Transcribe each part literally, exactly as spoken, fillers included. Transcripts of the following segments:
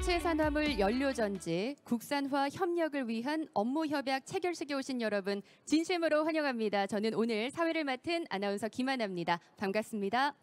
고체산화물 연료전지 국산화 협력을 위한 업무협약 체결식에 오신 여러분 진심으로 환영합니다. 저는 오늘 사회를 맡은 아나운서 김하나입니다. 반갑습니다.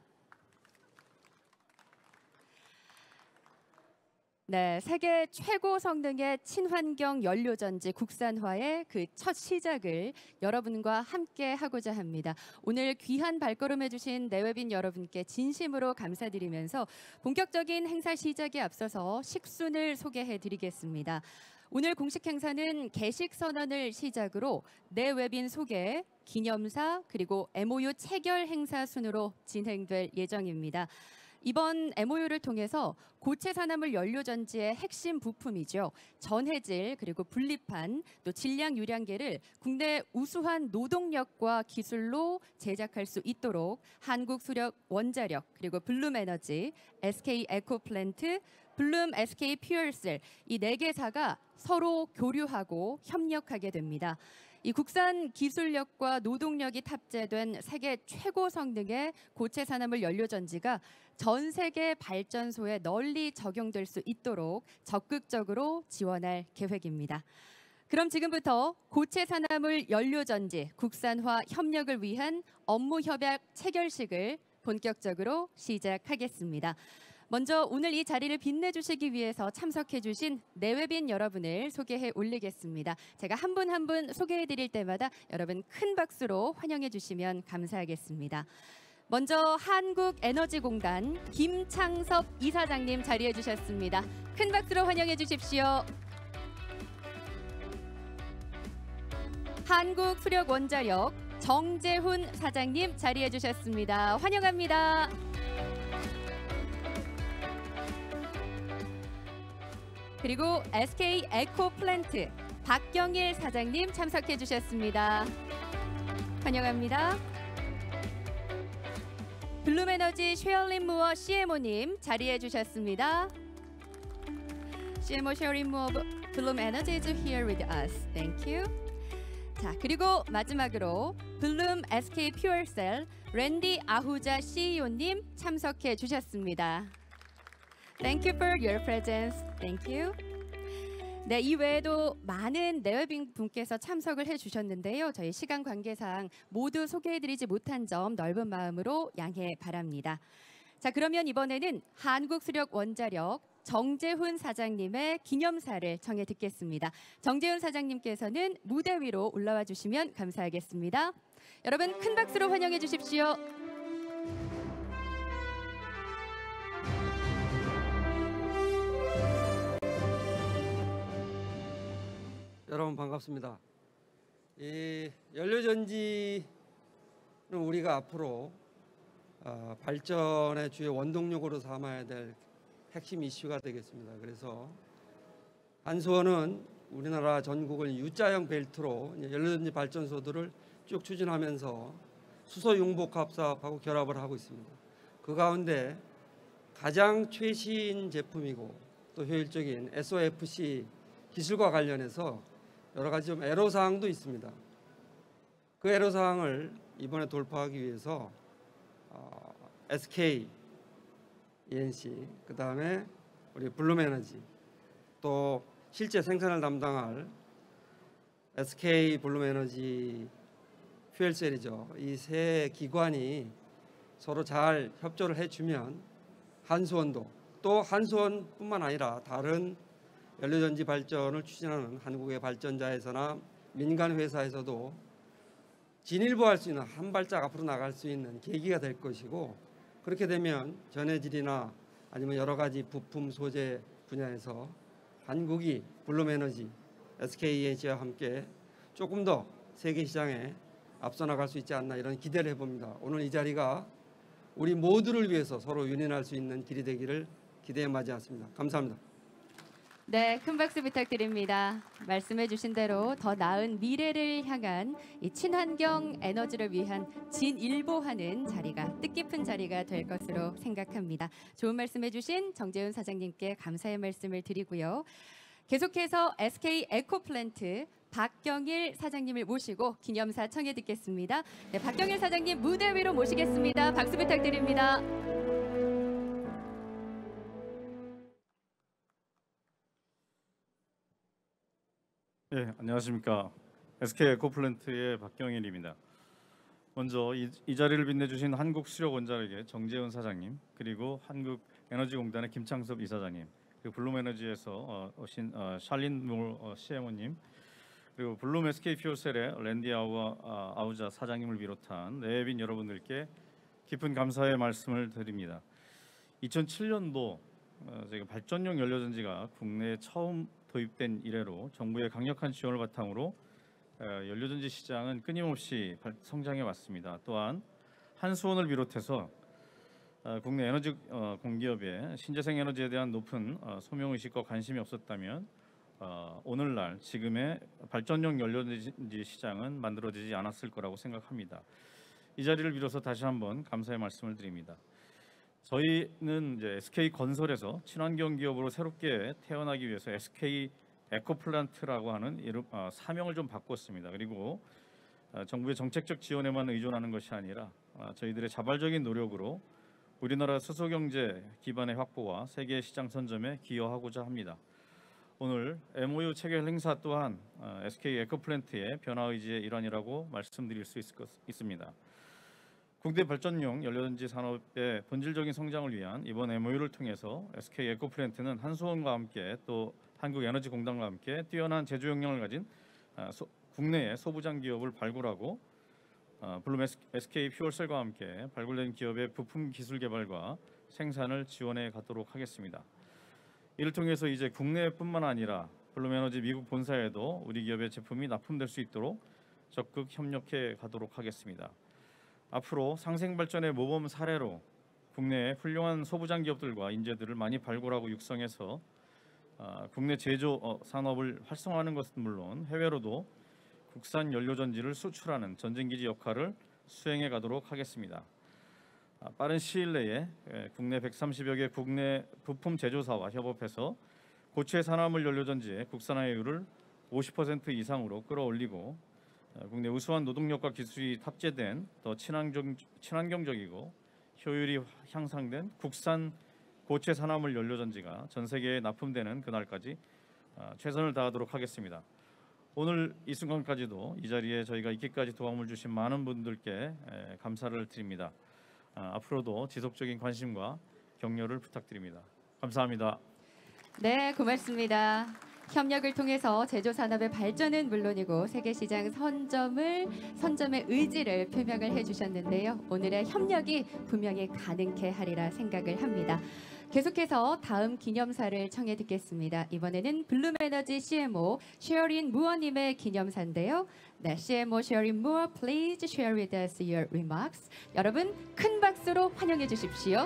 네, 세계 최고 성능의 친환경 연료전지 국산화의 그 첫 시작을 여러분과 함께 하고자 합니다. 오늘 귀한 발걸음 해주신 내외빈 여러분께 진심으로 감사드리면서 본격적인 행사 시작에 앞서서 식순을 소개해드리겠습니다. 오늘 공식 행사는 개식 선언을 시작으로 내외빈 소개, 기념사 그리고 엠오유 체결 행사 순으로 진행될 예정입니다. 이번 엠오유를 통해서 고체산화물 연료전지의 핵심 부품이죠. 전해질 그리고 분리판 또 질량 유량계를 국내 우수한 노동력과 기술로 제작할 수 있도록 한국수력원자력 그리고 블룸에너지, 에스케이에코플랜트, 블룸 에스케이퓨얼셀 이 네 개사가 서로 교류하고 협력하게 됩니다. 이 국산 기술력과 노동력이 탑재된 세계 최고 성능의 고체산화물 연료전지가 전 세계 발전소에 널리 적용될 수 있도록 적극적으로 지원할 계획입니다. 그럼 지금부터 고체산화물 연료전지 국산화 협력을 위한 업무협약 체결식을 본격적으로 시작하겠습니다. 먼저 오늘 이 자리를 빛내주시기 위해서 참석해주신 내외빈 여러분을 소개해 올리겠습니다. 제가 한 분 한 분 소개해드릴 때마다 여러분 큰 박수로 환영해 주시면 감사하겠습니다. 먼저 한국에너지공단 김창섭 이사장님 자리해 주셨습니다. 큰 박수로 환영해 주십시오. 한국수력원자력 정재훈 사장님 자리해 주셨습니다. 환영합니다. 그리고 에스케이에코플랜트 박경일 사장님 참석해 주셨습니다. 환영합니다. 블룸에너지 쉐어린 무어 씨엠오님 자리해 주셨습니다. 씨엠오 쉐어린 무어 블룸에너지 is here with us. Thank you. 자, 그리고 마지막으로 블룸 에스케이 퓨얼셀 랜디 아후자 씨이오님 참석해 주셨습니다. Thank you for your presence. Thank you. 네, 이 외에도 많은 내외빈 분께서 참석을 해주셨는데요. 저희 시간 관계상 모두 소개해드리지 못한 점 넓은 마음으로 양해 바랍니다. 자, 그러면 이번에는 한국수력원자력 정재훈 사장님의 기념사를 청해 듣겠습니다. 정재훈 사장님께서는 무대 위로 올라와 주시면 감사하겠습니다. 여러분 큰 박수로 환영해 주십시오. 여러분 반갑습니다. 이 연료전지는 우리가 앞으로 어, 발전의 주요 원동력으로 삼아야 될 핵심 이슈가 되겠습니다. 그래서 한수원은 우리나라 전국을 U자형 벨트로 연료전지 발전소들을 쭉 추진하면서 수소 융복합 사업하고 결합을 하고 있습니다. 그 가운데 가장 최신 제품이고 또 효율적인 에스오에프씨 기술과 관련해서 여러 가지 좀 애로사항도 있습니다. 그 애로사항을 이번에 돌파하기 위해서 어, 에스케이 이엔씨, 그 다음에 우리 블룸에너지, 또 실제 생산을 담당할 에스케이 블룸에너지 퓨얼셀이죠. 이 세 기관이 서로 잘 협조를 해주면 한수원도 또 한수원뿐만 아니라 다른 연료전지 발전을 추진하는 한국의 발전자에서나 민간 회사에서도 진일보할 수 있는 한 발짝 앞으로 나갈 수 있는 계기가 될 것이고, 그렇게 되면 전해질이나 아니면 여러 가지 부품 소재 분야에서 한국이 블룸에너지, 에스케이이엔씨와 함께 조금 더 세계 시장에 앞서 나갈 수 있지 않나 이런 기대를 해봅니다. 오늘 이 자리가 우리 모두를 위해서 서로 윤인할 수 있는 길이 되기를 기대해 맞이했습니다. 감사합니다. 네, 큰 박수 부탁드립니다. 말씀해 주신 대로 더 나은 미래를 향한 이 친환경 에너지를 위한 진일보하는 자리가 뜻깊은 자리가 될 것으로 생각합니다. 좋은 말씀해 주신 정재훈 사장님께 감사의 말씀을 드리고요. 계속해서 에스케이에코플랜트 박경일 사장님을 모시고 기념사 청해 듣겠습니다. 네, 박경일 사장님 무대 위로 모시겠습니다. 박수 부탁드립니다. 네, 안녕하십니까. 에스케이 에코플랜트의 박경일입니다. 먼저 이, 이 자리를 빛내주신 한국수력원자력의 정재훈 사장님, 그리고 한국에너지공단의 김창섭 이사장님, 그리고 블룸에너지에서 어, 오신 어, 샬린 물 어, 씨엠오님, 그리고 블룸 에스케이 퓨어셀의 랜디 아우아, 아, 아우자 사장님을 비롯한 내빈 여러분들께 깊은 감사의 말씀을 드립니다. 이천칠 년도 어, 저희가 발전용 연료전지가 국내에 처음 도입된 이래로 정부의 강력한 지원을 바탕으로 어, 연료전지 시장은 끊임없이 발, 성장해 왔습니다. 또한 한수원을 비롯해서 어, 국내 에너지 어, 공기업의 신재생 에너지에 대한 높은 어, 소명 의식과 관심이 없었다면 어, 오늘날 지금의 발전용 연료전지 시장은 만들어지지 않았을 거라고 생각합니다. 이 자리를 빌어서 다시 한번 감사의 말씀을 드립니다. 저희는 이제 에스케이 건설에서 친환경 기업으로 새롭게 태어나기 위해서 에스케이 에코플랜트라고 하는 이름, 어, 사명을 좀 바꿨습니다. 그리고 어, 정부의 정책적 지원에만 의존하는 것이 아니라 어, 저희들의 자발적인 노력으로 우리나라 수소경제 기반의 확보와 세계 시장 선점에 기여하고자 합니다. 오늘 엠오유 체결 행사 또한 어, 에스케이 에코플랜트의 변화 의지의 일환이라고 말씀드릴 수 있을 것, 있습니다. 국내 발전용 연료전지 산업의 본질적인 성장을 위한 이번 엠오유를 통해서 에스케이 에코플랜트는 한수원과 함께 또 한국에너지공단과 함께 뛰어난 제조 역량을 가진 어, 소, 국내의 소부장 기업을 발굴하고 어, 블룸 에스케이 퓨어셀과 함께 발굴된 기업의 부품 기술 개발과 생산을 지원해 가도록 하겠습니다. 이를 통해서 이제 국내뿐만 아니라 블룸에너지 미국 본사에도 우리 기업의 제품이 납품될 수 있도록 적극 협력해 가도록 하겠습니다. 앞으로 상생 발전의 모범 사례로 국내의 훌륭한 소부장 기업들과 인재들을 많이 발굴하고 육성해서 어, 국내 제조 어, 산업을 활성화하는 것은 물론 해외로도 국산 연료전지를 수출하는 전쟁기지 역할을 수행해 가도록 하겠습니다. 아, 빠른 시일 내에 예, 국내 백삼십여 개 국내 부품 제조사와 협업해서 고체 산화물 연료전지의 국산화율을 오십 퍼센트 이상으로 끌어올리고 어, 국내 우수한 노동력과 기술이 탑재된 더 친환경, 친환경적이고 효율이 향상된 국산 고체 산화물 연료전지가 전 세계에 납품되는 그날까지 어, 최선을 다하도록 하겠습니다. 오늘 이 순간까지도 이 자리에 저희가 있기까지 도움을 주신 많은 분들께 에, 감사를 드립니다. 아, 앞으로도 지속적인 관심과 격려를 부탁드립니다. 감사합니다. 네, 고맙습니다. 협력을 통해서 제조 산업의 발전은 물론이고 세계 시장 선점을 선점의 의지를 표명을 해주셨는데요. 오늘의 협력이 분명히 가능케 하리라 생각을 합니다. 계속해서 다음 기념사를 청해 듣겠습니다. 이번에는 블룸에너지 씨엠오 셰어린 무어님의 기념사인데요. 네, 씨엠오 셰어린 무어, please share with us your remarks. 여러분 큰 박수로 환영해 주십시오.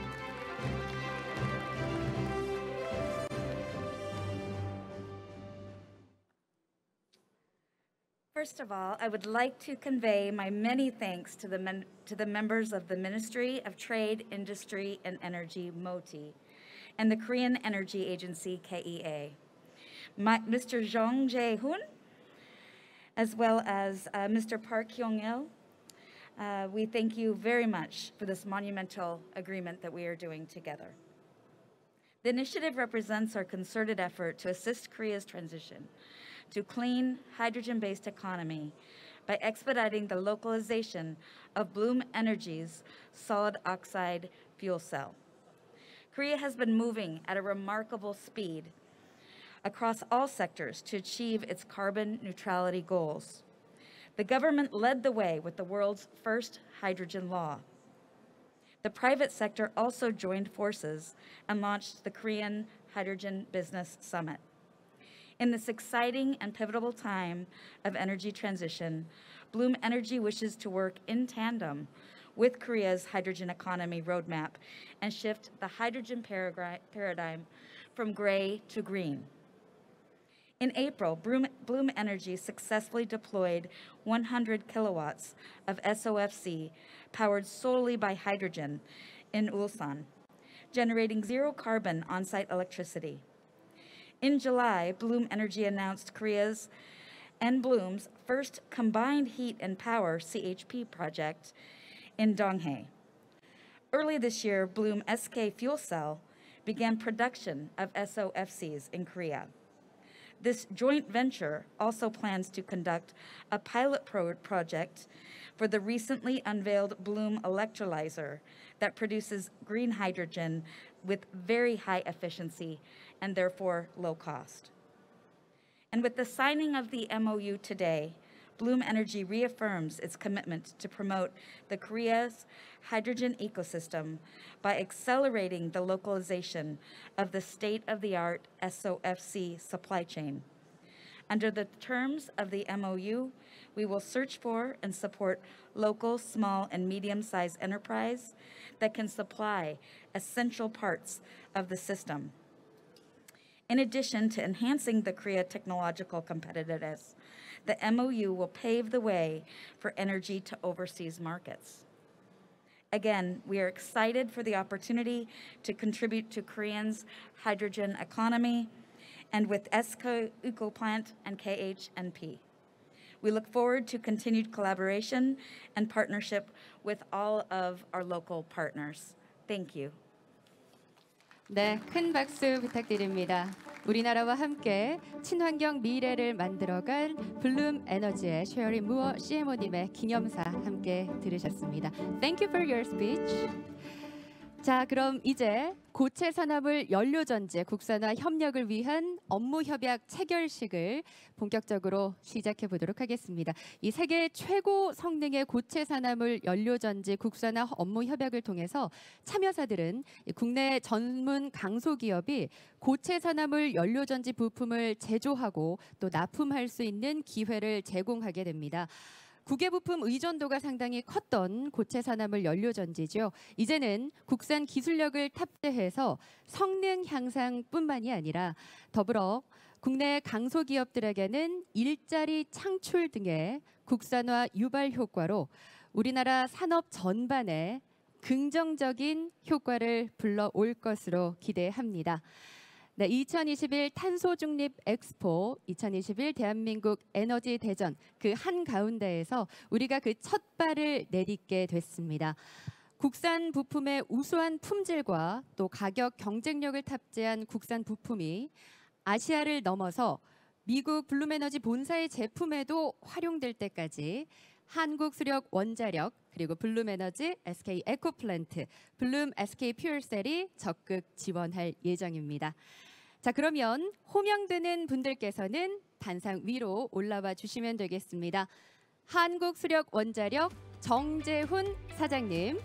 First of all, I would like to convey my many thanks to the, men, to the members of the Ministry of Trade, Industry, and Energy, MOTIE, and the Korean Energy Agency, K E A. My, Mister Jong Jae-hoon, as well as uh, Mister Park Kyung-il, uh, we thank you very much for this monumental agreement that we are doing together. The initiative represents our concerted effort to assist Korea's transition to clean, hydrogen-based economy by expediting the localization of Bloom Energy's solid oxide fuel cell. Korea has been moving at a remarkable speed across all sectors to achieve its carbon neutrality goals. The government led the way with the world's first hydrogen law. The private sector also joined forces and launched the Korean Hydrogen Business Summit. In this exciting and pivotal time of energy transition, Bloom Energy wishes to work in tandem with Korea's hydrogen economy roadmap and shift the hydrogen paradigm from gray to green. In April, Bloom Energy successfully deployed one hundred kilowatts of S O F C powered solely by hydrogen in Ulsan, generating zero carbon on-site electricity. In July, Bloom Energy announced Korea's and Bloom's first combined heat and power C H P project in Donghae. Early this year, Bloom S K Fuel Cell began production of S O F Cs in Korea. This joint venture also plans to conduct a pilot pro- project for the recently unveiled Bloom electrolyzer that produces green hydrogen with very high efficiency and therefore low cost. And with the signing of the M O U today, Bloom Energy reaffirms its commitment to promote the Korea's hydrogen ecosystem by accelerating the localization of the state-of-the-art S O F C supply chain. Under the terms of the M O U, we will search for and support local, small, and medium-sized enterprise that can supply essential parts of the system. In addition to enhancing the Korea technological competitiveness, the M O U will pave the way for energy to overseas markets. Again, we are excited for the opportunity to contribute to Koreans' hydrogen economy and with S K E Ecoplant and K H N P. We look forward to continued collaboration and partnership with all of our local partners. Thank you. 네, 큰 박수 부탁드립니다. 우리나라와 함께 친환경 미래를 만들어갈 블룸 에너지의 셰어린 무어 씨엠오님의 기념사 함께 들으셨습니다. Thank you for your speech. 자, 그럼 이제 고체 산화물 연료 전지 국산화 협력을 위한 업무 협약 체결식을 본격적으로 시작해 보도록 하겠습니다. 이 세계 최고 성능의 고체 산화물 연료 전지 국산화 업무 협약을 통해서 참여사들은 국내 전문 강소 기업이 고체 산화물 연료 전지 부품을 제조하고 또 납품할 수 있는 기회를 제공하게 됩니다. 국외 부품 의존도가 상당히 컸던 고체 산화물 연료 전지죠. 이제는 국산 기술력을 탑재해서 성능 향상뿐만이 아니라 더불어 국내 강소 기업들에게는 일자리 창출 등의 국산화 유발 효과로 우리나라 산업 전반에 긍정적인 효과를 불러올 것으로 기대합니다. 네, 이천이십일 탄소 중립 엑스포, 이천이십일 대한민국 에너지 대전 그 한가운데에서 우리가 그 첫 발을 내딛게 됐습니다. 국산 부품의 우수한 품질과 또 가격 경쟁력을 탑재한 국산 부품이 아시아를 넘어서 미국 블룸에너지 본사의 제품에도 활용될 때까지 한국수력 원자력 그리고 블룸에너지, 에스케이 에코플랜트, 블룸 에스케이 퓨얼셀이 적극 지원할 예정입니다. 자, 그러면 호명되는 분들께서는 단상 위로 올라와 주시면 되겠습니다. 한국수력원자력 정재훈 사장님.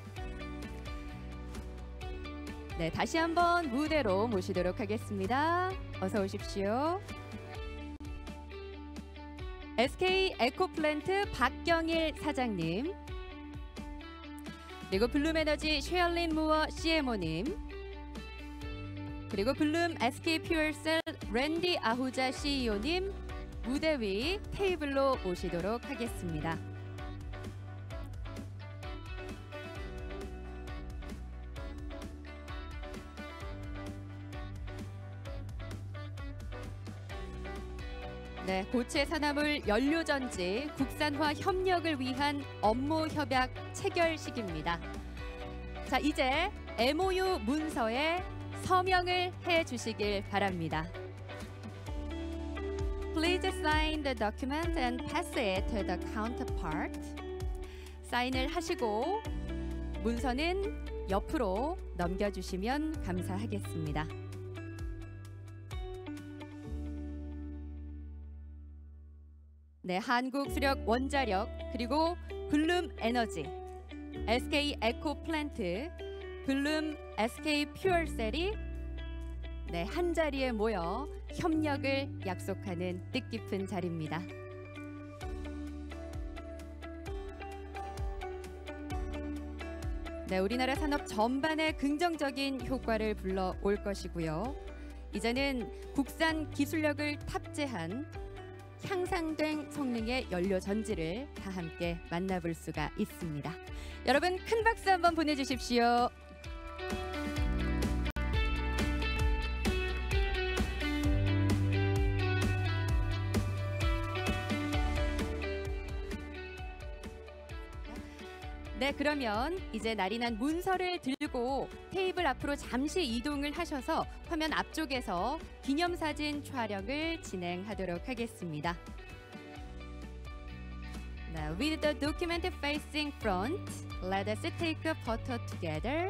네, 다시 한번 무대로 모시도록 하겠습니다. 어서 오십시오. 에스케이 에코플랜트 박경일 사장님. 그리고 블룸에너지 셰얼린 무어 씨엠오님. 그리고 블룸 에스케이 퓨얼셀 랜디 아후자 씨이오님 무대 위 테이블로 모시도록 하겠습니다. 네, 고체 산화물 연료 전지 국산화 협력을 위한 업무 협약 체결식입니다. 자, 이제 엠오유 문서에 서명을 해 주시길 바랍니다. Please sign the document and pass it to the counterpart. 사인을 하시고 문서는 옆으로 넘겨주시면 감사하겠습니다. 네, 한국수력원자력 그리고 블룸에너지, 에스케이 에코플랜트, 블룸 에스케이 퓨얼셀이 네, 한 자리에 모여 협력을 약속하는 뜻깊은 자리입니다. 네, 우리나라 산업 전반에 긍정적인 효과를 불러올 것이고요. 이제는 국산 기술력을 탑재한 향상된 성능의 연료 전지를 다 함께 만나볼 수가 있습니다. 여러분 큰 박수 한번 보내주십시오. 네, 그러면 이제 나린한 문서를 들고 테이블 앞으로 잠시 이동을 하셔서 화면 앞쪽에서 기념사진 촬영을 진행하도록 하겠습니다. Now, with the document facing front, let us take a photo together.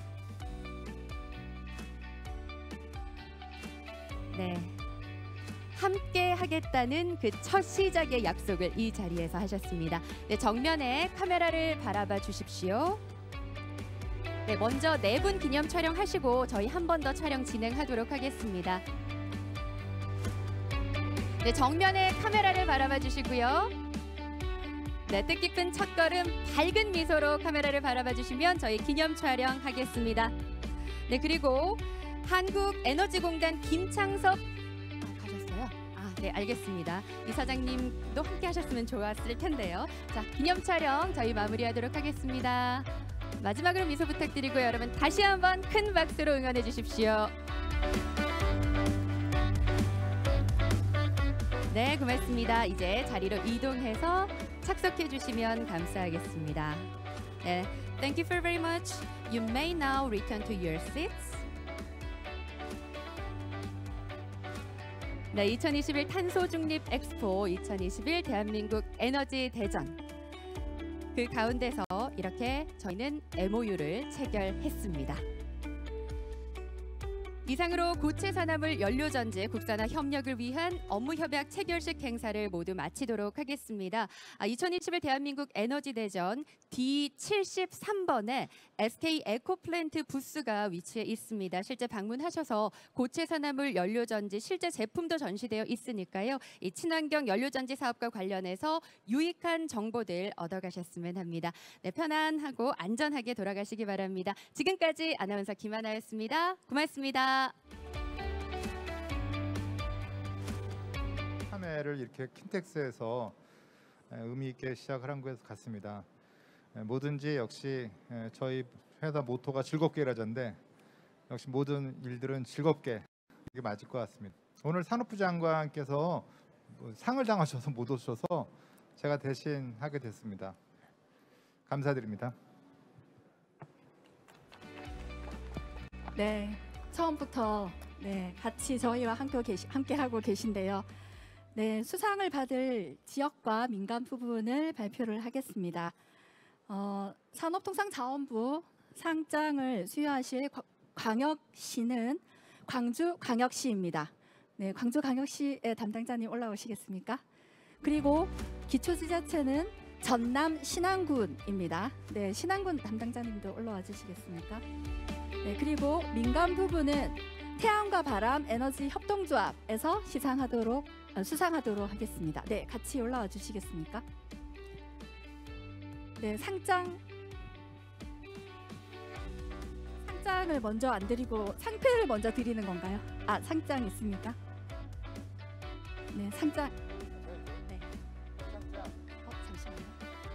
네, 함께 하겠다는 그 첫 시작의 약속을 이 자리에서 하셨습니다. 네, 정면에 카메라를 바라봐 주십시오. 네, 먼저 네 분 기념 촬영하시고 저희 한 번 더 촬영 진행하도록 하겠습니다. 네, 정면에 카메라를 바라봐 주시고요. 네, 뜻깊은 첫걸음 밝은 미소로 카메라를 바라봐 주시면 저희 기념 촬영하겠습니다. 네, 그리고 한국에너지공단 김창섭 아, 가셨어요? 아, 네, 알겠습니다. 이사장님도 함께 하셨으면 좋았을 텐데요. 자, 기념 촬영 저희 마무리하도록 하겠습니다. 마지막으로 미소 부탁드리고 여러분 다시 한번 큰 박수로 응원해 주십시오. 네, 고맙습니다. 이제 자리로 이동해서 착석해 주시면 감사하겠습니다. 네, thank you for very much. You may now return to your seats. 네, 이천이십일 탄소 중립 엑스포 이천이십일 대한민국 에너지 대전. 그 가운데서 이렇게 저희는 엠오유를 체결했습니다. 이상으로 고체 산화물 연료전지 국산화 협력을 위한 업무협약 체결식 행사를 모두 마치도록 하겠습니다. 아, 이천이십일 대한민국 에너지대전 디 칠십삼 번에 에스케이 에코플랜트 부스가 위치해 있습니다. 실제 방문하셔서 고체 산화물 연료전지 실제 제품도 전시되어 있으니까요. 이 친환경 연료전지 사업과 관련해서 유익한 정보들 얻어가셨으면 합니다. 네, 편안하고 안전하게 돌아가시기 바랍니다. 지금까지 아나운서 김하나였습니다. 고맙습니다. 한 해를 이렇게 킨텍스에서 의미 있게 시작을 한 것 같습니다. 뭐든지 역시 저희 회사 모토가 즐겁게 일하자인데 역시 모든 일들은 즐겁게 이게 맞을 것 같습니다. 오늘 산업부 장관께서 상을 당하셔서 못 오셔서 제가 대신 하게 됐습니다. 감사드립니다. 네, 처음부터 네, 같이 저희와 함께, 계시, 함께 하고 계신데요. 네, 수상을 받을 지역과 민간 부분을 발표를 하겠습니다. 어, 산업통상자원부 상장을 수여하실 광역시는 광주광역시입니다. 네, 광주광역시의 담당자님 올라오시겠습니까? 그리고 기초지자체는 전남 신안군입니다. 네, 신안군 담당자님도 올라와 주시겠습니까? 네, 그리고 민간 부분은 태양과 바람 에너지 협동조합에서 시상하도록 어, 수상하도록 하겠습니다. 네, 같이 올라와 주시겠습니까? 네, 상장 상장을 먼저 안 드리고 상패를 먼저 드리는 건가요? 아, 상장 있습니까? 네, 상장. 네. 어, 잠시만요.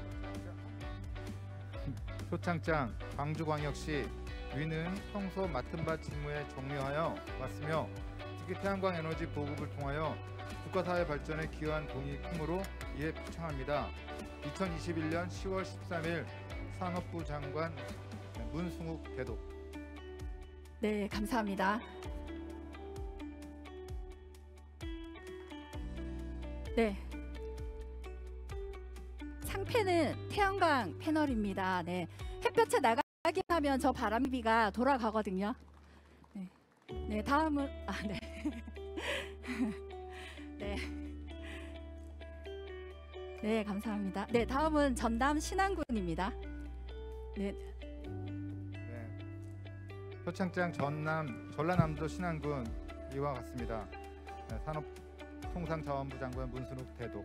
표창장 광주광역시 위는 평소 맡은 바 직무에 종료하여 왔으며 특히 태양광 에너지 보급을 통하여 국가사회 발전에 기여한 공이 크므로 이에 표창합니다. 이천이십일 년 시월 십삼일 산업부 장관 문승욱 대독. 네, 감사합니다. 네. 상패는 태양광 패널입니다. 네. 햇볕에 나가게 하면 저 바람비가 돌아가거든요. 네. 네, 다음은 아, 네. 네. 네, 감사합니다. 네, 다음은 전남 신안군입니다. 네. 네. 표창장 전남 전라남도 신안군 이와 같습니다. 네, 산업통상자원부 장관 문순욱 대독.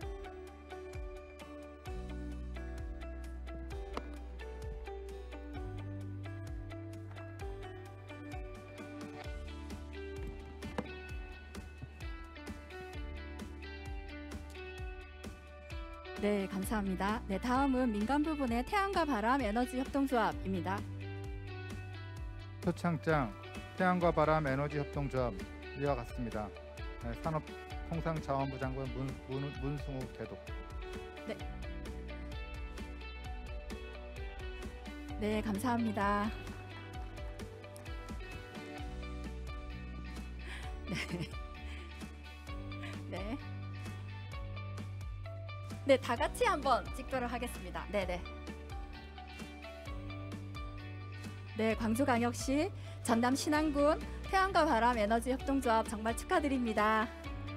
네, 감사합니다. 네, 다음은 민간 부분의 태양과 바람 에너지 협동조합입니다. 표창장 태양과 바람 에너지 협동조합 이와 같습니다. 네, 산업통상자원부 장관 문, 문, 문승욱 대독. 네. 네, 감사합니다. 네. 네. 네, 다 같이 한번 찍도록 하겠습니다. 네, 네. 네, 광주광역시 전남 신안군 태양과 바람 에너지 협동조합 정말 축하드립니다.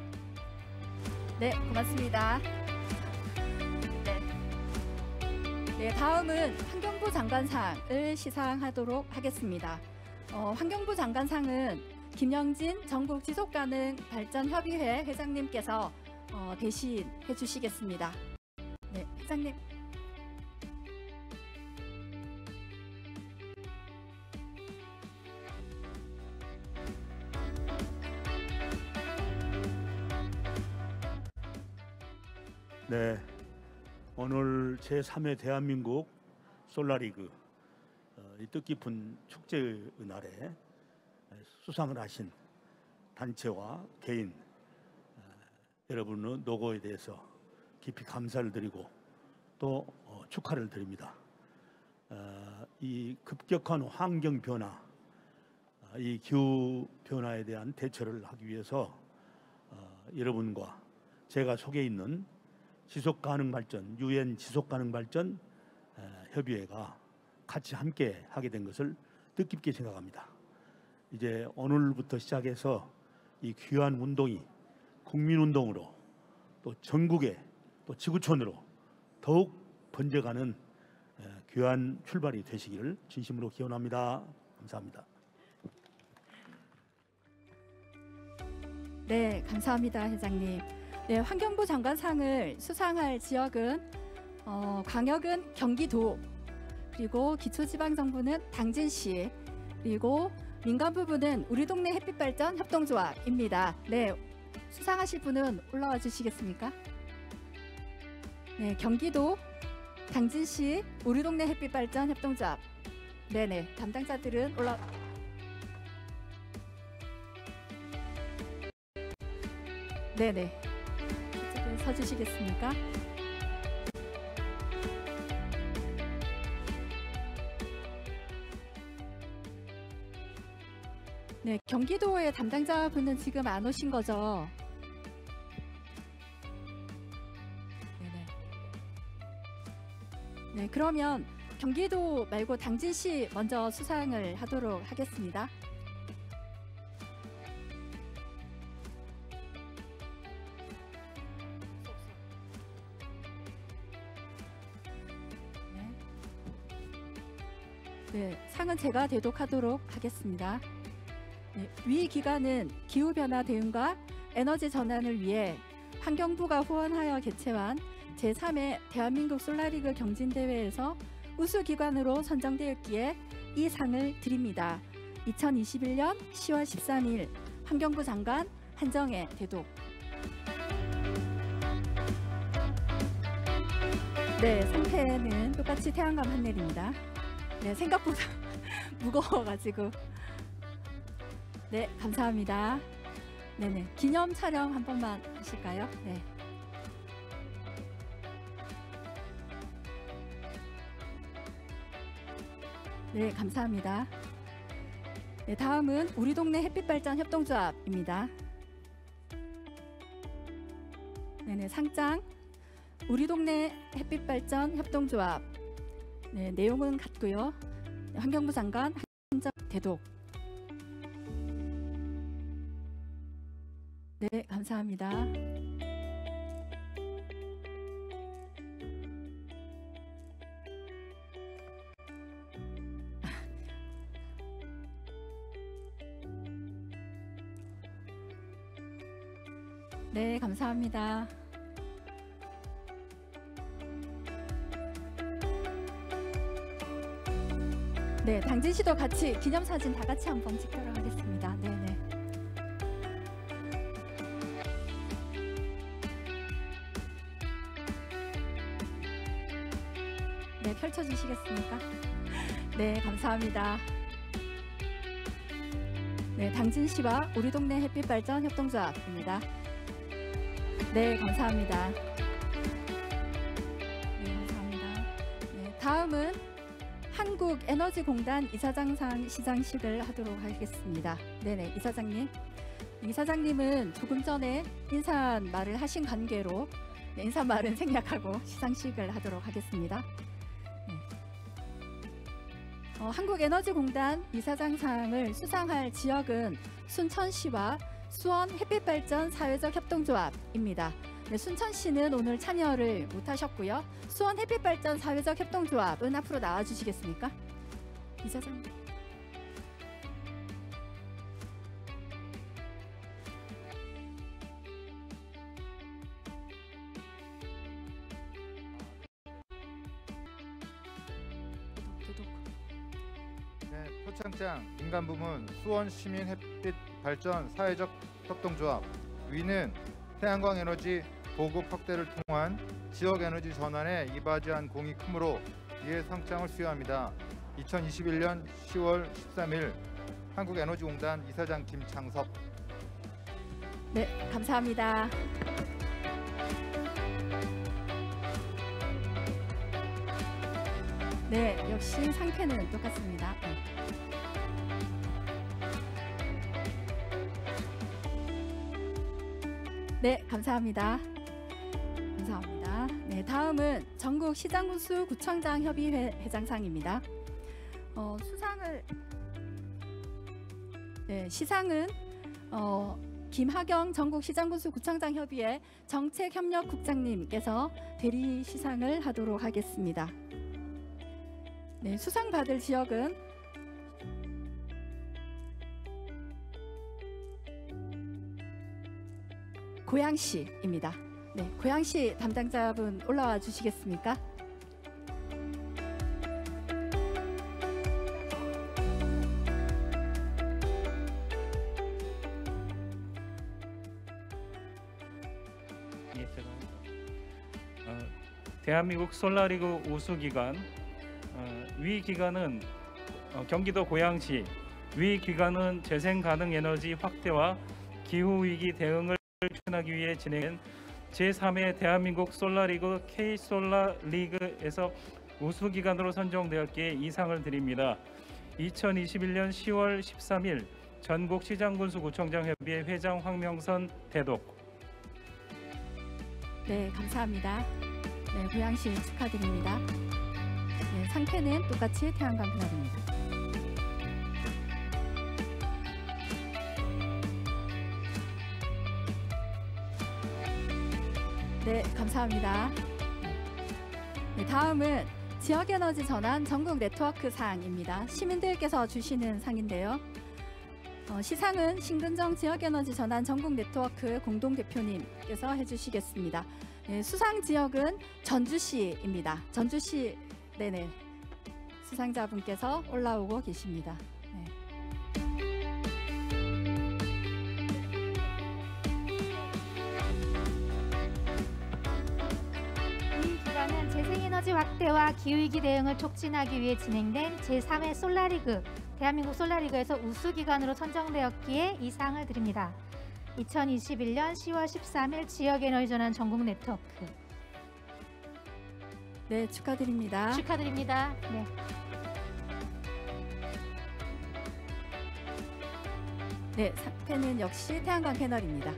네, 고맙습니다. 네. 네, 다음은 환경부 장관상을 시상하도록 하겠습니다. 어, 환경부 장관상은 김영진 전국 지속가능 발전협의회 회장님께서 어, 대신해 주시겠습니다. 네, 회장님. 네, 오늘 제삼 회 대한민국 솔라리그 어, 이 뜻깊은 축제의 날에 수상을 하신 단체와 개인 어, 여러분의 노고에 대해서 깊이 감사를 드리고 또 어, 축하를 드립니다. 어, 이 급격한 환경 변화, 어, 이 기후 변화에 대한 대처를 하기 위해서 어, 여러분과 제가 속해 있는 지속가능 발전, 유엔 지속가능 발전 협의회가 같이 함께 하게 된 것을 뜻깊게 생각합니다. 이제 오늘부터 시작해서 이 귀한 운동이 국민운동으로 또 전국에 또 지구촌으로 더욱 번져가는 귀한 출발이 되시기를 진심으로 기원합니다. 감사합니다. 네, 감사합니다, 회장님. 네, 환경부 장관상을 수상할 지역은 어, 광역은 경기도, 그리고 기초지방정부는 당진시, 그리고 민간 부분은 우리 동네 햇빛발전 협동조합입니다. 네, 수상하실 분은 올라와 주시겠습니까? 네, 경기도, 당진시, 우리 동네 햇빛발전 협동조합. 네네, 담당자들은 올라. 네네. 서주시겠습니까? 네, 경기도의 담당자분은 지금 안 오신 거죠? 네네. 네, 그러면 경기도 말고 당진시 먼저 수상을 하도록 하겠습니다. 네, 상은 제가 대독하도록 하겠습니다. 네, 위 기관은 기후변화 대응과 에너지 전환을 위해 환경부가 후원하여 개최한 제삼 회 대한민국 솔라리그 경진대회에서 우수기관으로 선정되었기에 이 상을 드립니다. 이천이십일 년 시월 십삼 일 환경부 장관 한정혜 대독. 네, 상패는 똑같이 태양감 판넬입니다. 네, 생각보다 무거워가지고. 네, 감사합니다. 네네, 기념 촬영 한 번만 하실까요? 네. 네, 감사합니다. 네, 다음은 우리 동네 햇빛발전 협동조합입니다. 네네, 상장 우리 동네 햇빛발전 협동조합. 네, 내용은 같고요. 환경부 장관 한정 대독. 네, 감사합니다. 네, 감사합니다. 네, 당진시도 같이 기념사진 다 같이 한번 찍도록 하겠습니다. 네네. 네, 펼쳐주시겠습니까? 네, 감사합니다. 네, 당진시와 우리 동네 햇빛발전 협동조합입니다. 네, 감사합니다. 네, 감사합니다. 네, 다음은 한국에너지공단 이사장상 시상식을 하도록 하겠습니다. 네네, 이사장님. 이사장님은 조금 전에 인사말을 하신 관계로 네, 인사말은 생략하고 시상식을 하도록 하겠습니다. 네. 어, 한국에너지공단 이사장상을 수상할 지역은 순천시와 수원 햇빛발전 사회적 협동조합입니다. 네, 순천시는 오늘 참여를 못하셨고요. 수원 햇빛발전 사회적 협동조합은 앞으로 나와주시겠습니까? 이사장님. 네, 표창장 민간부문 수원 시민 햇빛 발전 사회적 협동조합. 위는 태양광 에너지 보급 확대를 통한 지역 에너지 전환에 이바지한 공이 크므로 이에 상장을 수여합니다. 이천이십일 년 시월 십삼일 한국에너지공단 이사장 김창섭. 네, 감사합니다. 네, 역시 상태는 똑같습니다. 네. 네, 감사합니다. 감사합니다. 네, 다음은 전국 시장군수 구청장 협의회 회장상입니다. 어, 수상을 네, 시상은 어, 김하경 전국 시장군수 구청장 협의회 정책협력국장님께서 대리 시상을 하도록 하겠습니다. 네, 수상 받을 지역은 고양시입니다. 네, 고양시 담당자분 올라와 주시겠습니까? 예, 죄송합니다. 어, 대한민국 솔라리그 우수기관 어, 위 기관은 어, 경기도 고양시, 위 기관은 재생가능에너지 확대와 기후위기 대응을 추진하기 위해 진행된 제삼 회 대한민국 솔라리그 K솔라리그에서 우수기관으로 선정되었기에 이 상을 드립니다. 이천이십일 년 시월 십삼일 전국 시장군수구청장협의회 회장 황명선 대독. 네, 감사합니다. 네, 고양시 축하드립니다. 네, 상태는 똑같이 태양광 패널입니다. 네, 감사합니다. 네, 다음은 지역에너지 전환 전국 네트워크 상입니다. 시민들께서 주시는 상인데요. 어, 시상은 신근정 지역에너지 전환 전국 네트워크 공동대표님께서 해주시겠습니다. 네, 수상 지역은 전주시입니다. 전주시, 네네, 수상자분께서 올라오고 계십니다. 네. 이 기관은 재생에너지 확대와 기후위기 대응을 촉진하기 위해 진행된 제삼 회 솔라리그, 대한민국 솔라리그에서 우수기관으로 선정되었기에 이 상을 드립니다. 이천이십일 년 시월 십삼일 지역에너지 전환 전국 네트워크. 네, 축하드립니다. 축하드립니다. 네. 네, 상태는 역시 태양광 패널입니다.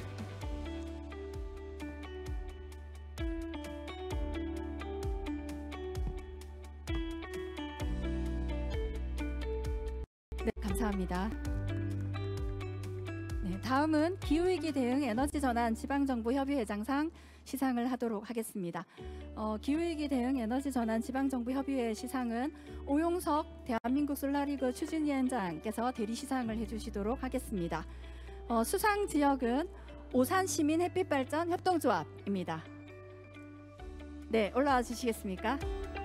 네, 감사합니다. 네, 다음은 기후위기 대응 에너지 전환 지방정부협의회장상 시상을 하도록 하겠습니다. 어, 기후위기 대응 에너지 전환 지방정부협의회 시상은 오용석 대한민국 솔라리그 추진위원장께서 대리 시상을 해주시도록 하겠습니다. 어, 수상 지역은 오산시민 햇빛발전 협동조합입니다. 네, 올라와 주시겠습니까?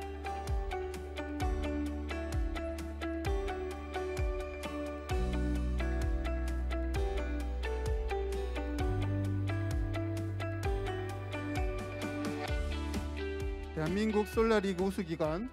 대한민국 솔라리그 우수기관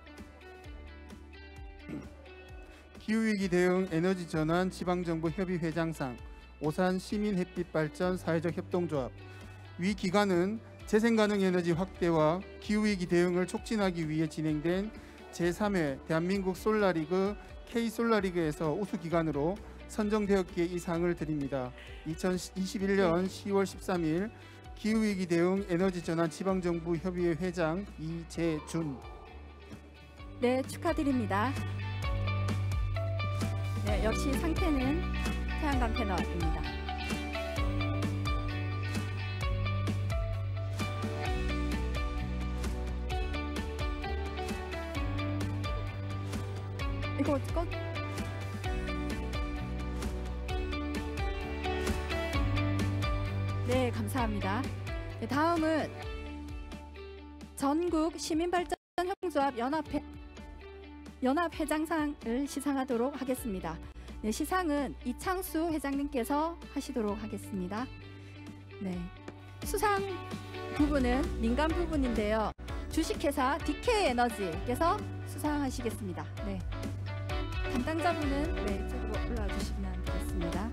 기후위기 대응 에너지 전환 지방정부 협의회장상 오산 시민 햇빛 발전 사회적 협동조합. 위 기관은 재생가능 에너지 확대와 기후위기 대응을 촉진하기 위해 진행된 제삼 회 대한민국 솔라리그 K솔라리그에서 우수기관으로 선정되었기에 이 상을 드립니다. 이천이십일 년 시월 십삼일 기후위기 대응 에너지전환 지방정부 협의회 회장 이재준. 네, 축하드립니다. 네, 역시 상태는 태양광 패널입니다. 이거 꺼. 네, 감사합니다. 네, 다음은 전국 시민발전협동조합 연합회 연합회장상을 시상하도록 하겠습니다. 네, 시상은 이창수 회장님께서 하시도록 하겠습니다. 네, 수상 부분은 민간 부분인데요. 주식회사 디케이에너지께서 수상하시겠습니다. 네, 담당자분은 네, 이쪽으로 올라와 주시면 되겠습니다.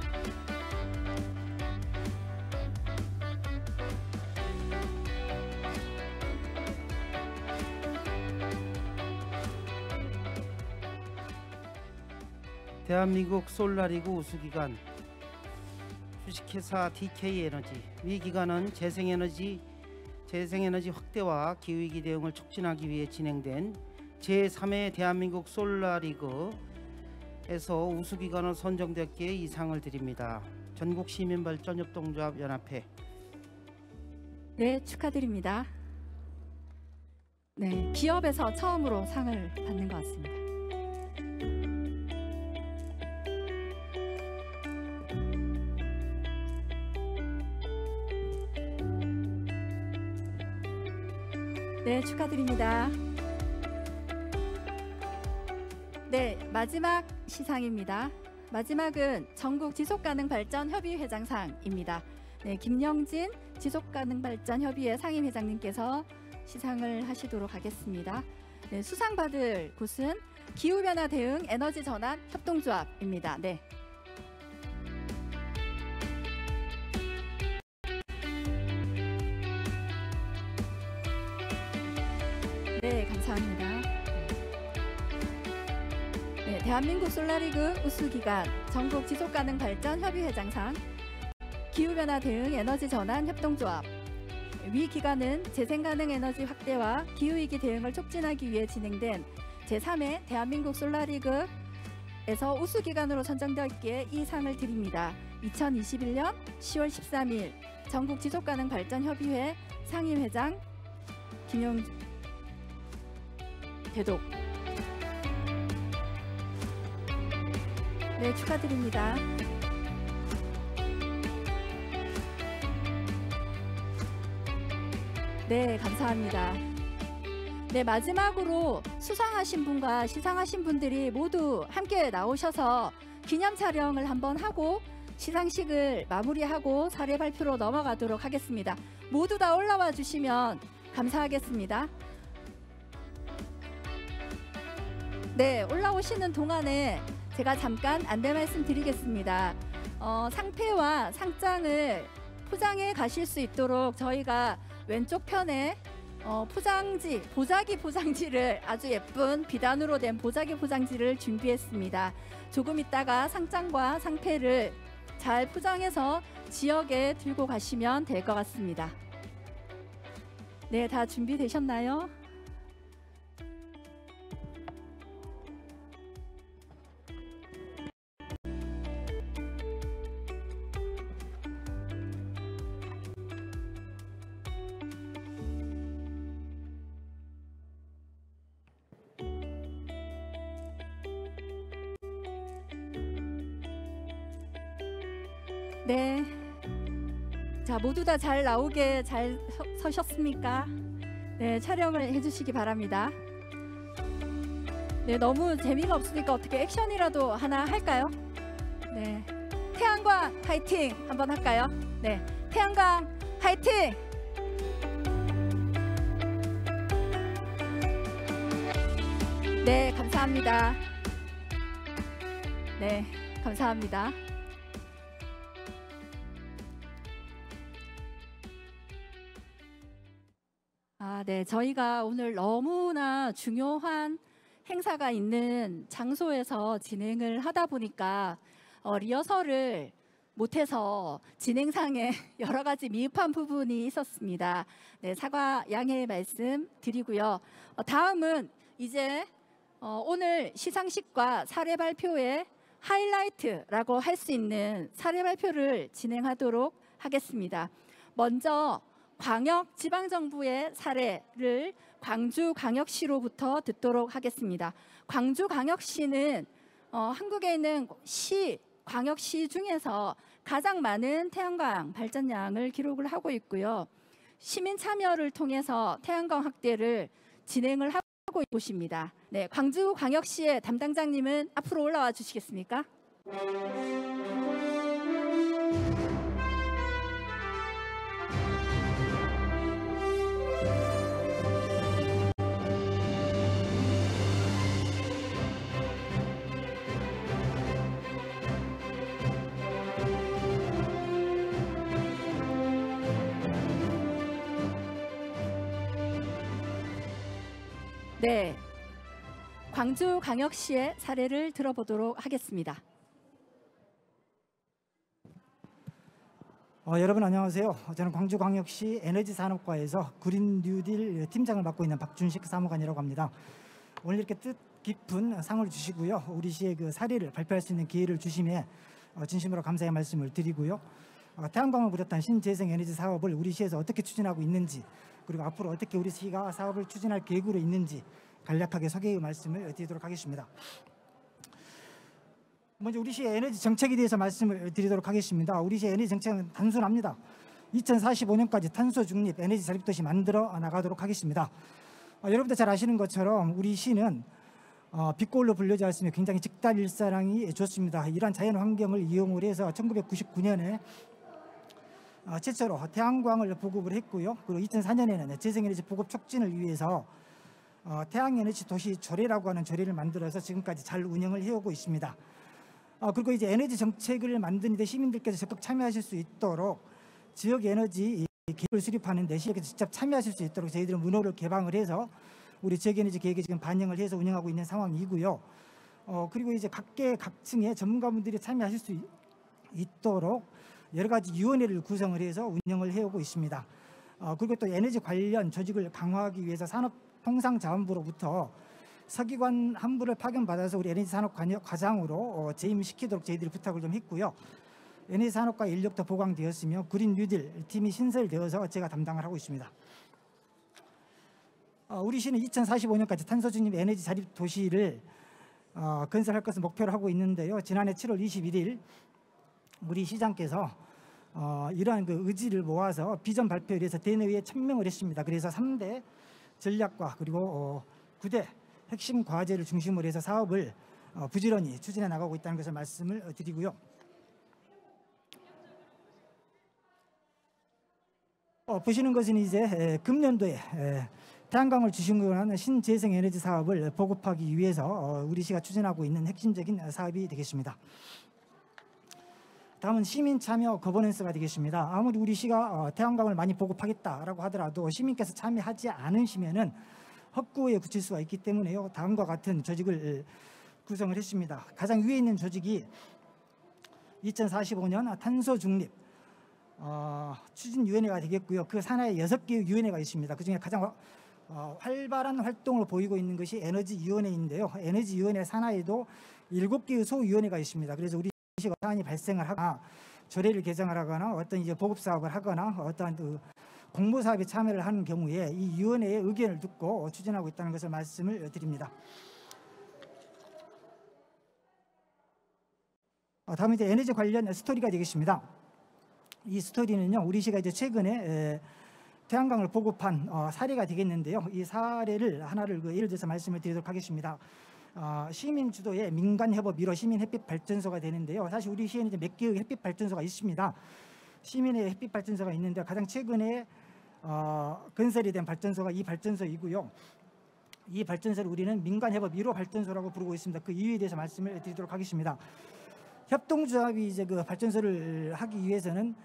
대한민국 솔라리그 우수기관 주식회사 디케이에너지. 위 기관은 재생에너지 재생에너지 확대와 기후위기 대응을 촉진하기 위해 진행된 제삼 회 대한민국 솔라리그에서 우수기관으로 선정되었기에 이 상을 드립니다. 전국 시민발전협동조합 연합회. 네, 축하드립니다. 네, 기업에서 처음으로 상을 받는 것 같습니다. 네, 축하드립니다. 네, 마지막 시상입니다. 마지막은 전국 지속가능발전협의회장상입니다. 네, 김영진 지속가능발전협의회 상임회장님께서 시상을 하시도록 하겠습니다. 네, 수상받을 곳은 기후변화 대응 에너지전환 협동조합입니다. 네. 네, 감사합니다. 네, 대한민국 솔라리그 우수기관 전국 지속가능발전협의회장상 기후변화 대응 에너지전환 협동조합. 위 기관은 재생가능 에너지 확대와 기후위기 대응을 촉진하기 위해 진행된 제삼 회 대한민국 솔라리그에서 우수기관으로 선정되었기에 이 상을 드립니다. 이천이십일 년 시월 십삼일 전국 지속가능발전협의회 상임회장 김용 대독. 네, 축하드립니다. 네, 감사합니다. 네, 마지막으로 수상하신 분과 시상하신 분들이 모두 함께 나오셔서 기념 촬영을 한번 하고 시상식을 마무리하고 사례 발표로 넘어가도록 하겠습니다. 모두 다 올라와 주시면 감사하겠습니다. 네, 올라오시는 동안에 제가 잠깐 안내 말씀 드리겠습니다. 어, 상패와 상장을 포장해 가실 수 있도록 저희가 왼쪽 편에 어, 포장지, 보자기 포장지를 아주 예쁜 비단으로 된 보자기 포장지를 준비했습니다. 조금 있다가 상장과 상패를 잘 포장해서 지역에 들고 가시면 될 것 같습니다. 네, 다 준비되셨나요? 네, 자, 모두 다 잘 나오게 잘 서, 서셨습니까? 네, 촬영을 해주시기 바랍니다. 네, 너무 재미가 없으니까 어떻게 액션이라도 하나 할까요? 네, 태양광 화이팅 한번 할까요? 네, 태양광 화이팅! 네, 감사합니다. 네, 감사합니다. 아, 아, 네. 저희가 오늘 너무나 중요한 행사가 있는 장소에서 진행을 하다 보니까 어, 리허설을 못해서 진행상에 여러 가지 미흡한 부분이 있었습니다. 네, 사과 양해의 말씀 드리고요. 어, 다음은 이제 어, 오늘 시상식과 사례 발표의 하이라이트라고 할 수 있는 사례 발표를 진행하도록 하겠습니다. 먼저 광역 지방정부의 사례를 광주광역시로부터 듣도록 하겠습니다. 광주광역시는 어, 한국에 있는 시, 광역시 중에서 가장 많은 태양광 발전량을 기록을 하고 있고요. 시민 참여를 통해서 태양광 확대를 진행을 하고 있습니다. 네, 광주광역시의 담당자님은 앞으로 올라와 주시겠습니까? 네, 광주광역시의 사례를 들어보도록 하겠습니다. 어, 여러분 안녕하세요. 저는 광주광역시 에너지산업과에서 그린 뉴딜 팀장을 맡고 있는 박준식 사무관이라고 합니다. 오늘 이렇게 뜻깊은 상을 주시고요, 우리 시의 그 사례를 발표할 수 있는 기회를 주심에 어, 진심으로 감사의 말씀을 드리고요. 어, 태양광을 비롯한 신재생 에너지 사업을 우리 시에서 어떻게 추진하고 있는지, 그리고 앞으로 어떻게 우리 시가 사업을 추진할 계획으로 있는지 간략하게 소개의 말씀을 드리도록 하겠습니다. 먼저 우리 시의 에너지 정책에 대해서 말씀을 드리도록 하겠습니다. 우리 시의 에너지 정책은 단순합니다. 이천사십오 년까지 탄소 중립 에너지 자립도시 만들어 나가도록 하겠습니다. 어, 여러분들 잘 아시는 것처럼 우리 시는 어, 빛골로 불리지 않으며 굉장히 직달일사량이 좋습니다. 이러한 자연 환경을 이용을 해서 천구백구십구 년에 어, 최초로 태양광을 보급을 했고요. 그리고 이천사 년에는 재생에너지 보급 촉진을 위해서 어, 태양에너지 도시 조례라고 하는 조례를 만들어서 지금까지 잘 운영을 해오고 있습니다. 어, 그리고 이제 에너지 정책을 만드는데 시민들께서 적극 참여하실 수 있도록 지역 에너지 계획을 수립하는 데 시에서 직접 참여하실 수 있도록 저희들은 문호를 개방을 해서 우리 지역 에너지 계획에 지금 반영을 해서 운영하고 있는 상황이고요. 어, 그리고 이제 각계 각층의 전문가분들이 참여하실 수 있도록 여러 가지 위원회를 구성을 해서 운영을 해오고 있습니다. 어, 그리고 또 에너지 관련 조직을 강화하기 위해서 산업통상자원부로부터 서기관 한 분을 파견받아서 우리 에너지 산업 과장으로 어, 재임시키도록 저희들이 부탁을 좀 했고요. 에너지 산업과 인력도 보강되었으며 그린 뉴딜 팀이 신설되어서 제가 담당을 하고 있습니다. 어, 우리 시는 이천사십오 년까지 탄소 중립 에너지 자립 도시를 어, 건설할 것을 목표로 하고 있는데요. 지난해 칠월 이십일일 우리 시장께서 어, 이러한 그 의지를 모아서 비전 발표에 대해서 대내외에 천명을 했습니다. 그래서 삼 대 전략과 그리고 어, 구 대 핵심 과제를 중심으로 해서 사업을 어, 부지런히 추진해 나가고 있다는 것을 말씀을 드리고요. 어, 보시는 것은 이제 에, 금년도에 에, 태양광을 중심으로 하는 신재생 에너지 사업을 보급하기 위해서 어, 우리 시가 추진하고 있는 핵심적인 사업이 되겠습니다. 다음은 시민 참여 거버넌스가 되겠습니다. 아무리 우리 시가 어, 태양광을 많이 보급하겠다라고 하더라도 시민께서 참여하지 않으시면은 헛구에 그칠 수가 있기 때문에요. 다음과 같은 조직을 구성을 했습니다. 가장 위에 있는 조직이 이천사십오 년 탄소 중립 어, 추진위원회가 되겠고요. 그 산하에 여섯 개의 위원회가 있습니다. 그중에 가장 어, 활발한 활동을 보이고 있는 것이 에너지위원회인데요. 에너지위원회 산하에도 일곱 개의 소위원회가 있습니다. 그래서 우리 시가 사안이 발생을 하거나 조례를 개정하거나 어떤 이제 보급 사업을 하거나 어떤 그 공모 사업에 참여를 하는 경우에 이 위원회의 의견을 듣고 추진하고 있다는 것을 말씀을 드립니다. 어, 다음은 이제 에너지 관련 스토리가 되겠습니다. 이 스토리는요, 우리 시가 이제 최근에 에, 태양광을 보급한 어, 사례가 되겠는데요. 이 사례를 하나를 그 예를 들어서 말씀을 드리도록 하겠습니다. 어, 시민 주도의 민간 협업 일 호 시민 햇빛 발전소가 되는데요. 사실 우리 시에는 이제 몇 개의 햇빛 발전소가 있습니다. 시민의 햇빛 발전소가 있는데 가장 최근에 어, 건설이 된 발전소가 이 발전소이고요. 이 발전소를 우리는 민간 협업 일 호 발전소라고 부르고 있습니다. 그 이유에 대해서 말씀을 드리도록 하겠습니다. 협동조합이 이제 그 발전소를 하기 위해서는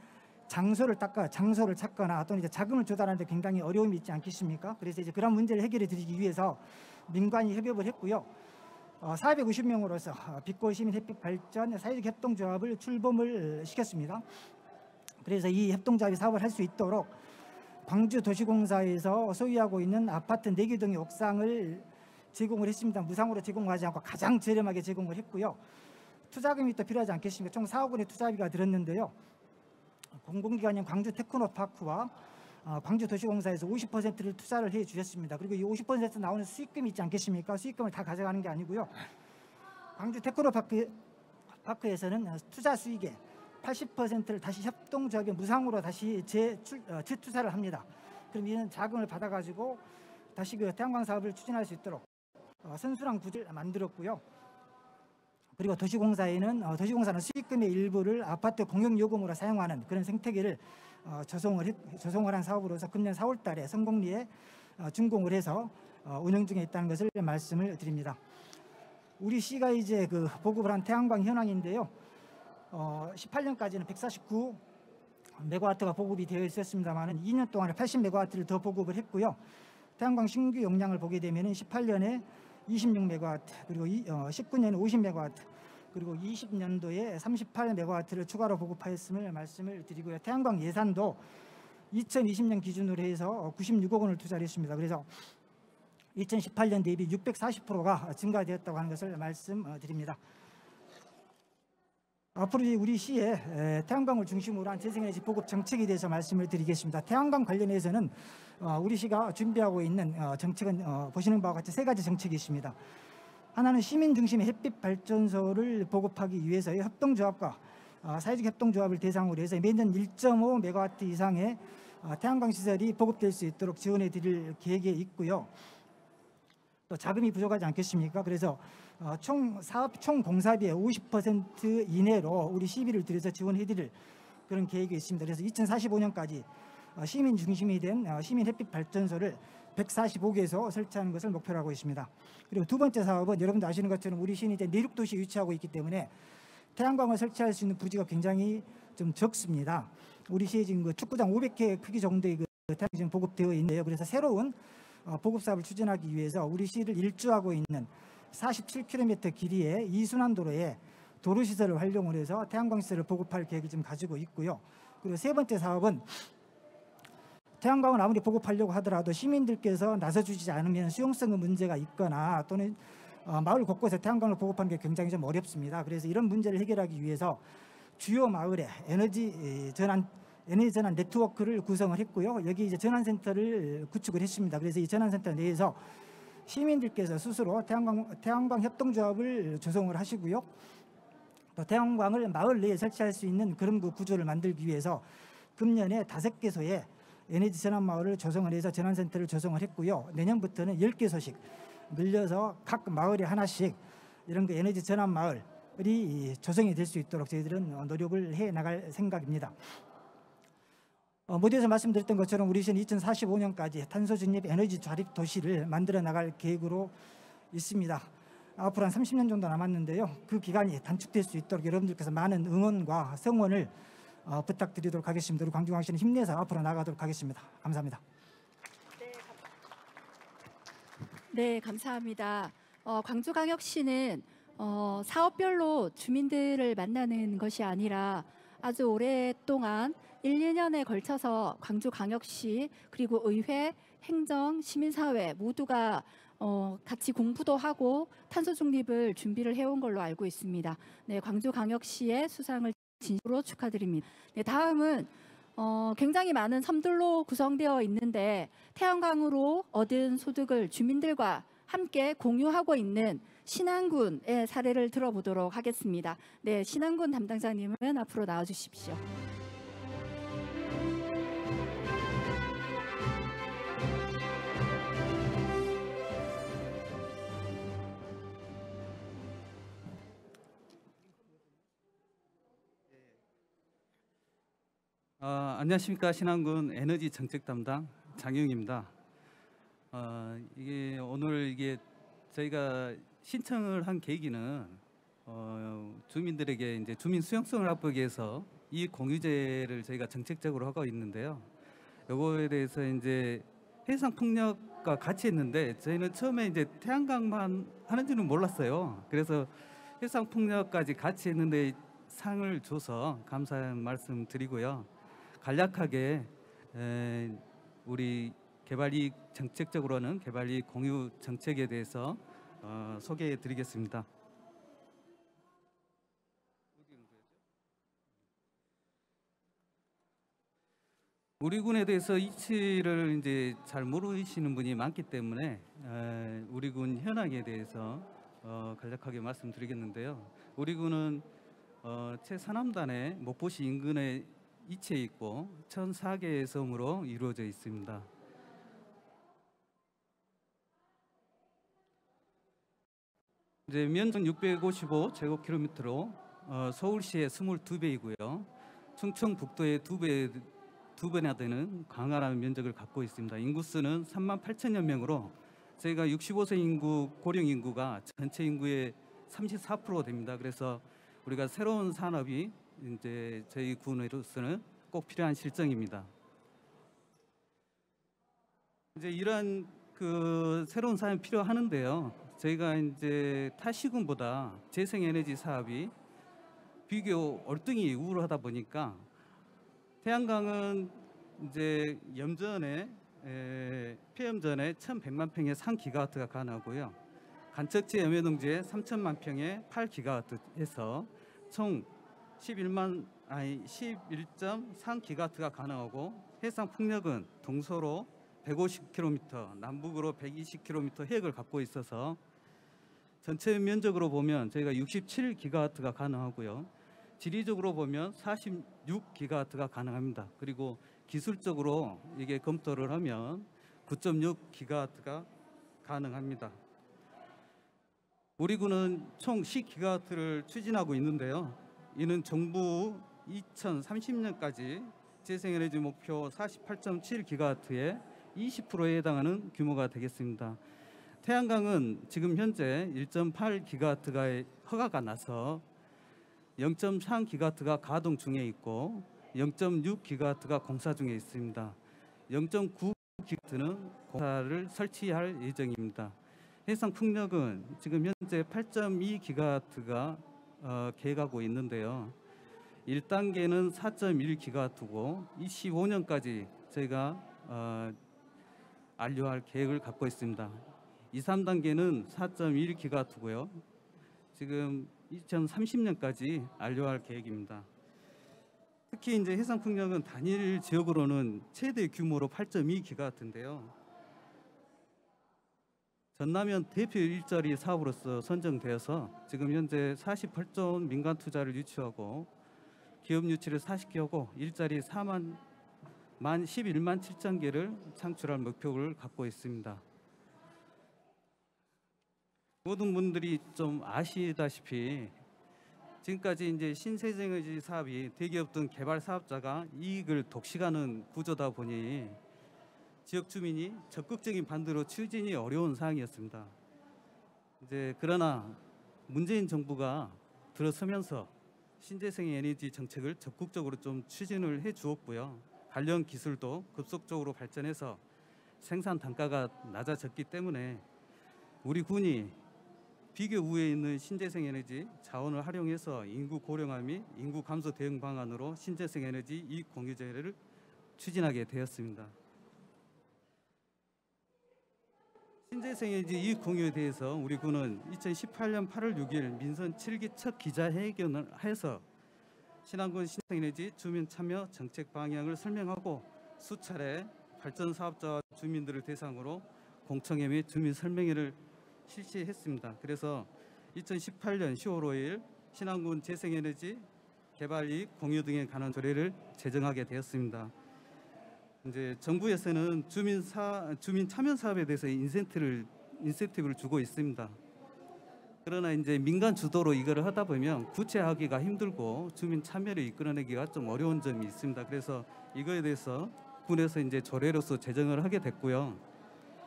장소를 닦아 장소를 찾거나 또는 이제 자금을 조달하는데 굉장히 어려움이 있지 않겠습니까? 그래서 이제 그런 문제를 해결해 드리기 위해서 민관이 협업을 했고요. 어, 사백오십 명으로서 어, 빛골 시민 햇빛 발전 사회적 협동조합을 출범을 시켰습니다. 그래서 이 협동조합이 사업을 할 수 있도록 광주 도시공사에서 소유하고 있는 아파트 네 개 동의 옥상을 제공을 했습니다. 무상으로 제공하지 않고 가장 저렴하게 제공을 했고요. 투자금이 또 필요하지 않겠습니까? 총 사억 원의 투자비가 들었는데요. 공공기관인 광주 테크노파크와 어, 광주도시공사에서 오십 퍼센트를 투자를 해 주셨습니다. 그리고 이 오십 퍼센트 나오는 수익금이 있지 않겠습니까? 수익금을 다 가져가는 게 아니고요. 광주 테크노파크 파크에서는 투자 수익의 팔십 퍼센트를 다시 협동조합에 무상으로 다시 재출, 어, 재투자를 합니다. 그럼 이는 자금을 받아가지고 다시 그 태양광 사업을 추진할 수 있도록 어, 선순환 구조를 만들었고요. 그리고 도시공사에는 어, 도시공사는 수익금의 일부를 아파트 공용요금으로 사용하는 그런 생태계를 어, 조성을 했, 조성을 한 사업으로서 금년 사월 달에 성공리에 어, 준공을 해서 어, 운영 중에 있다는 것을 말씀을 드립니다. 우리 시가 이제 그 보급을 한 태양광 현황인데요. 어, 십팔 년까지는 백사십구 메가와트가 보급이 되어 있었습니다만 이 년 동안에 팔십 메가와트를 더 보급을 했고요. 태양광 신규 용량을 보게 되면 십팔 년에 이십육 메가와트 그리고 이, 어, 십구 년에 오십 메가와트 그리고 이십 년도에 삼십팔 메가와트를 추가로 보급하였음을 말씀을 드리고요. 태양광 예산도 이천이십 년 기준으로 해서 구십육억 원을 투자를 했습니다. 그래서 이천십팔 년 대비 육백사십 퍼센트가 증가되었다고 하는 것을 말씀드립니다. 앞으로 우리 시에 태양광을 중심으로 한 재생에너지 보급 정책에 대해서 말씀을 드리겠습니다. 태양광 관련해서는 우리 시가 준비하고 있는 정책은 보시는 바와 같이 세 가지 정책이 있습니다. 하나는 시민 중심의 햇빛 발전소를 보급하기 위해서의 협동조합과 사회적 협동조합을 대상으로 해서 매년 일 점 오 메가와트 이상의 태양광 시설이 보급될 수 있도록 지원해 드릴 계획에 있고요. 또 자금이 부족하지 않겠습니까? 그래서 총 사업 총 공사비의 오십 퍼센트 이내로 우리 시비를 들여서 지원해 드릴 그런 계획이 있습니다. 그래서 이천사십오 년까지 시민 중심이 된 시민 햇빛 발전소를 백사십오 개소 설치하는 것을 목표로 하고 있습니다. 그리고 두 번째 사업은 여러분도 아시는 것처럼 우리 시는 이제 내륙 도시에 위치하고 있기 때문에 태양광을 설치할 수 있는 부지가 굉장히 좀 적습니다. 우리 시에 지금 그 축구장 오백 개 크기 정도의 그 태양광이 지금 보급되어 있는데요. 그래서 새로운 보급 사업을 추진하기 위해서 우리 시를 일주하고 있는 사십칠 킬로미터 길이의 이순환도로에 도로시설을 활용을 해서 태양광 시설을 보급할 계획을 지금 가지고 있고요. 그리고 세 번째 사업은 태양광을 아무리 보급하려고 하더라도 시민들께서 나서주지 않으면 수용성의 문제가 있거나 또는 어, 마을 곳곳에 태양광을 보급하는 게 굉장히 좀 어렵습니다. 그래서 이런 문제를 해결하기 위해서 주요 마을에 에너지 전환 에너지 전환 네트워크를 구성을 했고요. 여기 이제 전환센터를 구축을 했습니다. 그래서 이 전환센터 내에서 시민들께서 스스로 태양광 태양광 협동조합을 조성을 하시고요. 또 태양광을 마을 내에 설치할 수 있는 그런 그 구조를 만들기 위해서 금년에 다섯 개소의 에너지 전환 마을을 조성을 해서 전환센터를 조성을 했고요. 내년부터는 열 개소씩 늘려서 각 마을에 하나씩 이런 그 에너지 전환 마을이 조성이 될 수 있도록 저희들은 노력을 해 나갈 생각입니다. 어, 모두에서 말씀드렸던 것처럼 우리 시는 이천사십오 년까지 탄소 중립 에너지 자립 도시를 만들어 나갈 계획으로 있습니다. 앞으로 한 삼십 년 정도 남았는데요. 그 기간이 단축될 수 있도록 여러분들께서 많은 응원과 성원을 어, 부탁드리도록 하겠습니다. 우리 광주광시는 힘내서 앞으로 나가도록 하겠습니다. 감사합니다. 네, 감사합니다. 어, 광주광역시는 어, 사업별로 주민들을 만나는 것이 아니라 아주 오랫동안 일, 이 년에 걸쳐서 광주광역시 그리고 의회, 행정, 시민사회 모두가 어, 같이 공부도 하고 탄소 중립을 준비를 해온 걸로 알고 있습니다. 네, 광주광역시의 수상을 진심으로 축하드립니다. 네, 다음은 어, 굉장히 많은 섬들로 구성되어 있는데 태양광으로 얻은 소득을 주민들과 함께 공유하고 있는 신안군의 사례를 들어보도록 하겠습니다. 네, 신안군 담당자님은 앞으로 나와주십시오. 어, 안녕하십니까. 신안군 에너지 정책 담당 장영입니다. 어, 이게 오늘 이게 저희가 신청을 한 계기는 어, 주민들에게 이제 주민 수용성을 확보하기 위해서 이 공유제를 저희가 정책적으로 하고 있는데요. 요거에 대해서 이제 해상 풍력과 같이 했는데 저희는 처음에 이제 태양광만 하는지는 몰랐어요. 그래서 해상 풍력까지 같이 했는데 상을 줘서 감사의 말씀 드리고요. 간략하게 에, 우리 개발이익 정책적으로는 개발이익 공유 정책에 대해서 어, 소개해 드리겠습니다. 우리 군에 대해서 이치를 이제 잘 모르시는 분이 많기 때문에 에, 우리 군 현황에 대해서 어, 간략하게 말씀드리겠는데요. 우리 군은 어, 최산암단의 목포시 인근에 위치해 있고 천사 개의 섬으로 이루어져 있습니다. 이제 면적 육백오십오 제곱킬로미터로 어, 서울시의 이십이 배이고요. 충청북도의 두 배 두 배나 되는 광활한 면적을 갖고 있습니다. 인구수는 삼만 팔천여 명으로 저희가 육십오 세 인구 고령 인구가 전체 인구의 삼십사 퍼센트 됩니다. 그래서 우리가 새로운 산업이 이제 저희 군으로서는 꼭 필요한 실정입니다. 이제 이러한 그 새로운 산업이 필요하는데요. 저희가 이제 타시군보다 재생에너지 사업이 비교 월등히 우월하다 보니까 태양광은 이제 염전에 에, 폐염전에 천백만 평의 삼 기가와트가 가능하고요. 간척지 염해농지에 삼천만 평에 팔 기가와트 해서 총 십일만 아니 십일 점 삼 기가와트가 가능하고 해상 풍력은 동서로 백오십 킬로미터, 남북으로 백이십 킬로미터 해역을 갖고 있어서 전체 면적으로 보면 저희가 육십칠 기가와트가 가능하고요. 지리적으로 보면 사십육 기가와트가 가능합니다. 그리고 기술적으로 이게 검토를 하면 구 점 육 기가와트가 가능합니다. 우리 군은 총 십 기가와트를 추진하고 있는데요. 이는 정부 이천삼십 년까지 재생에너지 목표 사십팔 점 칠 기가와트의 이십 퍼센트에 해당하는 규모가 되겠습니다. 태양광은 지금 현재 일 점 팔 기가와트가 허가가 나서 영 점 삼 기가와트가 가동 중에 있고 영 점 육 기가와트가 공사 중에 있습니다. 영 점 구 기가와트는 공사를 설치할 예정입니다. 해상 풍력은 지금 현재 팔 점 이 기가와트가 어, 계획하고 있는데요. 일 단계는 사 점 일 기가와트고 이십오 년까지 저희가 어, 완료할 계획을 갖고 있습니다. 이, 삼 단계는 사 점 일 기가와트고요. 지금 이천삼십 년까지 완료할 계획입니다. 특히 이제 해상 풍력은 단일 지역으로는 최대 규모로 팔 점 이 기가와트인데요. 전남현 대표 일자리 사업으로서 선정되어서 지금 현재 사십팔 조 원 민간 투자를 유치하고 기업 유치를 사십 개 하고 일자리 사만 만 십일만 칠천 개를 창출할 목표를 갖고 있습니다. 모든 분들이 좀 아시다시피 지금까지 이제 신재생에너지 사업이 대기업든 개발 사업자가 이익을 독식하는 구조다 보니 지역 주민이 적극적인 반대로 추진이 어려운 사항이었습니다. 이제 그러나 문재인 정부가 들어서면서 신재생 에너지 정책을 적극적으로 좀 추진을 해 주었고요. 관련 기술도 급속적으로 발전해서 생산 단가가 낮아졌기 때문에 우리 군이 비교 우위에 있는 신재생 에너지 자원을 활용해서 인구 고령화 및 인구 감소 대응 방안으로 신재생 에너지 이익 공유제를 추진하게 되었습니다. 신재생 에너지 이익 공유에 대해서 우리 군은 이천십팔 년 팔월 육일 민선 칠 기 첫 기자회견을 해서 신안군 신재생에너지 주민 참여 정책 방향을 설명하고 수차례 발전 사업자와 주민들을 대상으로 공청회 및 주민 설명회를 실시했습니다. 그래서 이천십팔 년 시월 오일 신안군 재생에너지 개발이익 공유 등에 관한 조례를 제정하게 되었습니다. 이제 정부에서는 주민 사 주민 참여 사업에 대해서 인센티브를 인센티브를 주고 있습니다. 그러나 이제 민간 주도로 이거를 하다 보면 구체화하기가 힘들고 주민 참여를 이끌어내기가 좀 어려운 점이 있습니다. 그래서 이거에 대해서 군에서 이제 조례로서 제정을 하게 됐고요.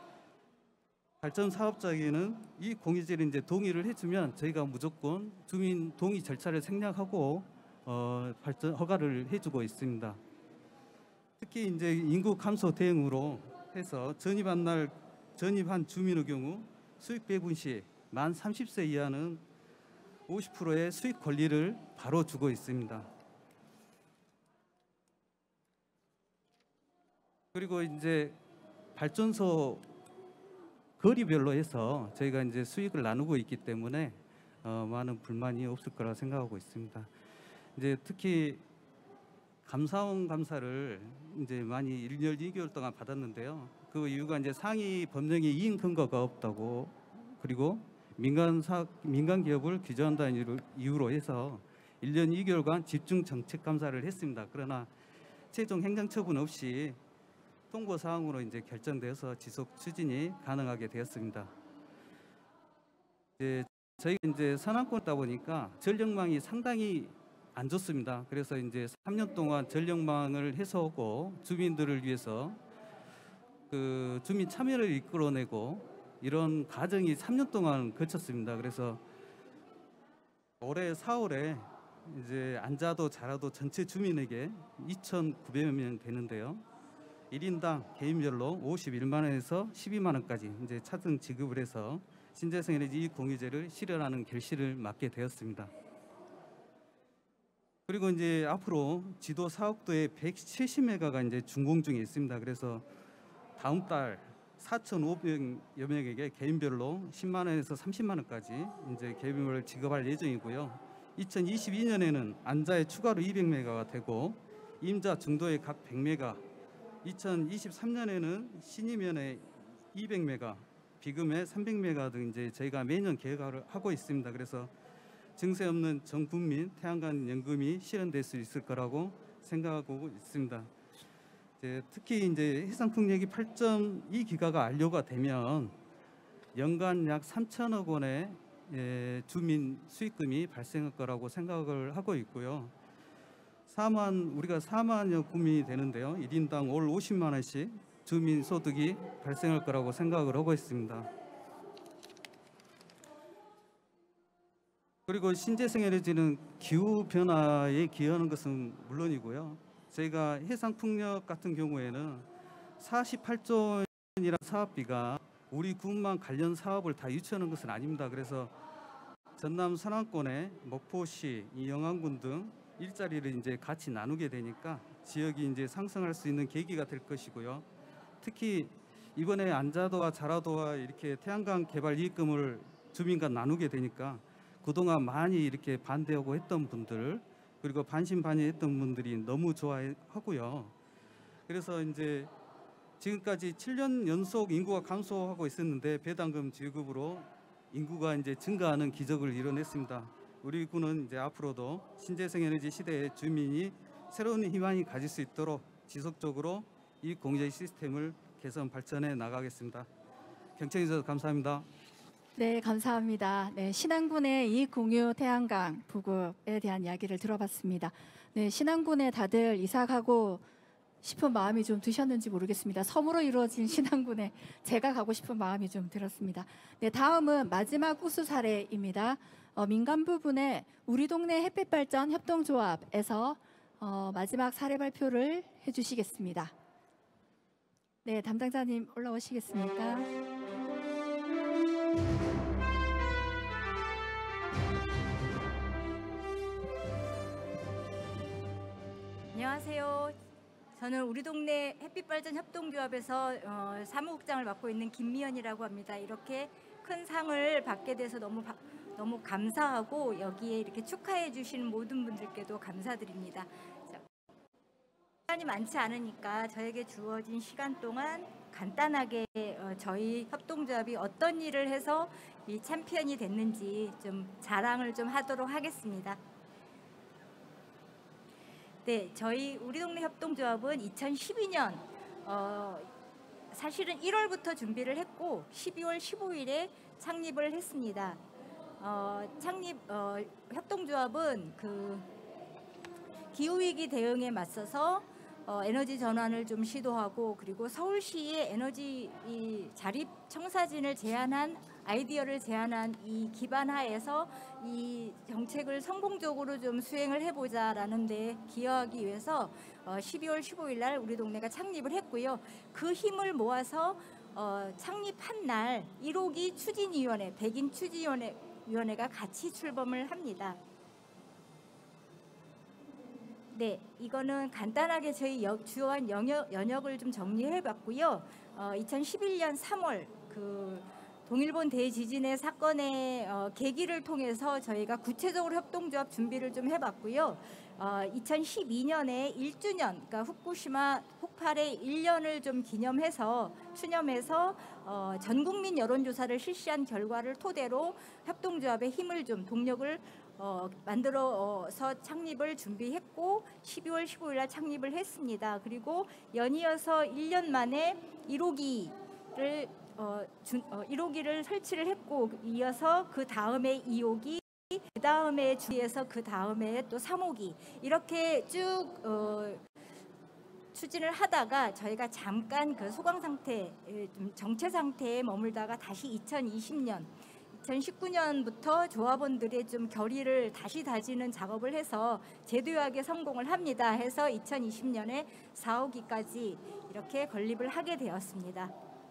발전 사업자에게는 이 공유제를 이제 동의를 해주면 저희가 무조건 주민 동의 절차를 생략하고 어, 발전 허가를 해주고 있습니다. 특히 이제 인구 감소 대응으로 해서 전입한 날 전입한 주민의 경우 수익 배분 시 만 삼십 세 이하는 오십 퍼센트의 수익 권리를 바로 주고 있습니다. 그리고 이제 발전소 거리별로 해서 저희가 이제 수익을 나누고 있기 때문에 어, 많은 불만이 없을 거라 생각하고 있습니다. 이제 특히 감사원 감사를 이제 많이 일 년 이 개월 동안 받았는데요. 그 이유가 이제 상위 법령에 이행 근거가 없다고, 그리고 민간 사 민간 기업을 규제한다는 이유로 해서 일 년 이 개월간 집중 정책 감사를 했습니다. 그러나 최종 행정처분 없이 통보 사항으로 이제 결정돼서 지속 추진이 가능하게 되었습니다. 이제 저희가 이제 산악권이다 보니까 전력망이 상당히 안 좋습니다. 그래서 이제 삼 년 동안 전력망을 해서오고 주민들을 위해서 그 주민 참여를 이끌어내고 이런 과정이 삼 년 동안 거쳤습니다. 그래서 올해 사월에 이제 앉아도 자라도 전체 주민에게 이천구백여 명 되는데요. 일 인당 개인별로 오십일만 원에서 십이만 원까지 이제 차등 지급을 해서 신재생 에너지 이익 공유제를 실현하는 결실을 맞게 되었습니다. 그리고 이제 앞으로 지도 사업도에 백칠십 메가가 이제 준공 중에 있습니다. 그래서 다음 달 사천오백여 명에게 개인별로 십만 원에서 삼십만 원까지 이제 개인별로 지급할 예정이고요. 이천이십이 년에는 안자에 추가로 이백 메가가 되고 임자 중도에 각 백 메가, 이천이십삼 년에는 신임면에 이백 메가, 비금에 삼백 메가 등 이제 저희가 매년 계획을 하고 있습니다. 그래서 증세 없는 전 국민 태양광 연금이 실현될 수 있을 거라고 생각하고 있습니다. 이제 특히 이제 해상풍력이 팔 점 이 기가가 완료가 되면 연간 약 삼천억 원의 예, 주민 수익금이 발생할 거라고 생각을 하고 있고요. 사만 우리가 사만여 국민이 되는데요. 일 인당 월 오십만 원씩 주민 소득이 발생할 거라고 생각을 하고 있습니다. 그리고 신재생 에너지는 기후 변화에 기여하는 것은 물론이고요. 저희가 해상풍력 같은 경우에는 사십팔 조 원이라는 사업비가 우리 군만 관련 사업을 다 유치하는 것은 아닙니다. 그래서 전남 서남권의 목포시, 영안군 등 일자리를 이제 같이 나누게 되니까 지역이 이제 상승할 수 있는 계기가 될 것이고요. 특히 이번에 안자도와 자라도와 이렇게 태양광 개발 이익금을 주민과 나누게 되니까 그동안 많이 이렇게 반대하고 했던 분들, 그리고 반신반의했던 분들이 너무 좋아하고요. 그래서 이제 지금까지 칠 년 연속 인구가 감소하고 있었는데 배당금 지급으로 인구가 이제 증가하는 기적을 이뤄냈습니다. 우리 군은 이제 앞으로도 신재생 에너지 시대의 주민이 새로운 희망이 가질 수 있도록 지속적으로 이 공제 시스템을 개선 발전해 나가겠습니다. 경청해 주셔서 감사합니다. 네, 감사합니다. 네, 신안군의 이익 공유 태양광 부급에 대한 이야기를 들어봤습니다. 네, 신안군에 다들 이사 가고 싶은 마음이 좀 드셨는지 모르겠습니다. 섬으로 이루어진 신안군에 제가 가고 싶은 마음이 좀 들었습니다. 네, 다음은 마지막 우수 사례입니다. 어, 민간 부분에 우리 동네 햇빛발전 협동조합에서 어, 마지막 사례 발표를 해주시겠습니다. 네, 담당자님 올라오시겠습니까? 안녕하세요. 저는 우리 동네 햇빛발전 협동조합에서 어, 사무국장을 맡고 있는 김미연이라고 합니다. 이렇게 큰 상을 받게 돼서 너무 바, 너무 감사하고 여기에 이렇게 축하해 주시는 모든 분들께도 감사드립니다. 자, 시간이 많지 않으니까 저에게 주어진 시간 동안 간단하게 어, 저희 협동조합이 어떤 일을 해서 이 챔피언이 됐는지 좀 자랑을 좀 하도록 하겠습니다. 네, 저희 우리 동네 협동조합은 이천십이 년 어, 사실은 일월부터 준비를 했고 십이월 십오일에 창립을 했습니다. 어, 창립 어, 협동조합은 그 기후위기 대응에 맞서서 어, 에너지 전환을 좀 시도하고 그리고 서울시의 에너지 이 자립 청사진을 제안한 아이디어를 제안한 이 기반 하에서 이 정책을 성공적으로 좀 수행을 해보자라는 데 기여하기 위해서 어, 십이월 십오일 날 우리 동네가 창립을 했고요. 그 힘을 모아서 어, 창립한 날 일호기 추진위원회, 백인 추진위원회 위원회가 같이 출범을 합니다. 네, 이거는 간단하게 저희 여, 주요한 영역, 연역을 좀 정리해봤고요. 어, 이천십일 년 삼월 그 동일본 대지진의 사건의 어, 계기를 통해서 저희가 구체적으로 협동조합 준비를 좀 해봤고요. 어, 이천십이 년에 일 주년, 그러니까 후쿠시마 폭발의 일 년을 좀 기념해서 추념해서 어, 전국민 여론조사를 실시한 결과를 토대로 협동조합의 힘을 좀 동력을 어, 만들어서 창립을 준비했고 십이월 십오일 날 창립을 했습니다. 그리고 연이어서 일 년 만에 일호기를 어, 준, 어, 일호기를 설치를 했고 이어서 그 다음에 이호기, 그 다음에 주에서 그 다음에 또 삼호기 이렇게 쭉 어, 추진을 하다가 저희가 잠깐 그 소강 상태, 좀 정체 상태에 머물다가 다시 이천이십 년, 이천십구 년부터 조합원들의 좀 결의를 다시 다지는 작업을 해서 제도화하게 성공을 합니다. 해서 이천이십 년에 사호기까지 이렇게 건립을 하게 되었습니다.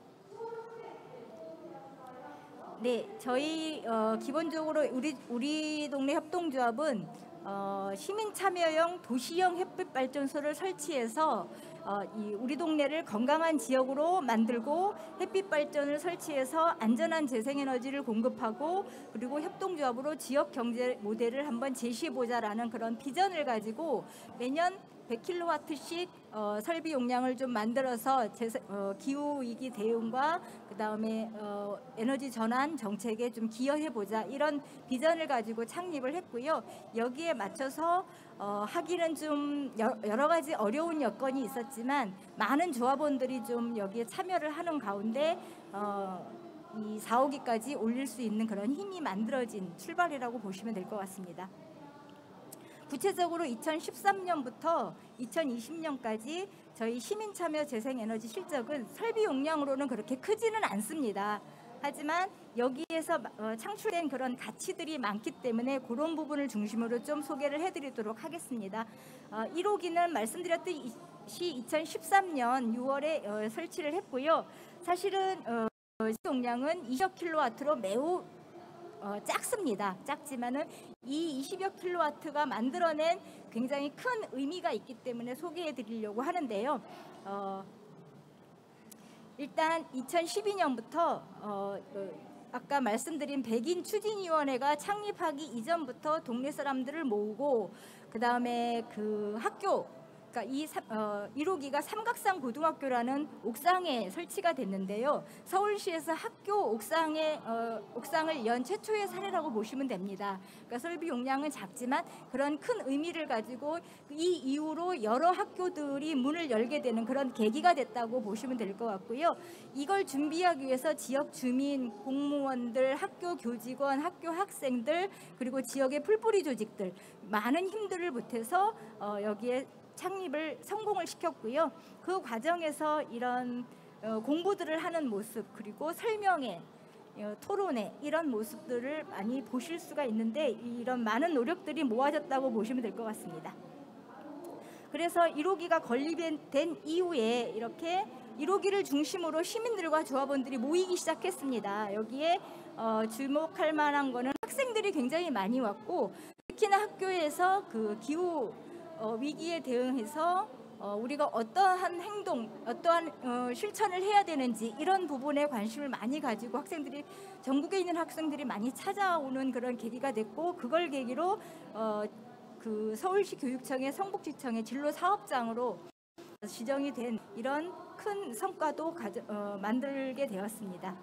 네, 저희 어, 기본적으로 우리 우리 동네 협동조합은 어, 시민 참여형 도시형 햇빛 발전소를 설치해서 어, 이 우리 동네를 건강한 지역으로 만들고 햇빛 발전을 설치해서 안전한 재생에너지를 공급하고 그리고 협동조합으로 지역 경제 모델을 한번 제시해보자라는 그런 비전을 가지고 매년 백 킬로와트씩 어, 설비 용량을 좀 만들어서 재세, 어, 기후 위기 대응과 그 다음에 어, 에너지 전환 정책에 좀 기여해보자 이런 비전을 가지고 창립을 했고요. 여기에 맞춰서 어, 하기는 좀 여러 가지 어려운 여건이 있었지만 많은 조합원들이 좀 여기에 참여를 하는 가운데 어, 이 사호기까지 올릴 수 있는 그런 힘이 만들어진 출발이라고 보시면 될 것 같습니다. 구체적으로 이천십삼 년부터 이천이십 년까지 저희 시민참여 재생에너지 실적은 설비 용량으로는 그렇게 크지는 않습니다. 하지만 여기에서 창출된 그런 가치들이 많기 때문에 그런 부분을 중심으로 좀 소개를 해드리도록 하겠습니다. 일호기는 말씀드렸듯이 이천십삼 년 유월에 설치를 했고요. 사실은 용량은 이십여 킬로와트로 매우 어, 작습니다. 작지만은 이 이십여 킬로와트가 만들어낸 굉장히 큰 의미가 있기 때문에 소개해 드리려고 하는데요. 어, 일단 이천십이 년부터 어, 어, 아까 말씀드린 백인 추진위원회가 창립하기 이전부터 동네 사람들을 모으고 그 다음에 그 학교 그러니까 이 어, 일호기가 삼각산 고등학교라는 옥상에 설치가 됐는데요. 서울시에서 학교 옥상에 어, 옥상을 연 최초의 사례라고 보시면 됩니다. 그러니까 설비 용량은 작지만 그런 큰 의미를 가지고 이 이후로 여러 학교들이 문을 열게 되는 그런 계기가 됐다고 보시면 될 것 같고요. 이걸 준비하기 위해서 지역 주민, 공무원들, 학교 교직원, 학교 학생들 그리고 지역의 풀뿌리 조직들 많은 힘들을 보태서 어, 여기에 창립을 성공을 시켰고요. 그 과정에서 이런 어, 공부들을 하는 모습 그리고 설명회, 어, 토론회 이런 모습들을 많이 보실 수가 있는데 이런 많은 노력들이 모아졌다고 보시면 될 것 같습니다. 그래서 일호기가 건립된 이후에 이렇게 일호기를 중심으로 시민들과 조합원들이 모이기 시작했습니다. 여기에 어, 주목할 만한 거는 학생들이 굉장히 많이 왔고 특히나 학교에서 그 기후 어, 위기에 대응해서 어, 우리가 어떠한 행동, 어떠한 어, 실천을 해야 되는지 이런 부분에 관심을 많이 가지고 학생들이 전국에 있는 학생들이 많이 찾아오는 그런 계기가 됐고 그걸 계기로 어, 그 서울시 교육청의 성북지청의 진로 사업장으로 지정이 된 이런 큰 성과도 가져, 어, 만들게 되었습니다.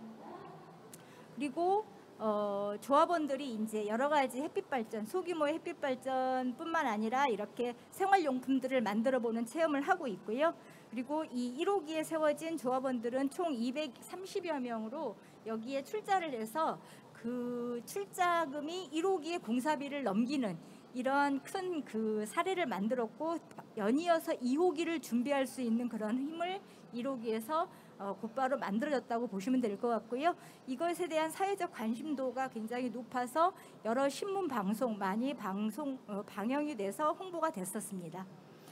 그리고 어, 조합원들이 이제 여러 가지 햇빛 발전, 소규모의 햇빛 발전뿐만 아니라 이렇게 생활용품들을 만들어 보는 체험을 하고 있고요. 그리고 이 일호기에 세워진 조합원들은 총 이백삼십여 명으로 여기에 출자를 해서 그 출자금이 일호기의 공사비를 넘기는 이런 큰 그 사례를 만들었고 연이어서 이 호기를 준비할 수 있는 그런 힘을 이루기 위해서 어, 곧바로 만들어졌다고 보시면 될 것 같고요. 이것에 대한 사회적 관심도가 굉장히 높아서 여러 신문 방송 많이 방송 어, 방영이 돼서 홍보가 됐었습니다.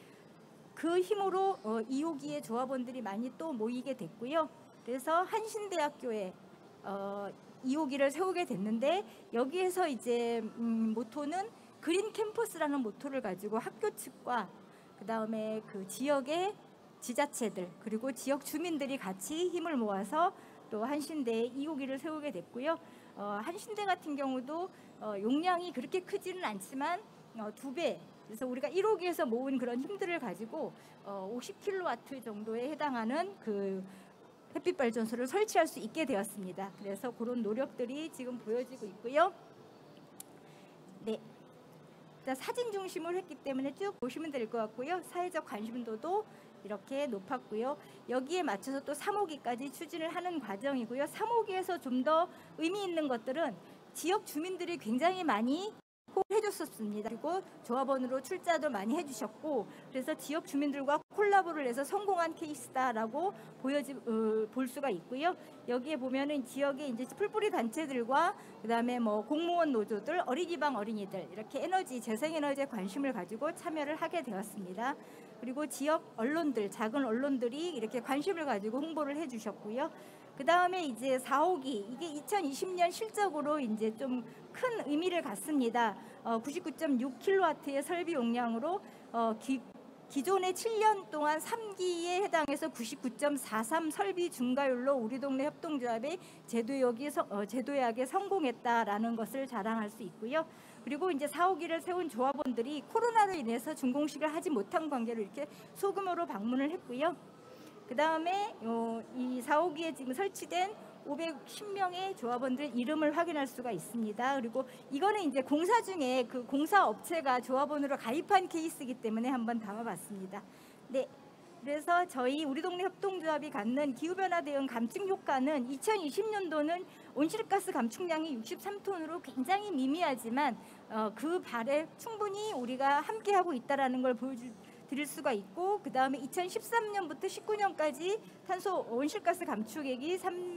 그 힘으로 어, 이 호기의 조합원들이 많이 또 모이게 됐고요. 그래서 한신대학교에 어, 이 호기를 세우게 됐는데 여기에서 이제 음, 모토는 그린 캠퍼스라는 모토를 가지고 학교 측과 그 다음에 그 지역의 지자체들 그리고 지역 주민들이 같이 힘을 모아서 또 한신대에 이 호기를 세우게 됐고요. 어, 한신대 같은 경우도 어, 용량이 그렇게 크지는 않지만 어, 두 배. 그래서 우리가 일 호기에서 모은 그런 힘들을 가지고 어, 오십 킬로와트 정도에 해당하는 그 햇빛 발전소를 설치할 수 있게 되었습니다. 그래서 그런 노력들이 지금 보여지고 있고요. 네. 일단 사진 중심으로 했기 때문에 쭉 보시면 될 것 같고요. 사회적 관심도도 이렇게 높았고요. 여기에 맞춰서 또 삼 호기까지 추진을 하는 과정이고요. 삼 호기에서 좀 더 의미 있는 것들은 지역 주민들이 굉장히 많이 해줬었습니다. 그리고 조합원으로 출자도 많이 해주셨고 그래서 지역 주민들과 콜라보를 해서 성공한 케이스다라고 보여지 어, 볼 수가 있고요. 여기에 보면은 지역의 이제 풀뿌리 단체들과 그다음에 뭐 공무원 노조들, 어린이방 어린이들 이렇게 에너지 재생에너지에 관심을 가지고 참여를 하게 되었습니다. 그리고 지역 언론들, 작은 언론들이 이렇게 관심을 가지고 홍보를 해주셨고요. 그 다음에 이제 사 호기 이게 이천이십 년 실적으로 이제 좀 큰 의미를 갖습니다. 어, 구십구 점 육 킬로와트의 설비 용량으로 어, 기, 기존의 칠 년 동안 삼 기에 해당해서 구십구 점 사삼 설비 중과율로 우리 동네 협동조합의 제도약이 어, 제도약에 성공했다라는 것을 자랑할 수 있고요. 그리고 이제 사 호기를 세운 조합원들이 코로나로 인해서 준공식을 하지 못한 관계로 이렇게 소규모로 방문을 했고요. 그 다음에 어, 이 사 호기에 지금 설치된 오백십 명의 조합원들 이름을 확인할 수가 있습니다. 그리고 이거는 이제 공사 중에 그 공사 업체가 조합원으로 가입한 케이스이기 때문에 한번 담아봤습니다. 네. 그래서 저희 우리 동네 협동조합이 갖는 기후변화 대응 감축 효과는 이천이십 년도는 온실가스 감축량이 육십삼 톤으로 굉장히 미미하지만 어, 그 발에 충분히 우리가 함께하고 있다는 걸 보여줄 드릴 수가 있고 그 다음에 이천십삼 년부터 십구 년까지 탄소 온실가스 감축액이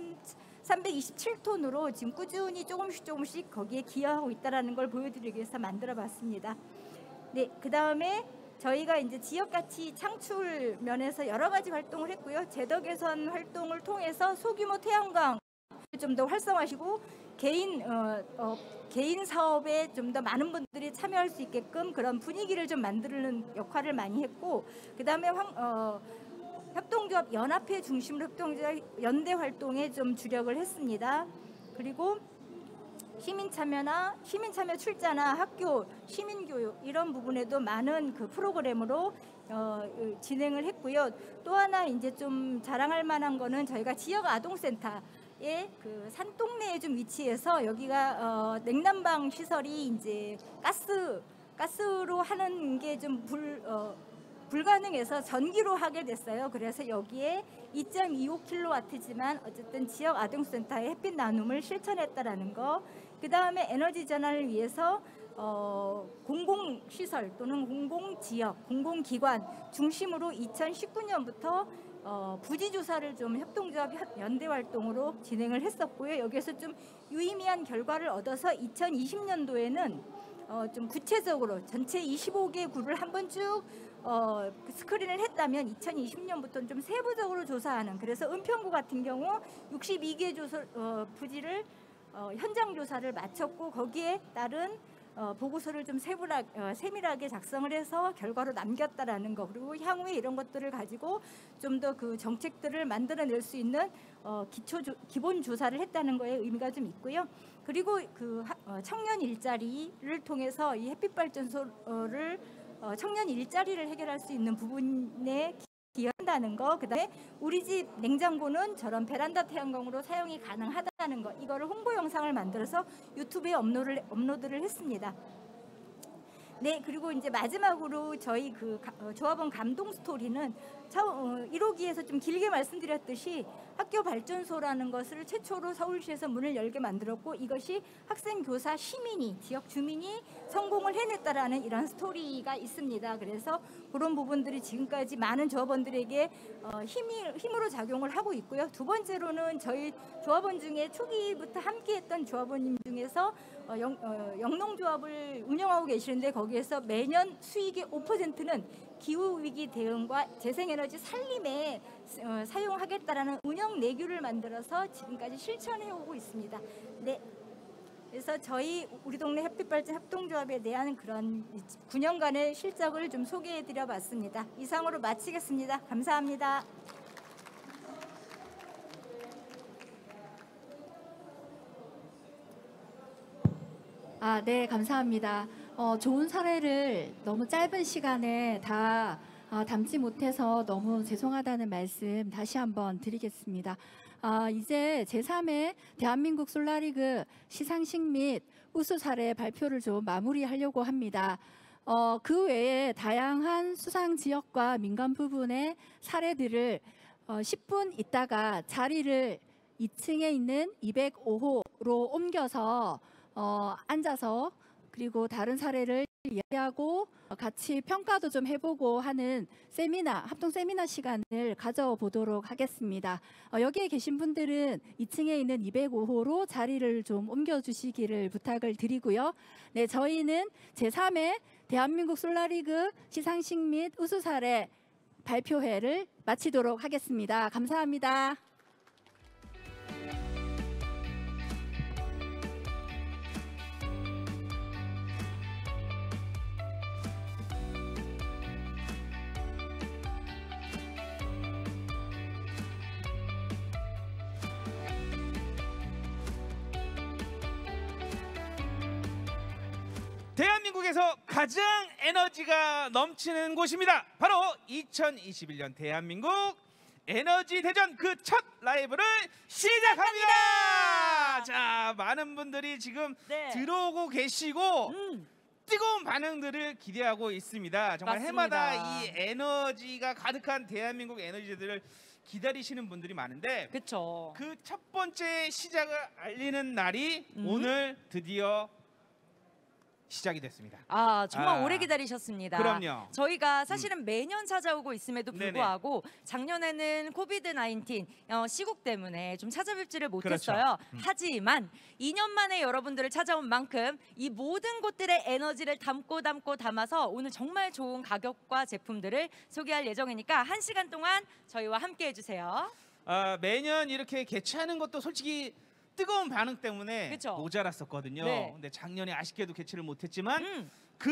삼백이십칠 톤으로 지금 꾸준히 조금씩 조금씩 거기에 기여하고 있다는 걸 보여드리기 위해서 만들어봤습니다. 네, 그 다음에 저희가 이제 지역 가치 창출 면에서 여러 가지 활동을 했고요. 제도 개선 활동을 통해서 소규모 태양광 좀 더 활성화하시고 개인 어, 어, 개인 사업에 좀 더 많은 분들이 참여할 수 있게끔 그런 분위기를 좀 만드는 역할을 많이 했고 그 다음에 어, 협동조합 연합회 중심으로 협동조합 연대 활동에 좀 주력을 했습니다. 그리고 시민 참여나 시민 참여 출자나 학교 시민 교육 이런 부분에도 많은 그 프로그램으로 어, 진행을 했고요. 또 하나 이제 좀 자랑할 만한 거는 저희가 지역 아동센터 그 산동네에 좀 위치해서 여기가 어, 냉난방 시설이 이제 가스 가스로 하는 게 좀 불 어, 불가능해서 전기로 하게 됐어요. 그래서 여기에 이 점 이오 킬로와트지만 어쨌든 지역 아동센터의 햇빛 나눔을 실천했다라는 거. 그 다음에 에너지 전환을 위해서 어, 공공시설 또는 공공지역, 공공기관 중심으로 이천십구 년부터 어, 부지조사를 좀 협동조합 연대 활동으로 진행을 했었고요. 여기에서 좀 유의미한 결과를 얻어서 이천이십 년도에는 어, 좀 구체적으로 전체 이십오 개 구를 한번 쭉 어, 스크린을 했다면 이천이십 년부터는 좀 세부적으로 조사하는 그래서 은평구 같은 경우 육십이 개 조사, 어, 부지를 어, 현장 조사를 마쳤고 거기에 따른 어, 보고서를 좀 세부라, 어, 세밀하게 작성을 해서 결과로 남겼다라는 거 그리고 향후에 이런 것들을 가지고 좀 더 그 정책들을 만들어낼 수 있는 어, 기초 조, 기본 조사를 했다는 거에 의미가 좀 있고요. 그리고 그 하, 어, 청년 일자리를 통해서 이 햇빛 발전소를 어, 청년 일자리를 해결할 수 있는 부분에 기여한다는 거, 그다음에 우리 집 냉장고는 저런 베란다 태양광으로 사용이 가능하다는 거, 이거를 홍보 영상을 만들어서 유튜브에 업로드를, 업로드를 했습니다. 네, 그리고 이제 마지막으로 저희 그 가- 어, 조합원 감동 스토리는 차, 어, 일 호기에서 좀 길게 말씀드렸듯이 학교 발전소라는 것을 최초로 서울시에서 문을 열게 만들었고 이것이 학생, 교사, 시민이, 지역 주민이 성공을 해냈다라는 이런 스토리가 있습니다. 그래서 그런 부분들이 지금까지 많은 조합원들에게 어, 힘이, 힘으로 작용을 하고 있고요. 두 번째로는 저희 조합원 중에 초기부터 함께했던 조합원님 중에서 어, 영, 어, 영농조합을 운영하고 계시는데 거기에서 매년 수익의 오 퍼센트는 기후위기 대응과 재생에너지 살림에 어, 사용하겠다라는 운영 내규를 만들어서 지금까지 실천해 오고 있습니다. 네. 그래서 저희 우리 동네 햇빛발전 협동조합에 대한 그런 구 년간의 실적을 좀 소개해 드려 봤습니다. 이상으로 마치겠습니다. 감사합니다. 아, 네, 감사합니다. 어, 좋은 사례를 너무 짧은 시간에 다 아, 담지 못해서 너무 죄송하다는 말씀 다시 한번 드리겠습니다. 아, 이제 제삼 회 대한민국 솔라리그 시상식 및 우수 사례 발표를 좀 마무리하려고 합니다. 어, 그 외에 다양한 수상 지역과 민간 부분의 사례들을 어, 십 분 있다가 자리를 이 층에 있는 이백오 호로 옮겨서 어, 앉아서 그리고 다른 사례를 이야기하고 같이 평가도 좀 해보고 하는 세미나, 합동 세미나 시간을 가져보도록 하겠습니다. 어, 여기에 계신 분들은 이 층에 있는 이백오 호로 자리를 좀 옮겨주시기를 부탁을 드리고요. 네, 저희는 제삼 회 대한민국 솔라리그 시상식 및 우수 사례 발표회를 마치도록 하겠습니다. 감사합니다. 대한민국에서 가장 에너지가 넘치는 곳입니다. 바로 이천이십일 년 대한민국 에너지 대전 그 첫 라이브를 시작합니다. 자, 많은 분들이 지금 네. 들어오고 계시고 음. 뜨거운 반응들을 기대하고 있습니다. 정말 맞습니다. 해마다 이 에너지가 가득한 대한민국 에너지들을 기다리시는 분들이 많은데 그렇죠. 그 첫 번째 시작을 알리는 날이 음. 오늘 드디어 시작이 됐습니다. 아, 정말 아, 오래 기다리셨습니다. 그럼요. 저희가 사실은 매년 찾아오고 있음에도 네네. 불구하고 작년에는 코비드 나인틴 어, 시국 때문에 좀 찾아뵙지를 못했어요. 그렇죠. 음. 하지만 이 년 만에 여러분들을 찾아온 만큼 이 모든 곳들의 에너지를 담고 담고 담아서 오늘 정말 좋은 가격과 제품들을 소개할 예정이니까 한 시간 동안 저희와 함께 해주세요. 아, 매년 이렇게 개최하는 것도 솔직히 뜨거운 반응 때문에 그쵸? 모자랐었거든요. 네. 근데 작년에 아쉽게도 개최를 못했지만 음.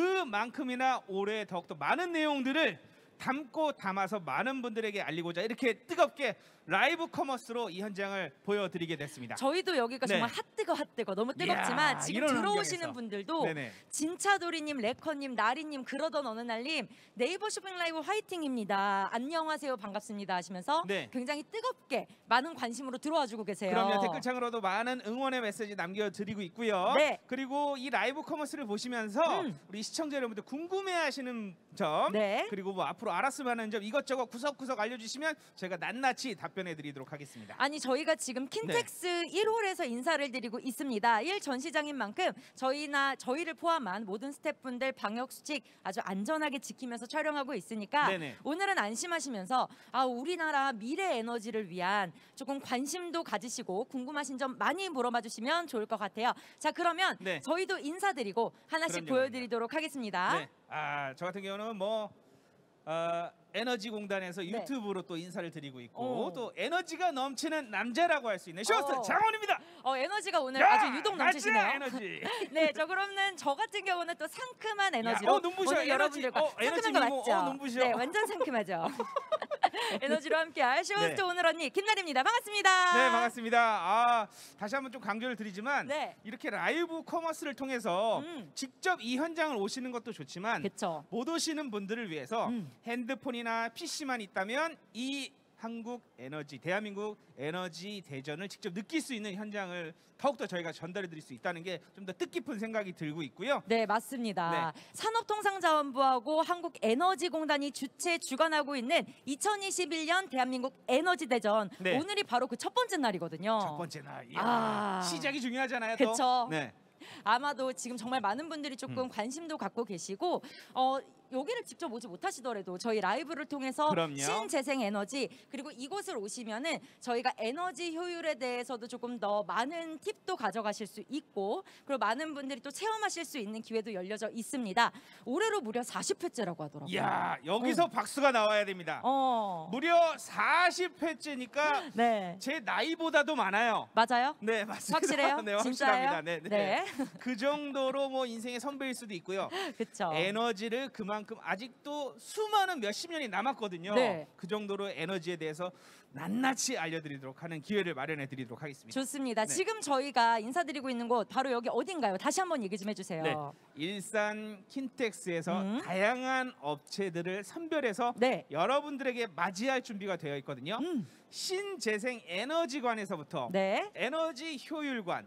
그만큼이나 올해 더욱더 많은 내용들을 담고 담아서 많은 분들에게 알리고자 이렇게 뜨겁게 라이브 커머스로 이 현장을 보여드리게 됐습니다. 저희도 여기가 네. 정말 핫뜨거 핫뜨거 너무 뜨겁지만 이야, 지금 이런 들어오시는 환경에서. 분들도 네네. 진차도리님, 레커님, 나리님, 그러던 어느 날님 네이버 쇼핑 라이브 화이팅입니다. 안녕하세요, 반갑습니다 하시면서 네. 굉장히 뜨겁게 많은 관심으로 들어와 주고 계세요. 그럼요. 댓글창으로도 많은 응원의 메시지 남겨드리고 있고요. 네. 그리고 이 라이브 커머스를 보시면서 음. 우리 시청자 여러분들 궁금해하시는 점 네. 그리고 뭐 앞으로 알았으면 하는 점 이것저것 구석구석 알려주시면 저희가 낱낱이 답변해드리도록 하겠습니다. 아니 저희가 지금 킨텍스 네. 일 홀에서 인사를 드리고 있습니다. 일 전시장인 만큼 저희나 저희를 포함한 모든 스태프분들 방역 수칙 아주 안전하게 지키면서 촬영하고 있으니까 네네. 오늘은 안심하시면서 아 우리나라 미래 에너지를 위한 조금 관심도 가지시고 궁금하신 점 많이 물어봐 주시면 좋을 것 같아요. 자 그러면 네. 저희도 인사드리고 하나씩 그럼요, 보여드리도록 하겠습니다. 네. 아, 저 같은 경우는 뭐 어, 에너지공단에서 유튜브로 또 인사를 드리고 있고 네. 어. 또 에너지가 넘치는 남자라고 할 수 있는 쇼호스트 어. 장원입니다. 어 에너지가 오늘 야, 아주 유독 넘치시네요. 가자, 에너지. 네, 저 그러면 저 같은 경우는 또 상큼한 에너지로 야, 어, 눈부셔. 오늘 에너지. 여러분들과 어, 상큼한 에너지 거 미모. 맞죠? 어, 눈부셔. 네, 완전 상큼하죠. 에너지로 함께할 쇼호스트 네. 오늘 언니 김나리입니다. 반갑습니다. 네, 반갑습니다. 아, 다시 한번 좀 강조를 드리지만 네. 이렇게 라이브 커머스를 통해서 음. 직접 이 현장을 오시는 것도 좋지만 그쵸. 못 오시는 분들을 위해서 음. 핸드폰이나 피시만 있다면 이 한국 에너지, 대한민국 에너지 대전을 직접 느낄 수 있는 현장을 더욱더 저희가 전달해 드릴 수 있다는 게 좀 더 뜻깊은 생각이 들고 있고요. 네, 맞습니다. 네. 산업통상자원부하고 한국에너지공단이 주최 주관하고 있는 이천이십일 년 대한민국 에너지 대전. 네. 오늘이 바로 그 첫 번째 날이거든요. 첫 번째 날. 이야, 아. 시작이 중요하잖아요. 또. 그쵸. 네. 아마도 지금 정말 많은 분들이 조금 음. 관심도 갖고 계시고 어, 여기를 직접 오지 못하시더라도 저희 라이브를 통해서 그럼요. 신재생 에너지 그리고 이곳을 오시면은 저희가 에너지 효율에 대해서도 조금 더 많은 팁도 가져가실 수 있고 그리고 많은 분들이 또 체험하실 수 있는 기회도 열려져 있습니다. 올해로 무려 사십 회째라고 하더라고요. 이야, 여기서 어. 박수가 나와야 됩니다. 어. 무려 사십 회째니까 네. 제 나이보다도 많아요. 맞아요? 네, 맞습니다. 확실해요? 네, 진짜예요? 확실합니다. 네, 네. 네. 그 정도로 뭐 인생의 선배일 수도 있고요. 그렇죠. 에너지를 그만큼 아직도 수많은 몇십 년이 남았거든요. 네. 그 정도로 에너지에 대해서 낱낱이 알려드리도록 하는 기회를 마련해드리도록 하겠습니다. 좋습니다. 네. 지금 저희가 인사드리고 있는 곳 바로 여기 어딘가요? 다시 한번 얘기 좀 해주세요. 네, 일산 킨텍스에서 음. 다양한 업체들을 선별해서 네. 여러분들에게 맞이할 준비가 되어 있거든요. 음. 신재생 에너지관에서부터 네. 에너지 효율관,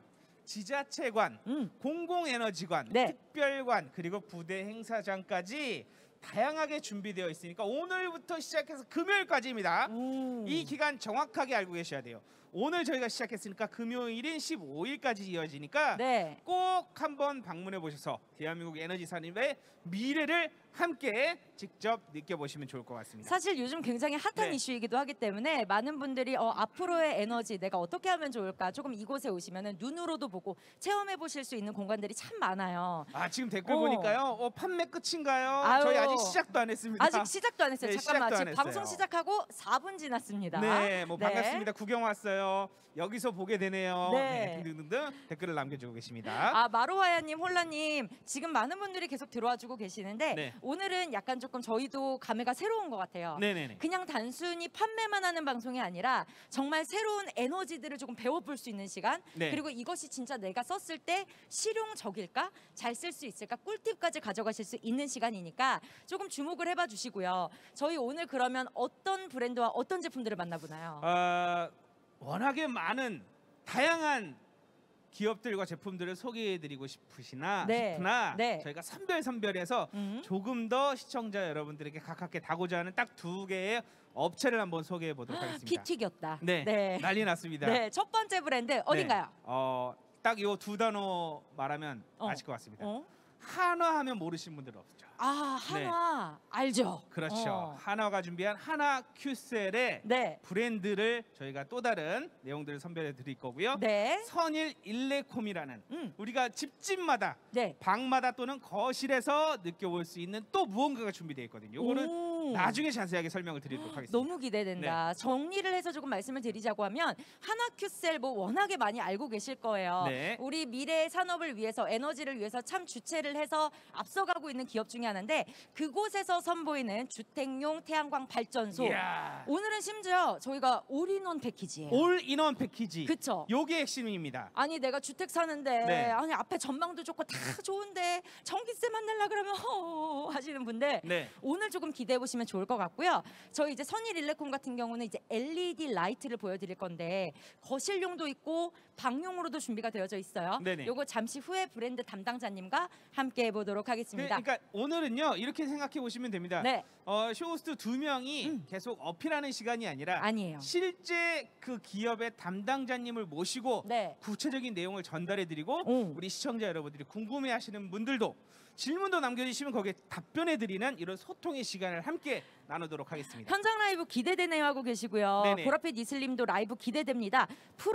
지자체관, 음. 공공에너지관, 네. 특별관 그리고 부대 행사장까지 다양하게 준비되어 있으니까 오늘부터 시작해서 금요일까지입니다. 음. 이 기간 정확하게 알고 계셔야 돼요. 오늘 저희가 시작했으니까 금요일인 십오 일까지 이어지니까 네. 꼭 한번 방문해 보셔서 대한민국 에너지 산업의 미래를 함께 직접 느껴보시면 좋을 것 같습니다. 사실 요즘 굉장히 핫한 네. 이슈이기도 하기 때문에 많은 분들이 어, 앞으로의 에너지 내가 어떻게 하면 좋을까 조금 이곳에 오시면 눈으로도 보고 체험해 보실 수 있는 공간들이 참 많아요. 아, 지금 댓글 어. 보니까요. 어, 판매 끝인가요? 아유. 저희 아직 시작도 안 했습니다. 아직 시작도 안 했어요. 네, 잠깐만 시작도 안 지금 했어요. 방송 시작하고 사 분 지났습니다. 네, 뭐 반갑습니다. 구경 왔어요. 여기서 보게 되네요. 네. 네, 등등등등 댓글을 남겨주고 계십니다. 아 마로하야님, 홀라님 지금 많은 분들이 계속 들어와주고 계시는데 네. 오늘은 약간 조금 저희도 감회가 새로운 것 같아요. 네네네. 그냥 단순히 판매만 하는 방송이 아니라 정말 새로운 에너지들을 조금 배워볼 수 있는 시간 네. 그리고 이것이 진짜 내가 썼을 때 실용적일까? 잘 쓸 수 있을까? 꿀팁까지 가져가실 수 있는 시간이니까 조금 주목을 해봐 주시고요. 저희 오늘 그러면 어떤 브랜드와 어떤 제품들을 만나보나요? 어, 워낙에 많은 다양한 기업들과 제품들을 소개해드리고 싶으시나 네. 싶으나 네. 저희가 선별 선별해서 음. 조금 더 시청자 여러분들에게 가깝게 다고자 하는 딱 두 개의 업체를 한번 소개해 보도록 하겠습니다. 피 튀겼다. 네, 네. 난리 났습니다. 네, 첫 번째 브랜드 어딘가요? 네. 어, 딱 요 두 단어 말하면 어. 아실 것 같습니다. 어? 한화하면 모르시는 분들 없죠. 아 한화 알죠? 그렇죠. 어. 한화가 준비한 한화 큐셀의 네. 브랜드를 저희가 또 다른 내용들을 선별해 드릴 거고요. 네. 선일 일레콤이라는 음. 우리가 집집마다 네. 방마다 또는 거실에서 느껴볼 수 있는 또 무언가가 준비되어 있거든요. 이거는 오. 나중에 자세하게 설명을 드리도록 하겠습니다. 너무 기대된다. 정리를 해서 조금 말씀을 드리자고 하면 한화큐셀 뭐 워낙에 많이 알고 계실 거예요. 네. 우리 미래의 산업을 위해서 에너지를 위해서 참 주체를 해서 앞서가고 있는 기업 중에 하나인데 그곳에서 선보이는 주택용 태양광 발전소. 이야. 오늘은 심지어 저희가 올인원 패키지예요. 올인원 패키지. 그쵸? 요게 핵심입니다. 아니 내가 주택 사는데 네. 아니 앞에 전망도 좋고 다 좋은데 전기세만 내려 그러면 허 하시는 분들 네. 오늘 조금 기대해 보시면 좋을 것 같고요. 저희 이제 선일 일레콤 같은 경우는 이제 엘이디 라이트를 보여드릴 건데 거실용도 있고 방용으로도 준비가 되어져 있어요. 네네. 요거 잠시 후에 브랜드 담당자님과 함께 해보도록 네, 하겠습니다. 그러니까 오늘은요 이렇게 생각해 보시면 됩니다. 네. 어, 쇼호스트 두 명이 계속 어필하는 시간이 아니라 아니에요. 실제 그 기업의 담당자님을 모시고 네. 구체적인 내용을 전달해드리고 오. 우리 시청자 여러분들이 궁금해하시는 분들도 질문도 남겨주시면 거기에 답변해드리는 이런 소통의 시간을 함께 나누도록 하겠습니다. 현장 라이브 기대되네요 하고 계시고요. 네네. 보라빛 이슬님도 라이브 기대됩니다.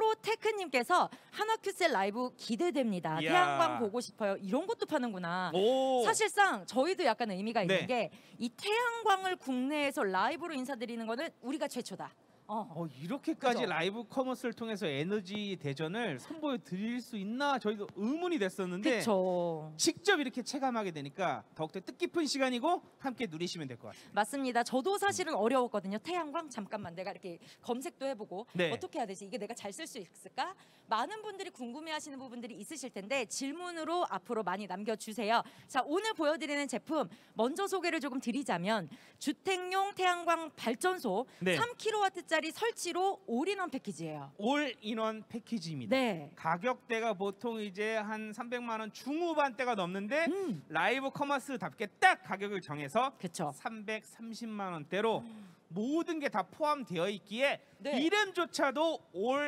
프로테크님께서 한화큐셀 라이브 기대됩니다. 이야. 태양광 보고 싶어요. 이런 것도 파는구나. 오. 사실상 저희도 약간 의미가 있는 네. 게 이 태양광을 국내에서 라이브로 인사드리는 거는 우리가 최초다. 어, 이렇게까지 그죠? 라이브 커머스를 통해서 에너지 대전을 선보여 드릴 수 있나 저희도 의문이 됐었는데 그쵸. 직접 이렇게 체감하게 되니까 더욱더 뜻깊은 시간이고 함께 누리시면 될 것 같습니다. 맞습니다. 저도 사실은 어려웠거든요. 태양광 잠깐만 내가 이렇게 검색도 해보고 네. 어떻게 해야 되지? 이게 내가 잘 쓸 수 있을까? 많은 분들이 궁금해하시는 부분들이 있으실 텐데 질문으로 앞으로 많이 남겨주세요. 자, 오늘 보여드리는 제품 먼저 소개를 조금 드리자면 주택용 태양광 발전소 네. 삼 킬로와트짜리 설치로 올인원 패키지예요. 올인원 패키지입니다. 네. 가격대가 보통 이제 한 삼백만 원 중후반대가 넘는데 음. 라이브 커머스답게 딱 가격을 정해서 그쵸. 삼백삼십만 원대로 모든 게 다 포함되어 있기에 네. 이름조차도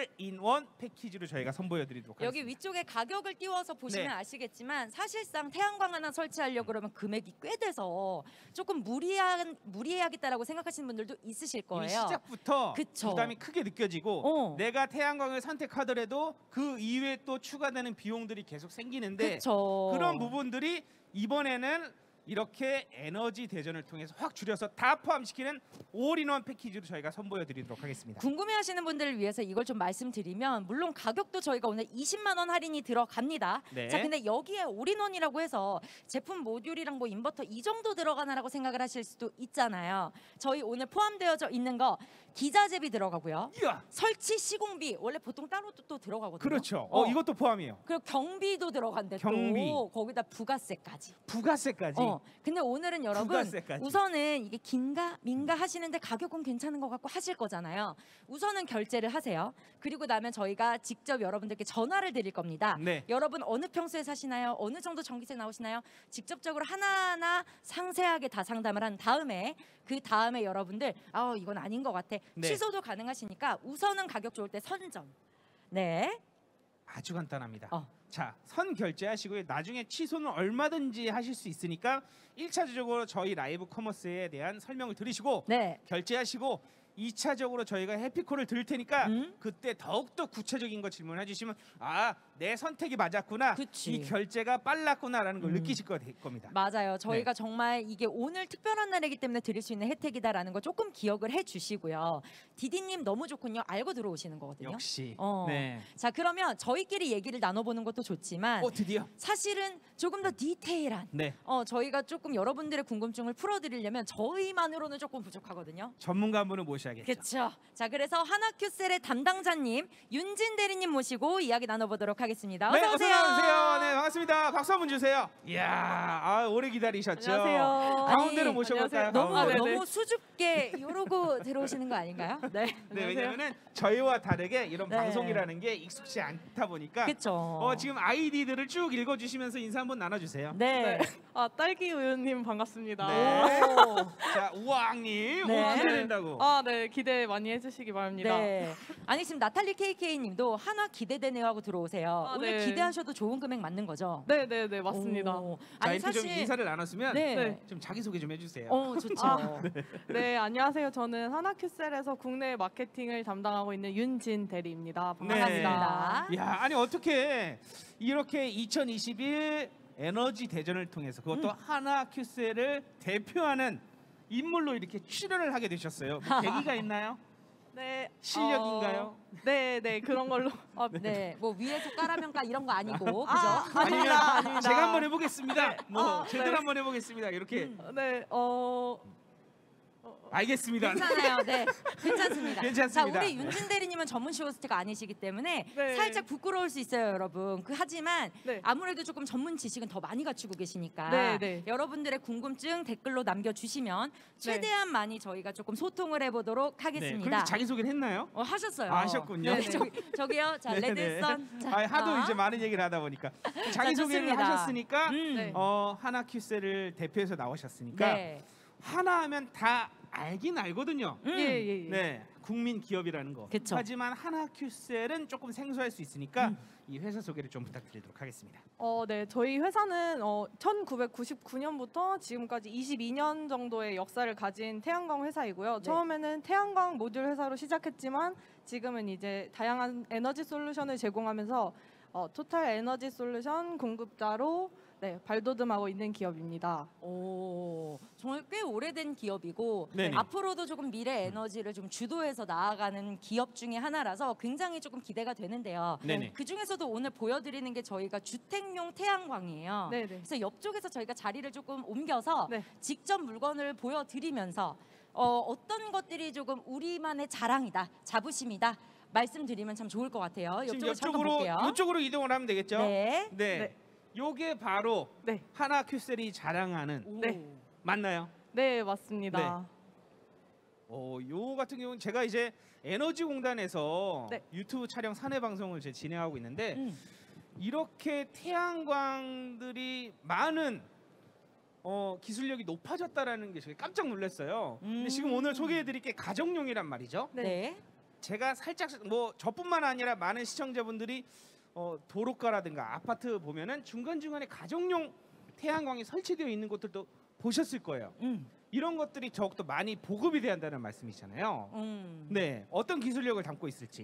올인원 패키지로 저희가 선보여 드리도록 하겠습니다. 여기 위쪽에 가격을 띄워서 보시면 네. 아시겠지만 사실상 태양광 하나 설치하려고 그러면 금액이 꽤 돼서 조금 무리한 무리해야겠다라고 생각하시는 분들도 있으실 거예요. 이미 시작부터 그쵸. 부담이 크게 느껴지고 어. 내가 태양광을 선택하더라도 그 이외에 또 추가되는 비용들이 계속 생기는데 그쵸. 그런 부분들이 이번에는 이렇게 에너지 대전을 통해서 확 줄여서 다 포함시키는 올인원 패키지로 저희가 선보여 드리도록 하겠습니다. 궁금해하시는 분들을 위해서 이걸 좀 말씀드리면 물론 가격도 저희가 오늘 이십만 원 할인이 들어갑니다. 네. 자, 근데 여기에 올인원이라고 해서 제품 모듈이랑 뭐 인버터 이 정도 들어가나라고 생각을 하실 수도 있잖아요. 저희 오늘 포함되어져 있는 거 기자재비 들어가고요. 이야. 설치 시공비 원래 보통 따로 또, 또 들어가거든요. 그렇죠. 어, 이것도 포함이에요. 그리고 경비도 들어간대 경비. 또 거기다 부가세까지. 부가세까지. 어, 근데 오늘은 여러분 부가세까지. 우선은 이게 긴가 민가 하시는데 가격은 괜찮은 것 같고 하실 거잖아요. 우선은 결제를 하세요. 그리고 나면 저희가 직접 여러분들께 전화를 드릴 겁니다. 네. 여러분 어느 평수에 사시나요? 어느 정도 전기세 나오시나요? 직접적으로 하나하나 상세하게 다 상담을 한 다음에 그 다음에 여러분들 아 이건 아닌 것 같아. 네. 취소도 가능하시니까 우선은 가격 좋을 때 선점. 네. 아주 간단합니다. 어. 자, 선 결제하시고요. 나중에 취소는 얼마든지 하실 수 있으니까 일차적으로 저희 라이브 커머스에 대한 설명을 들으시고 네. 결제하시고 이차적으로 저희가 해피콜을 드릴 테니까 음? 그때 더욱더 구체적인 거 질문해 주시면 아, 내 선택이 맞았구나. 그치. 이 결제가 빨랐구나라는 걸 음. 느끼실 거 될 겁니다. 맞아요. 저희가 네. 정말 이게 오늘 특별한 날이기 때문에 드릴 수 있는 혜택이다라는 거 조금 기억을 해주시고요. 디디님 너무 좋군요. 알고 들어오시는 거거든요. 역시. 어. 네. 자 그러면 저희끼리 얘기를 나눠보는 것도 좋지만 어, 드디어. 사실은 조금 더 디테일한 네. 어, 저희가 조금 여러분들의 궁금증을 풀어드리려면 저희만으로는 조금 부족하거든요. 전문가 한 분을 모셔야겠죠. 그렇죠. 자 그래서 하나큐셀의 담당자님 윤진 대리님 모시고 이야기 나눠보도록 하겠습니다. 어서 네, 오세요. 어서 오세요. 네, 반갑습니다. 박수 한번 주세요. 이야, 아, 오래 기다리셨죠? 안녕하세요. 가운데로 아니, 모셔볼까요? 너무 가운데로. 너무 수줍게 이러고 들어오시는 거 아닌가요? 네. 네, 왜냐면은 저희와 다르게 이런 네. 방송이라는 게 익숙치 않다 보니까 그쵸. 어, 지금 아이디들을 쭉 읽어주시면서 인사 한번 나눠주세요. 네. 아 딸기 우유님 반갑습니다. 네. 자, 우왕님 네. 오늘 기대된다고. 아 네 기대 많이 해주시기 바랍니다. 네. 아니 지금 나탈리 케이케이님도 하나 기대되네요 하고 들어오세요. 아, 오늘 네. 기대하셔도 좋은 금액 맞는 거죠? 네네네 맞습니다. 오. 자, 아니 이렇게 사실 좀 인사를 나눴으면 네. 좀 자기 소개 좀 해주세요. 어 좋죠. 아, 네 안녕하세요. 저는 하나큐셀에서 국내 마케팅을 담당하고 있는 윤진 대리입니다. 반갑습니다. 네. 야, 아니 어떻게 이렇게 이천이십일 에너지 대전을 통해서 그것도 음. 하나큐셀을 대표하는 인물로 이렇게 출연을 하게 되셨어요. 뭐 계기가 있나요? 네 실력인가요? 어, 네네 그런 걸로. 어, 네. 뭐 위에서 까라면까 이런 거 아니고 그죠? 아, 아니면 아닙니다, 아닙니다. 제가 한번 해보겠습니다. 뭐 아, 제대로 네. 한번 해보겠습니다. 이렇게 네 어. 알겠습니다. 괜찮아요. 네, 괜찮습니다. 괜찮습니다. 자, 우리 윤진 대리님은 전문 쇼호스트가 아니시기 때문에 네. 살짝 부끄러울 수 있어요, 여러분. 그 하지만 네. 아무래도 조금 전문 지식은 더 많이 갖추고 계시니까 네, 네. 여러분들의 궁금증 댓글로 남겨주시면 최대한 많이 저희가 조금 소통을 해보도록 네, 하겠습니다. 그런데 자기 소개를 했나요? 어, 하셨어요. 아, 하셨군요. 네, 저기, 저기요, 자 네네. 레드선. 자, 아, 하도 아. 이제 많은 얘기를 하다 보니까 자기 자, 소개를 좋습니다. 하셨으니까 음. 네. 어, 하나큐셀을 대표해서 나오셨으니까 네. 하나 하면 다 알긴 알거든요. 음. 예, 예, 예. 네, 국민 기업이라는 거. 그쵸. 하지만 하나큐셀은 조금 생소할 수 있으니까 이 회사 소개를 좀 부탁드리도록 하겠습니다. 어, 네. 저희 회사는 어, 천구백구십구 년부터 지금까지 이십이 년 정도의 역사를 가진 태양광 회사이고요. 네. 처음에는 태양광 모듈 회사로 시작했지만 지금은 이제 다양한 에너지 솔루션을 제공하면서 어, 토탈 에너지 솔루션 공급자로 네, 발돋움하고 있는 기업입니다. 오, 정말 꽤 오래된 기업이고 네네. 앞으로도 조금 미래 에너지를 좀 주도해서 나아가는 기업 중에 하나라서 굉장히 조금 기대가 되는데요. 네네. 그 중에서도 오늘 보여드리는 게 저희가 주택용 태양광이에요. 네네. 그래서 옆쪽에서 저희가 자리를 조금 옮겨서 네. 직접 물건을 보여드리면서 어, 어떤 것들이 조금 우리만의 자랑이다, 자부심이다 말씀드리면 참 좋을 것 같아요. 지금 옆쪽으로 잠깐 옆쪽으로 볼게요. 이쪽으로 이동을 하면 되겠죠? 네. 네. 네. 요게 바로 네. 하나 큐셀이 자랑하는 네. 맞나요? 네, 맞습니다. 어, 요 같은 경우는 제가 이제 에너지공단에서 네. 유튜브 촬영 사내 방송을 제 진행하고 있는데 음. 이렇게 태양광들이 많은 어, 기술력이 높아졌다라는 게 제가 깜짝 놀랐어요. 근데 지금 오늘 소개해드릴 게 가정용이란 말이죠. 네. 제가 살짝 뭐 저뿐만 아니라 많은 시청자분들이 어, 도로가라든가 아파트 보면은 중간중간에 가정용 태양광이 설치되어 있는 곳들도 보셨을 거예요. 음. 이런 것들이 더욱더 많이 보급이 돼야 한다는 말씀이잖아요. 음. 네, 어떤 기술력을 담고 있을지.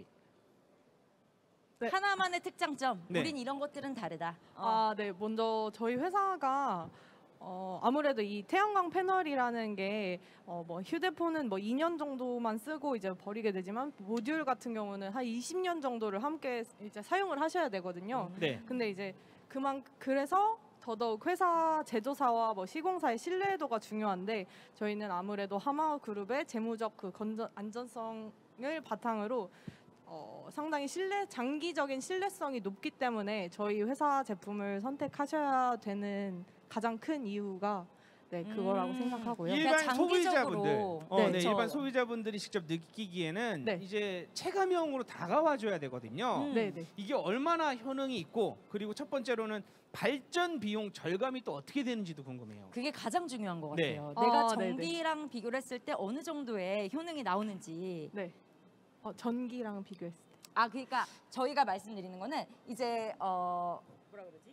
네. 하나만의 특장점. 네. 우린 이런 것들은 다르다. 어. 아, 네. 먼저 저희 회사가 어, 아무래도 이 태양광 패널이라는 게 어, 뭐 휴대폰은 뭐 이 년 정도만 쓰고 이제 버리게 되지만 모듈 같은 경우는 한 이십 년 정도를 함께 이제 사용을 하셔야 되거든요. 네. 근데 이제 그만 그래서 더더욱 회사 제조사와 뭐 시공사의 신뢰도가 중요한데 저희는 아무래도 하마그룹의 재무적 그 건전 안전성을 바탕으로 어, 상당히 신뢰 장기적인 신뢰성이 높기 때문에 저희 회사 제품을 선택하셔야 되는 가장 큰 이유가 네 그거라고 음. 생각하고요. 일반 장기적으로. 소비자분들, 어, 네, 네, 저- 일반 소비자분들이 직접 느끼기에는 네. 이제 체감형으로 다가와줘야 되거든요. 음. 네, 네. 이게 얼마나 효능이 있고 그리고 첫 번째로는 발전 비용 절감이 또 어떻게 되는지도 궁금해요. 그게 가장 중요한 것 네. 같아요. 내가 아, 네네. 전기랑 비교를 했을 때 어느 정도의 효능이 나오는지. 네. 어, 전기랑 비교했을 때. 아, 그러니까 저희가 말씀드리는 거는 이제 어 뭐라 그러지?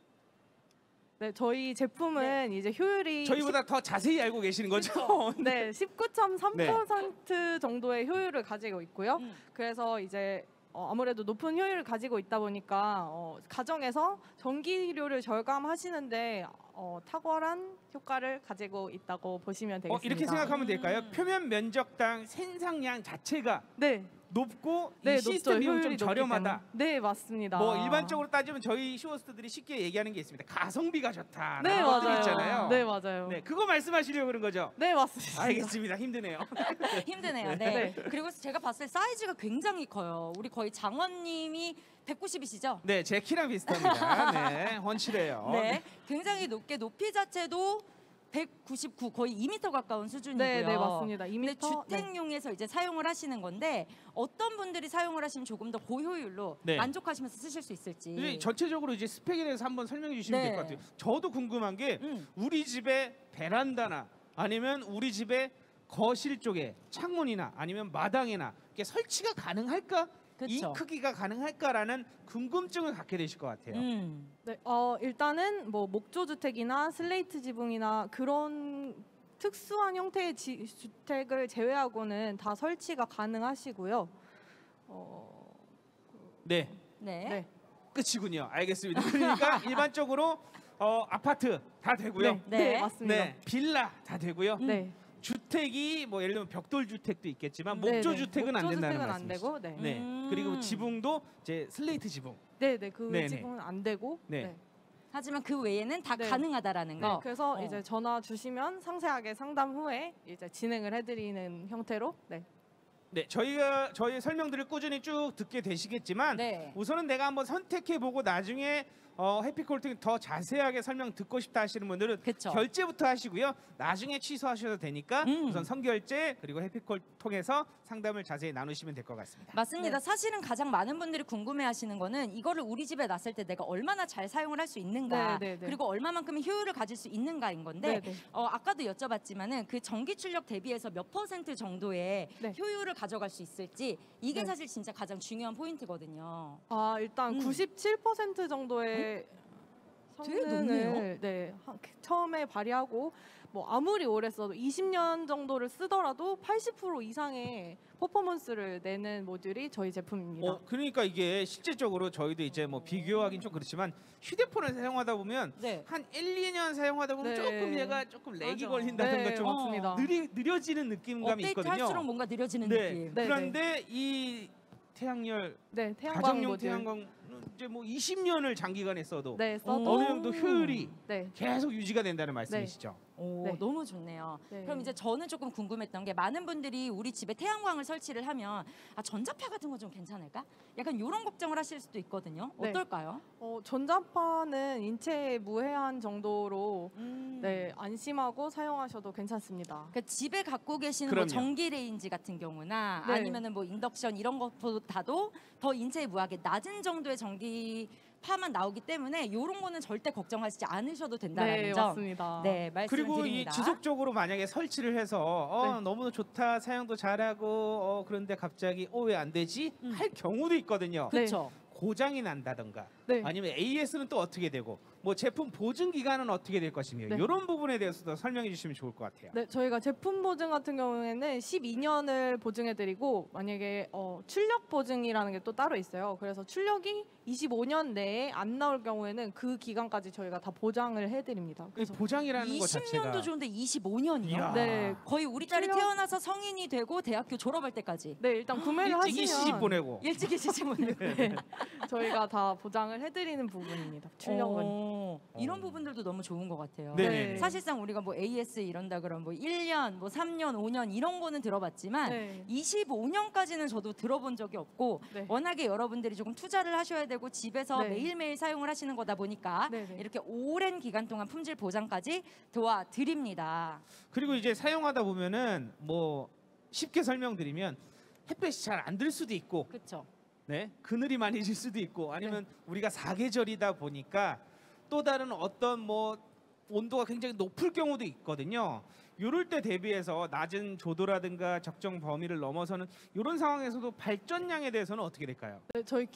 네, 저희 제품은 이제 효율이 저희보다 더 자세히 알고 계시는 거죠? 네, 십구 점 삼 퍼센트 정도의 효율을 가지고 있고요. 음. 그래서 이제 어, 아무래도 높은 효율을 가지고 있다 보니까 어, 가정에서 전기료를 절감하시는데 어, 탁월한 효과를 가지고 있다고 보시면 어, 되겠습니다. 이렇게 생각하면 될까요? 표면 면적당 생산량 자체가 네, 높고 네, 이 시스템 높죠. 비용이 좀 효율이 높기 저렴하다. 때문에. 네, 맞습니다. 뭐 일반적으로 따지면 저희 쇼호스트들이 쉽게 얘기하는 게 있습니다. 가성비가 좋다. 네, 라는 것들이 맞아요. 있잖아요. 네, 맞아요. 네, 그거 말씀하시려고 그런 거죠? 네, 맞습니다. 알겠습니다. 힘드네요. 힘드네요. 네. 네. 그리고 제가 봤을 때 사이즈가 굉장히 커요. 우리 거의 장원님이 백구십이시죠? 네, 제 키랑 비슷합니다. 네, 헌칠해요. 네. 굉장히 높게 높이 자체도 백구십구 거의 이 미터 가까운 수준이고요. 네, 네, 맞습니다. 이 근데 미터. 네. 주택용에서 이제 사용을 하시는 건데 어떤 분들이 사용을 하시면 조금 더 고효율로 네. 만족하시면서 쓰실 수 있을지. 이제 전체적으로 이제 스펙에 대해서 한번 설명해 주시면 네. 될 것 같아요. 저도 궁금한 게 음. 우리 집의 베란다나 아니면 우리 집의 거실 쪽에 창문이나 아니면 마당에나 이게 설치가 가능할까? 이 그쵸. 크기가 가능할까라는 궁금증을 갖게 되실 것 같아요. 음. 네, 어, 일단은 뭐 목조 주택이나 슬레이트 지붕이나 그런 특수한 형태의 지, 주택을 제외하고는 다 설치가 가능하시고요. 어, 네, 네. 네. 끝이군요. 알겠습니다. 그러니까 일반적으로 어, 아파트 다 되고요. 네, 네, 네. 맞습니다. 네, 빌라 다 되고요. 네. 주택이 뭐 예를 들면 벽돌 주택도 있겠지만 네, 목조 네. 주택은 안 목조 된다는 주택은 안 말씀이시죠? 되고, 네. 네. 음. 그리고 지붕도 이제 슬레이트 지붕. 네, 네, 그 네네. 지붕은 안 되고. 네. 하지만 그 외에는 다 네. 가능하다라는 네, 거. 그래서 어. 이제 전화 주시면 상세하게 상담 후에 이제 진행을 해드리는 형태로. 네. 네, 저희가 저희 설명들을 꾸준히 쭉 듣게 되시겠지만 네. 우선은 내가 한번 선택해 보고 나중에 어, 해피콜팅 더 자세하게 설명 듣고 싶다 하시는 분들은 그쵸. 결제부터 하시고요. 나중에 취소하셔도 되니까 음. 우선 선결제 그리고 해피콜 통해서 상담을 자세히 나누시면 될 것 같습니다. 맞습니다. 네. 사실은 가장 많은 분들이 궁금해하시는 거는 이거를 우리 집에 놨을 때 내가 얼마나 잘 사용을 할 수 있는가, 네, 네, 네. 그리고 얼마만큼의 효율을 가질 수 있는가인 건데 네, 네. 어, 아까도 여쭤봤지만은 그 전기 출력 대비해서 몇 퍼센트 정도의 네. 효율을 가져갈 수 있을지 이게 네. 사실 진짜 가장 중요한 포인트거든요. 아, 일단 음. 구십칠 퍼센트 정도의 되게 성능을 높네요. 네, 하- 처음에 발휘하고 뭐 아무리 오래 써도 이십 년 정도를 쓰더라도 팔십 퍼센트 이상의 퍼포먼스를 내는 모듈이 저희 제품입니다. 어, 그러니까 이게 실질적으로 저희도 이제 뭐 비교하긴 좀 그렇지만 휴대폰을 사용하다 보면 네. 한 일, 이 년 사용하다 보면 네. 조금 얘가 조금 렉이 맞아. 걸린다든가 네, 좀 맞습니다. 느리, 느려지는 느낌감이 업데이트 있거든요. 할수록 뭔가 느려지는 네. 느낌. 네, 그런데 이 태양열 네, 태양광 가정용 모듈. 태양광 이제 뭐 이십 년을 장기간에 써도 네, 써도 어느 정도 효율이 네. 계속 유지가 된다는 말씀이시죠? 오, 네. 너무 좋네요. 네. 그럼 이제 저는 조금 궁금했던 게 많은 분들이 우리 집에 태양광을 설치를 하면 아, 전자파 같은 거 좀 괜찮을까? 약간 이런 걱정을 하실 수도 있거든요. 네. 어떨까요? 어, 전자파는 인체에 무해한 정도로 음. 네, 안심하고 사용하셔도 괜찮습니다. 그러니까 집에 갖고 계시는 뭐 그럼요. 전기 레인지 같은 경우나 네. 아니면은 뭐 인덕션 이런 것보다도 더 인체에 무하게 낮은 정도의 전기파만 나오기 때문에 이런 거는 절대 걱정하시지 않으셔도 된다는 네, 점. 맞습니다. 네, 말씀을 그리고 이 드립니다. 지속적으로 만약에 설치를 해서 어, 네. 너무 좋다 사용도 잘하고 어, 그런데 갑자기 어 왜 안 되지 음. 할 경우도 있거든요. 네. 그렇죠. 고장이 난다던가 네. 아니면 에이에스는 또 어떻게 되고 뭐 제품 보증 기간은 어떻게 될 것이며 네. 이런 부분에 대해서도 설명해 주시면 좋을 것 같아요. 네, 저희가 제품 보증 같은 경우에는 십이 년을 보증해드리고 만약에 어, 출력 보증이라는 게 또 따로 있어요. 그래서 출력이 이십오 년 내에 안 나올 경우에는 그 기간까지 저희가 다 보장을 해드립니다. 그 보장이라는 것 이십 년도 자체가 좋은데 이십오 년이요? 이야. 네, 거의 우리 딸이 출력- 태어나서 성인이 되고 대학교 졸업할 때까지 네, 일단 구매를 일찍이 하시면 시집 보내고 일찍이 시집 보내고 네, 저희가 다 보장을 해드리는 부분입니다. 출력은. 어, 이런 부분들도 너무 좋은 것 같아요. 네. 사실상 우리가 뭐 에이에스 이런다 그러면 뭐 일 년, 뭐 삼 년, 오 년 이런 거는 들어봤지만 네. 이십오 년까지는 저도 들어본 적이 없고 네. 워낙에 여러분들이 조금 투자를 하셔야 되고 집에서 네. 매일매일 사용을 하시는 거다 보니까 네, 네. 이렇게 오랜 기간 동안 품질 보장까지 도와드립니다. 그리고 이제 사용하다 보면은 뭐 쉽게 설명드리면 햇볕이 잘 안 들 수도 있고 그렇죠. 네, 그늘이 많이 질 수도 있고 아니면 우리가 사계절이다 보니까 또 다른 어떤 뭐 온도가 굉장히 높을 경우도 있거든요. 이럴 때 대비해서 낮은 조도라든가 적정 범위를 넘어서는 이런 상황에서도 발전량에 대해서는 어떻게 될까요? 네, 저희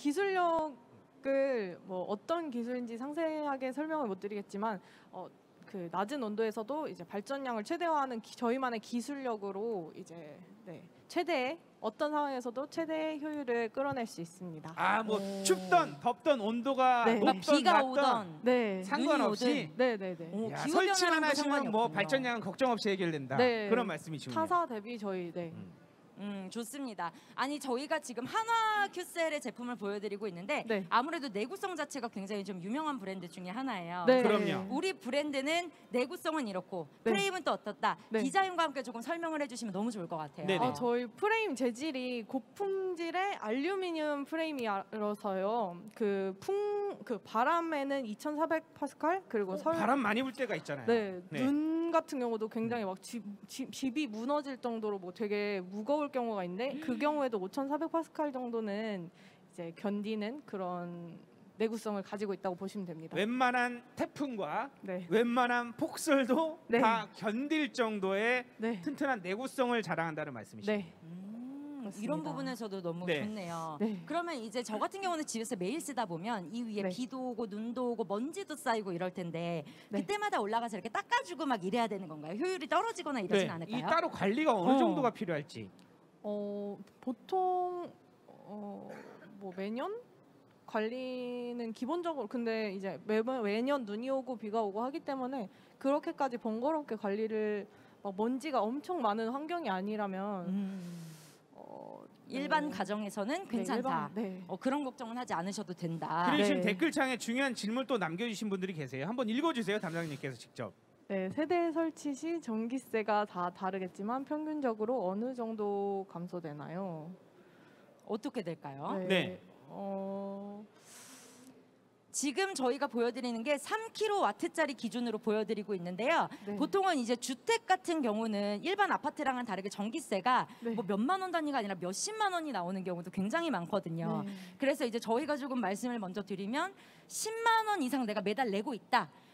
기술력을 뭐 어떤 기술인지 상세하게 설명을 못 드리겠지만 어, 그 낮은 온도에서도 이제 발전량을 최대화하는 기- 저희만의 기술력으로 이제 네, 최대 어떤 상황에서도 최대의 효율을 끌어낼 수 있습니다. 아, 뭐 춥던 덥던 온도가 네. 막 높던 비가 낮던 오던 네, 상관없이 눈이 네, 네, 네. 오, 야, 기후 설치만 변화랑도 하시면 상관이 뭐 없군요. 발전량은 걱정 없이 해결된다. 네. 그런 말씀이시군요. 타사 대비 저희 네. 음, 좋습니다. 아니 저희가 지금 한화 큐셀의 제품을 보여드리고 있는데 네. 아무래도 내구성 자체가 굉장히 좀 유명한 브랜드 중에 하나예요. 네. 그럼요. 우리 브랜드는 내구성은 이렇고 네. 프레임은 또 어떻다. 네. 디자인과 함께 조금 설명을 해주시면 너무 좋을 것 같아요. 네네. 아, 저희 프레임 재질이 고품질의 알루미늄 프레임이라서요. 그 풍 그 바람에는 이천사백 파스칼 그리고 설 바람 많이 불 때가 있잖아요. 네, 네. 눈 같은 경우도 굉장히 막 집, 집, 집이 무너질 정도로 뭐 되게 무거울 경우가 있는데 그 경우에도 오천사백 파스칼 정도는 이제 견디는 그런 내구성을 가지고 있다고 보시면 됩니다. 웬만한 태풍과 네. 웬만한 폭설도 네. 다 견딜 정도의 네. 튼튼한 내구성을 자랑한다는 말씀이시죠. 네. 음, 그렇습니다. 이런 부분에서도 너무 네. 좋네요. 네. 그러면 이제 저 같은 경우는 집에서 매일 쓰다 보면 이 위에 네. 비도 오고 눈도 오고 먼지도 쌓이고 이럴 텐데 네. 그때마다 올라가서 이렇게 닦아주고 막 이래야 되는 건가요? 효율이 떨어지거나 이러진 네. 않을까요? 이 따로 관리가 어느 어. 정도가 필요할지. 어, 보통 어, 뭐 매년 관리는 기본적으로 근데 이제 매번 매년 눈이 오고 비가 오고 하기 때문에 그렇게까지 번거롭게 관리를 막 먼지가 엄청 많은 환경이 아니라면 음. 어, 일반 네. 가정에서는 네, 괜찮다. 일반- 네. 어, 그런 걱정은 하지 않으셔도 된다. 그리고 지금 네. 댓글창에 중요한 질문 또 남겨주신 분들이 계세요. 한번 읽어주세요, 담당님께서 직접. 네, 세대 설치 시 전기세가 다 다르겠지만 평균적으로 어느 정도 감소되나요? 어떻게 될까요? 네. 어, 지금 저희가 보여드리는 게 삼 킬로와트짜리 기준으로 보여드리고 있는데요. 네. 보통은 이제 주택 같은 경우는 일반 아파트랑은 다르게 전기세가 네. 뭐 몇만 원 단위가 아니라 몇십만 원이 나오는 경우도 굉장히 많거든요. 네. 그래서 이제 저희가 조금 말씀을 먼저 드리면 십만 원 이상 내가 매달 내고 있다.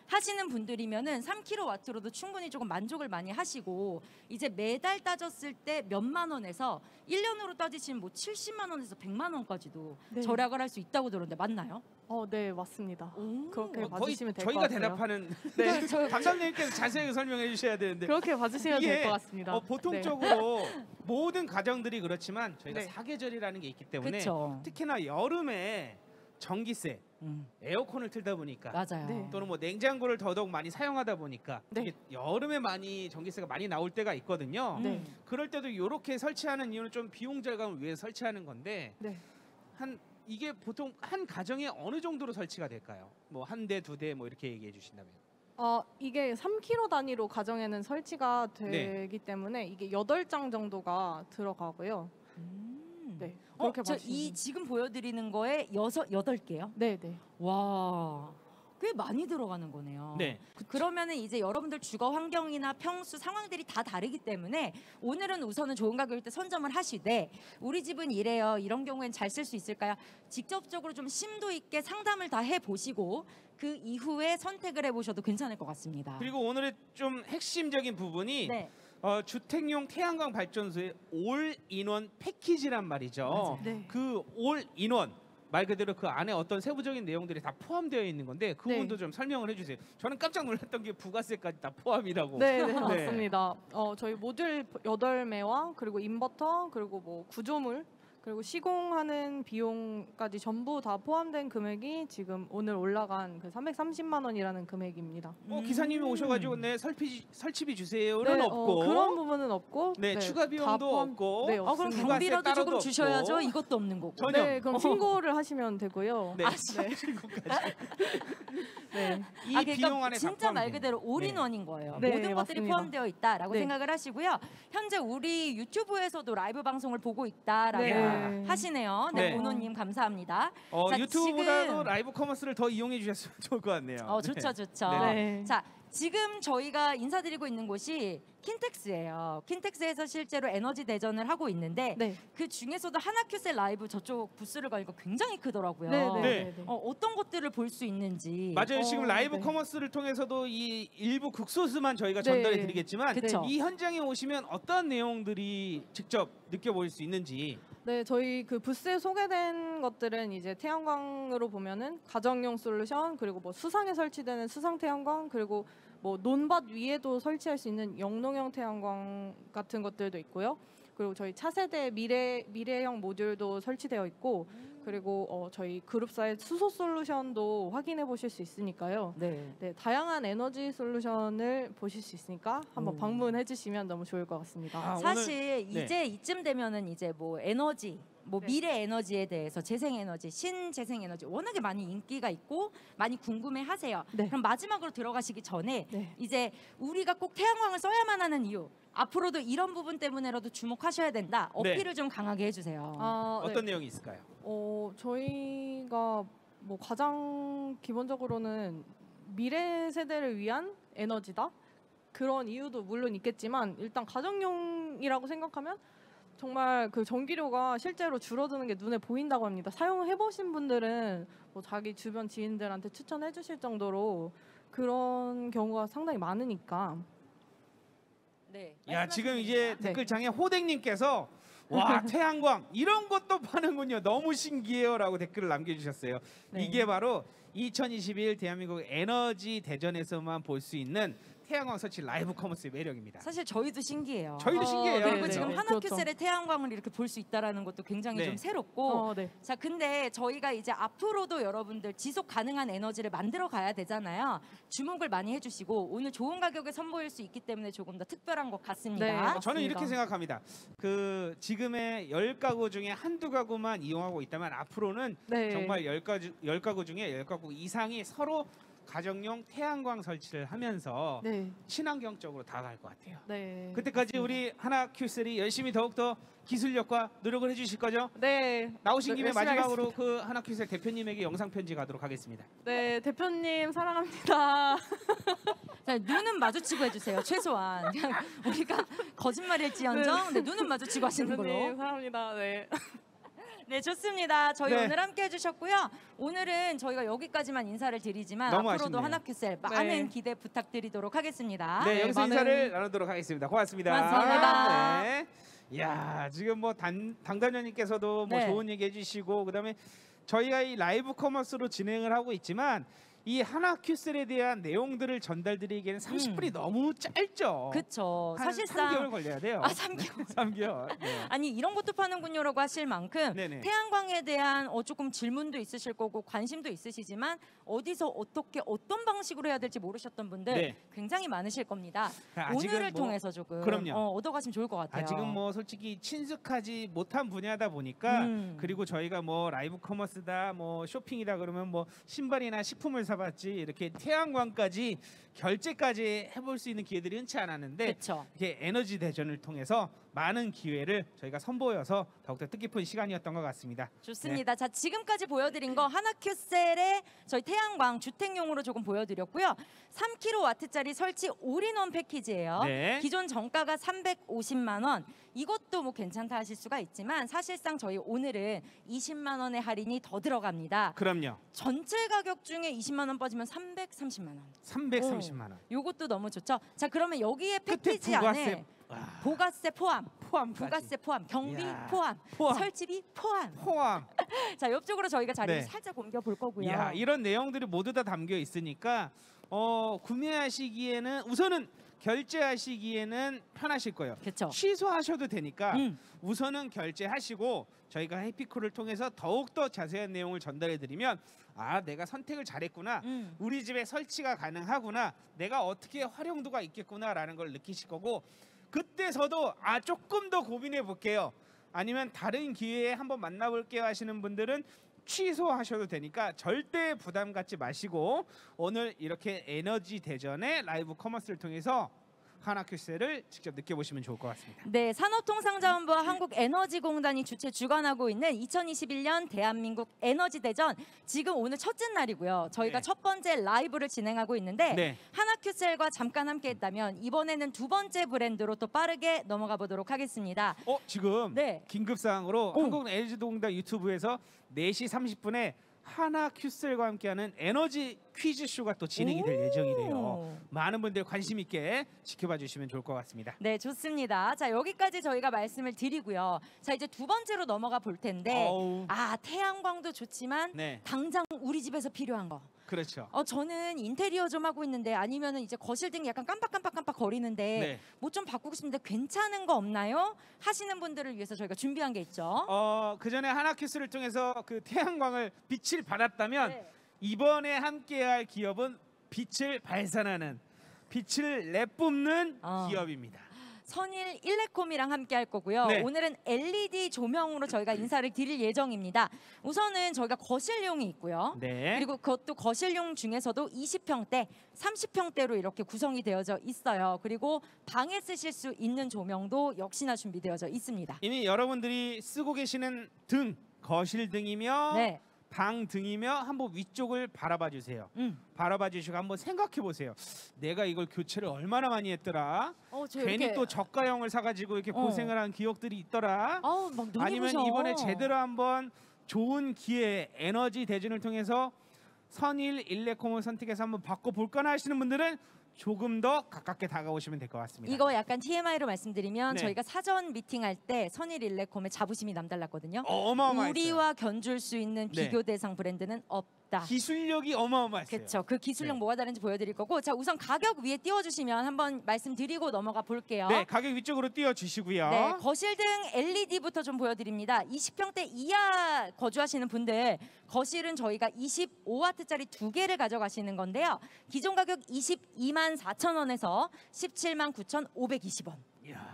하시는 분들이면은 삼 킬로와트로도 충분히 조금 만족을 많이 하시고 이제 매달 따졌을 때 몇만 원에서 일 년으로 따지시면 뭐 칠십만 원에서 백만 원까지도 네. 절약을 할 수 있다고 들었는데 맞나요? 어, 네, 맞습니다. 그렇게 어, 거의 봐주시면 될 것 저희가 같아요. 대답하는 네, 저 담당님께서 자세하게 설명해 주셔야 되는데 그렇게 봐주시면 이게, 될 것 같습니다. 어, 보통적으로 모든 가정들이 그렇지만 저희가 네. 사계절이라는 게 있기 때문에 그쵸. 특히나 여름에 전기세, 음. 에어컨을 틀다 보니까 맞아요. 네. 또는 뭐 냉장고를 더더욱 많이 사용하다 보니까 네. 이게 여름에 많이 전기세가 많이 나올 때가 있거든요. 네. 그럴 때도 이렇게 설치하는 이유는 좀 비용 절감을 위해 설치하는 건데 네. 한 이게 보통 한 가정에 어느 정도로 설치가 될까요? 뭐 한 대, 두 대 뭐 이렇게 얘기해 주신다면. 어, 이게 삼 킬로미터 단위로 가정에는 설치가 네. 되기 때문에 이게 여덟 장 정도가 들어가고요. 네. 어, 그렇게 저 봐주시면 이 지금 보여드리는 거에 여섯 여덟 개요? 네, 네. 와, 꽤 많이 들어가는 거네요. 네. 그러면은 이제 여러분들 주거 환경이나 평수 상황들이 다 다르기 때문에 오늘은 우선은 좋은 가격일 때 선점을 하시되 우리 집은 이래요. 이런 경우엔 잘 쓸 수 있을까요? 직접적으로 좀 심도 있게 상담을 다 해보시고 그 이후에 선택을 해보셔도 괜찮을 것 같습니다. 그리고 오늘의 좀 핵심적인 부분이 네. 어, 주택용 태양광 발전소의 올인원 패키지란 말이죠. 맞아요. 네. 그 올인원 말 그대로 그 안에 어떤 세부적인 내용들이 다 포함되어 있는 건데 그 네. 부분도 좀 설명을 해주세요. 저는 깜짝 놀랐던 게 부가세까지 다 포함이라고. 네, 네, 맞습니다. 어, 저희 모듈 여덟 매와 그리고 인버터 그리고 뭐 구조물 그리고 시공하는 비용까지 전부 다 포함된 금액이 지금 오늘 올라간 그 삼백삼십만 원이라는 금액입니다. 어, 기사님이 오셔가지고 네 설치 설치비 주세요는 네, 없고 어, 그런 부분은 없고 네, 추가 다 비용도 포함- 없고 네, 어, 없습니다. 그럼 경비라도 부가세 조금 따로도 주셔야죠. 없고. 이것도 없는 거고. 전혀. 네, 그럼 신고를 하시면 되고요. 네. 아, 네. 이 아, 그러니까 비용 안에 다 진짜 말 포함돼요. 그대로 올인원인 거예요. 네, 모든 것들이 맞습니다. 포함되어 있다라고 네. 생각을 하시고요. 현재 우리 유튜브에서도 라이브 방송을 보고 있다라고 네. 하시네요. 네, 네. 보노님 감사합니다. 어, 자, 유튜브보다도 지금- 라이브 커머스를 더 이용해 주셨으면 좋을 것 같네요. 어, 좋죠, 좋죠. 네. 네. 자, 지금 저희가 인사드리고 있는 곳이 킨텍스예요. 킨텍스에서 실제로 에너지 대전을 하고 있는데 네. 그 중에서도 하나큐셀 라이브 저쪽 부스를 가니까 굉장히 크더라고요. 네, 네, 네. 네, 네. 어, 어떤 것들을 볼 수 있는지. 맞아요. 어, 지금 라이브 네. 커머스를 통해서도 이 일부 극소수만 저희가 네. 전달해 드리겠지만 그쵸. 이 현장에 오시면 어떤 내용들이 직접 느껴볼 수 있는지. 네, 저희 그 부스에 소개된 것들은 이제 태양광으로 보면은 가정용 솔루션 그리고 뭐 수상에 설치되는 수상 태양광 그리고 뭐 논밭 위에도 설치할 수 있는 영농형 태양광 같은 것들도 있고요. 그리고 저희 차세대 미래 미래형 모듈도 설치되어 있고 그리고 어, 저희 그룹사의 수소 솔루션도 확인해 보실 수 있으니까요. 네. 네, 다양한 에너지 솔루션을 보실 수 있으니까 한번 음. 방문해 주시면 너무 좋을 것 같습니다. 아, 사실 오늘- 이제 이쯤 되면은 이제 뭐 에너지 뭐 네. 미래 에너지에 대해서 재생 에너지, 신재생 에너지 워낙에 많이 인기가 있고 많이 궁금해 하세요. 네. 그럼 마지막으로 들어가시기 전에 네. 이제 우리가 꼭 태양광을 써야만 하는 이유 앞으로도 이런 부분 때문에라도 주목하셔야 된다. 어필을 네. 좀 강하게 해주세요. 아, 네. 어떤 내용이 있을까요? 어, 저희가 뭐 가장 기본적으로는 미래 세대를 위한 에너지다. 그런 이유도 물론 있겠지만 일단 가정용이라고 생각하면 정말 그 전기료가 실제로 줄어드는 게 눈에 보인다고 합니다. 사용해 보신 분들은 뭐 자기 주변 지인들한테 추천해 주실 정도로 그런 경우가 상당히 많으니까. 네. 야, 지금 이제 네. 댓글창에 호댕님께서 와 태양광 이런 것도 파는군요. 너무 신기해요라고 댓글을 남겨주셨어요. 네. 이게 바로 이천이십일 대한민국 에너지 대전에서만 볼 수 있는 태양광 설치 라이브 커머스의 매력입니다. 사실 저희도 신기해요. 저희도 어, 신기해요. 그리고 네, 지금 네. 하나큐셀의 그렇죠. 태양광을 이렇게 볼 수 있다라는 것도 굉장히 네. 좀 새롭고 어, 네. 자, 근데 저희가 이제 앞으로도 여러분들 지속 가능한 에너지를 만들어 가야 되잖아요. 주목을 많이 해주시고 오늘 좋은 가격에 선보일 수 있기 때문에 조금 더 특별한 것 같습니다. 네, 맞습니다. 저는 이렇게 생각합니다. 그 지금의 열 가구 중에 한두 가구만 이용하고 있다면 앞으로는 네. 정말 열 가구 열 가구 중에 열 가구 이상이 서로 가정용 태양광 설치를 하면서 네. 친환경적으로 다가갈 것 같아요. 네. 그때까지 맞습니다. 우리 하나큐셀이 열심히 더욱더 기술력과 노력을 해주실 거죠? 네. 나오신 김에 열심히 마지막으로 하겠습니다. 그 하나큐셀 대표님에게 영상 편지 가도록 하겠습니다. 네, 대표님 사랑합니다. 자, 눈은 마주치고 해주세요. 최소한 그냥 우리가 거짓말일지언정 네, 눈은 마주치고 하시는 대표님 걸로. 사랑합니다. 네. 네, 좋습니다. 저희 네. 오늘 함께 해주셨고요. 오늘은 저희가 여기까지만 인사를 드리지만 너무 앞으로도 아쉽네요. 하나큐셀 많은 네. 기대 부탁드리도록 하겠습니다. 네, 여기서 많은- 인사를 나누도록 하겠습니다. 고맙습니다. 고맙습니다. 네. 야, 지금 뭐 단, 당단장님께서도 뭐 네. 좋은 얘기 해주시고 그다음에 저희가 이 라이브 커머스로 진행을 하고 있지만 이 하나큐셀에 대한 내용들을 전달드리기에는 삼십 분이 너무 짧죠. 음. 그쵸. 한 사실상 삼 개월 걸려야 돼요. 아, 삼 개월. 삼 개월. 네. 아니 이런 것도 파는군요라고 하실 만큼 네네. 태양광에 대한 어, 조금 질문도 있으실 거고 관심도 있으시지만 어디서 어떻게 어떤 방식으로 해야 될지 모르셨던 분들 네. 굉장히 많으실 겁니다. 아직은 오늘을 뭐- 통해서 조금 그럼요. 어, 얻어가시면 좋을 것 같아요. 아직은 뭐 솔직히 친숙하지 못한 분야다 보니까 음. 그리고 저희가 뭐 라이브 커머스다 뭐 쇼핑이다 그러면 뭐 신발이나 식품을 사봤지 이렇게 태양광까지 결제까지 해볼 수 있는 기회들이 흔치 않았는데 그쵸. 이렇게 에너지 대전을 통해서 많은 기회를 저희가 선보여서 더욱더 뜻깊은 시간이었던 것 같습니다. 좋습니다. 자, 지금까지 보여드린 거 하나큐셀의 저희 태양광 주택용으로 조금 보여드렸고요. 삼 킬로와트짜리 설치 올인원 패키지예요. 네. 기존 정가가 삼백오십만 원. 이것도 뭐 괜찮다 하실 수가 있지만 사실상 저희 오늘은 이십만 원의 할인이 더 들어갑니다. 그럼요. 전체 가격 중에 이십만 원 빠지면 삼백삼십만 원. 삼백삼십만 원. 요것도 너무 좋죠. 자, 그러면 여기에 끝에 패키지 부가세. 안에 보가세 포함, 포함까지. 부가세 포함, 경비 이야, 포함, 포함. 설치비 포함. 포함. 자, 옆쪽으로 저희가 자리를 네. 살짝 옮겨 볼 거고요. 이야, 이런 내용들이 모두 다 담겨 있으니까 어, 구매하시기에는 우선은 결제하시기에는 편하실 거예요. 그쵸. 취소하셔도 되니까 음. 우선은 결제하시고 저희가 해피콜을 통해서 더욱더 자세한 내용을 전달해 드리면 아, 내가 선택을 잘했구나. 음. 우리 집에 설치가 가능하구나. 내가 어떻게 활용도가 있겠구나라는 걸 느끼실 거고 그때서도 아, 조금 더 고민해 볼게요. 아니면 다른 기회에 한번 만나볼게요 하시는 분들은 취소하셔도 되니까 절대 부담 갖지 마시고 오늘 이렇게 에너지 대전의 라이브 커머스를 통해서 하나큐셀을 직접 느껴보시면 좋을 것 같습니다. 네, 산업통상자원부와 한국에너지공단이 주최 주관하고 있는 이천이십일 년 대한민국 에너지 대전 지금 오늘 첫째 날이고요. 저희가 네. 첫 번째 라이브를 진행하고 있는데 네. 하나큐셀과 잠깐 함께했다면 이번에는 두 번째 브랜드로 또 빠르게 넘어가 보도록 하겠습니다. 어, 지금 네. 긴급 사항으로 한국에너지공단 유튜브에서 네 시 삼십 분에 하나큐셀과 함께하는 에너지 퀴즈쇼가 또 진행이 될 예정이래요. 많은 분들 관심 있게 지켜봐 주시면 좋을 것 같습니다. 네, 좋습니다. 자, 여기까지 저희가 말씀을 드리고요. 자, 이제 두 번째로 넘어가 볼 텐데 어우. 아, 태양광도 좋지만 네. 당장 우리 집에서 필요한 거. 그렇죠. 어, 저는 인테리어 좀 하고 있는데 아니면은 이제 거실 등이 약간 깜빡깜빡깜빡 거리는데 네. 뭐 좀 바꾸고 싶은데 괜찮은 거 없나요? 하시는 분들을 위해서 저희가 준비한 게 있죠. 어, 그 전에 하나큐스를 통해서 그 태양광을 빛을 받았다면 네. 이번에 함께할 기업은 빛을 발산하는 빛을 내뿜는 어. 기업입니다. 선일 일레콤이랑 함께 할 거고요. 네. 오늘은 엘이디 조명으로 저희가 인사를 드릴 예정입니다. 우선은 저희가 거실용이 있고요. 네. 그리고 그것도 거실용 중에서도 이십 평대, 삼십 평대로 이렇게 구성이 되어져 있어요. 그리고 방에 쓰실 수 있는 조명도 역시나 준비되어져 있습니다. 이미 여러분들이 쓰고 계시는 등 거실 등이며 네. 방 등이며 한번 위쪽을 바라봐 주세요. 음. 바라봐 주시고 한번 생각해 보세요. 내가 이걸 교체를 얼마나 많이 했더라. 어, 저 괜히 이렇게- 또 저가형을 사가지고 이렇게 어. 고생을 한 기억들이 있더라. 어우, 막 눈이 아니면 부셔. 이번에 제대로 한번 좋은 기회 에너지 대전을 통해서 선일 일레콤을 선택해서 한번 바꿔볼까나 하시는 분들은 조금 더 가깝게 다가오시면 될 것 같습니다. 이거 약간 티엠아이로 말씀드리면 네. 저희가 사전 미팅할 때 선일 일레콤의 자부심이 남달랐거든요. 어, 어마어마했어요. 우리와 견줄 수 있는 네. 비교 대상 브랜드는 없다. 기술력이 어마어마했어요. 그렇죠. 그 기술력 네. 뭐가 다른지 보여드릴 거고, 자 우선 가격 위에 띄워주시면 한번 말씀드리고 넘어가 볼게요. 네, 가격 위쪽으로 띄워주시고요. 네, 거실 등 엘이디부터 좀 보여드립니다. 이십 평대 이하 거주하시는 분들 거실은 저희가 이십오 와트짜리 두 개를 가져가시는 건데요. 기존 가격 이십이만 사천 원에서 십칠만 구천오백이십 원.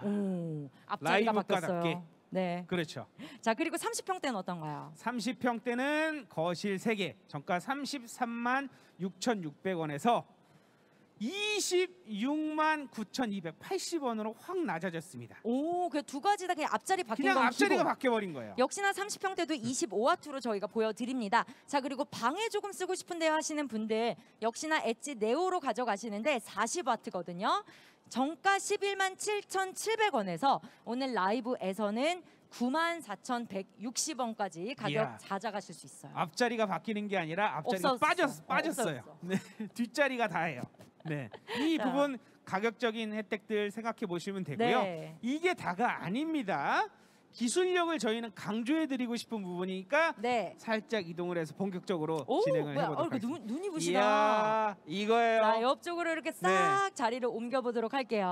오, 앞자리가 바뀌었어요. 라이브가답게. 네. 그렇죠. 자 그리고 삼십 평대는 어떤가요? 삼십 평대는 거실 세 개, 정가 삼십삼만 육천육백 원에서 이십육만 구천이백팔십 원으로 확 낮아졌습니다. 오, 그 두 가지 다 그냥 앞자리 바뀐 그냥 건 앞자리가 기본. 바뀌어버린 거예요. 역시나 삼십 평대도 이십오 와트로 저희가 보여드립니다. 자, 그리고 방에 조금 쓰고 싶은데요 하시는 분들 역시나 엣지 네오로 가져가시는데 사십 와트거든요. 정가 십일만 칠천칠백 원에서 오늘 라이브에서는 구만 사천백육십 원까지 가격 이야. 찾아가실 수 있어요. 앞자리가 바뀌는 게 아니라 앞자리가 없었어. 빠졌, 어, 빠졌어요. 없었어. 네, 뒷자리가 다예요. 네, 이 자. 부분 가격적인 혜택들 생각해 보시면 되고요. 네. 이게 다가 아닙니다. 기술력을 저희는 강조해드리고 싶은 부분이니까 네. 살짝 이동을 해서 본격적으로 오, 진행을 뭐야? 해보도록 어, 이거 하겠습니다. 눈, 눈이 부시다. 이야, 이거예요. 자, 옆쪽으로 이렇게 싹 자리를 옮겨보도록 할게요.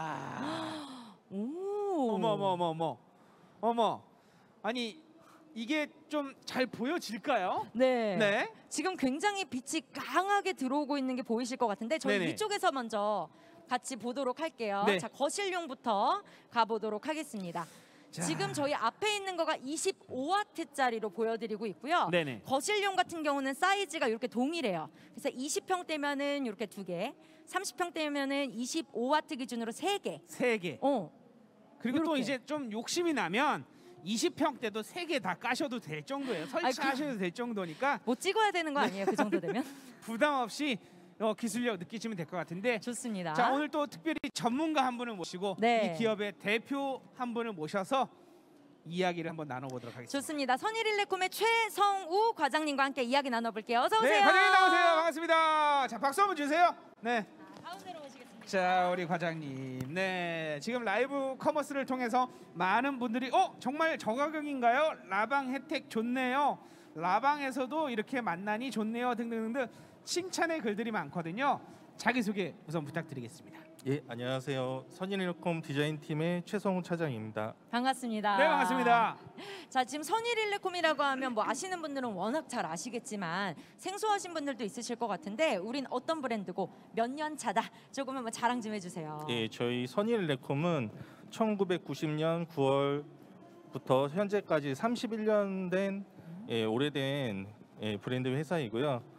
와. 오. 어머 어머 어머 어머 어머. 아니 이게 좀 잘 보여질까요? 네. 네. 지금 굉장히 빛이 강하게 들어오고 있는 게 보이실 것 같은데 저희 네네. 위쪽에서 먼저 같이 보도록 할게요. 네. 자, 거실용부터 가보도록 하겠습니다. 자. 지금 저희 앞에 있는 거가 이십오 와트짜리로 보여드리고 있고요. 네네. 거실용 같은 경우는 사이즈가 이렇게 동일해요. 그래서 이십 평대면은 이렇게 두 개, 삼십 평대면은 이십오 와트 기준으로 세 개. 세 개. 어. 그리고 또 요렇게. 이제 좀 욕심이 나면 이십 평대도 세 개 다 까셔도 될 정도예요. 설치하셔도 될 정도니까 뭐 찍어야 되는 거 아니에요? 그 정도 되면? 부담 없이 어, 기술력 느끼시면 될 것 같은데. 좋습니다. 자, 오늘 또 특별히 전문가 한 분을 모시고 네. 이 기업의 대표 한 분을 모셔서 이야기를 한번 나눠보도록 하겠습니다. 좋습니다. 선일일레콤의 최성우 과장님과 함께 이야기 나눠볼게요. 어서 오세요. 네, 과장님 나오세요. 반갑습니다. 자, 박수 한번 주세요. 네. 가운데로 오시겠습니다. 자, 우리 과장님. 네, 지금 라이브 커머스를 통해서 많은 분들이 어 정말 저가격인가요? 라방 혜택 좋네요. 라방에서도 이렇게 만나니 좋네요. 등등등등 칭찬의 글들이 많거든요. 자기소개 우선 부탁드리겠습니다. 예, 안녕하세요. 선일일레콤 디자인팀의 최성우 차장입니다. 반갑습니다. 네, 반갑습니다. 자, 지금 선일일레콤이라고 하면 뭐 아시는 분들은 워낙 잘 아시겠지만 생소하신 분들도 있으실 것 같은데 우린 어떤 브랜드고 몇 년 차다. 조금만 뭐 자랑 좀 해주세요. 예, 저희 선일일레콤은 천구백구십 년 구월부터 현재까지 삼십일 년 된 예, 오래된 예, 브랜드 회사이고요.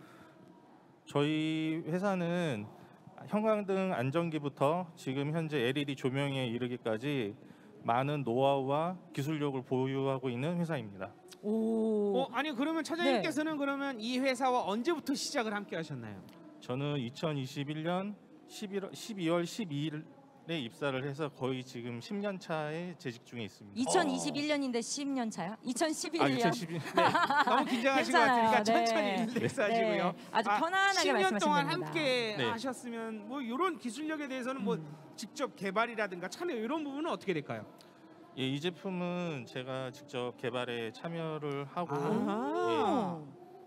저희 회사는 형광등 안전기부터 지금 현재 엘이디 조명에 이르기까지 많은 노하우와 기술력을 보유하고 있는 회사입니다. 오. 어, 아니 그러면 차장님께서는 그러면 이 회사와 언제부터 시작을 함께 하셨나요? 저는 이천이십일 년 십이월 십이일에 입사를 해서 거의 지금 십 년 차에 재직 중에 있습니다. 이천이십일 년인데 십 년 차요? 이천십일 년. 아, 이천십일 년. 네, 너무 긴장하신 것 같으니까 천천히 릴렉스 하시고요. 네. 아주 편안하게 십 년 말씀하시면 동안 됩니다. 함께 네. 하셨으면 뭐 이런 기술력에 대해서는 뭐 직접 개발이라든가 참여 이런 부분은 어떻게 될까요? 예, 이 제품은 제가 직접 개발에 참여를 하고 아,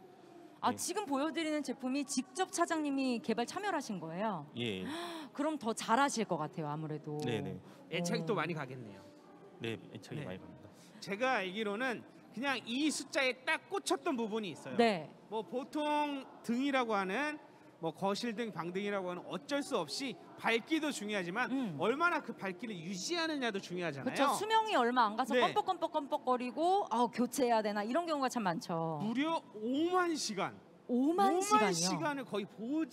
아 네. 지금 보여드리는 제품이 직접 차장님이 개발 참여를 하신 거예요? 예, 예. 그럼 더 잘하실 것 같아요, 아무래도. 네네. 애착이 또 많이 가겠네요. 네, 애착이 네. 많이 갑니다. 제가 알기로는 그냥 이 숫자에 딱 꽂혔던 부분이 있어요. 네. 뭐 보통 등이라고 하는 뭐 거실등, 방등이라고 하는 어쩔 수 없이 밝기도 중요하지만 얼마나 그 밝기를 유지하느냐도 중요하잖아요. 그렇죠. 수명이 얼마 안 가서 네. 껌뻑껌뻑껌뻑거리고 아 교체해야 되나 이런 경우가 참 많죠. 무려 오만 시간. 오만 시간이요? 시간을 거의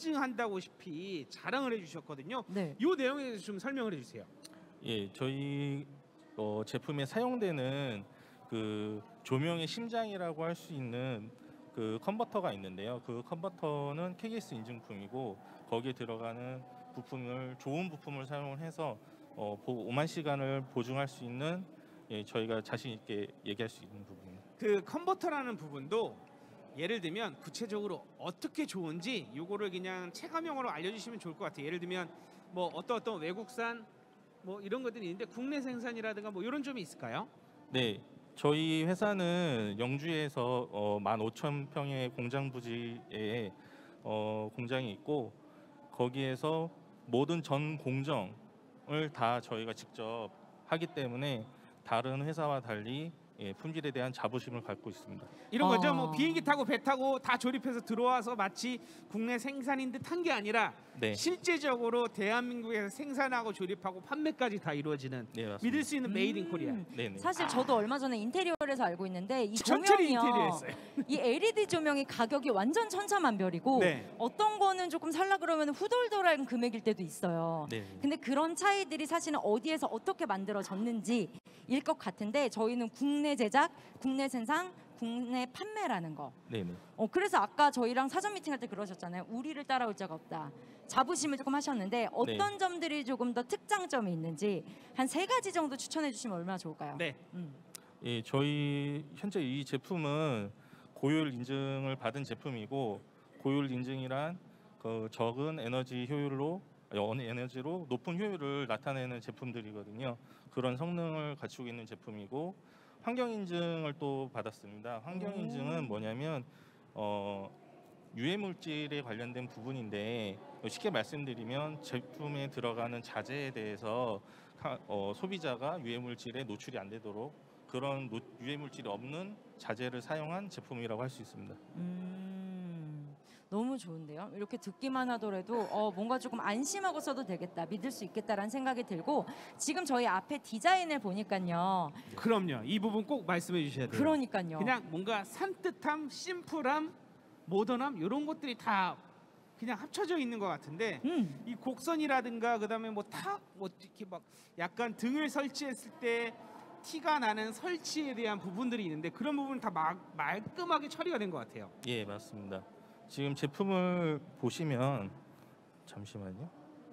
보증한다고시피 자랑을 해주셨거든요. 네. 이 내용에 대해서 좀 설명을 해주세요. 예, 저희 어, 제품에 사용되는 그 조명의 심장이라고 할 수 있는 그 컨버터가 있는데요. 그 컨버터는 케이에스 인증품이고 거기에 들어가는 부품을 좋은 부품을 사용을 해서 어, 오만 시간을 보증할 수 있는 예, 저희가 자신 있게 얘기할 수 있는 부분입니다. 그 컨버터라는 부분도 예를 들면 구체적으로 어떻게 좋은지 요거를 그냥 체감형으로 알려주시면 좋을 것 같아요. 예를 들면 뭐 어떤 어떤 외국산 뭐 이런 것들이 있는데 국내 생산이라든가 뭐 이런 점이 있을까요? 네, 저희 회사는 영주에서 어, 만 오천 평의 공장 부지에 어, 공장이 있고 거기에서 모든 전 공정을 다 저희가 직접 하기 때문에 다른 회사와 달리 예, 품질에 대한 자부심을 갖고 있습니다. 이런 거죠. 어. 뭐 비행기 타고 배 타고 다 조립해서 들어와서 마치 국내 생산인 듯 한 게 아니라 네. 실제적으로 대한민국에서 생산하고 조립하고 판매까지 다 이루어지는 네, 맞습니다. 믿을 수 있는 메이드 인 코리아. 네네. 사실 저도 얼마 전에 인테리어에서 알고 있는데 이 전체를 조명이요. 인테리어했어요. 이 엘이디 조명이 가격이 완전 천차만별이고 네. 어떤 거는 조금 살라 그러면 후덜덜한 금액일 때도 있어요. 네. 근데 그런 차이들이 사실은 어디에서 어떻게 만들어졌는지일 것 같은데 저희는 국내 제작, 국내 생산, 국내 판매라는 거. 네네. 어, 그래서 아까 저희랑 사전 미팅할 때 그러셨잖아요. 우리를 따라올 자가 없다. 자부심을 조금 하셨는데 어떤 네. 점들이 조금 더 특장점이 있는지 한 세 가지 정도 추천해 주시면 얼마나 좋을까요? 네. 음. 예, 저희 현재 이 제품은 고효율 인증을 받은 제품이고 고효율 인증이란 그 적은 에너지 효율로 어, 에너지로 높은 효율을 나타내는 제품들이거든요. 그런 성능을 갖추고 있는 제품이고 환경 인증을 또 받았습니다. 환경 인증은 뭐냐면 어, 유해 물질에 관련된 부분인데 쉽게 말씀드리면 제품에 들어가는 자재에 대해서 하- 어, 소비자가 유해 물질에 노출이 안 되도록 그런 노, 유해 물질이 없는 자재를 사용한 제품이라고 할 수 있습니다. 음, 너무 좋은데요. 이렇게 듣기만 하더라도 어, 뭔가 조금 안심하고 써도 되겠다, 믿을 수 있겠다라는 생각이 들고 지금 저희 앞에 디자인을 보니까요. 그럼요. 이 부분 꼭 말씀해 주셔야 돼요. 그러니까요. 그냥 뭔가 산뜻함, 심플함, 모던함 이런 것들이 다 그냥 합쳐져 있는 것 같은데 음. 이 곡선이라든가 그다음에 뭐 탁 뭐 이렇게 막 약간 등을 설치했을 때 티가 나는 설치에 대한 부분들이 있는데 그런 부분은 다 막, 말끔하게 처리가 된 것 같아요. 예, 맞습니다. 지금 제품을 보시면 잠시만요.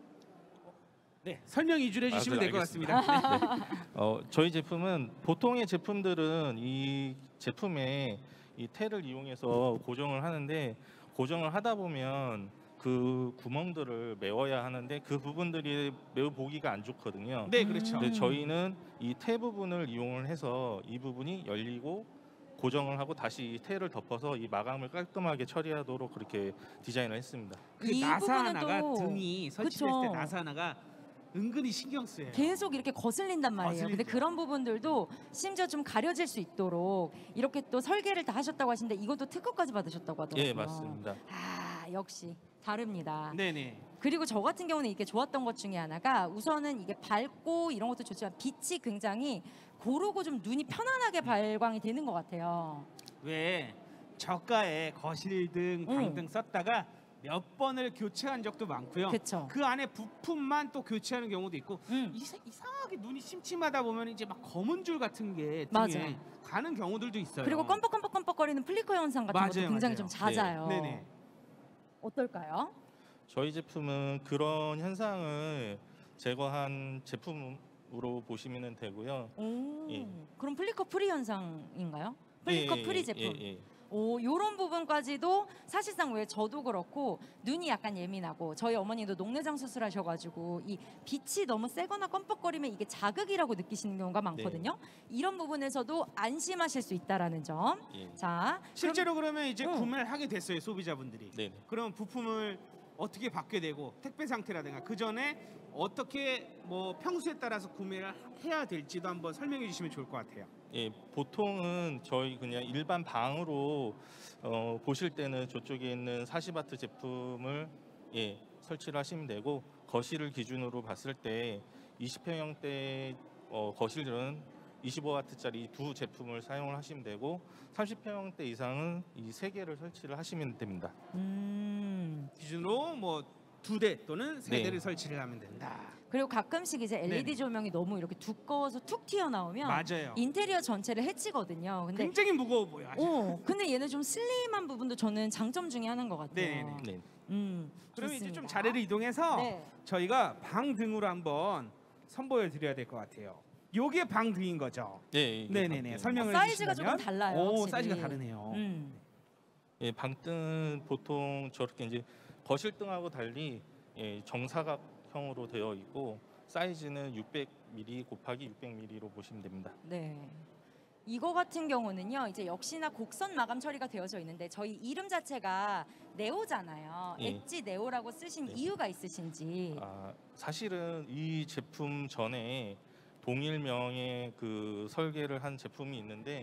네, 설명 위주로 해주시면 아, 될 것 알겠습니다. 같습니다. 네. 어, 저희 제품은 보통의 제품들은 이 제품에 이 테를 이용해서 고정을 하는데 고정을 하다 보면 그 구멍들을 메워야 하는데 그 부분들이 매우 보기가 안 좋거든요. 네, 그렇죠. 근데 저희는 이 테 부분을 이용을 해서 이 부분이 열리고 고정을 하고 다시 이 테를 덮어서 이 마감을 깔끔하게 처리하도록 그렇게 디자인을 했습니다. 그 이 나사 부분은 하나가 또- 등이 설치됐을 그쵸. 때 나사 하나가 은근히 신경 쓰여요. 계속 이렇게 거슬린단 말이에요. 근데 거슬리죠. 그런 부분들도 심지어 좀 가려질 수 있도록 이렇게 또 설계를 다 하셨다고 하시는데 이것도 특허까지 받으셨다고 하더라고요. 예, 맞습니다. 아, 역시 다릅니다. 네네. 그리고 저 같은 경우는 이게 좋았던 것 중에 하나가 우선은 이게 밝고 이런 것도 좋지만 빛이 굉장히 고르고 좀 눈이 편안하게 발광이 되는 것 같아요. 왜 저가에 거실등, 방등 썼다가 몇 번을 교체한 적도 많고요. 그쵸. 그 안에 부품만 또 교체하는 경우도 있고 음. 이사, 이상하게 눈이 침침하다 보면 이제 막 검은 줄 같은 게 등에 맞아요. 가는 경우들도 있어요. 그리고 껌뻑껌뻑껌뻑거리는 플리커 현상 같은 것도 맞아요, 굉장히 맞아요. 좀 잦아요. 네. 네네. 어떨까요? 저희 제품은 그런 현상을 제거한 제품으로 보시면 되고요. 오, 예. 그럼 플리커 프리 현상인가요? 플리커 예, 예, 프리 예, 제품. 예, 예. 오, 요런 부분까지도 사실상 왜 저도 그렇고 눈이 약간 예민하고 저희 어머니도 녹내장 수술하셔가지고 이 빛이 너무 세거나 껌뻑거리면 이게 자극이라고 느끼시는 경우가 많거든요. 이런 부분에서도 안심하실 수 있다라는 점. 예. 자, 실제로 그러면 이제 응. 구매를 하게 됐어요, 소비자분들이. 네. 그럼 부품을 어떻게 받게 되고 택배 상태라든가 그 전에 어떻게 뭐 평수에 따라서 구매를 해야 될지도 한번 설명해 주시면 좋을 것 같아요. 예, 보통은 저희 그냥 일반 방으로 어, 보실 때는 저쪽에 있는 사십 와트 제품을 예, 설치를 하시면 되고 거실을 기준으로 봤을 때 이십 평형대 어, 거실은 이십오 와트짜리 두 제품을 사용을 하시면 되고 삼십 평형대 이상은 이 세 개를 설치를 하시면 됩니다. 음. 기준으로 뭐 두 대 또는 세 네. 대를 설치를 하면 된다. 그리고 가끔씩 이제 엘이디 네네. 조명이 너무 이렇게 두꺼워서 툭 튀어나오면 맞아요. 인테리어 전체를 해치거든요. 근데 굉장히 무거워 보여. 아주. 어, 근데 얘는 좀 슬림한 부분도 저는 장점 중에 하나인 것 같아요. 네네네. 네. 음, 그러면 이제 좋습니다. 좀 자리를 이동해서 네. 저희가 방 등으로 한번 선보여 드려야 될 것 같아요. 요게 방 등인 거죠. 예, 이게 네네네. 방등. 설명을 사이즈가 해주시면. 조금 달라요, 오, 확실히. 사이즈가 다르네요. 음. 예, 방등은 보통 저렇게 이제 거실등하고 달리 예, 정사각형으로 되어 있고 사이즈는 육백 밀리미터 곱하기 육백 밀리미터로 보시면 됩니다. 네. 이거 같은 경우는요, 이제 역시나 곡선 마감 처리가 되어져 있는데 저희 이름 자체가 네오잖아요. 예. 엣지 네오라고 쓰신 이유가 있으신지. 아, 사실은 이 제품 전에 동일명의 그 설계를 한 제품이 있는데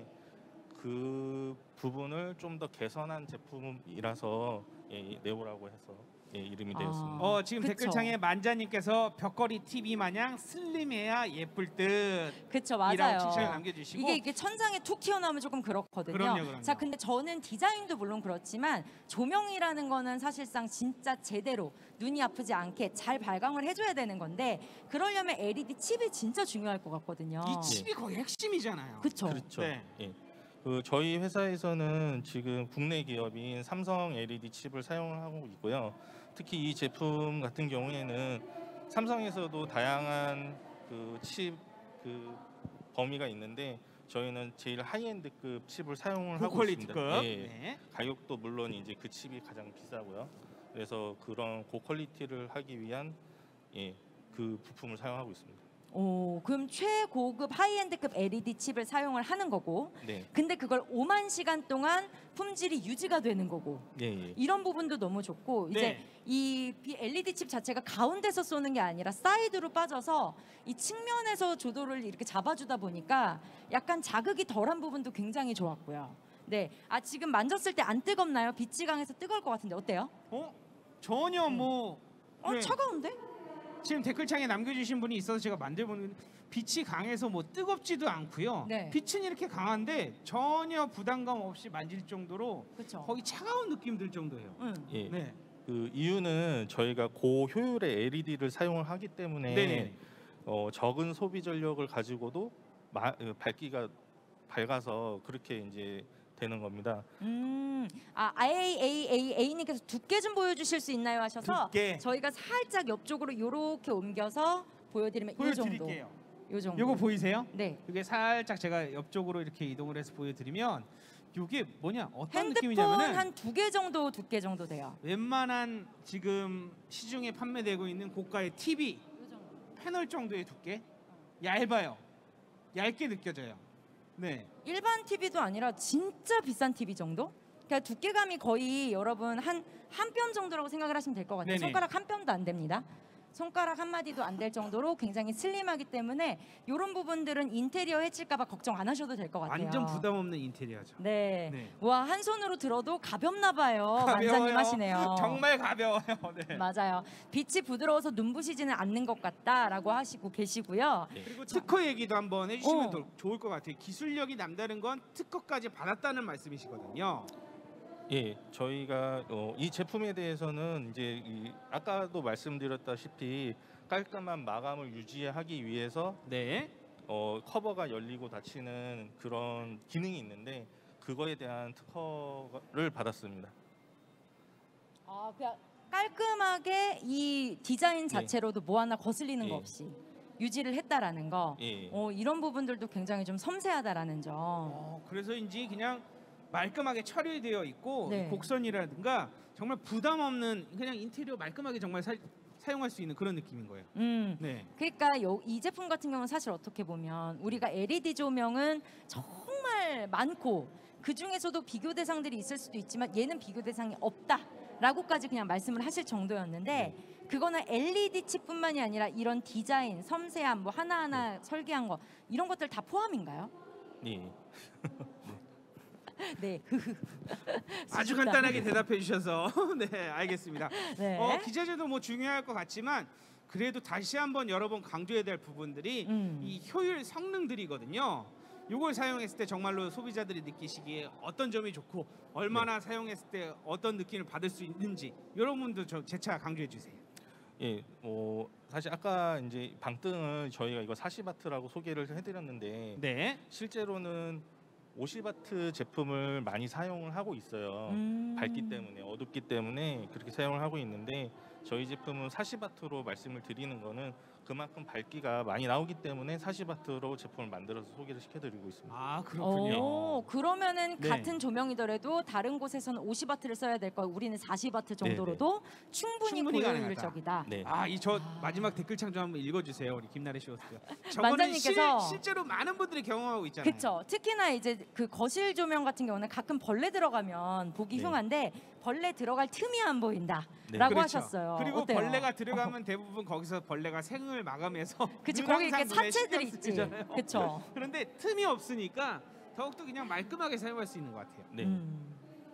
그 부분을 좀 더 개선한 제품이라서 예, 네오라고 해서 예, 이름이 되었습니다. 어 지금 그쵸. 댓글창에 만자님께서 벽걸이 티비 마냥 슬림해야 예쁠 듯. 그쵸, 이라고 맞아요. 칭찬을 남겨주시고. 이게 이게 천장에 툭 튀어나오면 조금 그렇거든요. 그럼요, 그럼요. 자, 근데 저는 디자인도 물론 그렇지만 조명이라는 거는 사실상 진짜 제대로 눈이 아프지 않게 잘 발광을 해줘야 되는 건데 그러려면 엘이디 칩이 진짜 중요할 것 같거든요. 이 칩이 거의 핵심이잖아요. 그쵸. 그렇죠. 네. 예. 그 저희 회사에서는 지금 국내 기업인 삼성 엘이디 칩을 사용을 하고 있고요. 특히 이 제품 같은 경우에는 삼성에서도 다양한 그 칩 그 범위가 있는데 저희는 제일 하이엔드급 칩을 사용을 하고 있습니다. 고퀄리티급. 예. 네. 가격도 물론 이제 그 칩이 가장 비싸고요. 그래서 그런 고퀄리티를 하기 위한 예, 그 부품을 사용하고 있습니다. 오, 그럼 최고급 하이엔드급 엘이디 칩을 사용을 하는 거고 네. 근데 그걸 오만 시간 동안 품질이 유지가 되는 거고 예, 예. 이런 부분도 너무 좋고 이제 네. 이 엘이디 칩 자체가 가운데서 쏘는 게 아니라 사이드로 빠져서 이 측면에서 조도를 이렇게 잡아주다 보니까 약간 자극이 덜한 부분도 굉장히 좋았고요. 네, 아 지금 만졌을 때 안 뜨겁나요? 빛이 강해서 뜨거울 것 같은데 어때요? 어? 전혀 뭐. 어 네. 차가운데? 지금 댓글창에 남겨주신 분이 있어서 제가 만져보는 빛이 강해서 뭐 뜨겁지도 않고요. 네. 빛은 이렇게 강한데 전혀 부담감 없이 만질 정도로 그쵸. 거의 차가운 느낌 들 정도예요. 응. 예. 네. 그 이유는 저희가 고효율의 엘이디를 사용을 하기 때문에 네네. 어, 적은 소비 전력을 가지고도 마, 어, 밝기가 밝아서 그렇게 이제 되는 겁니다. 음, 아 에이에이에이에이님께서 두께 좀 보여주실 수 있나요 하셔서 두께. 저희가 살짝 옆쪽으로 이렇게 옮겨서 보여드리면 이 정도. 보여드릴게요. 요 정도. 요거 보이세요? 네. 이게 살짝 제가 옆쪽으로 이렇게 이동을 해서 보여드리면 이게 뭐냐 어떤 핸드폰 느낌이냐면은 한 두 개 정도 두께 정도 돼요. 웬만한 지금 시중에 판매되고 있는 고가의 티비 패널 정도의 두께 얇아요. 얇게 느껴져요. 네. 일반 티비도 아니라 진짜 비싼 티비 정도? 그러니까 두께감이 거의 여러분 한 한 뼘 정도라고 생각을 하시면 될 것 같아요. 네네. 손가락 한 뼘도 안 됩니다. 손가락 한 마디도 안 될 정도로 굉장히 슬림하기 때문에 이런 부분들은 인테리어 해칠까봐 걱정 안 하셔도 될 것 같아요. 완전 부담 없는 인테리어죠. 네. 네. 와, 한 손으로 들어도 가볍나 봐요. 가벼워요. 만자님 하시네요. 정말 가벼워요. 네. 맞아요. 빛이 부드러워서 눈부시지는 않는 것 같다라고 하시고 계시고요. 그리고 특허 얘기도 한번 해주시면 어. 더 좋을 것 같아요. 기술력이 남다른 건 특허까지 받았다는 말씀이시거든요. 예, 저희가 어, 이 제품에 대해서는 이제 이, 아까도 말씀드렸다시피 깔끔한 마감을 유지하기 위해서 네. 어, 커버가 열리고 닫히는 그런 기능이 있는데 그거에 대한 특허를 받았습니다. 아, 그냥 깔끔하게 이 디자인 자체로도 뭐 하나 거슬리는 예. 거 없이 유지를 했다라는 거. 예. 어, 이런 부분들도 굉장히 좀 섬세하다라는 점. 어, 그래서인지 그냥 말끔하게 처리되어 있고 네. 곡선이라든가 정말 부담 없는 그냥 인테리어 말끔하게 정말 사, 사용할 수 있는 그런 느낌인 거예요. 음. 네. 그러니까 요, 이 제품 같은 경우는 사실 어떻게 보면 우리가 엘이디 조명은 정말 많고 그 중에서도 비교 대상들이 있을 수도 있지만 얘는 비교 대상이 없다라고까지 그냥 말씀을 하실 정도였는데 그거는 엘이디 칩뿐만이 아니라 이런 디자인, 섬세함, 뭐 하나하나 설계한 거 이런 것들 다 포함인가요? 예. 네. 아주 간단하게 대답해 주셔서 네 알겠습니다. 네. 어, 기자재도 뭐 중요할 것 같지만 그래도 다시 한번 여러 번 강조해야 될 부분들이 음. 이 효율 성능들이거든요. 이걸 사용했을 때 정말로 소비자들이 느끼시기에 어떤 점이 좋고 얼마나 사용했을 때 어떤 느낌을 받을 수 있는지 이런 부분도 저 재차 강조해 주세요. 예, 뭐 사실 아까 이제 방등을 저희가 이거 사십 와트라고 소개를 해드렸는데 네. 실제로는 오십 와트 제품을 많이 사용을 하고 있어요. 음. 밝기 때문에 어둡기 때문에 그렇게 사용을 하고 있는데 저희 제품은 사십 와트로 말씀을 드리는 거는 그만큼 밝기가 많이 나오기 때문에 사십 와트로 제품을 만들어서 소개를 시켜드리고 있습니다. 아 오, 그러면은 네. 같은 조명이더라도 다른 곳에서는 오십 와트를 써야 될 거 우리는 사십 와트 정도로도 충분히, 충분히 고효율적이다. 네. 아, 이 저 마지막 댓글창 좀 한번 읽어주세요, 우리 김나래 씨 호스트. 저거는 만자님께서 실, 실제로 많은 분들이 경험하고 있잖아요. 그렇죠. 특히나 이제 그 거실 조명 같은 경우는 가끔 벌레 들어가면 보기 네. 흉한데 벌레 들어갈 틈이 안 보인다라고 네. 그렇죠. 하셨어요. 그리고 어때요? 벌레가 들어가면 대부분 거기서 벌레가 생을 마감해서 그치, 눈 거기 이렇게 항상 눈에 사체들이 신경 있지. 쓰이잖아요. 그쵸. 그런데 틈이 없으니까 더욱더 그냥 말끔하게 사용할 수 있는 것 같아요. 네. 음.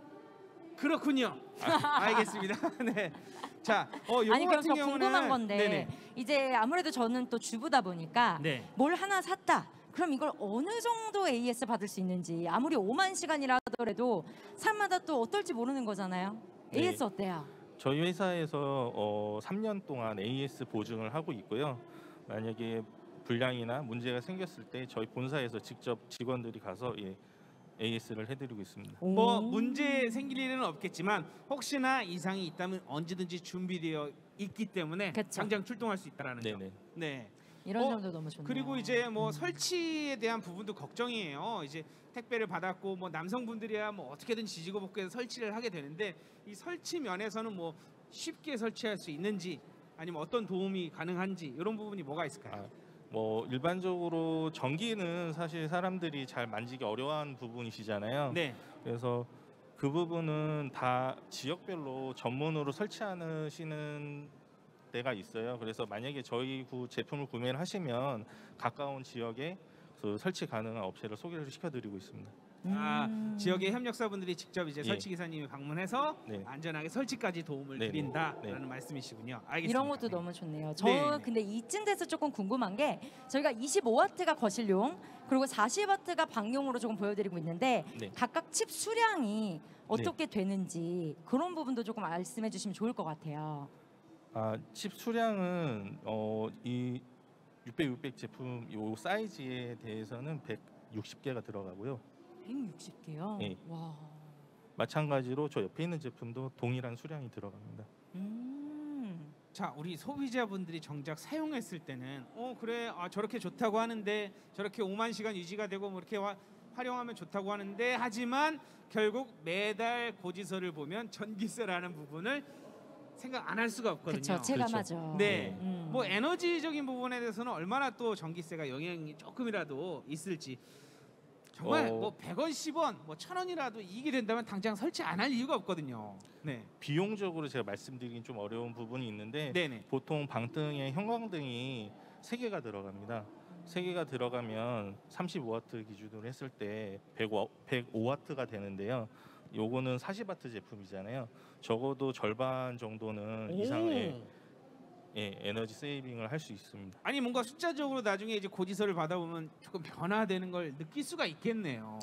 그렇군요. 아, 알겠습니다. 네. 자, 어, 요거 아니 그럼 같은 저 경우는 궁금한 건데 네네. 이제 아무래도 저는 또 주부다 보니까 네. 뭘 하나 샀다. 그럼 이걸 어느 정도 에이에스 받을 수 있는지 아무리 오만 시간이라 하더라도 사람마다 또 어떨지 모르는 거잖아요. 네. 에이에스 어때요? 저희 회사에서 어, 삼 년 동안 에이에스 보증을 하고 있고요. 만약에 불량이나 문제가 생겼을 때 저희 본사에서 직접 직원들이 가서 예, 에이에스를 해드리고 있습니다. 뭐 문제 생길 일은 없겠지만 혹시나 이상이 있다면 언제든지 준비되어 있기 때문에 당장 출동할 수 있다라는 점. 네네. 네. 이런 어, 점도 너무 좋네요. 그리고 이제 뭐 설치에 대한 부분도 걱정이에요. 이제 택배를 받았고 뭐 남성분들이야 뭐 어떻게든 지지고 볶고해서 설치를 하게 되는데 이 설치 면에서는 뭐 쉽게 설치할 수 있는지 아니면 어떤 도움이 가능한지 이런 부분이 뭐가 있을까요? 뭐 일반적으로 전기는 사실 사람들이 잘 만지기 어려워하는 부분이시잖아요. 네. 그래서 그 부분은 다 지역별로 전문으로 설치하시는 데가 있어요. 그래서 만약에 저희 구 제품을 구매를 하시면 가까운 지역에 그 설치 가능한 업체를 소개를 시켜드리고 있습니다. 아, 지역의 협력사분들이 직접 이제 예. 설치 기사님이 방문해서 네. 안전하게 설치까지 도움을 네, 네. 드린다라는 네. 말씀이시군요. 알겠습니다. 이런 것도 너무 좋네요. 저 네. 근데 이쯤 돼서 조금 궁금한 게 저희가 이십오 와트가 거실용 그리고 사십 와트가 방용으로 조금 보여드리고 있는데 네. 각각 칩 수량이 어떻게 되는지 그런 부분도 조금 말씀해 주시면 좋을 것 같아요. 아, 칩 수량은 어, 이 육백, 육백 제품 이 사이즈에 대해서는 백육십 개가 들어가고요. 백육십 개요? 예. 와. 마찬가지로 저 옆에 있는 제품도 동일한 수량이 들어갑니다. 음. 자, 우리 소비자분들이 정작 사용했을 때는 어 그래 아, 저렇게 좋다고 하는데 저렇게 오만 시간 유지가 되고 뭐 이렇게 와, 활용하면 좋다고 하는데 하지만 결국 매달 고지서를 보면 전기세라는 부분을 생각 안 할 수가 없거든요. 그쵸, 체감하죠. 네. 음. 뭐 에너지적인 부분에 대해서는 얼마나 또 전기세가 영향이 조금이라도 있을지 정말 어. 뭐 백 원, 십 원, 뭐 천 원이라도 이익이 된다면 당장 설치 안 할 이유가 없거든요. 네. 비용적으로 제가 말씀드리긴 좀 어려운 부분이 있는데 네네. 보통 방등에 형광등이 세 개가 들어갑니다. 세 개가 들어가면 삼십오 와트 기준으로 했을 때 백오 와트가 되는데요. 요거는 사십 와트 제품이잖아요. 적어도 절반 정도는 오. 이상의 예, 에너지 세이빙을 할 수 있습니다. 아니 뭔가 숫자적으로 나중에 이제 고지서를 받아보면 조금 변화되는 걸 느낄 수가 있겠네요.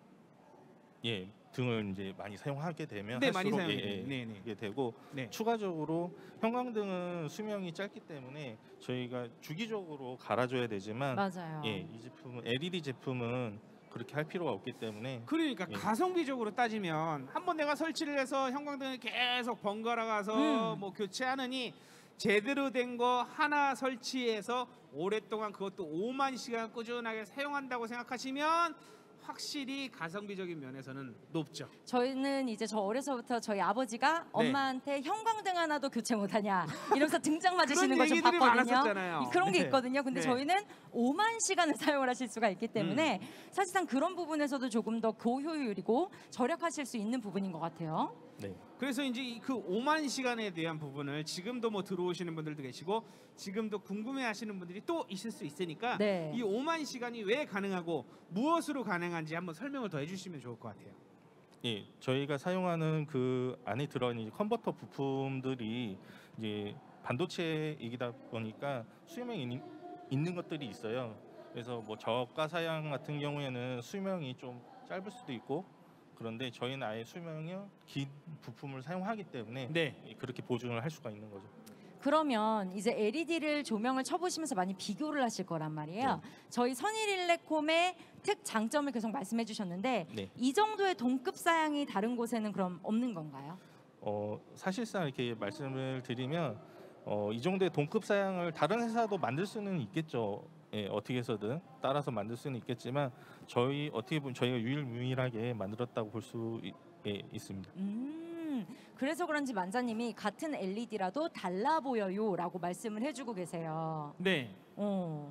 예, 등을 이제 많이 사용하게 되면 네, 많이 할수록 사용하게 예, 예, 되면. 네네. 그게 되고 네. 추가적으로 형광등은 수명이 짧기 때문에 저희가 주기적으로 갈아줘야 되지만 맞아요. 예, 이 제품은 엘이디 제품은 그렇게 할 필요가 없기 때문에 그러니까 예. 가성비적으로 따지면 한번 내가 설치를 해서 형광등을 계속 번갈아 가서 음. 뭐 교체하느니 제대로 된 거 하나 설치해서 오랫동안 그것도 오만 시간 꾸준하게 사용한다고 생각하시면 확실히 가성비적인 면에서는 높죠. 저희는 이제 저 어려서부터 저희 아버지가 네. 엄마한테 형광등 하나도 교체 못하냐 이러면서 등장 맞으시는 그런 걸 좀 얘기들이 봤거든요. 많았었잖아요. 이- 그런 게 네. 있거든요. 근데 네. 저희는 오만 시간을 사용을 하실 수가 있기 때문에 음. 사실상 그런 부분에서도 조금 더 고효율이고 절약하실 수 있는 부분인 것 같아요. 네. 그래서 이제 이그 오만 시간에 대한 부분을 지금도 뭐 들어오시는 분들도 계시고 지금도 궁금해하시는 분들이 또 있을 수 있으니까 네. 이 오만 시간이 왜 가능하고 무엇으로 가능한지 한번 설명을 더 해주시면 좋을 것 같아요. 예, 저희가 사용하는 그 안에 들어있는 컨버터 부품들이 이제 반도체이다 보니까 수명이 있는, 있는 것들이 있어요. 그래서 뭐 저가 사양 같은 경우에는 수명이 좀 짧을 수도 있고 그런데 저희는 아예 수명이 긴 부품을 사용하기 때문에 네. 예, 그렇게 보증을 할 수가 있는 거죠. 그러면 이제 엘이디를 조명을 쳐보시면서 많이 비교를 하실 거란 말이에요. 저희 선일일레콤의 특 장점을 계속 말씀해 주셨는데 네. 이 정도의 동급 사양이 다른 곳에는 그럼 없는 건가요? 어, 사실상 이렇게 말씀을 드리면 어, 이 정도의 동급 사양을 다른 회사도 만들 수는 있겠죠. 예, 어떻게 해서든 따라서 만들 수는 있겠지만 저희 어떻게 보면 저희가 유일무이하게 만들었다고 볼 수 예, 있습니다. 음, 그래서 그런지 만자님이 같은 엘이디라도 달라 보여요라고 말씀을 해주고 계세요. 네. 어.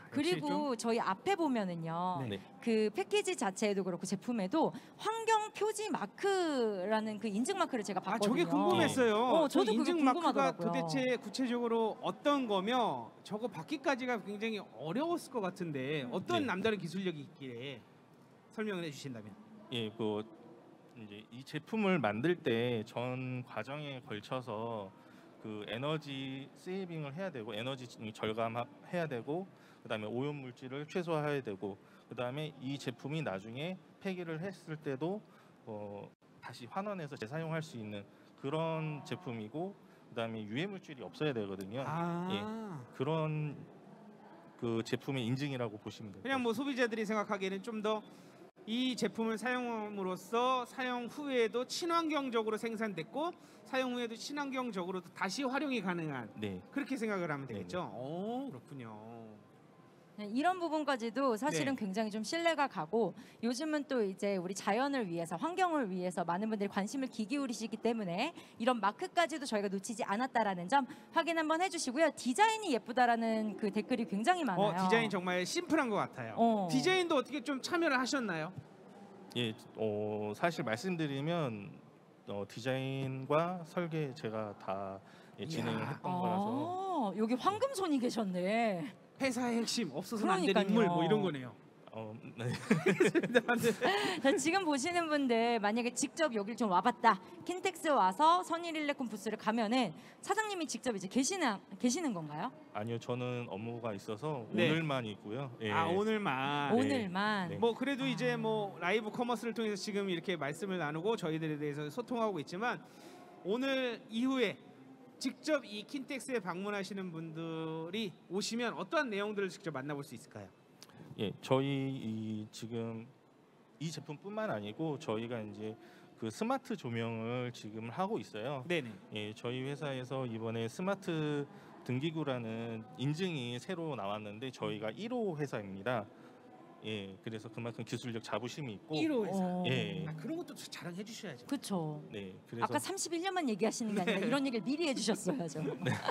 그리고 저희 앞에 보면은요. 네. 그 패키지 자체에도 그렇고 제품에도 환경 표지 마크라는 그 인증 마크를 제가 아 봤거든요. 저게 궁금했어요. 어, 저 저도 인증 그게 마크가 궁금하더라고요. 도대체 구체적으로 어떤 거며 저거 받기까지가 굉장히 어려웠을 것 같은데 어떤 네. 남다른 기술력이 있기에 설명을 해주신다면. 예, 그 이제 이 제품을 만들 때 전 과정에 걸쳐서 그 에너지 세이빙을 해야 되고 에너지 절감해야 되고 그다음에 오염 물질을 최소화해야 되고 그다음에 이 제품이 나중에 폐기를 했을 때도 어, 다시 환원해서 재사용할 수 있는 그런 제품이고 그다음에 유해 물질이 없어야 되거든요. 아. 예, 그런 그 제품의 인증이라고 보시면 돼요. 그냥 뭐 소비자들이 생각하기에는 좀 더 이 제품을 사용함으로써 사용 후에도 친환경적으로 생산됐고 사용 후에도 친환경적으로 다시 활용이 가능한 네. 그렇게 생각을 하면 되겠죠. 오 그렇군요. 네, 이런 부분까지도 사실은 네. 굉장히 좀 신뢰가 가고 요즘은 또 이제 우리 자연을 위해서 환경을 위해서 많은 분들이 관심을 기울이시기 때문에 이런 마크까지도 저희가 놓치지 않았다라는 점 확인 한번 해주시고요. 디자인이 예쁘다라는 그 댓글이 굉장히 많아요. 어 디자인 정말 심플한 것 같아요. 어. 디자인도 어떻게 좀 참여를 하셨나요? 예, 어, 사실 말씀드리면 어, 디자인과 설계 제가 다 예, 진행을 했던 거라서 아, 여기 황금손이 계셨네. 회사의 핵심 없어서는 안 되는 그러니까요. 인물 뭐 이런 거네요. 어, 네. 자, 지금 보시는 분들 만약에 직접 여길 좀 와봤다. 킨텍스 와서 선일일레콤 부스를 가면은 사장님이 직접 이제 계시는 계시는 건가요? 아니요, 저는 업무가 있어서 네. 오늘만 있고요. 예. 아 오늘만. 네. 오늘만. 네. 뭐 그래도 이제 뭐 라이브 커머스를 통해서 지금 이렇게 말씀을 나누고 저희들에 대해서 소통하고 있지만 오늘 이후에 직접 이 킨텍스에 방문하시는 분들이 오시면 어떠한 내용들을 직접 만나볼 수 있을까요? 예, 저희 이 지금 이 제품뿐만 아니고 저희가 이제 그 스마트 조명을 지금 하고 있어요. 네네. 예, 저희 회사에서 이번에 스마트 등기구라는 인증이 새로 나왔는데 저희가 일 호 회사입니다. 예, 그래서 그만큼 기술력 자부심이 있고 일 호 회사. 예, 아, 그런 것도 자랑해 주셔야죠. 그렇죠. 네, 그래서 아까 삼십일 년만 얘기하시는 게 아니라 네. 이런 얘기를 미리 해주셨어야죠.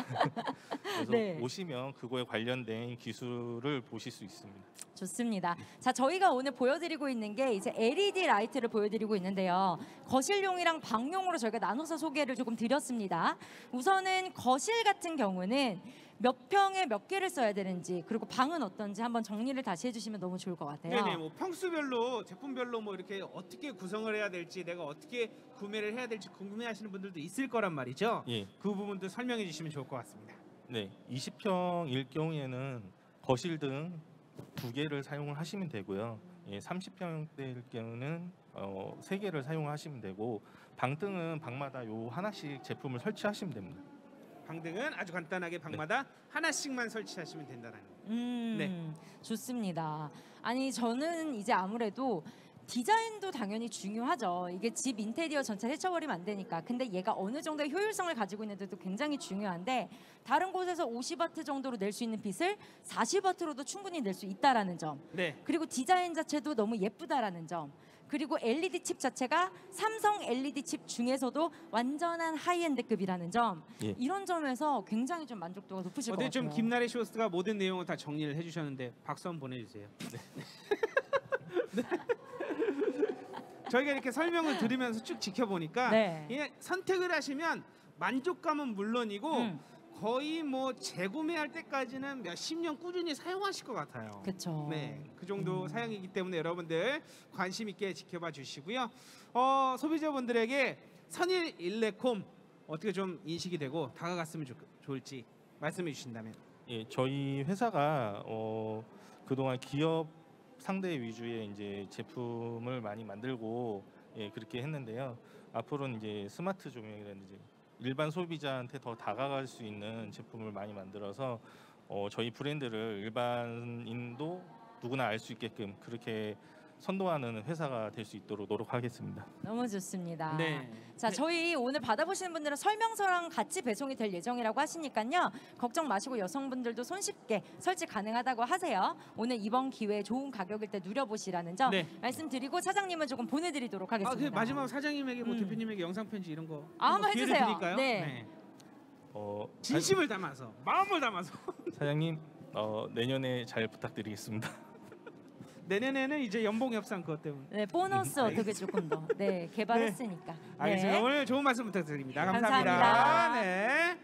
그래서 네. 오시면 그거에 관련된 기술을 보실 수 있습니다. 좋습니다. 자, 저희가 오늘 보여드리고 있는 게 이제 엘이디 라이트를 보여드리고 있는데요. 거실용이랑 방용으로 저희가 나눠서 소개를 조금 드렸습니다. 우선은 거실 같은 경우는 몇 평에 몇 개를 써야 되는지 그리고 방은 어떤지 한번 정리를 다시 해주시면 너무 좋을 것 같아요. 네네, 뭐 평수별로 제품별로 뭐 이렇게 어떻게 구성을 해야 될지 내가 어떻게 구매를 해야 될지 궁금해하시는 분들도 있을 거란 말이죠. 예. 그 부분도 설명해 주시면 좋을 것 같습니다. 네, 이십 평일 경우에는 거실 등 두 개를 사용을 하시면 되고요. 예, 삼십 평대일 경우는 어, 세 개를 사용하시면 되고 방 등은 방마다 요 하나씩 제품을 설치하시면 됩니다. 방등은 아주 간단하게 방마다 하나씩만 설치하시면 된다는 거. 음, 네. 좋습니다. 아니 저는 이제 아무래도 디자인도 당연히 중요하죠. 이게 집 인테리어 전체를 해쳐버리면 안 되니까. 근데 얘가 어느 정도의 효율성을 가지고 있는데도 굉장히 중요한데 다른 곳에서 오십 와트 정도로 낼 수 있는 빛을 사십 와트로도 충분히 낼 수 있다라는 점. 네. 그리고 디자인 자체도 너무 예쁘다라는 점. 그리고 엘이디 칩 자체가 삼성 엘이디 칩 중에서도 완전한 하이엔드급이라는 점. 예. 이런 점에서 굉장히 좀 만족도가 높으실 것 어제 같아요. 좀 김나래 쇼스가 모든 내용을 다 정리를 해주셨는데 박수 한번 보내주세요. 네. 저희가 이렇게 설명을 들으면서 쭉 지켜보니까 네. 그냥 선택을 하시면 만족감은 물론이고 음. 거의 뭐 재구매할 때까지는 몇십 년 꾸준히 사용하실 것 같아요. 그렇죠. 네, 그 정도 사양이기 때문에 여러분들 관심 있게 지켜봐 주시고요. 어, 소비자분들에게 선일일레콤 어떻게 좀 인식이 되고 다가갔으면 좋, 좋을지 말씀해 주신다면. 예, 저희 회사가 어, 그동안 기업 상대 위주의 이제 제품을 많이 만들고 예, 그렇게 했는데요. 앞으로는 이제 스마트 조명이라든지 일반 소비자한테 더 다가갈 수 있는 제품을 많이 만들어서 어, 저희 브랜드를 일반인도 누구나 알 수 있게끔 그렇게 선도하는 회사가 될 수 있도록 노력하겠습니다. 너무 좋습니다. 네. 자, 저희 오늘 받아보시는 분들은 설명서랑 같이 배송이 될 예정이라고 하시니까요. 걱정 마시고 여성분들도 손쉽게 설치 가능하다고 하세요. 오늘 이번 기회에 좋은 가격일 때 누려보시라는 점 네. 말씀드리고 사장님은 조금 보내드리도록 아, 그 하겠습니다. 마지막 사장님에게 뭐 음. 대표님에게 영상 편지 이런 거 아, 한번 기회를 해주세요. 드릴까요? 네. 어, 진심을 담아서 마음을 담아서. 사장님 어, 내년에 잘 부탁드리겠습니다. 내년에는 이제 연봉 협상 그것 때문에. 네, 보너스 어떻게 조금 더 네, 개발했으니까. 네. 알겠습니다. 오늘 좋은 말씀 부탁드립니다. 감사합니다. 감사합니다. 네.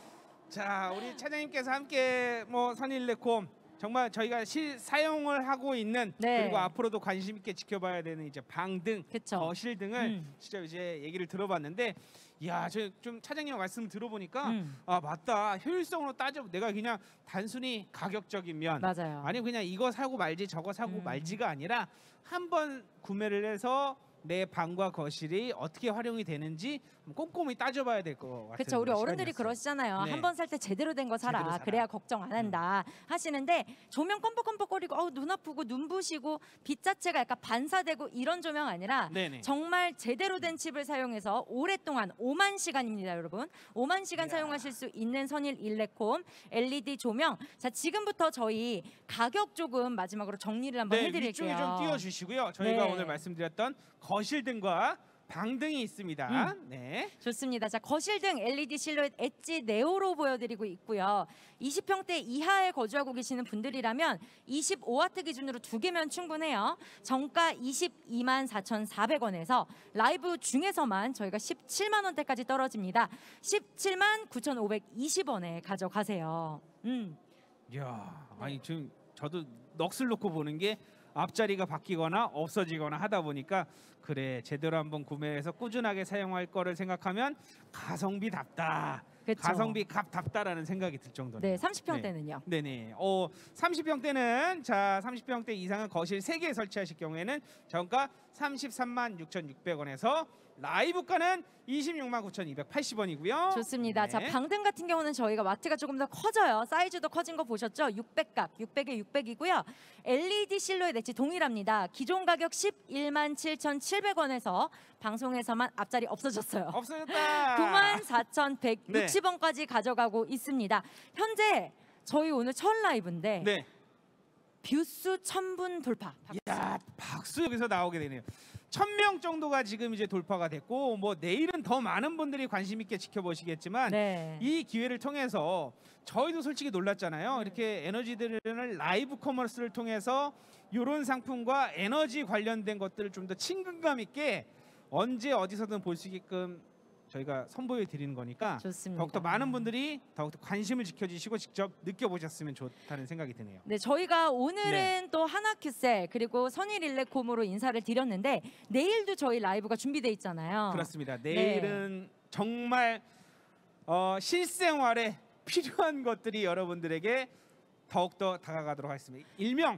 자, 우리 차장님께서 함께 뭐 선일레콤 정말 저희가 실 사용을 하고 있는 네. 그리고 앞으로도 관심 있게 지켜봐야 되는 이제 방등, 거실 등을 음. 직접 이제 얘기를 들어봤는데, 야, 저 좀 차장님 말씀 들어보니까 음. 아 맞다. 효율성으로 따져 내가 그냥 단순히 가격적인 면, 맞아요. 아니 그냥 이거 사고 말지 저거 사고 음. 말지가 아니라 한번 구매를 해서 내 방과 거실이 어떻게 활용이 되는지 꼼꼼히 따져봐야 될 것 같아요. 그렇죠. 우리 어른들이 그러시잖아요. 네. 한 번 살 때 제대로 된 거 사라. 제대로 사라. 그래야 걱정 안 한다. 하시는데 조명 껌뻑껌뻑거리고 어우, 눈 아프고 눈 부시고 빛 자체가 약간 반사되고 이런 조명 아니라 네네. 정말 제대로 된 칩을 사용해서 오랫동안 오만 시간입니다, 여러분. 오만 시간 사용하실 수 있는 선일 일레콤 엘이디 조명. 자, 지금부터 저희 가격 조금 마지막으로 정리를 한번 네, 해드릴게요. 위쪽에 좀 띄워주시고요. 저희가 네. 오늘 말씀드렸던 거실 등과 방등이 있습니다. 음. 네. 좋습니다. 자, 거실등 엘이디 실루엣 엣지 네오로 보여드리고 있고요. 이십 평대 이하에 거주하고 계시는 분들이라면 이십오 와트 기준으로 두 개면 충분해요. 정가 이십이만 사천사백 원에서 라이브 중에서만 저희가 십칠만 원대까지 떨어집니다. 십칠만 구천오백이십 원에 가져가세요. 음. 이야, 아니 지금 저도 넋을 놓고 보는 게 앞자리가 바뀌거나 없어지거나 하다 보니까 그래 제대로 한번 구매해서 꾸준하게 사용할 거를 생각하면 가성비답다. 그쵸. 가성비 값답다라는 생각이 들 정도네요. 네, 삼십 평대는요. 네. 네네. 어, 삼십 평대는 자 삼십 평대 이상은 거실 세 개 설치하실 경우에는 정가 삼십삼만 육천육백 원에서 라이브가는 이십육만 구천이백팔십 원이고요. 좋습니다. 자, 네. 방등 같은 경우는 저희가 와트가 조금 더 커져요. 사이즈도 커진 거 보셨죠? 육백 각, 육백에 육백이고요. 엘이디 실루엣 엣지 동일합니다. 기존 가격 십일만 칠천칠백 원에서 방송에서만 앞자리 없어졌어요. 없어졌다. 구만 사천백육십 원까지 가져가고 있습니다. 현재 저희 오늘 첫 라이브인데 네. 뷰수 천 분 돌파. 야, 박수 여기서 나오게 되네요. 천 명 정도가 지금 이제 돌파가 됐고 뭐 내일은 더 많은 분들이 관심 있게 지켜보시겠지만 네. 이 기회를 통해서 저희도 솔직히 놀랐잖아요. 이렇게 에너지들을 라이브 커머스를 통해서 이런 상품과 에너지 관련된 것들을 좀 더 친근감 있게 언제 어디서든 볼 수 있게끔 저희가 선보여 드리는 거니까 좋습니다. 더욱더 많은 분들이 더욱더 관심을 지켜주시고 직접 느껴보셨으면 좋다는 생각이 드네요. 네, 저희가 오늘은 네. 또 하나큐셀 그리고 선일 일레콤으로 인사를 드렸는데 내일도 저희 라이브가 준비돼 있잖아요. 그렇습니다. 네. 내일은 정말 어, 실생활에 필요한 것들이 여러분들에게 더욱더 다가가도록 하겠습니다. 일명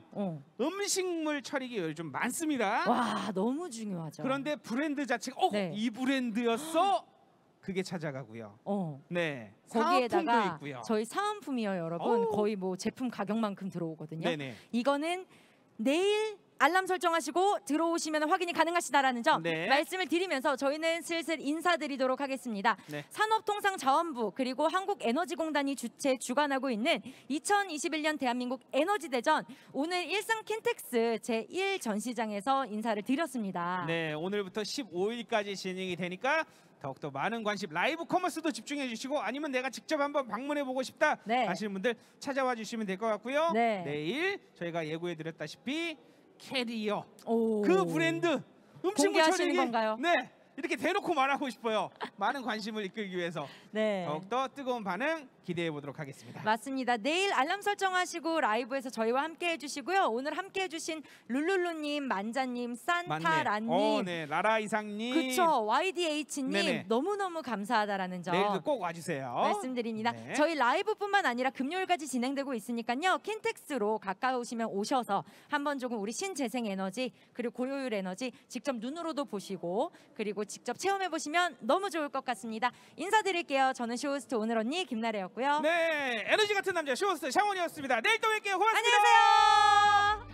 음식물 처리기 요즘 많습니다. 와, 너무 중요하죠. 그런데 브랜드 자체가 어, 네. 이 브랜드였어? 그게 찾아가고요. 어. 네. 거기에다가 사은품도 있고요. 저희 사은품이요, 여러분. 어우. 거의 뭐 제품 가격만큼 들어오거든요. 네네. 이거는 내일 알람 설정하시고 들어오시면 확인이 가능하시다라는 점 네. 말씀을 드리면서 저희는 슬슬 인사드리도록 하겠습니다. 네. 산업통상자원부 그리고 한국에너지공단이 주최 주관하고 있는 이천이십일 년 대한민국 에너지대전 오늘 일산 킨텍스 제일 전시장에서 인사를 드렸습니다. 네, 오늘부터 십오 일까지 진행이 되니까 더욱더 많은 관심 라이브 커머스도 집중해 주시고 아니면 내가 직접 한번 방문해 보고 싶다 하시는 분들 찾아와 주시면 될 것 같고요. 네. 내일 저희가 예고해 드렸다시피 캐리어 오. 그 브랜드 음식물 공개하시는 처리기 건가요? 네. 이렇게 대놓고 말하고 싶어요. 많은 관심을 이끌기 위해서 네. 더욱더 뜨거운 반응 기대해 보도록 하겠습니다. 맞습니다. 내일 알람 설정하시고 라이브에서 저희와 함께 해주시고요. 오늘 함께 해주신 룰룰루님, 만자님, 산타라님, 어, 네. 라라 이상님, 그쵸, 와이디에이치님 네네. 너무너무 감사하다라는 점 내일도 꼭 와주세요. 말씀드립니다. 네. 저희 라이브뿐만 아니라 금요일까지 진행되고 있으니까요. 킨텍스로 가까우시면 오셔서 한번 조금 우리 신재생 에너지 그리고 고효율 에너지 직접 눈으로도 보시고 그리고 직접 체험해 보시면 너무 좋을 것 같습니다. 인사드릴게요. 저는 쇼호스트 오늘 언니 김나래였고요. 네, 에너지 같은 남자 쇼호스트 샤원이었습니다. 내일 또 뵐게요. 고맙습니다. 안녕하세요.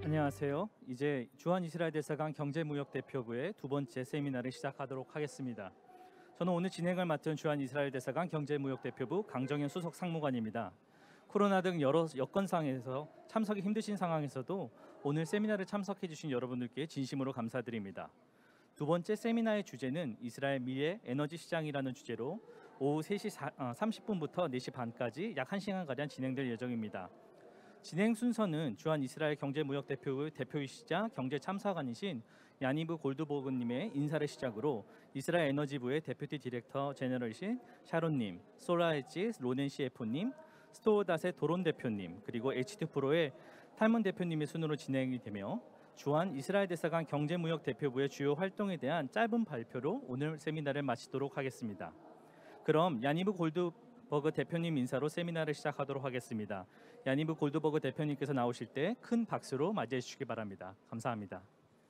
안녕하세요. 이제 주한 이스라엘 대사관 경제무역대표부의 두 번째 세미나를 시작하도록 하겠습니다. 저는 오늘 진행을 맡은 주한 이스라엘 대사관 경제무역대표부 강정현 수석 상무관입니다. 코로나 등 여러 여건상에서 참석이 힘드신 상황에서도 오늘 세미나를 참석해 주신 여러분들께 진심으로 감사드립니다. 두 번째 세미나의 주제는 이스라엘 미래 에너지 시장이라는 주제로 오후 세 시 삼십 분부터 네 시 반까지 약 한 시간가량 진행될 예정입니다. 진행 순서는 주한 이스라엘 경제무역대표부 대표이시자 경제참사관이신 야니브 골드버그님의 인사를 시작으로 이스라엘 에너지부의 데퓨티 디렉터 제너럴이신 샤론님, 솔라에지 로넨 씨에프님, 스토어닷의 도론 대표님, 그리고 에이치티프로의 탈문 대표님의 순으로 진행이 되며 주한 이스라엘 대사관 경제무역대표부의 주요 활동에 대한 짧은 발표로 오늘 세미나를 마치도록 하겠습니다. 그럼 야니브 골드버그 대표님 인사로 세미나를 시작하도록 하겠습니다. 야니브 골드버그 대표님께서 나오실 때 큰 박수로 맞이해 주시기 바랍니다. 감사합니다.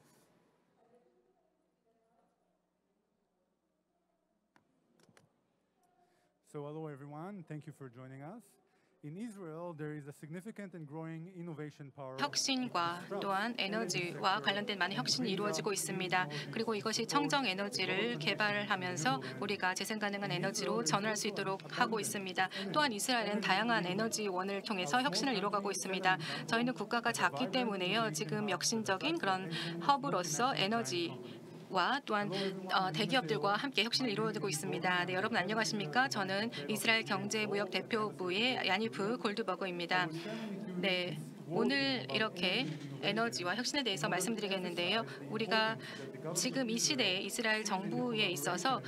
So hello everyone, thank you for joining us. In Israel, there is a significant and growing innovation power. 혁신과 또한 에너지와 관련된 많은 혁신이 이루어지고 있습니다. 그리고 이것이 청정 에너지를 개발하면서 우리가 재생 가능한 에너지로 전환할 수 있도록 하고 있습니다. 또한 이스라엘은 다양한 에너지원을 통해서 혁신을 이뤄가고 있습니다. 저희는 국가가 작기 때문에요. 지금 혁신적인 그런 허브로서 에너지 와 또한 어, 대기업들과 함께 혁신을 이루어지고 있습니다. 네, 여러분 안녕하십니까? 저는 이스라엘 경제무역대표부의 야니브 골드버그입니다. 네, 오늘 이렇게 에너지와 혁신에 대해서 말씀드리겠는데요. 우리가 지금 이 시대에 이스라엘 정부에 있어서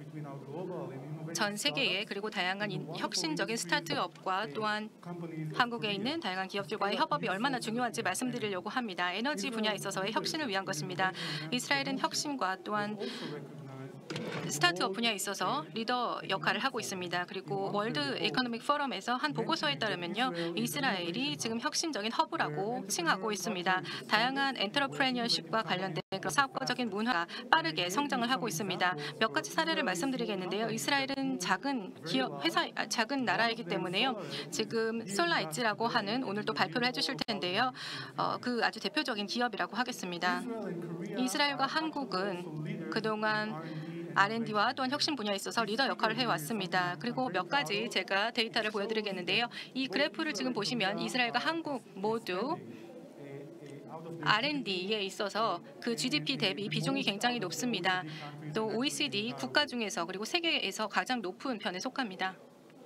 전 세계에 그리고 다양한 혁신적인 스타트업과 또한 한국에 있는 다양한 기업들과의 협업이 얼마나 중요한지 말씀드리려고 합니다. 에너지 분야에 있어서의 혁신을 위한 것입니다. 이스라엘은 혁신과 또한 스타트업 분야에 있어서 리더 역할을 하고 있습니다. 그리고 월드 에코노믹 포럼에서 한 보고서에 따르면요, 이스라엘이 지금 혁신적인 허브라고 칭하고 있습니다. 다양한 엔터프레니어십과 관련된 그런 사업가적인 문화가 빠르게 성장을 하고 있습니다. 몇 가지 사례를 말씀드리겠는데요. 이스라엘은 작은 기업 회사 작은 나라이기 때문에요. 지금 솔라 엣지라고 하는 오늘 또 발표를 해주실 텐데요. 어, 그 아주 대표적인 기업이라고 하겠습니다. 이스라엘과 한국은 그동안 알 앤 디와 또한 혁신 분야에 있어서 리더 역할을 해왔습니다. 그리고 몇 가지 제가 데이터를 보여드리겠는데요. 이 그래프를 지금 보시면 이스라엘과 한국 모두 알 앤 디에 있어서 그 지 디 피 대비 비중이 굉장히 높습니다. 또 오 이 시 디 국가 중에서 그리고 세계에서 가장 높은 편에 속합니다.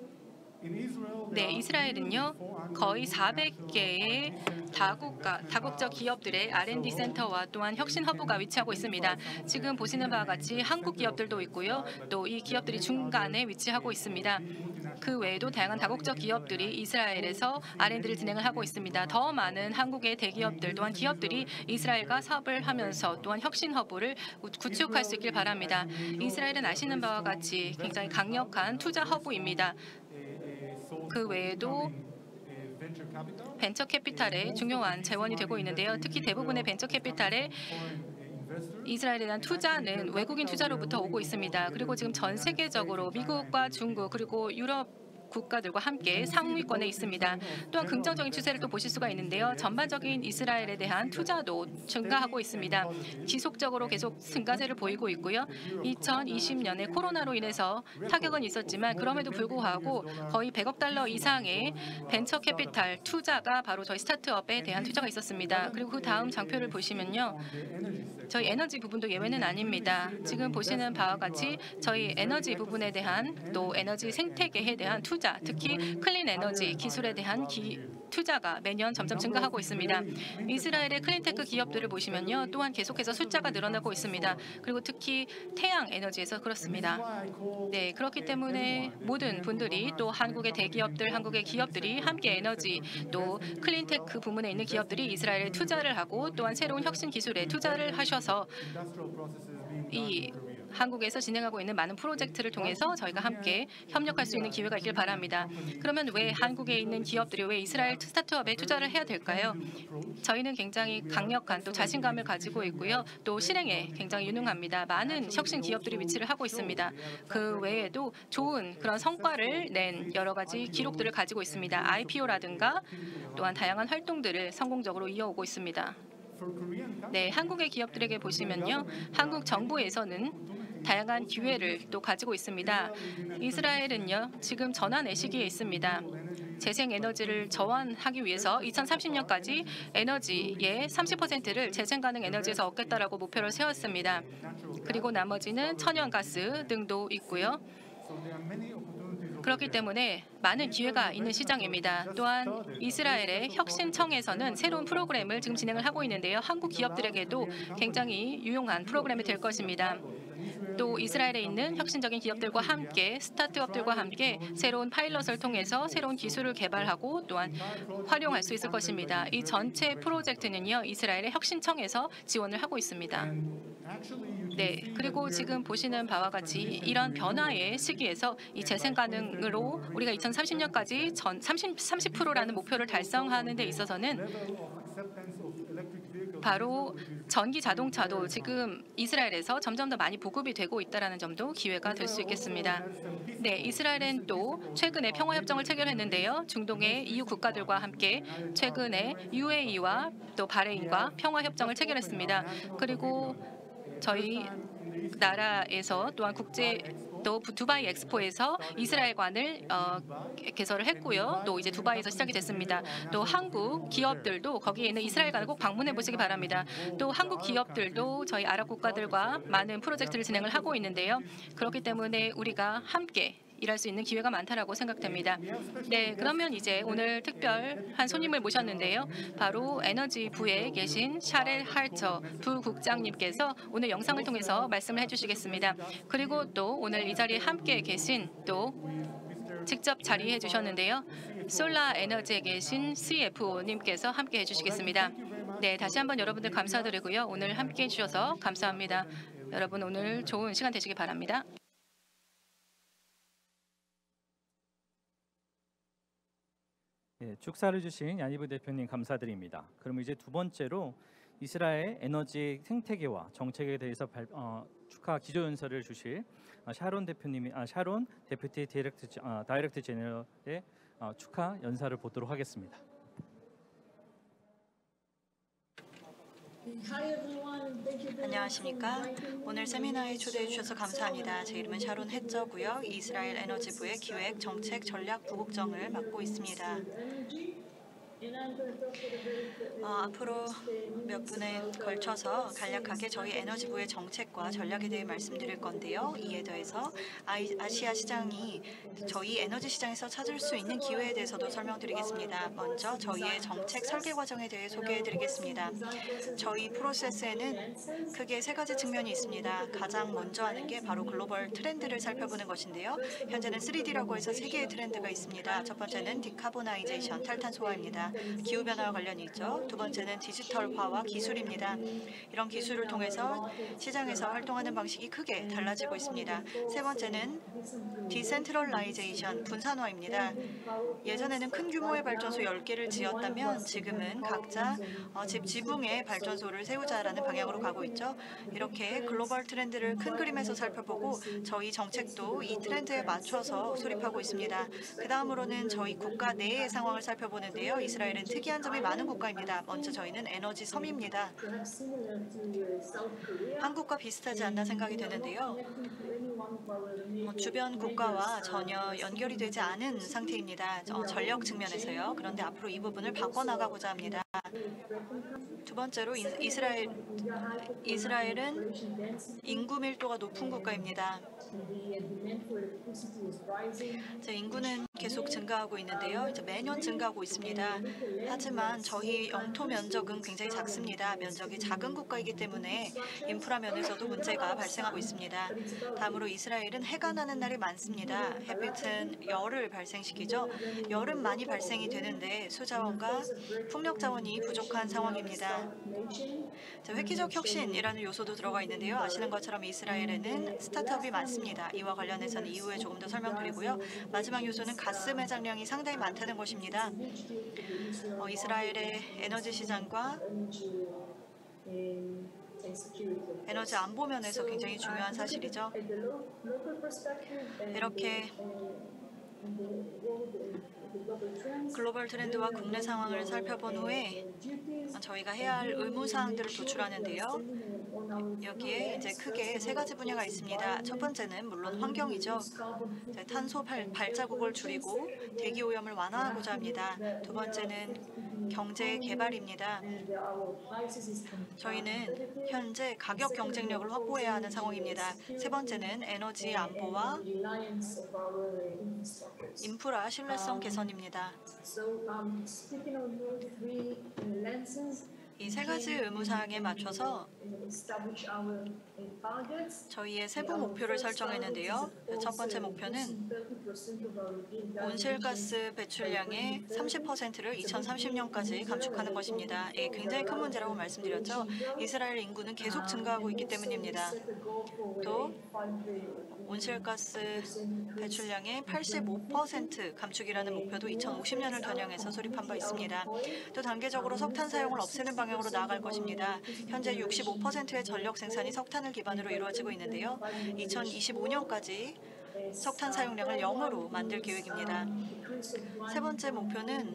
네, 이스라엘은요 거의 사백 개의 다국가, 다국적 기업들의 알 앤 디 센터와 또한 혁신 허브가 위치하고 있습니다. 지금 보시는 바와 같이 한국 기업들도 있고요. 또 이 기업들이 중간에 위치하고 있습니다. 그 외에도 다양한 다국적 기업들이 이스라엘에서 알 앤 디를 진행을 하고 있습니다. 더 많은 한국의 대기업들 또한 기업들이 이스라엘과 사업을 하면서 또한 혁신 허브를 구축할 수 있길 바랍니다. 이스라엘은 아시는 바와 같이 굉장히 강력한 투자 허브입니다. 그 외에도 벤처 캐피탈의 중요한 재원이 되고 있는데요. 특히 대부분의 벤처 캐피탈의 이스라엘에 대한 투자는 외국인 투자로부터 오고 있습니다. 그리고 지금 전 세계적으로 미국과 중국 그리고 유럽 국가들과 함께 상위권에 있습니다. 또한 긍정적인 추세를 또 보실 수가 있는데요. 전반적인 이스라엘에 대한 투자도 증가하고 있습니다. 지속적으로 계속 증가세를 보이고 있고요. 이천이십 년에 코로나로 인해서 타격은 있었지만 그럼에도 불구하고 거의 백억 달러 이상의 벤처 캐피탈 투자가 바로 저희 스타트업에 대한 투자가 있었습니다. 그리고 그 다음 장표를 보시면요. 저희 에너지 부분도 예외는 아닙니다. 지금 보시는 바와 같이 저희 에너지 부분에 대한 또 에너지 생태계에 대한 투자 투자, 특히 클린 에너지 기술에 대한 기, 투자가 매년 점점 증가하고 있습니다. 이스라엘의 클린테크 기업들을 보시면요. 또한 계속해서 숫자가 늘어나고 있습니다. 그리고 특히 태양 에너지에서 그렇습니다. 네, 그렇기 때문에 모든 분들이 또 한국의 대기업들, 한국의 기업들이 함께 에너지 또 클린테크 부문에 있는 기업들이 이스라엘에 투자를 하고 또한 새로운 혁신 기술에 투자를 하셔서 이 한국에서 진행하고 있는 많은 프로젝트를 통해서 저희가 함께 협력할 수 있는 기회가 있길 바랍니다. 그러면 왜 한국에 있는 기업들이 왜 이스라엘 스타트업에 투자를 해야 될까요? 저희는 굉장히 강력한 또 자신감을 가지고 있고요. 또 실행에 굉장히 유능합니다. 많은 혁신 기업들이 위치를 하고 있습니다. 그 외에도 좋은 그런 성과를 낸 여러 가지 기록들을 가지고 있습니다. 아이피오라든가 또한 다양한 활동들을 성공적으로 이어오고 있습니다. 네, 한국의 기업들에게 보시면요. 한국 정부에서는 다양한 기회를 또 가지고 있습니다. 이스라엘은요. 지금 전환의 시기에 있습니다. 재생에너지를 저환하기 위해서 이천삼십 년까지 에너지의 삼십 퍼센트를 재생가능 에너지에서 얻겠다라고 목표를 세웠습니다. 그리고 나머지는 천연가스 등도 있고요. 그렇기 때문에 많은 기회가 있는 시장입니다. 또한 이스라엘의 혁신청에서는 새로운 프로그램을 지금 진행을 하고 있는데요. 한국 기업들에게도 굉장히 유용한 프로그램이 될 것입니다. 또 이스라엘에 있는 혁신적인 기업들과 함께 스타트업들과 함께 새로운 파일럿을 통해서 새로운 기술을 개발하고 또한 활용할 수 있을 것입니다. 이 전체 프로젝트는요. 이스라엘의 혁신청에서 지원을 하고 있습니다. 네, 그리고 지금 보시는 바와 같이 이런 변화의 시기에서 이 재생 가능으로 우리가 이천삼십 년까지 전 삼십, 삼십 퍼센트라는 목표를 달성하는 데 있어서는 바로 전기 자동차도 지금 이스라엘에서 점점 더 많이 보급이 되고 있다는 점도 기회가 될 수 있겠습니다. 네, 이스라엘은 또 최근에 평화협정을 체결했는데요. 중동의 이유 국가들과 함께 최근에 유에이와 또 바레인과 평화협정을 체결했습니다. 그리고 저희 나라에서 또한 국제 또 두바이 엑스포에서 이스라엘관을 어, 개설을 했고요. 또 이제 두바이에서 시작이 됐습니다. 또 한국 기업들도 거기에 있는 이스라엘관을 꼭 방문해 보시기 바랍니다. 또 한국 기업들도 저희 아랍 국가들과 많은 프로젝트를 진행을 하고 있는데요. 그렇기 때문에 우리가 함께 일할 수 있는 기회가 많다라고 생각됩니다. 네, 그러면 이제 오늘 특별한 손님을 모셨는데요. 바로 에너지부에 계신 샤렐 할처 부국장님께서 오늘 영상을 통해서 말씀을 해주시겠습니다. 그리고 또 오늘 이 자리에 함께 계신 또 직접 자리해 주셨는데요. 솔라 에너지에 계신 씨에프오님께서 함께 해주시겠습니다. 네, 다시 한번 여러분들 감사드리고요. 오늘 함께 해주셔서 감사합니다. 여러분 오늘 좋은 시간 되시기 바랍니다. 예, 축사를 주신 야니브 대표님 감사드립니다. 그럼 이제 두 번째로 이스라엘 에너지 생태계와 정책에 대해서 발, 어, 축하 기조연설을 주실 어, 샤론 대표님이 아, 샤론 데프티 디렉터 어, 다이렉터 제너럴의 어, 축하 연사를 보도록 하겠습니다. 안녕하십니까. 오늘 세미나에 초대해 주셔서 감사합니다. 제 이름은 샤론 해저고요. 이스라엘 에너지부의 기획, 정책, 전략 부국장을 맡고 있습니다. 어, 앞으로 몇 분에 걸쳐서 간략하게 저희 에너지부의 정책과 전략에 대해 말씀드릴 건데요. 이에 더해서 아이, 아시아 시장이 저희 에너지 시장에서 찾을 수 있는 기회에 대해서도 설명드리겠습니다. 먼저 저희의 정책 설계 과정에 대해 소개해드리겠습니다. 저희 프로세스에는 크게 세 가지 측면이 있습니다. 가장 먼저 하는 게 바로 글로벌 트렌드를 살펴보는 것인데요. 현재는 쓰리디라고 해서 세 개의 트렌드가 있습니다. 첫 번째는 디카보나이제이션, 탈탄소화입니다. 기후변화와 관련이 있죠. 두 번째는 디지털화와 기술입니다. 이런 기술을 통해서 시장에서 활동하는 방식이 크게 달라지고 있습니다. 세 번째는 디센트럴라이제이션, 분산화입니다. 예전에는 큰 규모의 발전소 열 개를 지었다면 지금은 각자 어, 집 지붕에 발전소를 세우자라는 방향으로 가고 있죠. 이렇게 글로벌 트렌드를 큰 그림에서 살펴보고 저희 정책도 이 트렌드에 맞춰서 수립하고 있습니다. 그 다음으로는 저희 국가 내의 상황을 살펴보는데요. 이스라엘은 특이한 점이 많은 국가입니다. 먼저 저희는 에너지 섬입니다. 한국과 비슷하지 않나 생각이 되는데요. 어, 주변 국가와 전혀 연결이 되지 않은 상태입니다. 어, 전력 측면에서요. 그런데 앞으로 이 부분을 바꿔나가고자 합니다. 두 번째로 이스라엘, 이스라엘은 인구 밀도가 높은 국가입니다. 제 인구는 계속 증가하고 있는데요. 이제 매년 증가하고 있습니다. 하지만 저희 영토 면적은 굉장히 작습니다. 면적이 작은 국가이기 때문에 인프라 면에서도 문제가 발생하고 있습니다. 다음으로 이스라엘은 해가 나는 날이 많습니다. 햇빛은 열을 발생시키죠. 열은 많이 발생이 되는데 수자원과 풍력 자원이 부족한 상황입니다. 자, 획기적 혁신이라는 요소도 들어가 있는데요. 아시는 것처럼 이스라엘에는 스타트업이 많습니다. 이와 관련해서는 이후에 조금 더 설명드리고요. 마지막 요소는 가스 매장량이 상당히 많다는 것입니다. 어, 이스라엘의 에너지 시장과 에너지 안보 면에서 굉장히 중요한 사실이죠. 이렇게 글로벌 트렌드와 국내 상황을 살펴본 후에 저희가 해야 할 의무사항들을 도출하는데요. 여기에 이제 크게 세 가지 분야가 있습니다. 첫 번째는 물론 환경이죠. 탄소 발, 발자국을 줄이고 대기 오염을 완화하고자 합니다. 두 번째는 경제 개발입니다. 저희는 현재 가격 경쟁력을 확보해야 하는 상황입니다. 세 번째는 에너지 안보와 인프라 신뢰성 개선입니다. 이 세 가지 의무사항에 맞춰서 저희의 세부 목표를 설정했는데요. 첫 번째 목표는 온실가스 배출량의 삼십 퍼센트를 이천삼십 년까지 감축하는 것입니다. 이게 굉장히 큰 문제라고 말씀드렸죠. 이스라엘 인구는 계속 증가하고 있기 때문입니다. 또 온실가스 배출량의 팔십오 퍼센트 감축이라는 목표도 이천오십 년을 겨냥해서 수립한 바 있습니다. 또 단계적으로 석탄 사용을 없애는 방향으로 나아갈 것입니다. 현재 육십오 퍼센트의 전력 생산이 석탄을 기반으로 이루어지고 있는데요. 이천이십오 년까지 석탄 사용량을 영으로 만들 계획입니다. 세 번째 목표는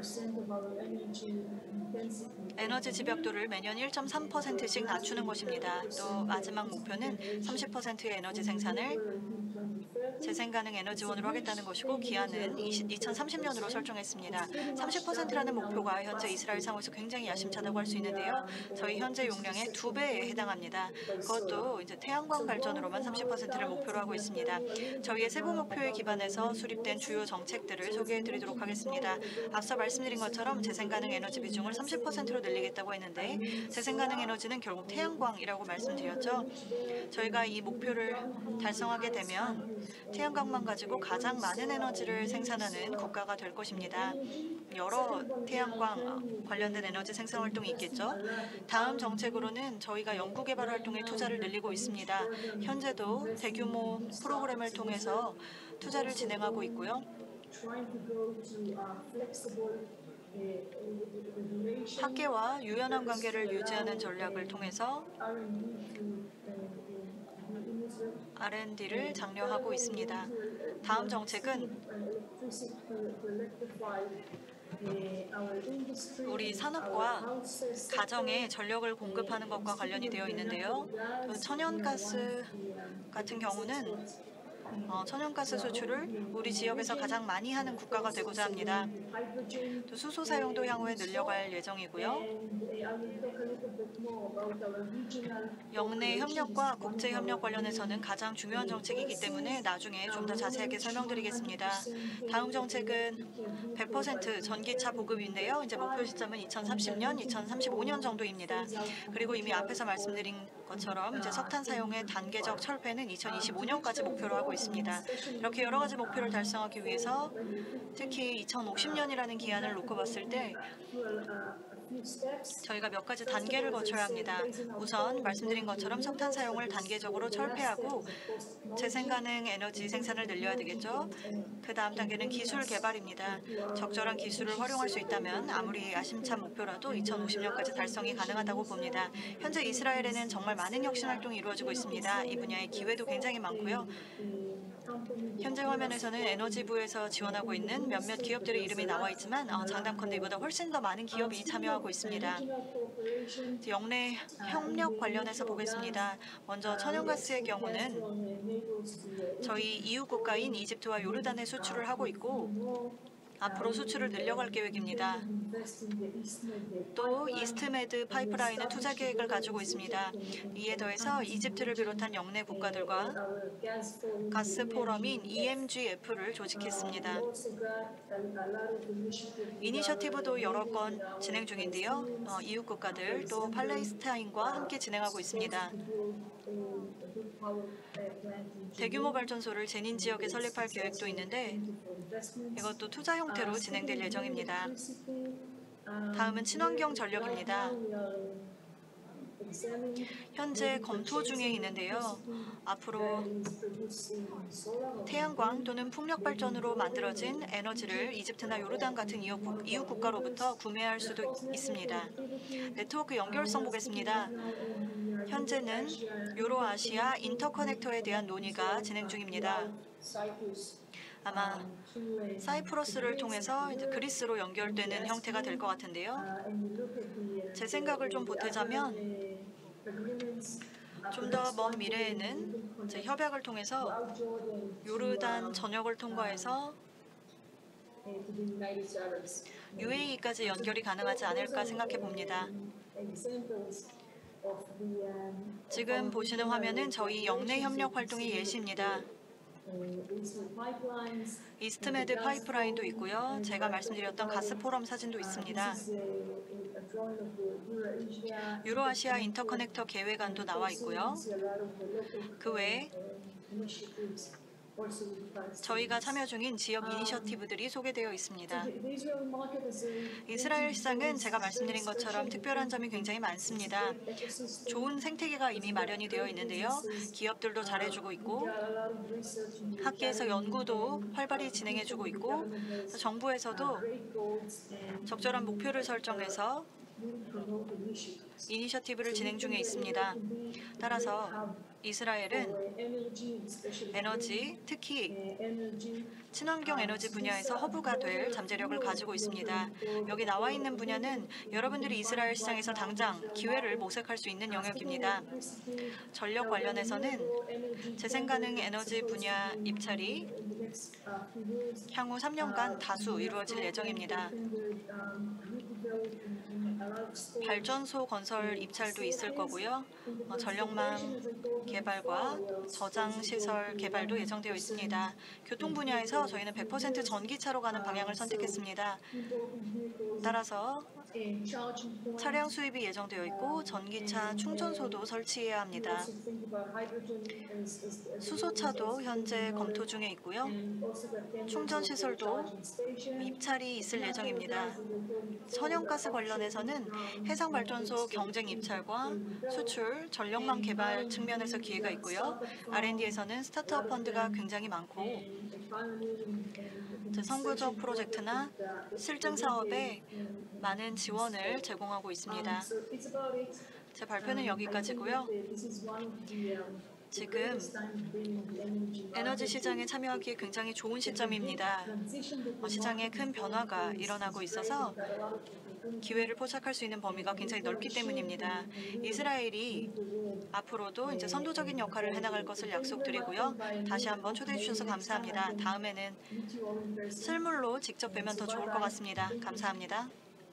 에너지 집약도를 매년 일 점 삼 퍼센트씩 낮추는 것입니다. 또 마지막 목표는 삼십 퍼센트의 에너지 생산을 재생 가능 에너지원으로 하겠다는 것이고 기한은 이천삼십 년으로 설정했습니다. 삼십 퍼센트라는 목표가 현재 이스라엘 상황에서 굉장히 야심차다고 할 수 있는데요. 저희 현재 용량의 두 배에 해당합니다. 그것도 이제 태양광 발전으로만 삼십 퍼센트를 목표로 하고 있습니다. 저희의 세부 목표에 기반해서 수립된 주요 정책들을 소개해드리도록 하겠습니다. 앞서 말씀드린 것처럼 재생 가능 에너지 비중을 삼십 퍼센트로 늘리겠다고 했는데 재생 가능 에너지는 결국 태양광이라고 말씀드렸죠. 저희가 이 목표를 달성하게 되면 태양광만 가지고 가장 많은 에너지를 생산하는 국가가 될 것입니다. 여러 태양광 관련된 에너지 생산 활동이 있겠죠. 다음 정책으로는 저희가 연구개발 활동에 투자를 늘리고 있습니다. 현재도 대규모 프로그램을 통해서 투자를 진행하고 있고요. 학계와 유연한 관계를 유지하는 전략을 통해서 알 앤 디를 장려하고 있습니다. 다음 정책은 우리 산업과 가정에 전력을 공급하는 것과 관련이 되어 있는데요. 천연가스 같은 경우는 어, 천연가스 수출을 우리 지역에서 가장 많이 하는 국가가 되고자 합니다. 또 수소 사용도 향후에 늘려갈 예정이고요. 영내 협력과 국제 협력 관련해서는 가장 중요한 정책이기 때문에 나중에 좀 더 자세하게 설명드리겠습니다. 다음 정책은 백 퍼센트 전기차 보급인데요. 이제 목표 시점은 이천삼십 년, 이천삼십오 년 정도입니다. 그리고 이미 앞에서 말씀드린 것처럼 이제 석탄 사용의 단계적 철폐는 이천이십오 년까지 목표로 하고 있습니다. 이렇게 여러 가지 목표를 달성하기 위해서 특히 이천오십 년이라는 기한을 놓고 봤을 때 저희가 몇 가지 단계를 거쳐야 합니다. 우선 말씀드린 것처럼 석탄 사용을 단계적으로 철폐하고 재생 가능 에너지 생산을 늘려야 되겠죠. 그 다음 단계는 기술 개발입니다. 적절한 기술을 활용할 수 있다면 아무리 야심찬 목표라도 이천오십 년까지 달성이 가능하다고 봅니다. 현재 이스라엘에는 정말 많은 혁신 활동이 이루어지고 있습니다. 이 분야의 기회도 굉장히 많고요. 현재 화면에서는 에너지부에서 지원하고 있는 몇몇 기업들의 이름이 나와 있지만 어, 장담컨대 이보다 훨씬 더 많은 기업이 참여하고 있습니다. 영내 협력 관련해서 보겠습니다. 먼저 천연가스의 경우는 저희 이웃 국가인 이집트와 요르단에 수출을 하고 있고 앞으로 수출을 늘려갈 계획입니다. 또 이스트메드 파이프라인은 투자 계획을 가지고 있습니다. 이에 더해서 이집트를 비롯한 영내 국가들과 가스 포럼인 이엠지에프를 조직했습니다. 이니셔티브도 여러 건 진행 중인데요. 어, 이웃 국가들 또 팔레스타인과 함께 진행하고 있습니다. 대규모 발전소를 제닌 지역에 설립할 계획도 있는데 이것도 투자 형태로 진행될 예정입니다. 다음은 친환경 전력입니다. 현재 검토 중에 있는데요. 앞으로 태양광 또는 풍력 발전으로 만들어진 에너지를 이집트나 요르단 같은 이웃 국가로부터 구매할 수도 있습니다. 네트워크 연결성 보겠습니다. 현재는 유로아시아 인터커넥터에 대한 논의가 진행 중입니다. 아마 사이프러스를 통해서 이제 그리스로 연결되는 형태가 될 것 같은데요. 제 생각을 좀 보태자면 좀 더 먼 미래에는 이제 협약을 통해서 요르단 전역을 통과해서 유에이까지 연결이 가능하지 않을까 생각해 봅니다. 지금 보시는 화면은 저희 영내 협력 활동의 예시입니다. 이스트메드 파이프라인도 있고요. 제가 말씀드렸던 가스 포럼 사진도 있습니다. 유로아시아 인터커넥터 계획안도 나와 있고요. 그 외에 저희가 참여 중인 지역 이니셔티브들이 소개되어 있습니다. 이스라엘 시장은 제가 말씀드린 것처럼 특별한 점이 굉장히 많습니다. 좋은 생태계가 이미 마련이 되어 있는데요. 기업들도 잘해주고 있고 학계에서 연구도 활발히 진행해주고 있고 정부에서도 적절한 목표를 설정해서 이니셔티브를 진행 중에 있습니다. 따라서 이스라엘은 에너지, 특히 친환경 에너지 분야에서 허브가 될 잠재력을 가지고 있습니다. 여기 나와 있는 분야는 여러분들이 이스라엘 시장에서 당장 기회를 모색할 수 있는 영역입니다. 전력 관련해서는 재생 가능 에너지 분야 입찰이 향후 삼 년간 다수 이루어질 예정입니다. 발전소 건설 입찰도 있을 거고요. 어, 전력망 개발과 저장 시설 개발도 예정되어 있습니다. 교통 분야에서 저희는 백 퍼센트 전기차로 가는 방향을 선택했습니다. 따라서 차량 수입이 예정되어 있고 전기차 충전소도 설치해야 합니다. 수소차도 현재 검토 중에 있고요. 충전 시설도 입찰이 있을 예정입니다. 천연가스 관련해서는 해상발전소 경쟁 입찰과 수출, 전력망 개발 측면에서 기회가 있고요. 알 앤 디에서는 스타트업 펀드가 굉장히 많고 선구적 프로젝트나 실증 사업에 많은 지원을 제공하고 있습니다. 제 발표는 여기까지고요. 지금 에너지 시장에 참여하기에 굉장히 좋은 시점입니다. 시장에 큰 변화가 일어나고 있어서 기회를 포착할 수 있는 범위가 굉장히 넓기 때문입니다. 이스라엘이 앞으로도 이제 선도적인 역할을 해나갈 것을 약속드리고요. 다시 한번 초대해 주셔서 감사합니다. 다음에는 실물로 직접 뵈면 더 좋을 것 같습니다. 감사합니다.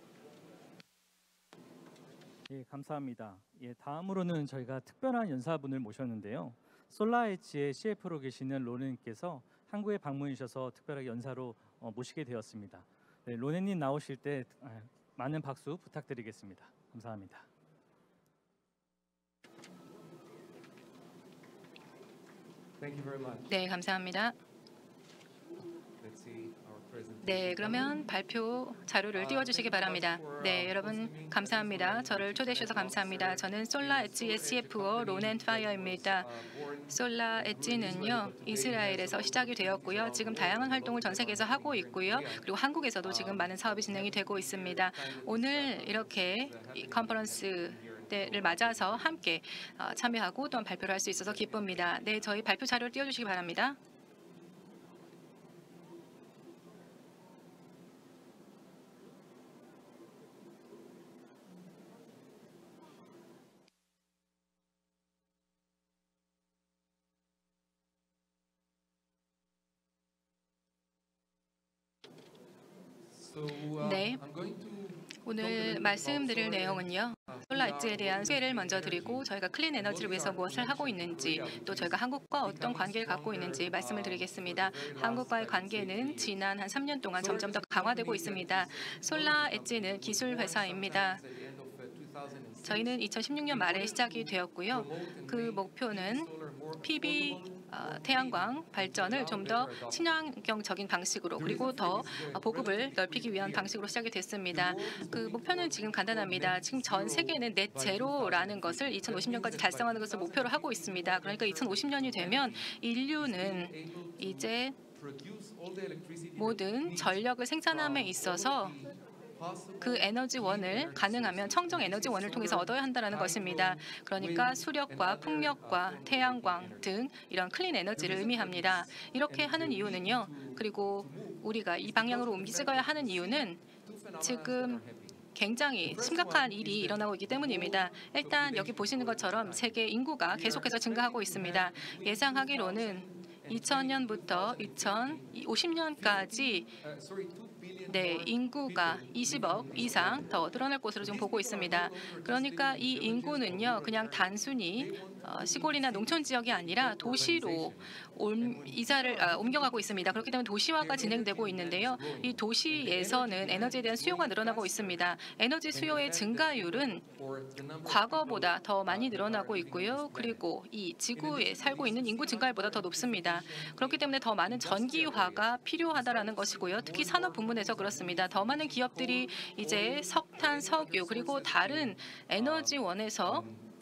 예, 감사합니다. 예, 다음으로는 저희가 특별한 연사분을 모셨는데요. 솔라엣지의 씨에프로 계시는 로네님께서 한국에 방문해 주셔서 특별하게 연사로 어, 모시게 되었습니다. 네, 로네님 나오실 때 아, 많은 박수 부탁드리겠습니다. 감사합니다. 네, 감사합니다. 네, 그러면 발표 자료를 띄워주시기 바랍니다. 네, 여러분 감사합니다. 저를 초대해 주셔서 감사합니다. 저는 솔라엣지의 씨에프오 로넨 파이어입니다. 솔라엣지는요, 이스라엘에서 시작이 되었고요. 지금 다양한 활동을 전 세계에서 하고 있고요. 그리고 한국에서도 지금 많은 사업이 진행이 되고 있습니다. 오늘 이렇게 이 컨퍼런스 를 맞아서 함께 참여하고 또한 발표를 할 수 있어서 기쁩니다. 네, 저희 발표 자료를 띄워주시기 바랍니다. 네. 오늘 말씀드릴 내용은요. 솔라 엣지에 대한 소개를 먼저 드리고 저희가 클린 에너지를 위해서 무엇을 하고 있는지 또 저희가 한국과 어떤 관계를 갖고 있는지 말씀을 드리겠습니다. 한국과의 관계는 지난 한 삼 년 동안 점점 더 강화되고 있습니다. 솔라 엣지는 기술 회사입니다. 저희는 이천십육 년 말에 시작이 되었고요. 그 목표는 피비 어, 태양광 발전을 좀 더 친환경적인 방식으로 그리고 더 보급을 넓히기 위한 방식으로 시작이 됐습니다. 그 목표는 지금 간단합니다. 지금 전 세계는 넷 제로라는 것을 이천오십 년까지 달성하는 것을 목표로 하고 있습니다. 그러니까 이천오십 년이 되면 인류는 이제 모든 전력을 생산함에 있어서 그 에너지원을 가능하면 청정 에너지원을 통해서 얻어야 한다는 것입니다. 그러니까 수력과 풍력과 태양광 등 이런 클린 에너지를 의미합니다. 이렇게 하는 이유는요. 그리고 우리가 이 방향으로 움직여야 하는 이유는 지금 굉장히 심각한 일이 일어나고 있기 때문입니다. 일단 여기 보시는 것처럼 세계 인구가 계속해서 증가하고 있습니다. 예상하기로는 이천 년부터 이천오십 년까지 네, 인구가 이십억 이상 더 늘어날 것으로 지금 보고 있습니다. 그러니까 이 인구는요, 그냥 단순히 어, 시골이나 농촌 지역이 아니라 도시로 옮, 이사를 아, 옮겨가고 있습니다. 그렇기 때문에 도시화가 진행되고 있는데요. 이 도시에서는 에너지에 대한 수요가 늘어나고 있습니다. 에너지 수요의 증가율은 과거보다 더 많이 늘어나고 있고요. 그리고 이 지구에 살고 있는 인구 증가율보다 더 높습니다. 그렇기 때문에 더 많은 전기화가 필요하다라는 것이고요. 특히 산업 부문에서 그렇습니다. 더 많은 기업들이 이제 석탄, 석유 그리고 다른 에너지원에서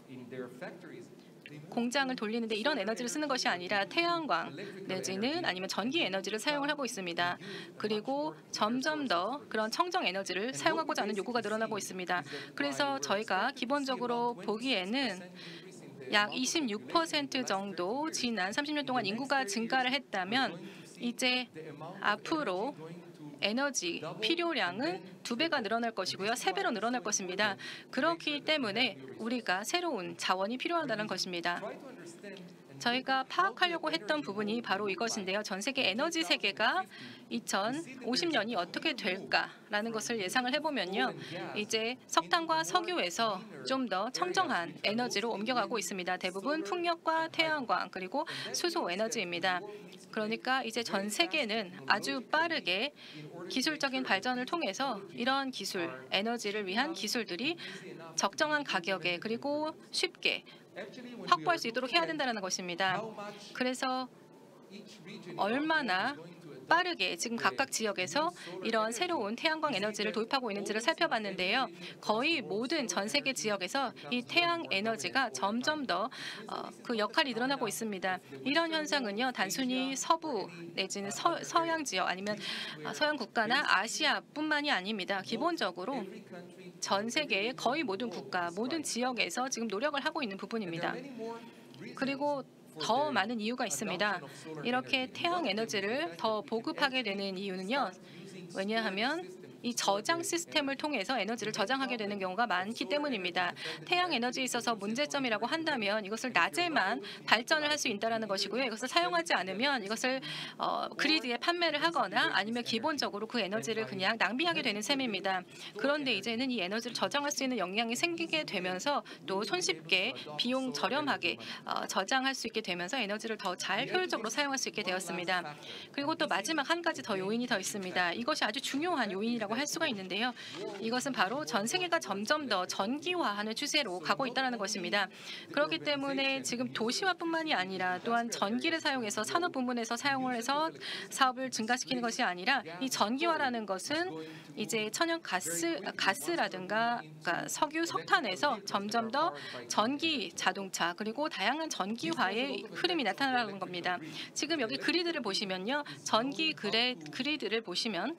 공장을 돌리는데 이런 에너지를 쓰는 것이 아니라 태양광 내지는 아니면 전기 에너지를 사용을 하고 있습니다. 그리고 점점 더 그런 청정 에너지를 사용하고자 하는 요구가 늘어나고 있습니다. 그래서 저희가 기본적으로 보기에는 약 이십육 퍼센트 정도 지난 삼십 년 동안 인구가 증가를 했다면 이제 앞으로 에너지 필요량은 두 배가 늘어날 것이고요. 세 배로 늘어날 것입니다. 그렇기 때문에 우리가 새로운 자원이 필요하다는 것입니다. 저희가 파악하려고 했던 부분이 바로 이것인데요. 전 세계 에너지 세계가 이천오십 년이 어떻게 될까라는 것을 예상을 해보면요. 이제 석탄과 석유에서 좀 더 청정한 에너지로 옮겨가고 있습니다. 대부분 풍력과 태양광 그리고 수소 에너지입니다. 그러니까 이제 전 세계는 아주 빠르게 기술적인 발전을 통해서 이런 기술, 에너지를 위한 기술들이 적정한 가격에 그리고 쉽게 확보할 수 있도록 해야 된다는 것입니다. 그래서 얼마나 빠르게 지금 각각 지역에서 이런 새로운 태양광 에너지를 도입하고 있는지를 살펴봤는데요. 거의 모든 전 세계 지역에서 이 태양 에너지가 점점 더 그 역할이 늘어나고 있습니다. 이런 현상은요, 단순히 서부 내지는 서, 서양 지역 아니면 서양 국가나 아시아뿐만이 아닙니다. 기본적으로 전 세계의 거의 모든 국가, 모든 지역에서 지금 노력을 하고 있는 부분입니다. 그리고 더 많은 이유가 있습니다. 이렇게 태양 에너지를 더 보급하게 되는 이유는요. 왜냐하면 이 저장 시스템을 통해서 에너지를 저장하게 되는 경우가 많기 때문입니다. 태양 에너지에 있어서 문제점이라고 한다면 이것을 낮에만 발전을 할 수 있다는 것이고요. 이것을 사용하지 않으면 이것을 어, 그리드에 판매를 하거나 아니면 기본적으로 그 에너지를 그냥 낭비하게 되는 셈입니다. 그런데 이제는 이 에너지를 저장할 수 있는 역량이 생기게 되면서 또 손쉽게 비용 저렴하게 어, 저장할 수 있게 되면서 에너지를 더 잘 효율적으로 사용할 수 있게 되었습니다. 그리고 또 마지막 한 가지 더 요인이 더 있습니다. 이것이 아주 중요한 요인이라고 할 수가 있는데요. 이것은 바로 전 세계가 점점 더 전기화하는 추세로 가고 있다는 것입니다. 그렇기 때문에 지금 도시화뿐만이 아니라 또한 전기를 사용해서 산업 부문에서 사용을 해서 사업을 증가시키는 것이 아니라 이 전기화라는 것은 이제 천연 가스, 가스라든가 그러니까 석유, 석탄에서 점점 더 전기 자동차 그리고 다양한 전기화의 흐름이 나타나는 겁니다. 지금 여기 그리드를 보시면요. 전기 그래, 그리드를 보시면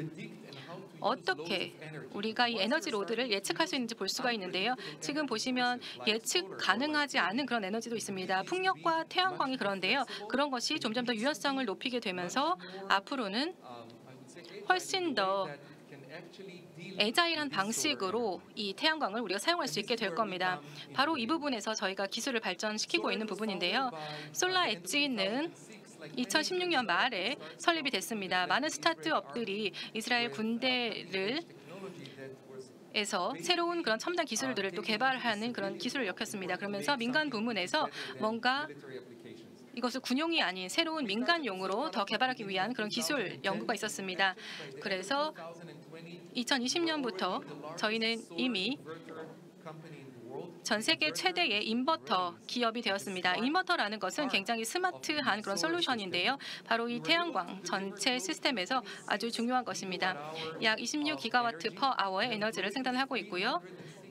어떻게 우리가 이 에너지 로드를 예측할 수 있는지 볼 수가 있는데요. 지금 보시면 예측 가능하지 않은 그런 에너지도 있습니다. 풍력과 태양광이 그런데요. 그런 것이 점점 더 유연성을 높이게 되면서 앞으로는 훨씬 더 애자일한 방식으로 이 태양광을 우리가 사용할 수 있게 될 겁니다. 바로 이 부분에서 저희가 기술을 발전시키고 있는 부분인데요. 솔라 엣지는 이천십육 년 말에 설립이 됐습니다. 많은 스타트업들이 이스라엘 군대를 에서 새로운 그런 첨단 기술들을 또 개발하는 그런 기술을 엮였습니다. 그러면서 민간 부문에서 뭔가 이것을 군용이 아닌 새로운 민간용으로 더 개발하기 위한 그런 기술 연구가 있었습니다. 그래서 이천이십 년부터 저희는 이미 전 세계 최대의 인버터 기업이 되었습니다. 인버터라는 것은 굉장히 스마트한 그런 솔루션인데요. 바로 이 태양광 전체 시스템에서 아주 중요한 것입니다. 약 이십육 기가와트 퍼 아워의 에너지를 생산하고 있고요.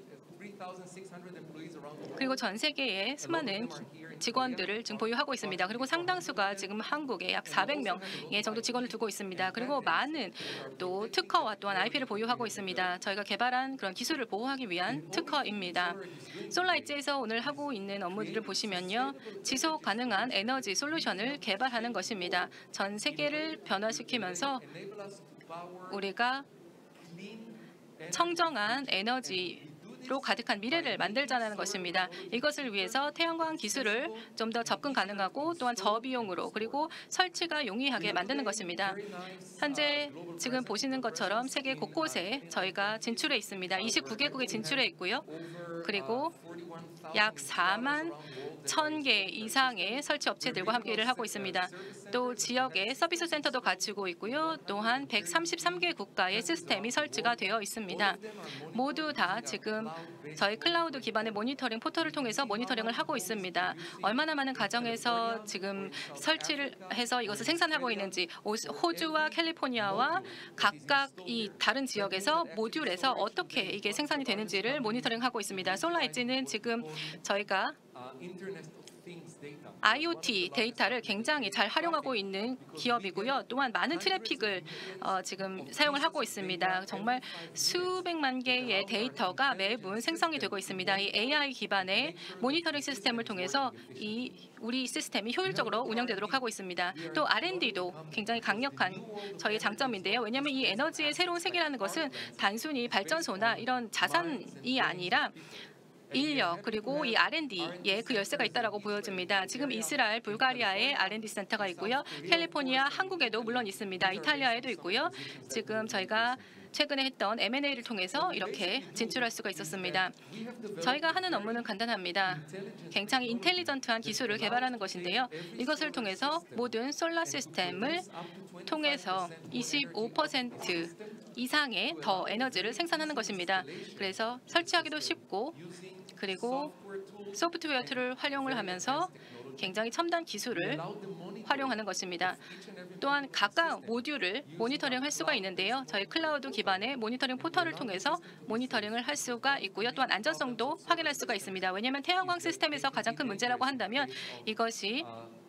그리고 전 세계에 수많은 직원들을 지금 보유하고 있습니다. 그리고 상당수가 지금 한국에 약 사백 명의 정도 직원을 두고 있습니다. 그리고 많은 또 특허와 또한 아이피를 보유하고 있습니다. 저희가 개발한 그런 기술을 보호하기 위한 특허입니다. 솔라이츠에서 오늘 하고 있는 업무들을 보시면요. 지속 가능한 에너지 솔루션을 개발하는 것입니다. 전 세계를 변화시키면서 우리가 청정한 에너지 로 가득한 미래를 만들자는 것입니다. 이것을 위해서 태양광 기술을 좀 더 접근 가능하고 또한 저비용으로 그리고 설치가 용이하게 만드는 것입니다. 현재 지금 보시는 것처럼 세계 곳곳에 저희가 진출해 있습니다. 이십구 개국에 진출해 있고요. 그리고 약 사만 천 개 이상의 설치 업체들과 함께 일을 하고 있습니다. 또 지역에 서비스 센터도 갖추고 있고요. 또한 백삼십삼 개 국가의 시스템이 설치가 되어 있습니다. 모두 다 지금 저희 클라우드 기반의 모니터링 포털을 통해서 모니터링을 하고 있습니다. 얼마나 많은 가정에서 지금 설치를 해서 이것을 생산하고 있는지, 호주와 캘리포니아와 각각 이 다른 지역에서 모듈에서 어떻게 이게 생산이 되는지를 모니터링하고 있습니다. 솔라이츠는 지금 저희가 아이오티 데이터를 굉장히 잘 활용하고 있는 기업이고요. 또한 많은 트래픽을 어, 지금 사용을 하고 있습니다. 정말 수백만 개의 데이터가 매분 생성이 되고 있습니다. 이 에이아이 기반의 모니터링 시스템을 통해서 이 우리 시스템이 효율적으로 운영되도록 하고 있습니다. 또 알앤디도 굉장히 강력한 저희의 장점인데요. 왜냐하면 이 에너지의 새로운 세계라는 것은 단순히 발전소나 이런 자산이 아니라 인력 그리고 이 알앤디에 그 열쇠가 있다라고 보여집니다. 지금 이스라엘, 불가리아에 알앤디 센터가 있고요. 캘리포니아, 한국에도 물론 있습니다. 이탈리아에도 있고요. 지금 저희가 최근에 했던 엠 앤 에이를 통해서 이렇게 진출할 수가 있었습니다. 저희가 하는 업무는 간단합니다. 굉장히 인텔리전트한 기술을 개발하는 것인데요. 이것을 통해서 모든 솔라 시스템을 통해서 이십오 퍼센트 이상의 더 에너지를 생산하는 것입니다. 그래서 설치하기도 쉽고 그리고 소프트웨어 툴을 활용을 하면서 굉장히 첨단 기술을 활용하는 것입니다. 또한 각각 모듈을 모니터링할 수가 있는데요. 저희 클라우드 기반의 모니터링 포털을 통해서 모니터링을 할 수가 있고요. 또한 안전성도 확인할 수가 있습니다. 왜냐하면 태양광 시스템에서 가장 큰 문제라고 한다면 이것이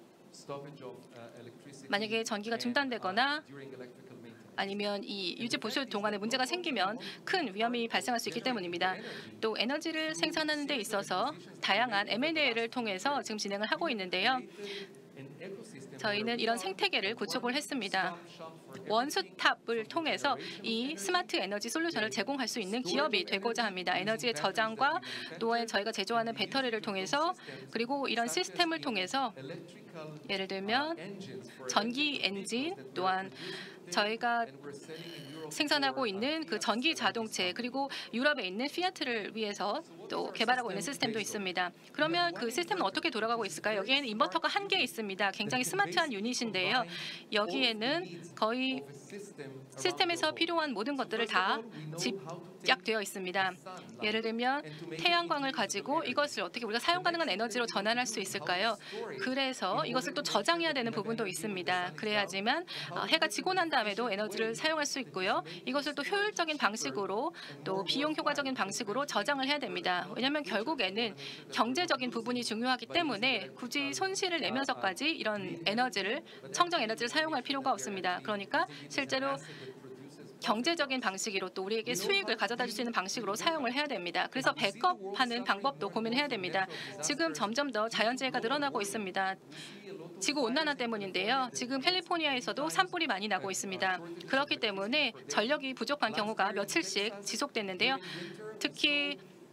만약에 전기가 중단되거나 아니면 이 유지 보수 동안에 문제가 생기면 큰 위험이 발생할 수 있기 때문입니다. 또 에너지를 생산하는 데 있어서 다양한 엠 앤 에이를 통해서 지금 진행을 하고 있는데요. 저희는 이런 생태계를 구축을 했습니다. 원스톱을 통해서 이 스마트 에너지 솔루션을 제공할 수 있는 기업이 되고자 합니다. 에너지의 저장과 또한 저희가 제조하는 배터리를 통해서 그리고 이런 시스템을 통해서 예를 들면 전기 엔진 또한 저희가 생산하고 있는 그 전기 자동체 그리고 유럽에 있는 피아트를 위해서 또 개발하고 있는 시스템도 있습니다. 그러면 그 시스템은 어떻게 돌아가고 있을까요? 여기에는 인버터가 한 개 있습니다. 굉장히 스마트한 유닛인데요. 여기에는 거의 시스템에서 필요한 모든 것들을 다 집약되어 있습니다. 예를 들면 태양광을 가지고 이것을 어떻게 우리가 사용 가능한 에너지로 전환할 수 있을까요? 그래서 이것을 또 저장해야 되는 부분도 있습니다. 그래야지만 해가 지고 난 다음에도 에너지를 사용할 수 있고요. 이것을 또 효율적인 방식으로 또 비용 효과적인 방식으로 저장을 해야 됩니다. 왜냐하면 결국에는 경제적인 부분이 중요하기 때문에 굳이 손실을 내면서까지 이런 에너지를 청정 에너지를 사용할 필요가 없습니다. 그러니까 실제로 경제적인 방식으로 또 우리에게 수익을 가져다 줄 수 있는 방식으로 사용을 해야 됩니다. 그래서 백업하는 방법도 고민해야 됩니다. 지금 점점 더 자연재해가 늘어나고 있습니다. 지구온난화 때문인데요. 지금 캘리포니아에서도 산불이 많이 나고 있습니다. 그렇기 때문에 전력이 부족한 경우가 며칠씩 지속됐는데요. 특히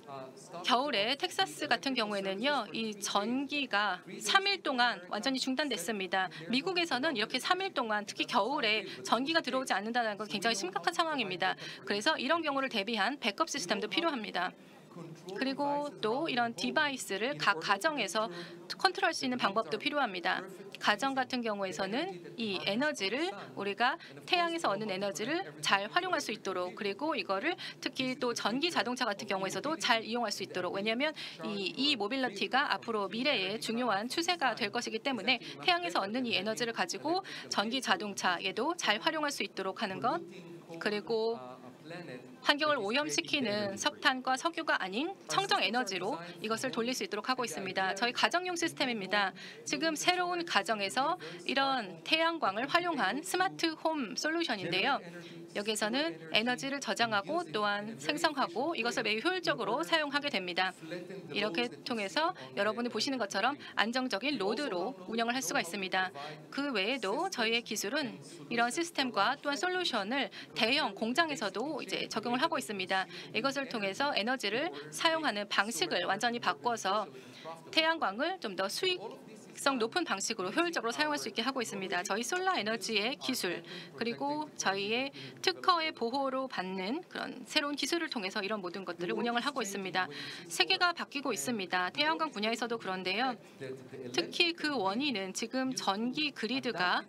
겨울에 텍사스 같은 경우에는요, 이 전기가 삼 일 동안 완전히 중단됐습니다. 미국에서는 이렇게 삼 일 동안 특히 겨울에 전기가 들어오지 않는다는 건 굉장히 심각한 상황입니다. 그래서 이런 경우를 대비한 백업 시스템도 필요합니다. 그리고 또 이런 디바이스를 각 가정에서 컨트롤할 수 있는 방법도 필요합니다. 가정 같은 경우에서는 이 에너지를 우리가 태양에서 얻는 에너지를 잘 활용할 수 있도록, 그리고 이거를 특히 또 전기 자동차 같은 경우에서도 잘 이용할 수 있도록, 왜냐하면 이, 이 모빌리티가 앞으로 미래의 중요한 추세가 될 것이기 때문에 태양에서 얻는 이 에너지를 가지고 전기 자동차에도 잘 활용할 수 있도록 하는 것, 그리고 환경을 오염시키는 석탄과 석유가 아닌 청정 에너지로 이것을 돌릴 수 있도록 하고 있습니다. 저희 가정용 시스템입니다. 지금 새로운 가정에서 이런 태양광을 활용한 스마트 홈 솔루션인데요. 여기에서는 에너지를 저장하고 또한 생성하고 이것을 매우 효율적으로 사용하게 됩니다. 이렇게 통해서 여러분이 보시는 것처럼 안정적인 로드로 운영을 할 수가 있습니다. 그 외에도 저희의 기술은 이런 시스템과 또한 솔루션을 대형 공장에서도 이제 적용을 하고 있습니다. 이것을 통해서 에너지를 사용하는 방식을 완전히 바꿔서 태양광을 좀 더 수익성 높은 방식으로 효율적으로 사용할 수 있게 하고 있습니다. 저희 솔라 에너지의 기술, 그리고 저희의 특허의 보호로 받는 그런 새로운 기술을 통해서 이런 모든 것들을 운영을 하고 있습니다. 세계가 바뀌고 있습니다. 태양광 분야에서도 그런데요. 특히 그 원인은 지금 전기 그리드가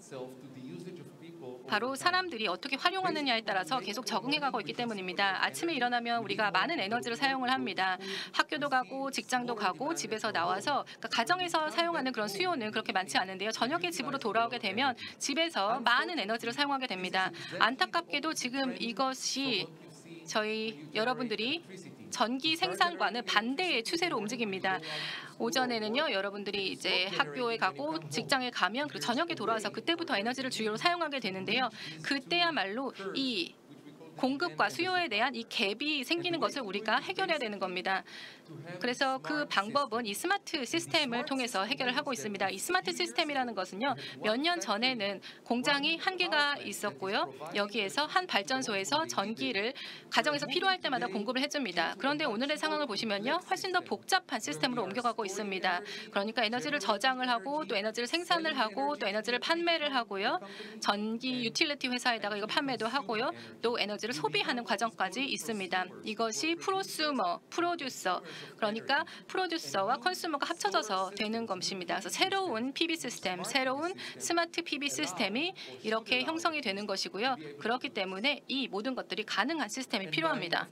바로 사람들이 어떻게 활용하느냐에 따라서 계속 적응해가고 있기 때문입니다. 아침에 일어나면 우리가 많은 에너지를 사용을 합니다. 학교도 가고 직장도 가고 집에서 나와서 그러니까 가정에서 사용하는 그런 수요는 그렇게 많지 않은데요. 저녁에 집으로 돌아오게 되면 집에서 많은 에너지를 사용하게 됩니다. 안타깝게도 지금 이것이 저희 여러분들이 전기 생산과는 반대의 추세로 움직입니다. 오전에는요, 여러분들이 이제 학교에 가고 직장에 가면 그리고 저녁에 돌아와서 그때부터 에너지를 주요로 사용하게 되는데요. 그때야말로 이 공급과 수요에 대한 이 갭이 생기는 것을 우리가 해결해야 되는 겁니다. 그래서 그 방법은 이 스마트 시스템을 통해서 해결을 하고 있습니다. 이 스마트 시스템이라는 것은요, 몇 년 전에는 공장이 한 개가 있었고요. 여기에서 한 발전소에서 전기를 가정에서 필요할 때마다 공급을 해줍니다. 그런데 오늘의 상황을 보시면요, 훨씬 더 복잡한 시스템으로 옮겨가고 있습니다. 그러니까 에너지를 저장을 하고 또 에너지를 생산을 하고 또 에너지를 판매를 하고요. 전기 유틸리티 회사에다가 이거 판매도 하고요. 또 에너지를 소비하는 과정까지 있습니다. 이것이 프로슈머, 프로듀서, 그러니까 프로듀서와 컨슈머가 합쳐져서 되는 것입니다. 그래서 새로운 피비 시스템, 새로운 스마트 피비 시스템이 이렇게 형성이 되는 것이고요. 그렇기 때문에 이 모든 것들이 가능한 시스템이 필요합니다.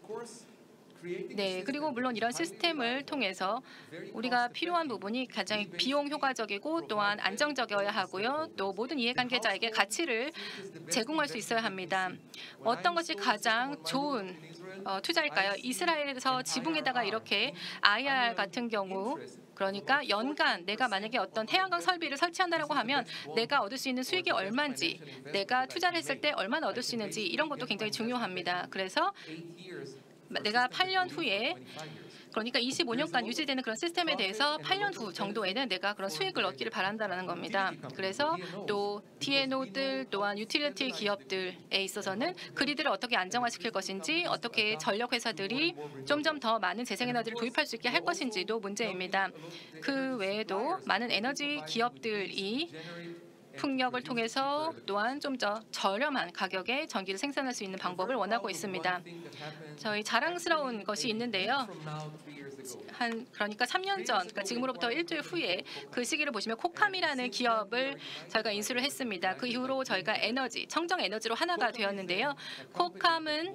네, 그리고 물론 이런 시스템을 통해서 우리가 필요한 부분이 가장 비용 효과적이고 또한 안정적이어야 하고요. 또 모든 이해관계자에게 가치를 제공할 수 있어야 합니다. 어떤 것이 가장 좋은 어, 투자일까요? 이스라엘에서 지붕에다가 이렇게 아이알 같은 경우, 그러니까 연간 내가 만약에 어떤 태양광 설비를 설치한다고 하면 내가 얻을 수 있는 수익이 얼마인지, 내가 투자를 했을 때 얼마나 얻을 수 있는지 이런 것도 굉장히 중요합니다. 그래서 내가 팔 년 후에, 그러니까 이십오 년간 유지되는 그런 시스템에 대해서 팔 년 후 정도에는 내가 그런 수익을 얻기를 바란다는 겁니다. 그래서 또 디에노들 또한 유틸리티 기업들에 있어서는 그리드를 어떻게 안정화시킬 것인지, 어떻게 전력 회사들이 점점 더 많은 재생에너지를 도입할 수 있게 할 것인지도 문제입니다. 그 외에도 많은 에너지 기업들이 풍력을 통해서 또한 좀 더 저렴한 가격에 전기를 생산할 수 있는 방법을 원하고 있습니다. 저희 자랑스러운 것이 있는데요. 한 그러니까 삼 년 전, 그러니까 지금으로부터 일주일 후에 그 시기를 보시면 코캄이라는 기업을 저희가 인수를 했습니다. 그 이후로 저희가 에너지, 청정 에너지로 하나가 되었는데요. 코캄은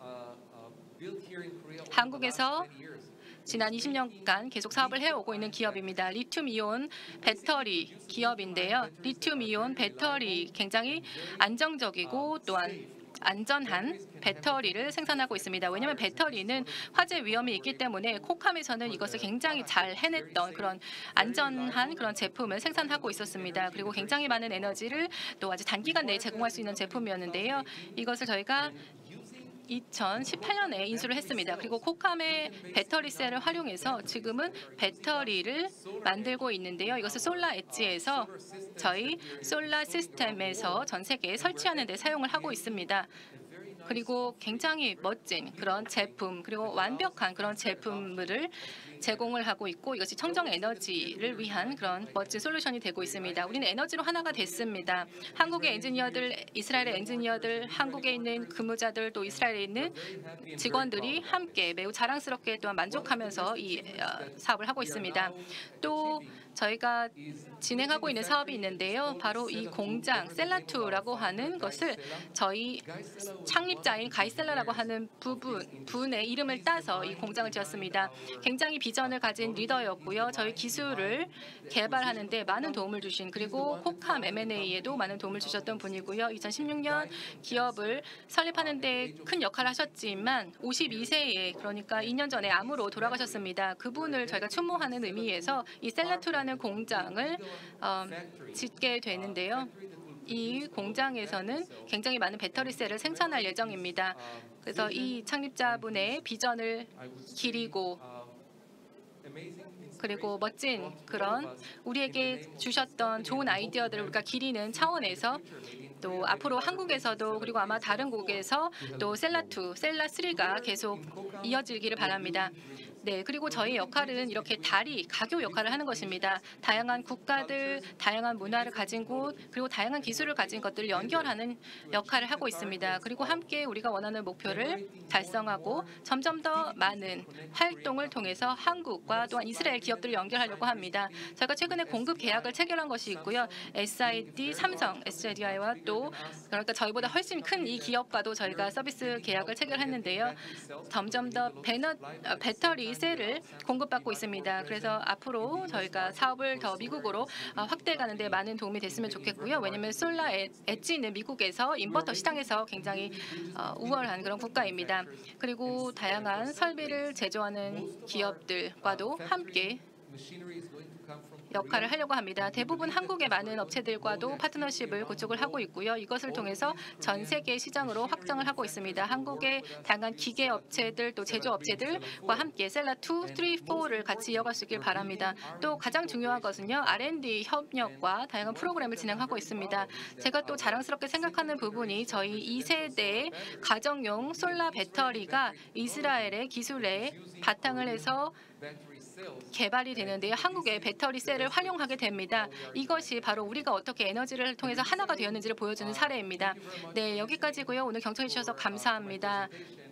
한국에서 지난 이십 년간 계속 사업을 해오고 있는 기업입니다. 리튬이온 배터리 기업인데요. 리튬이온 배터리 굉장히 안정적이고 또한 안전한 배터리를 생산하고 있습니다. 왜냐하면 배터리는 화재 위험이 있기 때문에 코캄에서는 이것을 굉장히 잘 해냈던 그런 안전한 그런 제품을 생산하고 있었습니다. 그리고 굉장히 많은 에너지를 또 아주 단기간 내에 제공할 수 있는 제품이었는데요. 이것을 저희가 이천십팔 년에 인수를 했습니다. 그리고 코캄의 배터리 셀을 활용해서 지금은 배터리를 만들고 있는데요. 이것을 솔라 엣지에서 저희 솔라 시스템에서 전 세계에 설치하는 데 사용을 하고 있습니다. 그리고 굉장히 멋진 그런 제품 그리고 완벽한 그런 제품들을 제공을 하고 있고 이것이 청정 에너지를 위한 그런 멋진 솔루션이 되고 있습니다. 우리는 에너지로 하나가 됐습니다. 한국의 엔지니어들, 이스라엘의 엔지니어들, 한국에 있는 근무자들 또 이스라엘에 있는 직원들이 함께 매우 자랑스럽게 또한 만족하면서 이 어, 사업을 하고 있습니다. 또 저희가 진행하고 있는 사업이 있는데요. 바로 이 공장 셀라투라고 하는 것을 저희 창립자인 가이셀라라고 하는 부분, 분의 이름을 따서 이 공장을 지었습니다. 굉장히 비전을 가진 리더였고요. 저희 기술을 개발하는 데 많은 도움을 주신 그리고 코캄 엠 앤 에이에도 많은 도움을 주셨던 분이고요. 이천십육 년 기업을 설립하는 데 큰 역할을 하셨지만 오십이 세에 그러니까 이 년 전에 암으로 돌아가셨습니다. 그분을 저희가 추모하는 의미에서 이 셀라투라는 공장을 어, 짓게 되는데요. 이 공장에서는 굉장히 많은 배터리셀을 생산할 예정입니다. 그래서 이 창립자분의 비전을 기리고 그리고 멋진 그런 우리에게 주셨던 좋은 아이디어들을 우리가 기리는 차원에서 또 앞으로 한국에서도 그리고 아마 다른 곳에서 또 셀라투, 셀라쓰리가 계속 이어지기를 바랍니다. 네, 그리고 저희 역할은 이렇게 다리, 가교 역할을 하는 것입니다. 다양한 국가들, 다양한 문화를 가진 곳, 그리고 다양한 기술을 가진 것들을 연결하는 역할을 하고 있습니다. 그리고 함께 우리가 원하는 목표를 달성하고 점점 더 많은 활동을 통해서 한국과 또한 이스라엘 기업들을 연결하려고 합니다. 저희가 최근에 공급 계약을 체결한 것이 있고요. 에스 아이 디, 삼성, 에스 디 아이와 또 그러니까 저희보다 훨씬 큰 이 기업과도 저희가 서비스 계약을 체결했는데요. 점점 더 배너, 배터리 셀을 공급받고 있습니다. 그래서 앞으로 저희가 사업을 더 미국으로 확대해 가는 데 많은 도움이 됐으면 좋겠고요. 왜냐하면 솔라 엣지는 미국에서 인버터 시장에서 굉장히 우월한 그런 국가입니다. 그리고 다양한 설비를 제조하는 기업들과도 함께 역할을 하려고 합니다. 대부분 한국의 많은 업체들과도 파트너십을 구축을 하고 있고요. 이것을 통해서 전 세계 시장으로 확장을 하고 있습니다. 한국의 다양한 기계 업체들 또 제조 업체들과 함께 셀라 투, 쓰리, 포를 같이 이어갈 수 있길 바랍니다. 또 가장 중요한 것은요. 알 앤 디 협력과 다양한 프로그램을 진행하고 있습니다. 제가 또 자랑스럽게 생각하는 부분이 저희 이 세대 가정용 솔라 배터리가 이스라엘의 기술에 바탕을 해서 개발이 되는데요. 한국의 배터리 셀을 활용하게 됩니다. 이것이 바로 우리가 어떻게 에너지를 통해서 하나가 되었는지를 보여주는 사례입니다. 네, 여기까지고요. 오늘 경청해 주셔서 감사합니다.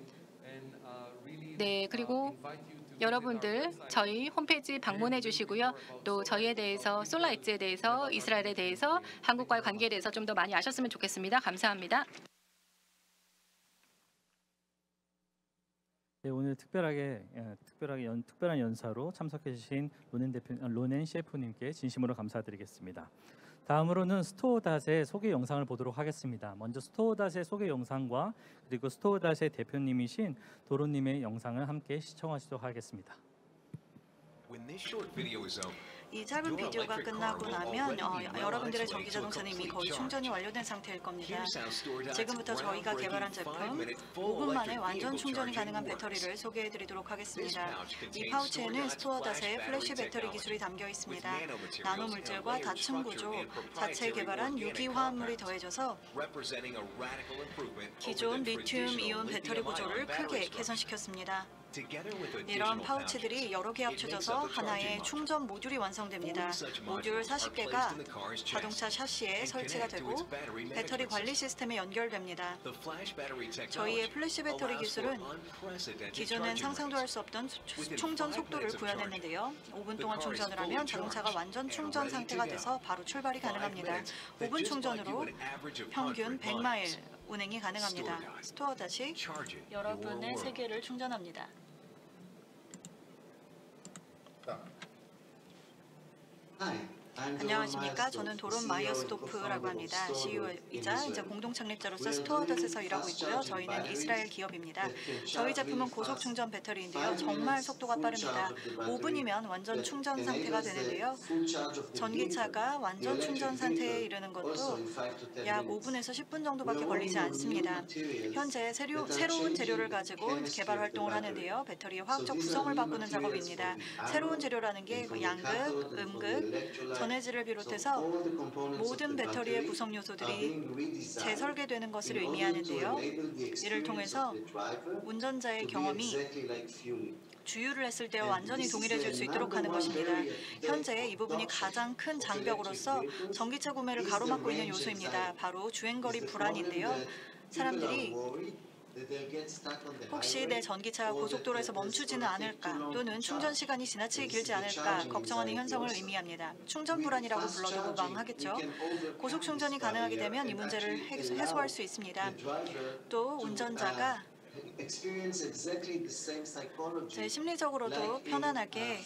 네, 그리고 여러분들 저희 홈페이지 방문해 주시고요. 또 저희에 대해서 솔라 엣지에 대해서 이스라엘에 대해서 한국과의 관계에 대해서 좀 더 많이 아셨으면 좋겠습니다. 감사합니다. 네, 오늘 특별하게 예, 특별하게 연, 특별한 연사로 참석해 주신 로넨 대표 로넨 셰프님께 진심으로 감사드리겠습니다. 다음으로는 스토어닷의 소개 영상을 보도록 하겠습니다. 먼저 스토어닷의 소개 영상과 그리고 스토어닷의 대표님이신 도로님의 영상을 함께 시청하시도록 하겠습니다. 이 짧은 비디오가 끝나고 나면 어, 여러분들의 전기 자동차는 이미 거의 충전이 완료된 상태일 겁니다. 지금부터 저희가 개발한 제품 오 분 만에 완전 충전이 가능한 배터리를 소개해드리도록 하겠습니다. 이 파우치에는 스토어닷의 플래시 배터리 기술이 담겨 있습니다. 나노 물질과 다층 구조, 자체 개발한 유기 화합물이 더해져서 기존 리튬 이온 배터리 구조를 크게 개선시켰습니다. 이런 파우치들이 여러 개 합쳐져서 하나의 충전 모듈이 완성됩니다. 모듈 사십 개가 자동차 샤시에 설치가 되고 배터리 관리 시스템에 연결됩니다. 저희의 플래시 배터리 기술은 기존엔 상상도 할 수 없던 충전 속도를 구현했는데요. 오 분 동안 충전을 하면 자동차가 완전 충전 상태가 돼서 바로 출발이 가능합니다. 오 분 충전으로 평균 백 마일 운행이 가능합니다. 스토어닷이 여러분의 세계를 충전합니다. 안녕하십니까. 저는 도론 마이어스도프라고 합니다. 씨 이 오이자 이제 공동 창립자로서 스토어닷에서 일하고 있고요. 저희는 이스라엘 기업입니다. 저희 제품은 고속 충전 배터리인데요. 정말 속도가 빠릅니다. 오 분이면 완전 충전 상태가 되는데요. 전기차가 완전 충전 상태에 이르는 것도 약 오 분에서 십 분 정도밖에 걸리지 않습니다. 현재 새로, 새로운 재료를 가지고 개발 활동을 하는데요. 배터리의 화학적 구성을 바꾸는 작업입니다. 새로운 재료라는 게 양극, 음극, 저는 전해질을 비롯해서 모든 배터리의 구성 요소들이 재설계되는 것을 의미하는데요. 이를 통해서 운전자의 경험이 주유를 했을 때와 완전히 동일해질 수 있도록 하는 것입니다. 현재 이 부분이 가장 큰 장벽으로서 전기차 구매를 가로막고 있는 요소입니다. 바로 주행거리 불안인데요. 사람들이 혹시 내 전기차가 고속도로에서 멈추지는 않을까 또는 충전 시간이 지나치게 길지 않을까 걱정하는 현상을 의미합니다. 충전 불안이라고 불러도 무방하겠죠. 고속 충전이 가능하게 되면 이 문제를 해소할 수 있습니다. 또 운전자가 제 심리적으로도 편안하게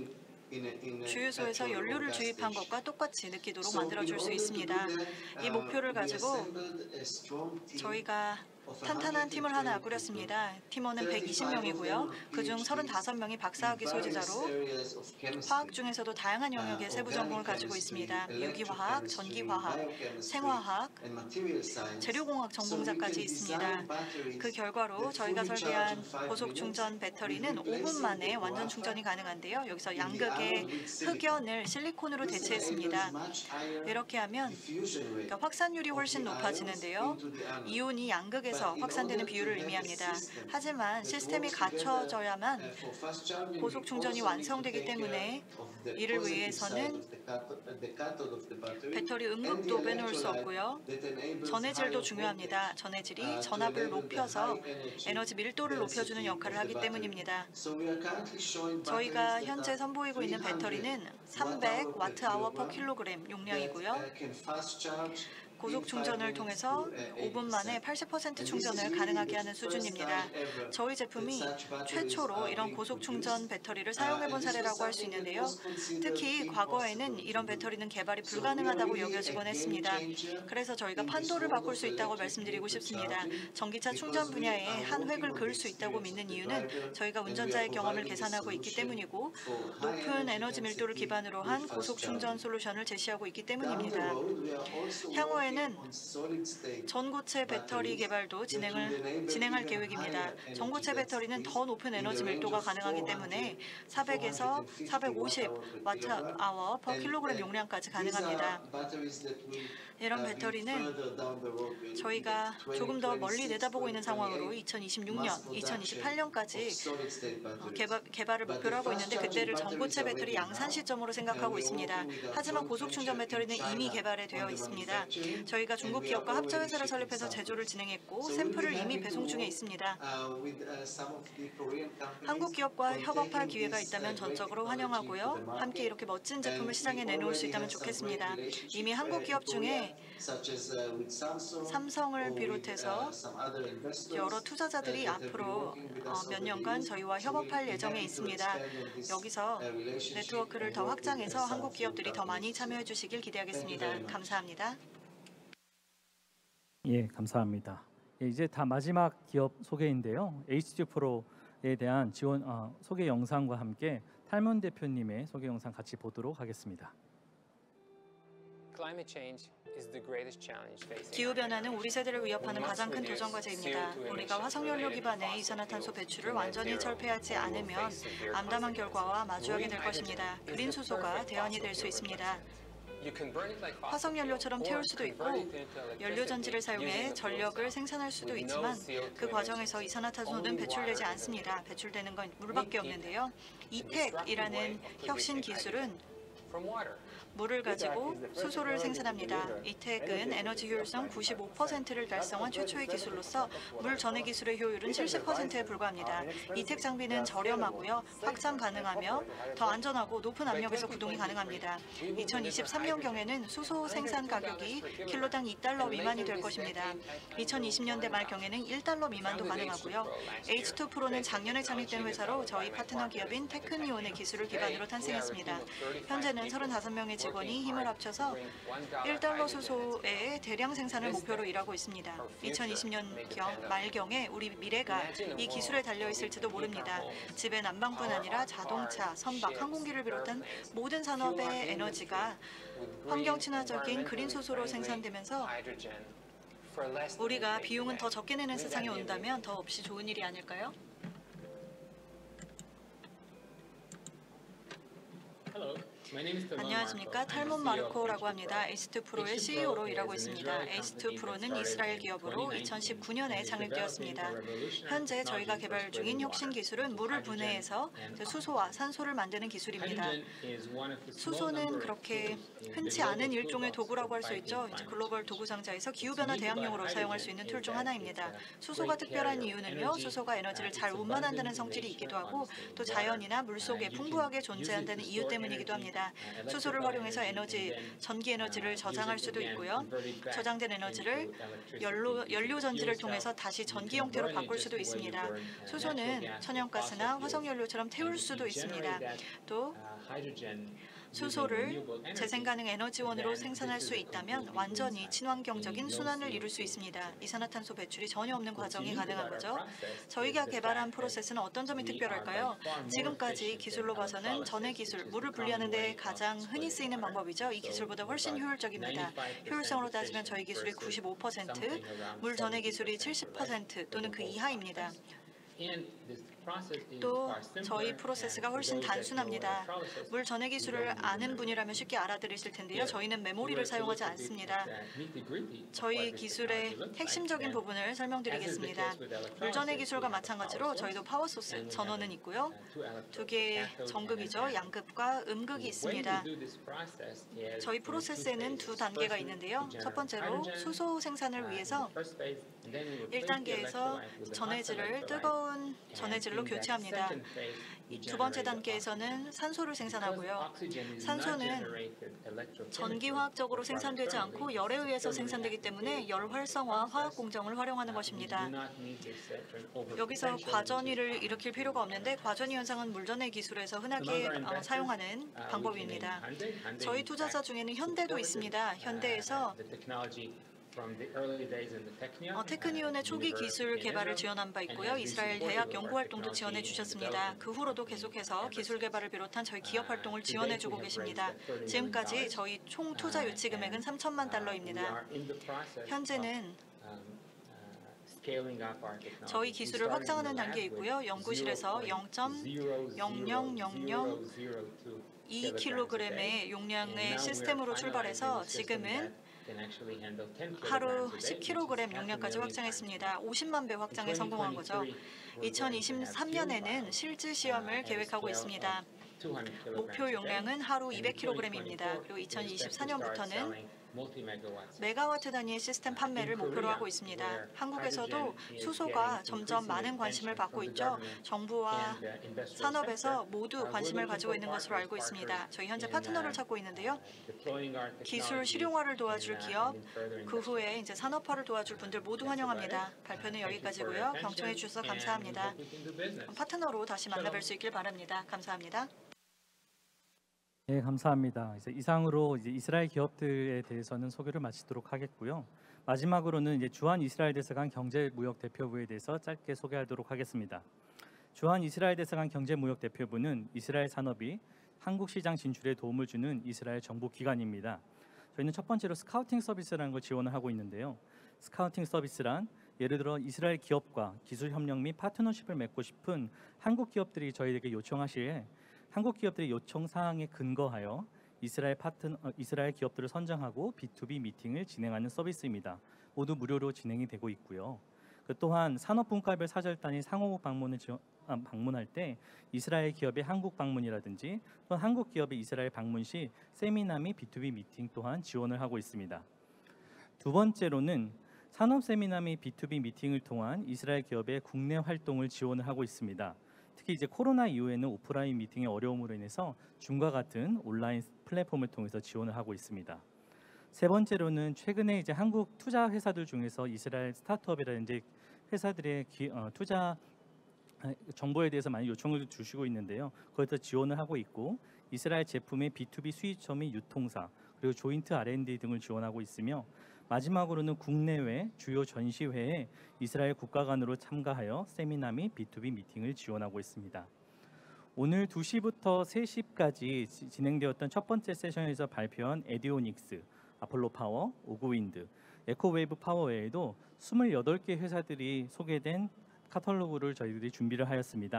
주유소에서 연료를 주입한 것과 똑같이 느끼도록 만들어줄 수 있습니다. 이 목표를 가지고 저희가 탄탄한 팀을 하나 꾸렸습니다. 팀원은 백이십 명이고요. 그중 서른다섯 명이 박사학위 소지자로 화학 중에서도 다양한 영역의 세부 전공을 가지고 있습니다. 유기화학, 전기화학, 생화학, 재료공학 전공자까지 있습니다. 그 결과로 저희가 설계한 고속 충전 배터리는 오 분 만에 완전 충전이 가능한데요. 여기서 양극의 흑연을 실리콘으로 대체했습니다. 이렇게 하면 그러니까 확산율이 훨씬 높아지는데요. 이온이 양극에 확산되는 비율을 의미합니다. 하지만 시스템이 갖춰져야만 고속 충전이 완성되기 때문에 이를 위해서는 배터리 응급도 빼놓을 수 없고요. 전해질도 중요합니다. 전해질이 전압을 높여서 에너지 밀도를 높여주는 역할을 하기 때문입니다. 저희가 현재 선보이고 있는 배터리는 삼백 와트 아워 퍼 킬로그램 용량이고요. 고속 충전을 통해서 오 분 만에 팔십 퍼센트 충전을 가능하게 하는 수준입니다. 저희 제품이 최초로 이런 고속 충전 배터리를 사용해 본 사례라고 할 수 있는데요. 특히 과거에는 이런 배터리는 개발이 불가능하다고 여겨지곤 했습니다. 그래서 저희가 판도를 바꿀 수 있다고 말씀드리고 싶습니다. 전기차 충전 분야에 한 획을 그을 수 있다고 믿는 이유는 저희가 운전자의 경험을 계산하고 있기 때문이고 높은 에너지 밀도를 기반으로 한 고속 충전 솔루션을 제시하고 있기 때문입니다. 향후에는 전고체 배터리 개발도 진행을, 진행할 계획입니다. 전고체 배터리는 더 높은 에너지 밀도가 가능하기 때문에 사백에서 사백오십 와트 아워 퍼 킬로그램 용량까지 가능합니다. 이런 배터리는 저희가 조금 더 멀리 내다보고 있는 상황으로 이천이십육 년, 이천이십팔 년까지 개발, 개발을 목표로 하고 있는데 그때를 전고체 배터리 양산 시점으로 생각하고 있습니다. 하지만 고속 충전 배터리는 이미 개발이 되어 있습니다. 저희가 중국 기업과 합자회사를 설립해서 제조를 진행했고 샘플을 이미 배송 중에 있습니다. 한국 기업과 협업할 기회가 있다면 전적으로 환영하고요. 함께 이렇게 멋진 제품을 시장에 내놓을 수 있다면 좋겠습니다. 이미 한국 기업 중에 삼성을 비롯해서 여러 투자자들이 앞으로 몇 년간 저희와 협업할 예정에 있습니다. 여기서 네트워크를 더 확장해서 한국 기업들이 더 많이 참여해 주시길 기대하겠습니다. 감사합니다. 예, 감사합니다. 예, 이제 다 마지막 기업 소개인데요. 에이치지 프로에 대한 지원 어, 소개 영상과 함께 탈문 대표님의 소개 영상 같이 보도록 하겠습니다. 기후변화는 우리 세대를 위협하는 가장 큰 도전 과제입니다. 우리가 화석연료 기반의 이산화탄소 배출을 완전히 철폐하지 않으면 암담한 결과와 마주하게 될 것입니다. 그린 수소가 대안이 될 수 있습니다. 화석연료처럼 태울 수도 있고 연료전지를 사용해 전력을 생산할 수도 있지만 그 과정에서 이산화탄소는 배출되지 않습니다. 배출되는 건 물밖에 없는데요. 이텍이라는 혁신 기술은 물을 가지고 수소를 생산합니다. 이텍은 에너지 효율성 구십오 퍼센트를 달성한 최초의 기술로서 물 전해 기술의 효율은 칠십 퍼센트에 불과합니다. 이텍 장비는 저렴하고요. 확장 가능하며 더 안전하고 높은 압력에서 구동이 가능합니다. 이천이십삼 년경에는 수소 생산 가격이 킬로당 이 달러 미만이 될 것입니다. 이천이십 년대 말경에는 일 달러 미만도 가능하고요. 에이치 투 프로는 작년에 창립된 회사로 저희 파트너 기업인 테크니온의 기술을 기반으로 탄생했습니다. 현재는 서른다섯 명의 직원이 힘을 합쳐서 일 달러 수소의 대량 생산을 목표로 일하고 있습니다. 이천이십 년경 말경에 우리 미래가 이 기술에 달려 있을지도 모릅니다. 집의 난방뿐 아니라 자동차, 선박, 항공기를 비롯한 모든 산업의 에너지가 환경 친화적인 그린 수소로 생산되면서 우리가 비용은 더 적게 내는 세상에 온다면 더 없이 좋은 일이 아닐까요? 안녕하십니까. 탈몬 마르코라고 합니다. 에이스 투 프로의 씨이오로 일하고 있습니다. 에이스 투 프로는 이스라엘 기업으로 이천십구 년에 창립되었습니다. 현재 저희가 개발 중인 혁신 기술은 물을 분해해서 수소와 산소를 만드는 기술입니다. 수소는 그렇게 흔치 않은 일종의 도구라고 할 수 있죠. 이제 글로벌 도구 상자에서 기후변화 대응용으로 사용할 수 있는 툴 중 하나입니다. 수소가 특별한 이유는요. 수소가 에너지를 잘 운반한다는 성질이 있기도 하고 또 자연이나 물속에 풍부하게 존재한다는 이유 때문이기도 합니다. 수소를 활용해서 에너지, 전기 에너지를 저장할 수도 있고요. 저장된 에너지를 연료, 연료 전지를 통해서 다시 전기 형태로 바꿀 수도 있습니다. 수소는 천연가스나 화석연료처럼 태울 수도 있습니다. 또 수소를 재생가능 에너지원으로 생산할 수 있다면 완전히 친환경적인 순환을 이룰 수 있습니다. 이산화탄소 배출이 전혀 없는 과정이 가능한 거죠. 저희가 개발한 프로세스는 어떤 점이 특별할까요? 지금까지 기술로 봐서는 전해 기술, 물을 분리하는 데 가장 흔히 쓰이는 방법이죠. 이 기술보다 훨씬 효율적입니다. 효율성으로 따지면 저희 기술이 구십오 퍼센트, 물 전해 기술이 칠십 퍼센트 또는 그 이하입니다. 또 저희 프로세스가 훨씬 단순합니다. 물 전해 기술을 아는 분이라면 쉽게 알아들으실 텐데요. 저희는 메모리를 사용하지 않습니다. 저희 기술의 핵심적인 부분을 설명드리겠습니다. 물 전해 기술과 마찬가지로 저희도 파워 소스, 전원은 있고요. 두 개의 전극이죠. 양극과 음극이 있습니다. 저희 프로세스에는 두 단계가 있는데요. 첫 번째로 수소 생산을 위해서 일 단계에서 전해질을 뜨거운 전해질로 교체합니다. 두 번째 단계에서는 산소를 생산하고요. 산소는 전기화학적으로 생산되지 않고 열에 의해서 생산되기 때문에 열 활성화 화학 공정을 활용하는 것입니다. 여기서 과전위를 일으킬 필요가 없는데 과전위 현상은 물전해 기술에서 흔하게 어, 사용하는 방법입니다. 저희 투자자 중에는 현대도 있습니다. 현대에서 어, 테크니온의 초기 기술 개발을 지원한 바 있고요. 이스라엘 대학 연구 활동도 지원해 주셨습니다. 그 후로도 계속해서 기술 개발을 비롯한 저희 기업 활동을 지원해 주고 계십니다. 지금까지 저희 총 투자 유치 금액은 삼천만 달러입니다. 현재는 저희 기술을 확장하는 단계에 있고요. 연구실에서 영 점 영영영영 이 킬로그램의 용량의 시스템으로 출발해서 지금은 하루 십 킬로그램 용량까지 확장했습니다. 오십만 배 확장에 성공한 거죠. 이천이십삼 년에는 실질 시험을 계획하고 있습니다. 목표 용량은 하루 이백 킬로그램입니다. 그리고 이천이십사 년부터는 메가와트 단위의 시스템 판매를 목표로 하고 있습니다. 한국에서도 수소가 점점 많은 관심을 받고 있죠. 정부와 산업에서 모두 관심을 가지고 있는 것으로 알고 있습니다. 저희 현재 파트너를 찾고 있는데요. 기술 실용화를 도와줄 기업, 그 후에 이제 산업화를 도와줄 분들 모두 환영합니다. 발표는 여기까지고요. 경청해 주셔서 감사합니다. 파트너로 다시 만나뵐 수 있길 바랍니다. 감사합니다. 네, 감사합니다. 이제 이상으로 이제 이스라엘 기업들에 대해서는 소개를 마치도록 하겠고요. 마지막으로는 이제 주한 이스라엘 대사관 경제무역 대표부에 대해서 짧게 소개하도록 하겠습니다. 주한 이스라엘 대사관 경제무역 대표부는 이스라엘 산업이 한국 시장 진출에 도움을 주는 이스라엘 정부 기관입니다. 저희는 첫 번째로 스카우팅 서비스라는 걸 지원을 하고 있는데요. 스카우팅 서비스란 예를 들어 이스라엘 기업과 기술 협력 및 파트너십을 맺고 싶은 한국 기업들이 저희에게 요청하시에 한국 기업들의 요청 사항에 근거하여 이스라엘 파트너, 이스라엘 기업들을 선정하고 비투비 미팅을 진행하는 서비스입니다. 모두 무료로 진행이 되고 있고요. 그 또한 산업분과별 사절단이 상호 방문을 지원, 아, 방문할 때 이스라엘 기업의 한국 방문이라든지 또 한국 기업의 이스라엘 방문 시 세미나 및 비투비 미팅 또한 지원을 하고 있습니다. 두 번째로는 산업 세미나 및 비투비 미팅을 통한 이스라엘 기업의 국내 활동을 지원을 하고 있습니다. 특히 이제 코로나 이후에는 오프라인 미팅의 어려움으로 인해서 줌과 같은 온라인 플랫폼을 통해서 지원을 하고 있습니다. 세 번째로는 최근에 이제 한국 투자 회사들 중에서 이스라엘 스타트업이라든지 회사들의 기, 어, 투자 정보에 대해서 많이 요청을 주시고 있는데요. 거기서 지원을 하고 있고 이스라엘 제품의 비투비 수입처 및 유통사 그리고 조인트 알 앤 디 등을 지원하고 있으며 마지막으로는 국내외 주요 전시회에 이스라엘 국가관으로 참가하여 세미나 및 비투비 미팅을 지원하고 있습니다. 오늘 두 시부터 세 시까지 진행되었던 첫 번째 세션에서 발표한 에디오닉스, 아폴로 파워, 오그윈드, 에코웨이브 파워 외에도 스물여덟 개 회사들이 소개된 카탈로그를 저희들이 준비를 하였습니다.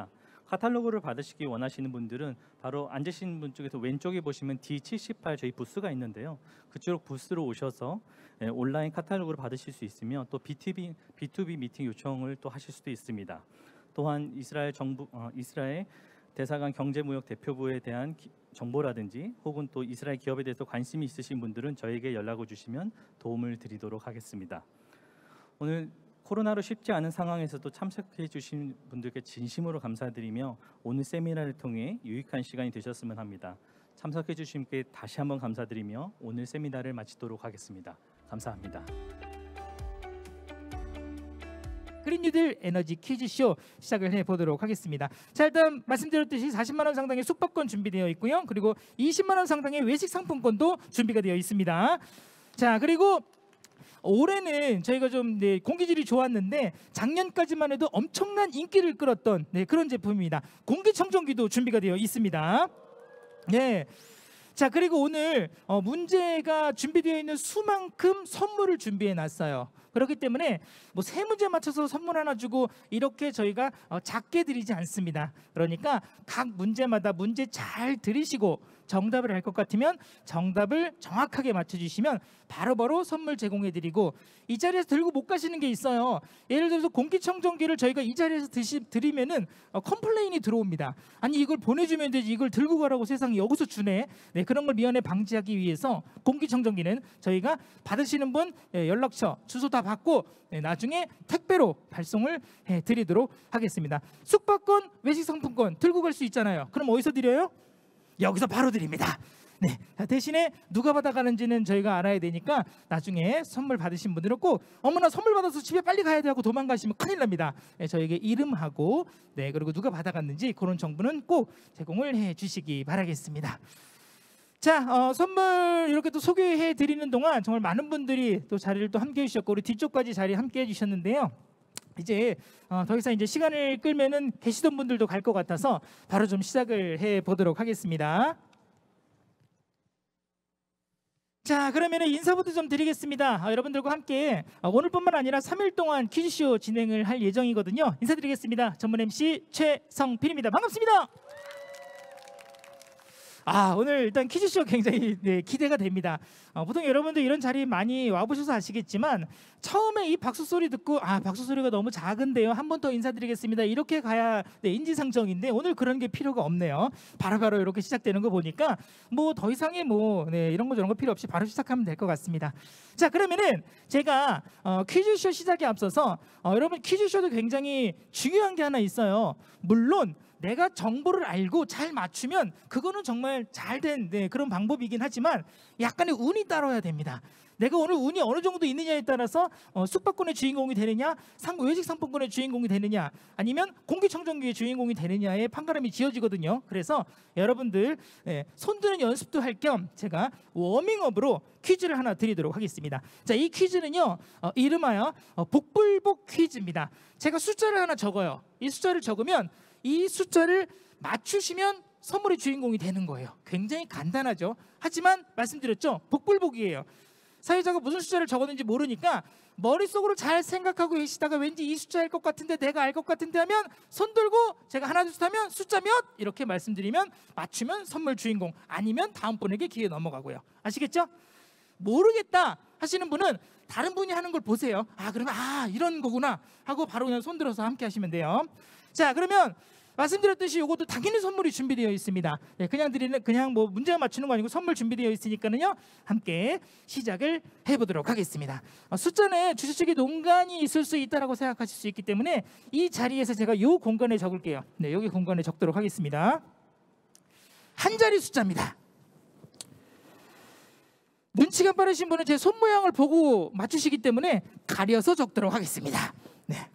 카탈로그를 받으시기 원하시는 분들은 바로 앉으신 분 쪽에서 왼쪽에 보시면 디 칠십팔 저희 부스가 있는데요. 그쪽 부스로 오셔서 예, 온라인 카탈로그를 받으실 수 있으며 또 비투비, 비투비 미팅 요청을 또 하실 수도 있습니다. 또한 이스라엘 정부 어, 이스라엘 대사관 경제무역 대표부에 대한 기, 정보라든지 혹은 또 이스라엘 기업에 대해서 관심이 있으신 분들은 저에게 연락을 주시면 도움을 드리도록 하겠습니다. 오늘 코로나로 쉽지 않은 상황에서도 참석해 주신 분들께 진심으로 감사드리며 오늘 세미나를 통해 유익한 시간이 되셨으면 합니다. 참석해 주신 분께 다시 한번 감사드리며 오늘 세미나를 마치도록 하겠습니다. 감사합니다. 그린뉴딜 에너지 퀴즈쇼 시작을 해보도록 하겠습니다. 자, 일단 말씀드렸듯이 사십만 원 상당의 숙박권 준비되어 있고요. 그리고 이십만 원 상당의 외식 상품권도 준비가 되어 있습니다. 자, 그리고 올해는 저희가 좀 네, 공기질이 좋았는데 작년까지만 해도 엄청난 인기를 끌었던 네, 그런 제품입니다. 공기청정기도 준비가 되어 있습니다. 네. 자, 그리고 오늘 어, 문제가 준비되어 있는 수만큼 선물을 준비해 놨어요. 그렇기 때문에 뭐 세 문제 맞춰서 선물 하나 주고 이렇게 저희가 어, 작게 드리지 않습니다. 그러니까 각 문제마다 문제 잘 들으시고 정답을 알 것 같으면 정답을 정확하게 맞춰주시면 바로바로 선물 제공해드리고 이 자리에서 들고 못 가시는 게 있어요. 예를 들어서 공기청정기를 저희가 이 자리에서 드시, 드리면은 어, 컴플레인이 들어옵니다. 아니 이걸 보내주면 되지 이걸 들고 가라고 세상에 여기서 주네. 네, 그런 걸 미연에 방지하기 위해서 공기청정기는 저희가 받으시는 분 예, 연락처 주소 다 받고 네, 나중에 택배로 발송을 해드리도록 하겠습니다. 숙박권 외식 상품권 들고 갈 수 있잖아요. 그럼 어디서 드려요? 여기서 바로 드립니다. 네, 대신에 누가 받아가는지는 저희가 알아야 되니까 나중에 선물 받으신 분들은 꼭 어머나 선물 받아서 집에 빨리 가야 돼 하고 도망가시면 큰일 납니다. 네, 저에게 이름하고 네 그리고 누가 받아갔는지 그런 정보는 꼭 제공을 해주시기 바라겠습니다. 자, 어, 선물 이렇게 또 소개해 드리는 동안 정말 많은 분들이 또 자리를 또 함께해 주셨고 우리 뒤쪽까지 자리 함께해 주셨는데요. 이제 어, 더 이상 이제 시간을 끌면은 계시던 분들도 갈 것 같아서 바로 좀 시작을 해 보도록 하겠습니다. 자, 그러면은 인사부터 좀 드리겠습니다. 어, 여러분들과 함께 어, 오늘뿐만 아니라 삼 일 동안 퀴즈쇼 진행을 할 예정이거든요. 인사드리겠습니다. 전문 엠씨 최성필입니다. 반갑습니다. 아, 오늘 일단 퀴즈쇼 굉장히 네, 기대가 됩니다. 어, 보통 여러분들 이런 자리 많이 와보셔서 아시겠지만 처음에 이 박수 소리 듣고 아 박수 소리가 너무 작은데요. 한 번 더 인사드리겠습니다. 이렇게 가야 네, 인지상정인데 오늘 그런 게 필요가 없네요. 바로바로 이렇게 시작되는 거 보니까 뭐 더 이상의 뭐 네, 이런 거 저런 거 필요 없이 바로 시작하면 될 것 같습니다. 자, 그러면은 제가 어, 퀴즈쇼 시작에 앞서서 어, 여러분 퀴즈쇼도 굉장히 중요한 게 하나 있어요. 물론 내가 정보를 알고 잘 맞추면 그거는 정말 잘된 네, 그런 방법이긴 하지만 약간의 운이 따라야 됩니다. 내가 오늘 운이 어느 정도 있느냐에 따라서 어, 숙박권의 주인공이 되느냐, 상, 외식 상품권의 주인공이 되느냐, 아니면 공기청정기의 주인공이 되느냐에 판가름이 지어지거든요. 그래서 여러분들 네, 손드는 연습도 할 겸 제가 워밍업으로 퀴즈를 하나 드리도록 하겠습니다. 자, 이 퀴즈는요 어, 이름하여 어, 복불복 퀴즈입니다. 제가 숫자를 하나 적어요. 이 숫자를 적으면 이 숫자를 맞추시면 선물의 주인공이 되는 거예요. 굉장히 간단하죠. 하지만 말씀드렸죠. 복불복이에요. 사회자가 무슨 숫자를 적었는지 모르니까 머릿속으로 잘 생각하고 계시다가 왠지 이 숫자일 것 같은데 내가 알 것 같은데 하면 손 들고 제가 하나 둘 셋 하면 숫자 몇 이렇게 말씀드리면 맞추면 선물 주인공, 아니면 다음 분에게 기회 넘어가고요. 아시겠죠? 모르겠다 하시는 분은 다른 분이 하는 걸 보세요. 아, 그러면 아 이런 거구나 하고 바로 그냥 손 들어서 함께 하시면 돼요. 자, 그러면 말씀드렸듯이 이것도 당연히 선물이 준비되어 있습니다. 네, 그냥 드리는 그냥 뭐 문제 맞추는 거 아니고 선물 준비되어 있으니까는요 함께 시작을 해보도록 하겠습니다. 어, 숫자는 주시책에 농간이 있을 수 있다라고 생각하실 수 있기 때문에 이 자리에서 제가 이 공간에 적을게요. 네, 여기 공간에 적도록 하겠습니다. 한 자리 숫자입니다. 눈치가 빠르신 분은 제 손 모양을 보고 맞추시기 때문에 가려서 적도록 하겠습니다. 네.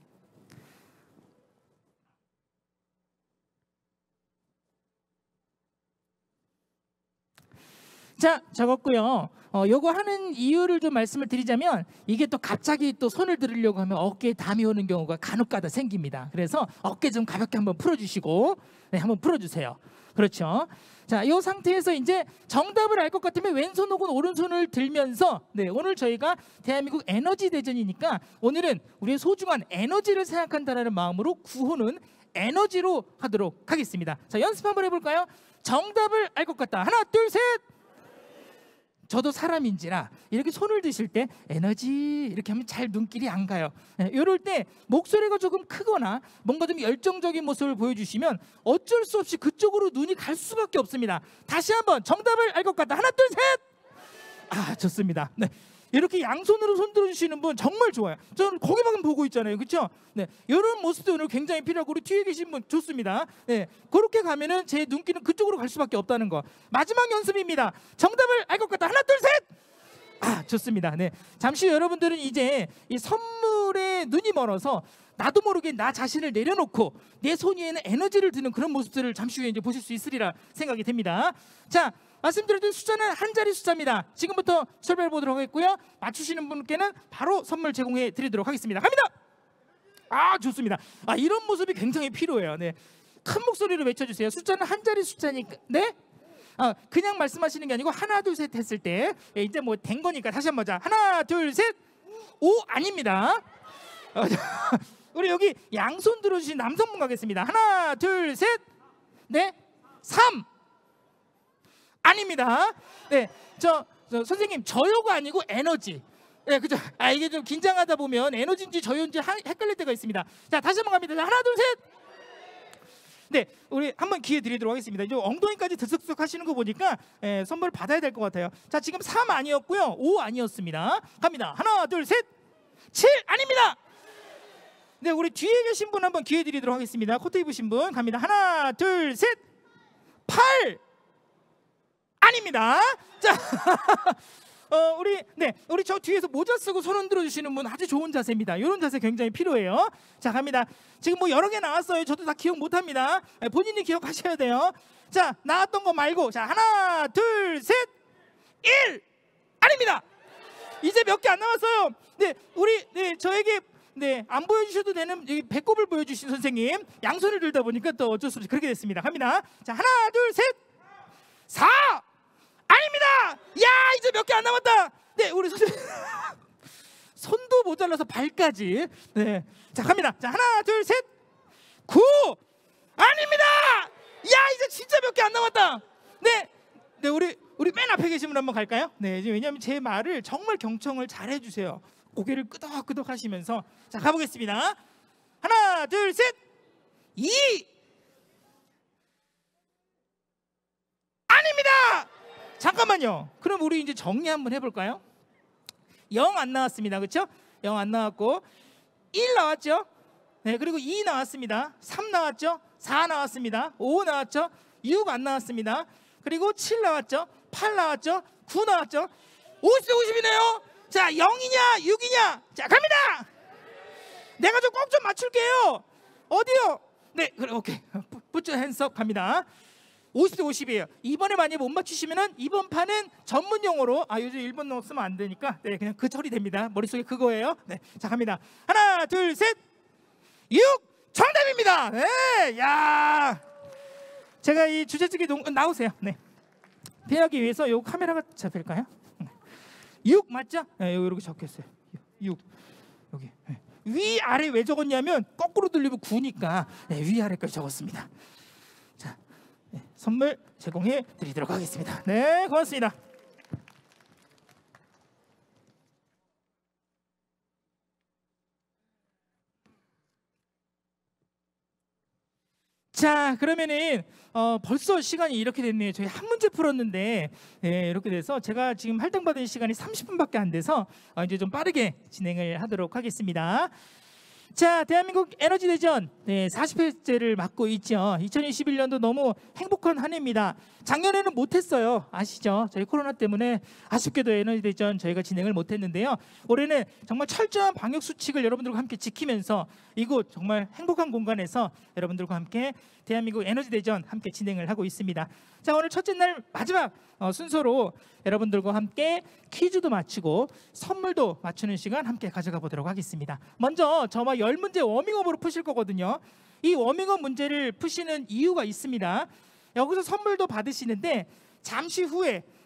자, 적었고요. 어, 요거 하는 이유를 좀 말씀을 드리자면 이게 또 갑자기 또 손을 들으려고 하면 어깨에 담이 오는 경우가 간혹가다 생깁니다. 그래서 어깨 좀 가볍게 한번 풀어주시고 네, 한번 풀어주세요. 그렇죠. 자, 이 상태에서 이제 정답을 알 것 같으면 왼손 혹은 오른손을 들면서 네, 오늘 저희가 대한민국 에너지 대전이니까 오늘은 우리의 소중한 에너지를 생각한다라는 마음으로 구호는 에너지로 하도록 하겠습니다. 자, 연습 한번 해볼까요? 정답을 알 것 같다. 하나, 둘, 셋. 저도 사람인지라 이렇게 손을 드실 때 에너지 이렇게 하면 잘 눈길이 안 가요. 네, 이럴 때 목소리가 조금 크거나 뭔가 좀 열정적인 모습을 보여주시면 어쩔 수 없이 그쪽으로 눈이 갈 수밖에 없습니다. 다시 한번 정답을 알 것 같다. 하나, 둘, 셋. 아, 좋습니다. 네. 이렇게 양손으로 손들어 주시는 분 정말 좋아요. 저는 거기만 보고 있잖아요, 그렇죠? 네, 이런 모습도 오늘 굉장히 필요하고 우리 뒤에 계신 분 좋습니다. 네, 그렇게 가면은 제 눈길은 그쪽으로 갈 수밖에 없다는 거. 마지막 연습입니다. 정답을 알 것 같다. 하나, 둘, 셋. 아, 좋습니다. 네, 잠시 후 여러분들은 이제 이 선물에 눈이 멀어서 나도 모르게 나 자신을 내려놓고 내 손 위에는 에너지를 드는 그런 모습들을 잠시 후에 이제 보실 수 있으리라 생각이 됩니다. 자, 말씀드렸던 숫자는 한 자리 숫자입니다. 지금부터 설명해 보도록 하겠고요. 맞추시는 분께는 바로 선물 제공해 드리도록 하겠습니다. 갑니다. 아, 좋습니다. 아, 이런 모습이 굉장히 필요해요. 네, 큰 목소리로 외쳐주세요. 숫자는 한 자리 숫자니까. 네? 아, 그냥 말씀하시는 게 아니고 하나, 둘, 셋 했을 때 예, 이제 뭐 된 거니까 다시 한번 자. 하나, 둘, 셋. 오 아닙니다. 어, 우리 여기 양손 들어주신 남성분 가겠습니다. 하나, 둘, 셋. 네. 삼. 아닙니다. 네, 저, 저 선생님 저요가 아니고 에너지. 네, 그죠? 아, 이게 좀 긴장하다 보면 에너지인지 저요인지 하, 헷갈릴 때가 있습니다. 자, 다시 한번 갑니다. 자, 하나, 둘, 셋. 네, 우리 한번 기회 드리도록 하겠습니다. 이제 엉덩이까지 드쓱드쓱 하시는 거 보니까 예, 선물 받아야 될 것 같아요. 자, 지금 삼 아니었고요, 오 아니었습니다. 갑니다. 하나, 둘, 셋. 칠 아닙니다. 네, 우리 뒤에 계신 분 한번 기회 드리도록 하겠습니다. 코트 입으신 분 갑니다. 하나, 둘, 셋. 팔. 아닙니다. 자, 어, 우리 네, 우리 저 뒤에서 모자 쓰고 손 흔들어 주시는 분 아주 좋은 자세입니다. 이런 자세 굉장히 필요해요. 자, 갑니다. 지금 뭐 여러 개 나왔어요. 저도 다 기억 못 합니다. 본인이 기억하셔야 돼요. 자, 나왔던 거 말고, 자, 하나, 둘, 셋, 일. 아닙니다. 이제 몇 개 안 남았어요. 네, 우리 네, 저에게 네, 안 보여주셔도 되는 여기 배꼽을 보여주신 선생님 양손을 들다 보니까 또 어쩔 수 없이 그렇게 됐습니다. 갑니다. 자, 하나, 둘, 셋. 사. 아닙니다. 야, 이제 몇 개 안 남았다. 네, 우리 선생님 손도 모자라서 발까지. 네, 자, 갑니다. 자, 하나, 둘, 셋. 구. 아닙니다. 야, 이제 진짜 몇 개 안 남았다. 네, 네, 우리 우리 맨 앞에 계신 분 한번 갈까요? 네, 왜냐하면 제 말을 정말 경청을 잘 해주세요. 고개를 끄덕끄덕 하시면서. 자, 가보겠습니다. 하나, 둘, 셋. 이. 아닙니다. 잠깐만요. 그럼 우리 이제 정리 한번 해볼까요? 영 안 나왔습니다. 그렇죠? 영 안 나왔고 일 나왔죠? 네, 그리고 이 나왔습니다. 삼 나왔죠? 사 나왔습니다. 오 나왔죠? 육 안 나왔습니다. 그리고 칠 나왔죠? 팔 나왔죠? 구 나왔죠? 오십 대 오십이네요. 자, 영이냐 육이냐? 자, 갑니다. 내가 좀 꼭 좀 맞출게요. 어디요? 네, 그래, 오케이. put your hands up 갑니다. 오십 대 오십이에요. 이번에 만약에 못 맞추시면은 이번 판은 전문 용어로, 아, 요즘 일본어 쓰면 안 되니까 네, 그냥 그 처리됩니다. 머릿속에 그거예요. 네, 자, 갑니다. 하나, 둘, 셋. 육. 정답입니다. 네, 야, 제가 이 주제 측에 나오세요. 네, 피하기 위해서 요 카메라가 잡힐까요? 육 맞죠? 네, 여기 이렇게 적혔어요. 육. 여기. 네. 위 아래 왜 적었냐면 거꾸로 들리면 구니까 네, 위 아래까지 적었습니다. 자, 네, 선물 제공해 드리도록 하겠습니다. 네, 고맙습니다. 자, 그러면은 어, 벌써 시간이 이렇게 됐네요. 저희 한 문제 풀었는데 네, 이렇게 돼서 제가 지금 할당받은 시간이 삼십 분밖에 안 돼서 어, 이제 좀 빠르게 진행을 하도록 하겠습니다. 자, 대한민국 에너지 대전 네, 사십 회째를 맞고 있죠. 이천이십일 년도 너무 행복한 한 해입니다. 작년에는 못했어요. 아시죠? 저희 코로나 때문에 아쉽게도 에너지 대전 저희가 진행을 못했는데요. 올해는 정말 철저한 방역 수칙을 여러분들과 함께 지키면서 이곳 정말 행복한 공간에서 여러분들과 함께 대한민국 에너지 대전 함께 진행을 하고 있습니다. 자, 오늘 첫째 날 마지막 어, 순서로 여러분들과 함께 퀴즈도 맞추고 선물도 맞추는 시간 함께 가져가 보도록 하겠습니다. 먼저 저와 열 문제 워밍업으로 푸실 거거든요. 이 워밍업 문제를 푸시는 이유가 있습니다. 여기서 선물도 받으시는데 잠시 후에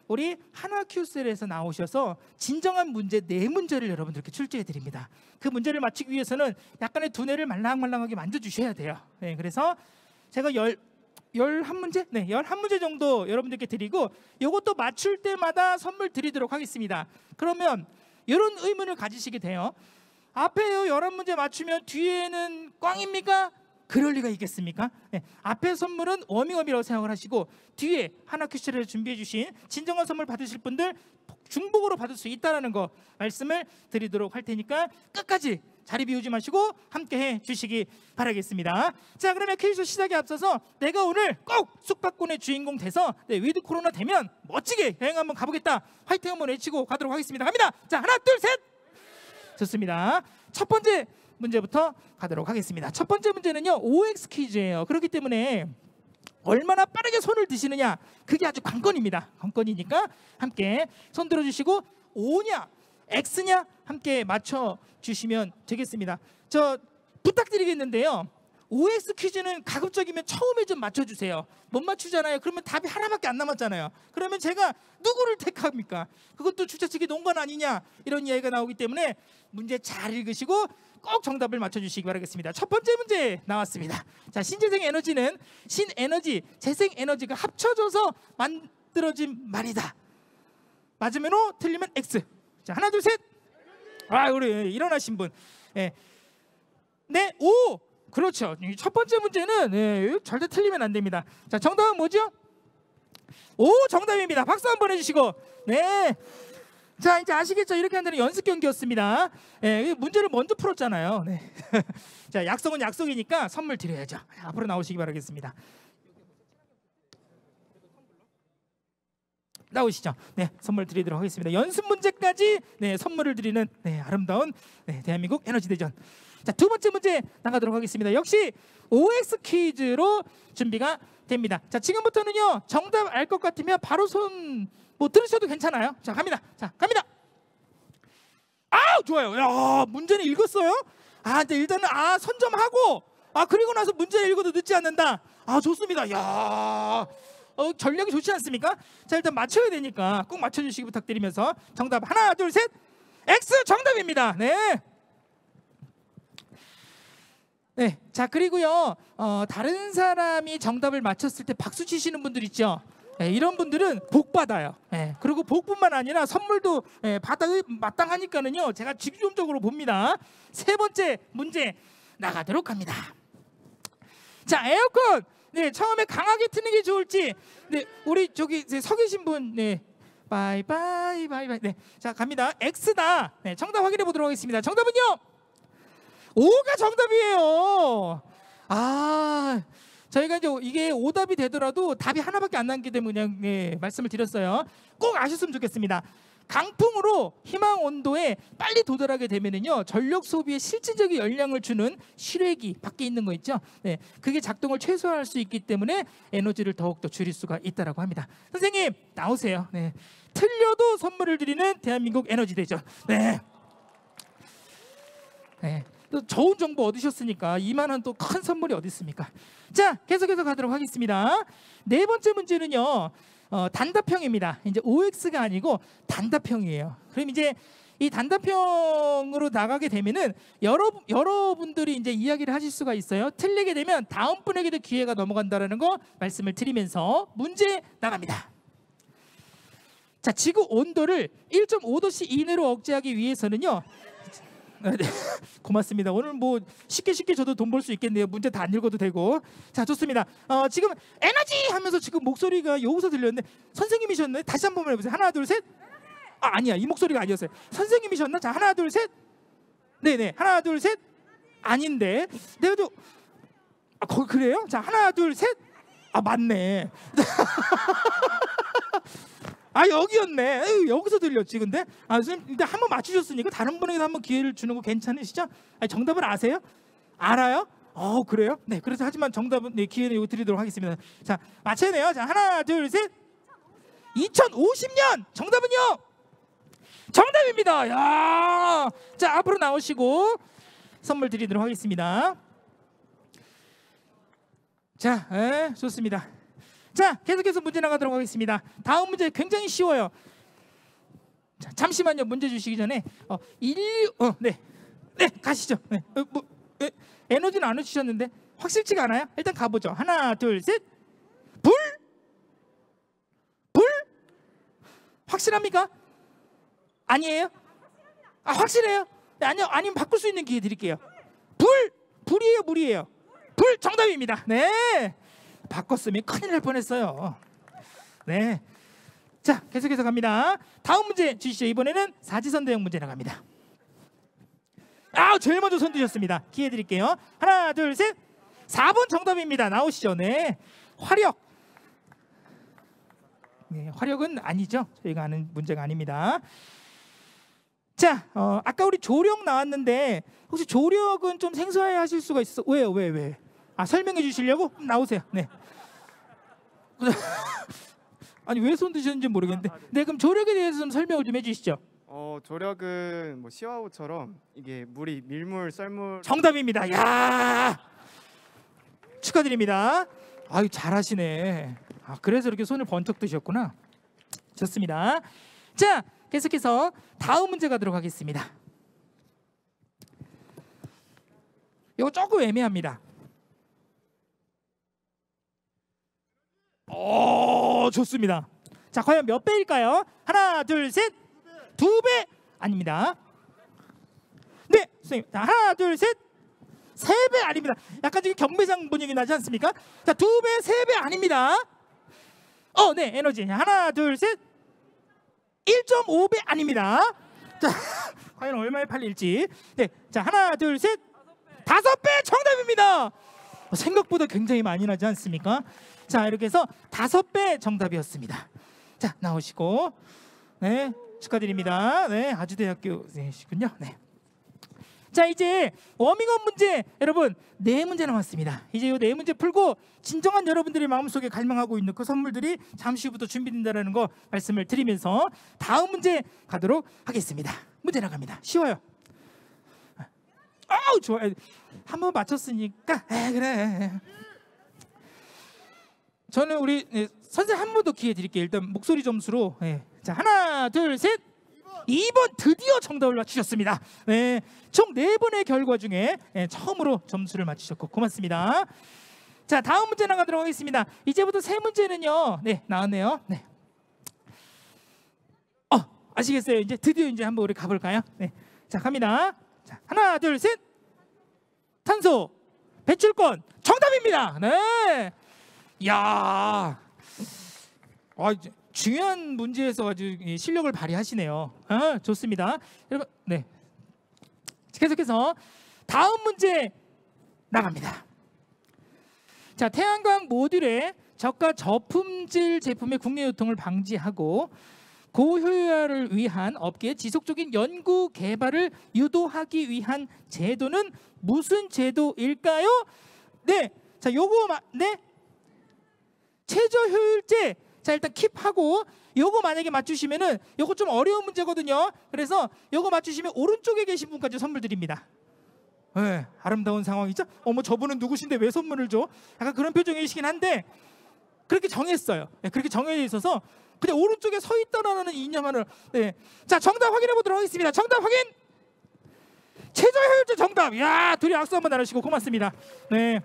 우리 한화큐셀에서 나오셔서 진정한 문제 네 문제를 여러분들께 출제해 드립니다. 그 문제를 맞추기 위해서는 약간의 두뇌를 말랑말랑하게 만져주셔야 돼요. 네, 그래서 제가 열 열한 문제, 네, 열한 문제 정도 여러분들께 드리고 이것도 맞출 때마다 선물 드리도록 하겠습니다. 그러면 이런 의문을 가지시게 돼요. 앞에 열한 문제 맞추면 뒤에는 꽝입니까? 그럴 리가 있겠습니까? 네, 앞에 선물은 워밍업이라고 생각을 하시고 뒤에 한화큐셀에서 준비해 주신 진정한 선물 받으실 분들 중복으로 받을 수 있다는 거 말씀을 드리도록 할 테니까 끝까지 자리 비우지 마시고 함께 해 주시기 바라겠습니다. 자, 그러면 퀴즈 시작에 앞서서 내가 오늘 꼭 숙박권의 주인공 돼서 네, 위드 코로나 되면 멋지게 여행 한번 가보겠다, 화이팅 한번 외치고 가도록 하겠습니다. 갑니다. 자, 하나 둘 셋. 좋습니다. 첫 번째 문제부터 가도록 하겠습니다. 첫 번째 문제는요 오엑스 퀴즈예요. 그렇기 때문에 얼마나 빠르게 손을 드시느냐, 그게 아주 관건입니다. 관건이니까 함께 손 들어주시고 O냐 X냐 함께 맞춰주시면 되겠습니다. 저 부탁드리겠는데요, 오엑스 퀴즈는 가급적이면 처음에 좀 맞춰주세요. 못 맞추잖아요. 그러면 답이 하나밖에 안 남았잖아요. 그러면 제가 누구를 택합니까? 그것도 주최 측의 농간 아니냐, 이런 이야기가 나오기 때문에 문제 잘 읽으시고 꼭 정답을 맞춰주시기 바라겠습니다. 첫 번째 문제 나왔습니다. 자, 신재생 에너지는 신에너지, 재생에너지가 합쳐져서 만들어진 말이다. 맞으면 O, 틀리면 X. 자, 하나 둘 셋. 아, 우리 일어나신 분. 네, 네, O. 그렇죠. 첫 번째 문제는 네, 절대 틀리면 안 됩니다. 자, 정답은 뭐죠? 오, 정답입니다. 박수 한번 해주시고. 네. 자, 이제 아시겠죠? 이렇게 한다는 연습 경기였습니다. 네, 문제를 먼저 풀었잖아요. 네. 자, 약속은 약속이니까 선물 드려야죠. 앞으로 나오시기 바라겠습니다. 나오시죠. 네, 선물 드리도록 하겠습니다. 연습 문제까지 네, 선물을 드리는 네, 아름다운 네, 대한민국 에너지 대전. 자, 두 번째 문제 나가도록 하겠습니다. 역시 오엑스 퀴즈로 준비가 됩니다. 자, 지금부터는요 정답 알 것 같으면 바로 손 뭐 들으셔도 괜찮아요. 자, 갑니다. 자, 갑니다. 아, 좋아요. 야, 문제는 읽었어요? 아, 근데 일단은 아, 선점하고 아, 그리고 나서 문제를 읽어도 늦지 않는다. 아, 좋습니다. 야, 어, 전략이 좋지 않습니까? 자, 일단 맞춰야 되니까 꼭 맞춰주시기 부탁드리면서 정답 하나, 둘, 셋. X 정답입니다. 네. 네, 자, 그리고요 어, 다른 사람이 정답을 맞췄을 때 박수 치시는 분들 있죠. 네, 이런 분들은 복 받아요. 네, 그리고 복뿐만 아니라 선물도 네, 받아 마땅하니까는요 제가 집중적으로 봅니다. 세 번째 문제 나가도록 합니다. 자, 에어컨 네, 처음에 강하게 트는 게 좋을지 네, 우리 저기 서 계신 분 네, 바이바이 바이바이 네, 자, 갑니다. X다. 네, 정답 확인해 보도록 하겠습니다. 정답은요 오가 정답이에요. 아, 저희가 이제 이게 오답이 되더라도 답이 하나밖에 안 남기 때문에 그냥 네, 말씀을 드렸어요. 꼭 아셨으면 좋겠습니다. 강풍으로 희망 온도에 빨리 도달하게 되면은요 전력 소비에 실질적인 영향을 주는 실외기 밖에 있는 거 있죠. 네, 그게 작동을 최소화할 수 있기 때문에 에너지를 더욱더 줄일 수가 있다라고 합니다. 선생님 나오세요. 네, 틀려도 선물을 드리는 대한민국 에너지 대전. 네. 네. 또 좋은 정보 얻으셨으니까 이만한 또 큰 선물이 어디 있습니까? 자, 계속해서 가도록 하겠습니다. 네 번째 문제는요 어, 단답형입니다. 이제 오엑스가 아니고 단답형이에요. 그럼 이제 이 단답형으로 나가게 되면은 여러 여러분들이 이제 이야기를 하실 수가 있어요. 틀리게 되면 다음 분에게도 기회가 넘어간다라는 거 말씀을 드리면서 문제 나갑니다. 자, 지구 온도를 일 점 오 도씨 이내로 억제하기 위해서는요. 네, 고맙습니다. 오늘 뭐 쉽게 쉽게 저도 돈 벌 수 있겠네요. 문제 다 안 읽어도 되고. 자, 좋습니다. 어, 지금 에너지 하면서 지금 목소리가 여기서 들렸는데 선생님이셨나요? 다시 한 번만 해보세요. 하나 둘 셋. 아, 아니야, 이 목소리가 아니었어요. 선생님이셨나? 자, 하나 둘 셋. 네네, 하나 둘 셋. 아닌데 내가 또 아, 거, 그래요? 자, 하나 둘 셋. 아, 맞네. 아, 여기였네. 에이, 여기서 들렸지. 근데 아, 선생님 일단 한번 맞추셨으니까 다른 분에게도 한번 기회를 주는 거 괜찮으시죠? 아니, 정답을 아세요? 알아요? 어, 그래요? 네, 그래서 하지만 정답은 네, 기회는 이거 드리도록 하겠습니다. 자, 맞춰야 돼요. 자, 하나 둘 셋. 이천오십 년 정답은요 정답입니다. 야, 자, 앞으로 나오시고 선물 드리도록 하겠습니다. 자, 에, 좋습니다. 자, 계속해서 문제 나가도록 하겠습니다. 다음 문제 굉장히 쉬워요. 자, 잠시만요. 문제 주시기 전에 어, 인류 어, 네. 네, 가시죠. 네. 어, 뭐, 에, 에너지는 안 주셨는데 확실치가 않아요? 일단 가보죠. 하나, 둘, 셋. 불? 불? 확실합니까? 아니에요? 아, 확실해요? 네, 아니요. 아니면 바꿀 수 있는 기회 드릴게요. 불! 불이에요, 물이에요? 불 정답입니다. 네. 바꿨으면 큰일 날 뻔했어요. 네. 자, 계속해서 갑니다. 다음 문제 주시죠. 이번에는 사지선 대형 문제 나갑니다. 아, 제일 먼저 손 드셨습니다. 기회 드릴게요. 하나, 둘, 셋. 사 번 정답입니다. 나오시죠. 네. 화력. 네, 화력은 아니죠. 저희가 아는 문제가 아닙니다. 자, 어, 아까 우리 조력 나왔는데 혹시 조력은 좀 생소해 하실 수가 있어. 왜요? 왜? 왜? 아, 설명해 주시려고? 나오세요. 네. 아니, 왜 손 드셨는지 모르겠는데. 네, 그럼 조력에 대해서 좀 설명을 좀 해주시죠. 어, 조력은 뭐 시와호처럼 이게 물이 밀물, 썰물. 정답입니다. 야, 축하드립니다. 아유, 잘하시네. 아, 그래서 이렇게 손을 번쩍 드셨구나. 좋습니다. 자, 계속해서 다음 문제 가도록 하겠습니다. 이거 조금 애매합니다. 오, 좋습니다. 자, 과연 몇 배일까요? 하나, 둘, 셋. 두 배 아닙니다. 네, 선생님. 자, 하나, 둘, 셋. 세 배 아닙니다. 약간 지금 경매장 분위기 나지 않습니까? 자, 두 배, 세 배 아닙니다. 어, 네, 에너지. 하나, 둘, 셋. 일 점 오 배 아닙니다. 자, 과연 얼마에 팔릴지. 네, 자, 하나, 둘, 셋. 다섯 배 정답입니다. 생각보다 굉장히 많이 나지 않습니까? 자, 이렇게 해서 다섯 배 정답이었습니다. 자, 나오시고. 네, 축하드립니다. 네, 아주대학교시군요. 네. 자, 이제 워밍업 문제 여러분 네 문제 남았습니다. 이제 이 네 문제 풀고 진정한 여러분들의 마음속에 갈망하고 있는 그 선물들이 잠시 후부터 준비된다는 거 말씀을 드리면서 다음 문제 가도록 하겠습니다. 문제 나갑니다. 쉬워요. 아우, 좋아요. 한 번 맞췄으니까 에 그래. 저는 우리 네, 선생님 한 번 더 기회 드릴게요. 일단 목소리 점수로. 네. 자, 하나, 둘, 셋. 이 번 드디어 정답을 맞추셨습니다. 네, 총 네 번의 결과 중에 네, 처음으로 점수를 맞추셨고 고맙습니다. 자, 다음 문제 나가도록 하겠습니다. 이제부터 세 문제는요. 네, 나왔네요. 네. 어, 아시겠어요? 이제 드디어 이제 한번 우리 가볼까요? 네, 자, 갑니다. 자, 하나, 둘, 셋. 탄소 배출권 정답입니다. 네, 야, 아, 이제. 중요한 문제에서 아주 실력을 발휘하시네요. 아, 좋습니다. 여러분, 네. 계속해서 다음 문제 나갑니다. 자, 태양광 모듈의 저가 저품질 제품의 국내 유통을 방지하고 고효율화를 위한 업계의 지속적인 연구 개발을 유도하기 위한 제도는 무슨 제도일까요? 네, 자, 요거 마, 네, 최저 효율제. 자, 일단 킵하고 요거 만약에 맞추시면은 요거 좀 어려운 문제거든요. 그래서 요거 맞추시면 오른쪽에 계신 분까지 선물 드립니다. 네, 아름다운 상황이죠. 어머, 저분은 누구신데 왜 선물을 줘? 약간 그런 표정이시긴 한데 그렇게 정했어요. 네, 그렇게 정해져 있어서 그냥 오른쪽에 서 있다라는 이념만을. 네, 자, 정답 확인해 보도록 하겠습니다. 정답 확인. 최저 효율제 정답. 야, 둘이 악수 한번 나누시고 고맙습니다. 네.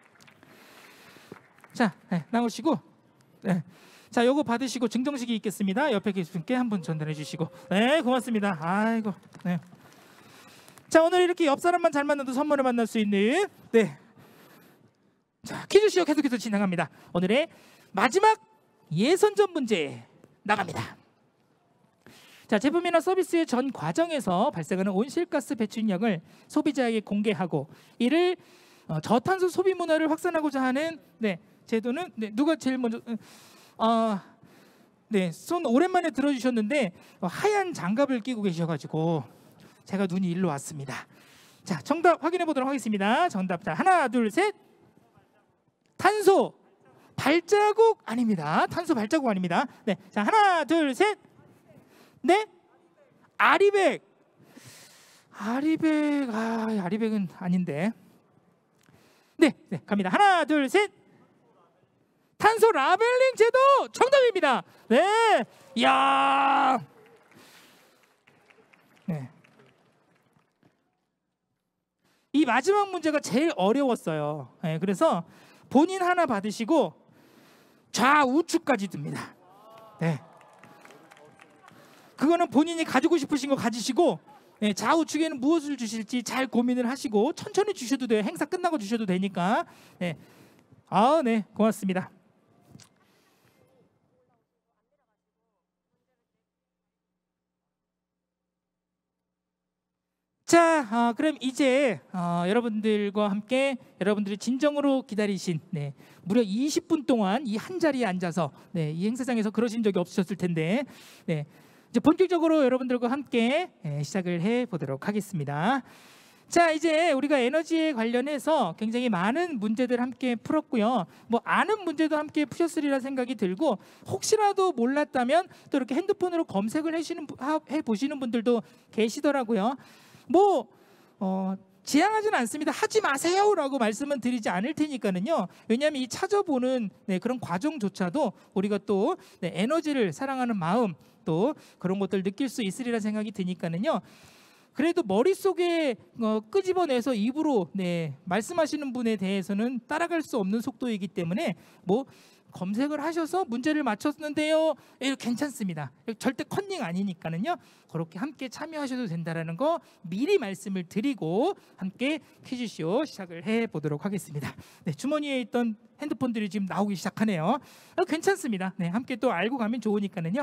자, 네, 나오시고. 네. 자, 요거 받으시고 증정식이 있겠습니다. 옆에 계신 분께 한번 전달해 주시고. 네, 고맙습니다. 아이고. 네. 자, 오늘 이렇게 옆 사람만 잘 만나도 선물을 만날 수 있는 네. 자, 퀴즈쇼 계속해서 진행합니다. 오늘의 마지막 예선전 문제 나갑니다. 자, 제품이나 서비스의 전 과정에서 발생하는 온실가스 배출량을 소비자에게 공개하고 이를 어, 저탄소 소비 문화를 확산하고자 하는 네, 제도는 네, 누가 제일 먼저 어, 네, 손 오랜만에 들어주셨는데 어, 하얀 장갑을 끼고 계셔가지고 제가 눈이 일로 왔습니다. 자, 정답 확인해 보도록 하겠습니다. 정답, 자, 하나, 둘, 셋. 탄소 발자국 아닙니다. 탄소 발자국 아닙니다. 네, 자, 하나, 둘, 셋. 네, 아리백. 아리백, 아, 아리백은 아닌데. 네, 네, 갑니다. 하나, 둘, 셋. 탄소 라벨링 제도 정답입니다. 네, 이야, 네. 이 마지막 문제가 제일 어려웠어요. 네, 그래서 본인 하나 받으시고 좌우측까지 듭니다. 네. 그거는 본인이 가지고 싶으신 거 가지시고, 네, 좌우측에는 무엇을 주실지 잘 고민을 하시고 천천히 주셔도 돼요. 행사 끝나고 주셔도 되니까. 네. 아, 네, 고맙습니다. 자, 어, 그럼 이제 어, 여러분들과 함께 여러분들이 진정으로 기다리신, 네, 무려 이십 분 동안 이 한 자리에 앉아서, 네, 이 행사장에서 그러신 적이 없으셨을 텐데, 네, 이제 본격적으로 여러분들과 함께 네, 시작을 해 보도록 하겠습니다. 자, 이제 우리가 에너지에 관련해서 굉장히 많은 문제들 함께 풀었고요. 뭐 아는 문제도 함께 푸셨으리라 생각이 들고, 혹시라도 몰랐다면 또 이렇게 핸드폰으로 검색을 해시는, 해 보시는 분들도 계시더라고요. 뭐 어, 지향하지는 않습니다. 하지 마세요라고 말씀은 드리지 않을 테니까는요. 왜냐하면 이 찾아보는, 네, 그런 과정조차도 우리가 또, 네, 에너지를 사랑하는 마음, 또 그런 것들 느낄 수 있으리라 생각이 드니까는요. 그래도 머릿속에 어, 끄집어내서 입으로, 네, 말씀하시는 분에 대해서는 따라갈 수 없는 속도이기 때문에 뭐 검색을 하셔서 문제를 맞췄는데요, 예, 괜찮습니다. 절대 컨닝 아니니까는요. 그렇게 함께 참여하셔도 된다라는 거 미리 말씀을 드리고 함께 퀴즈쇼 시작을 해 보도록 하겠습니다. 네, 주머니에 있던 핸드폰들이 지금 나오기 시작하네요. 어, 괜찮습니다. 네, 함께 또 알고 가면 좋으니까는요.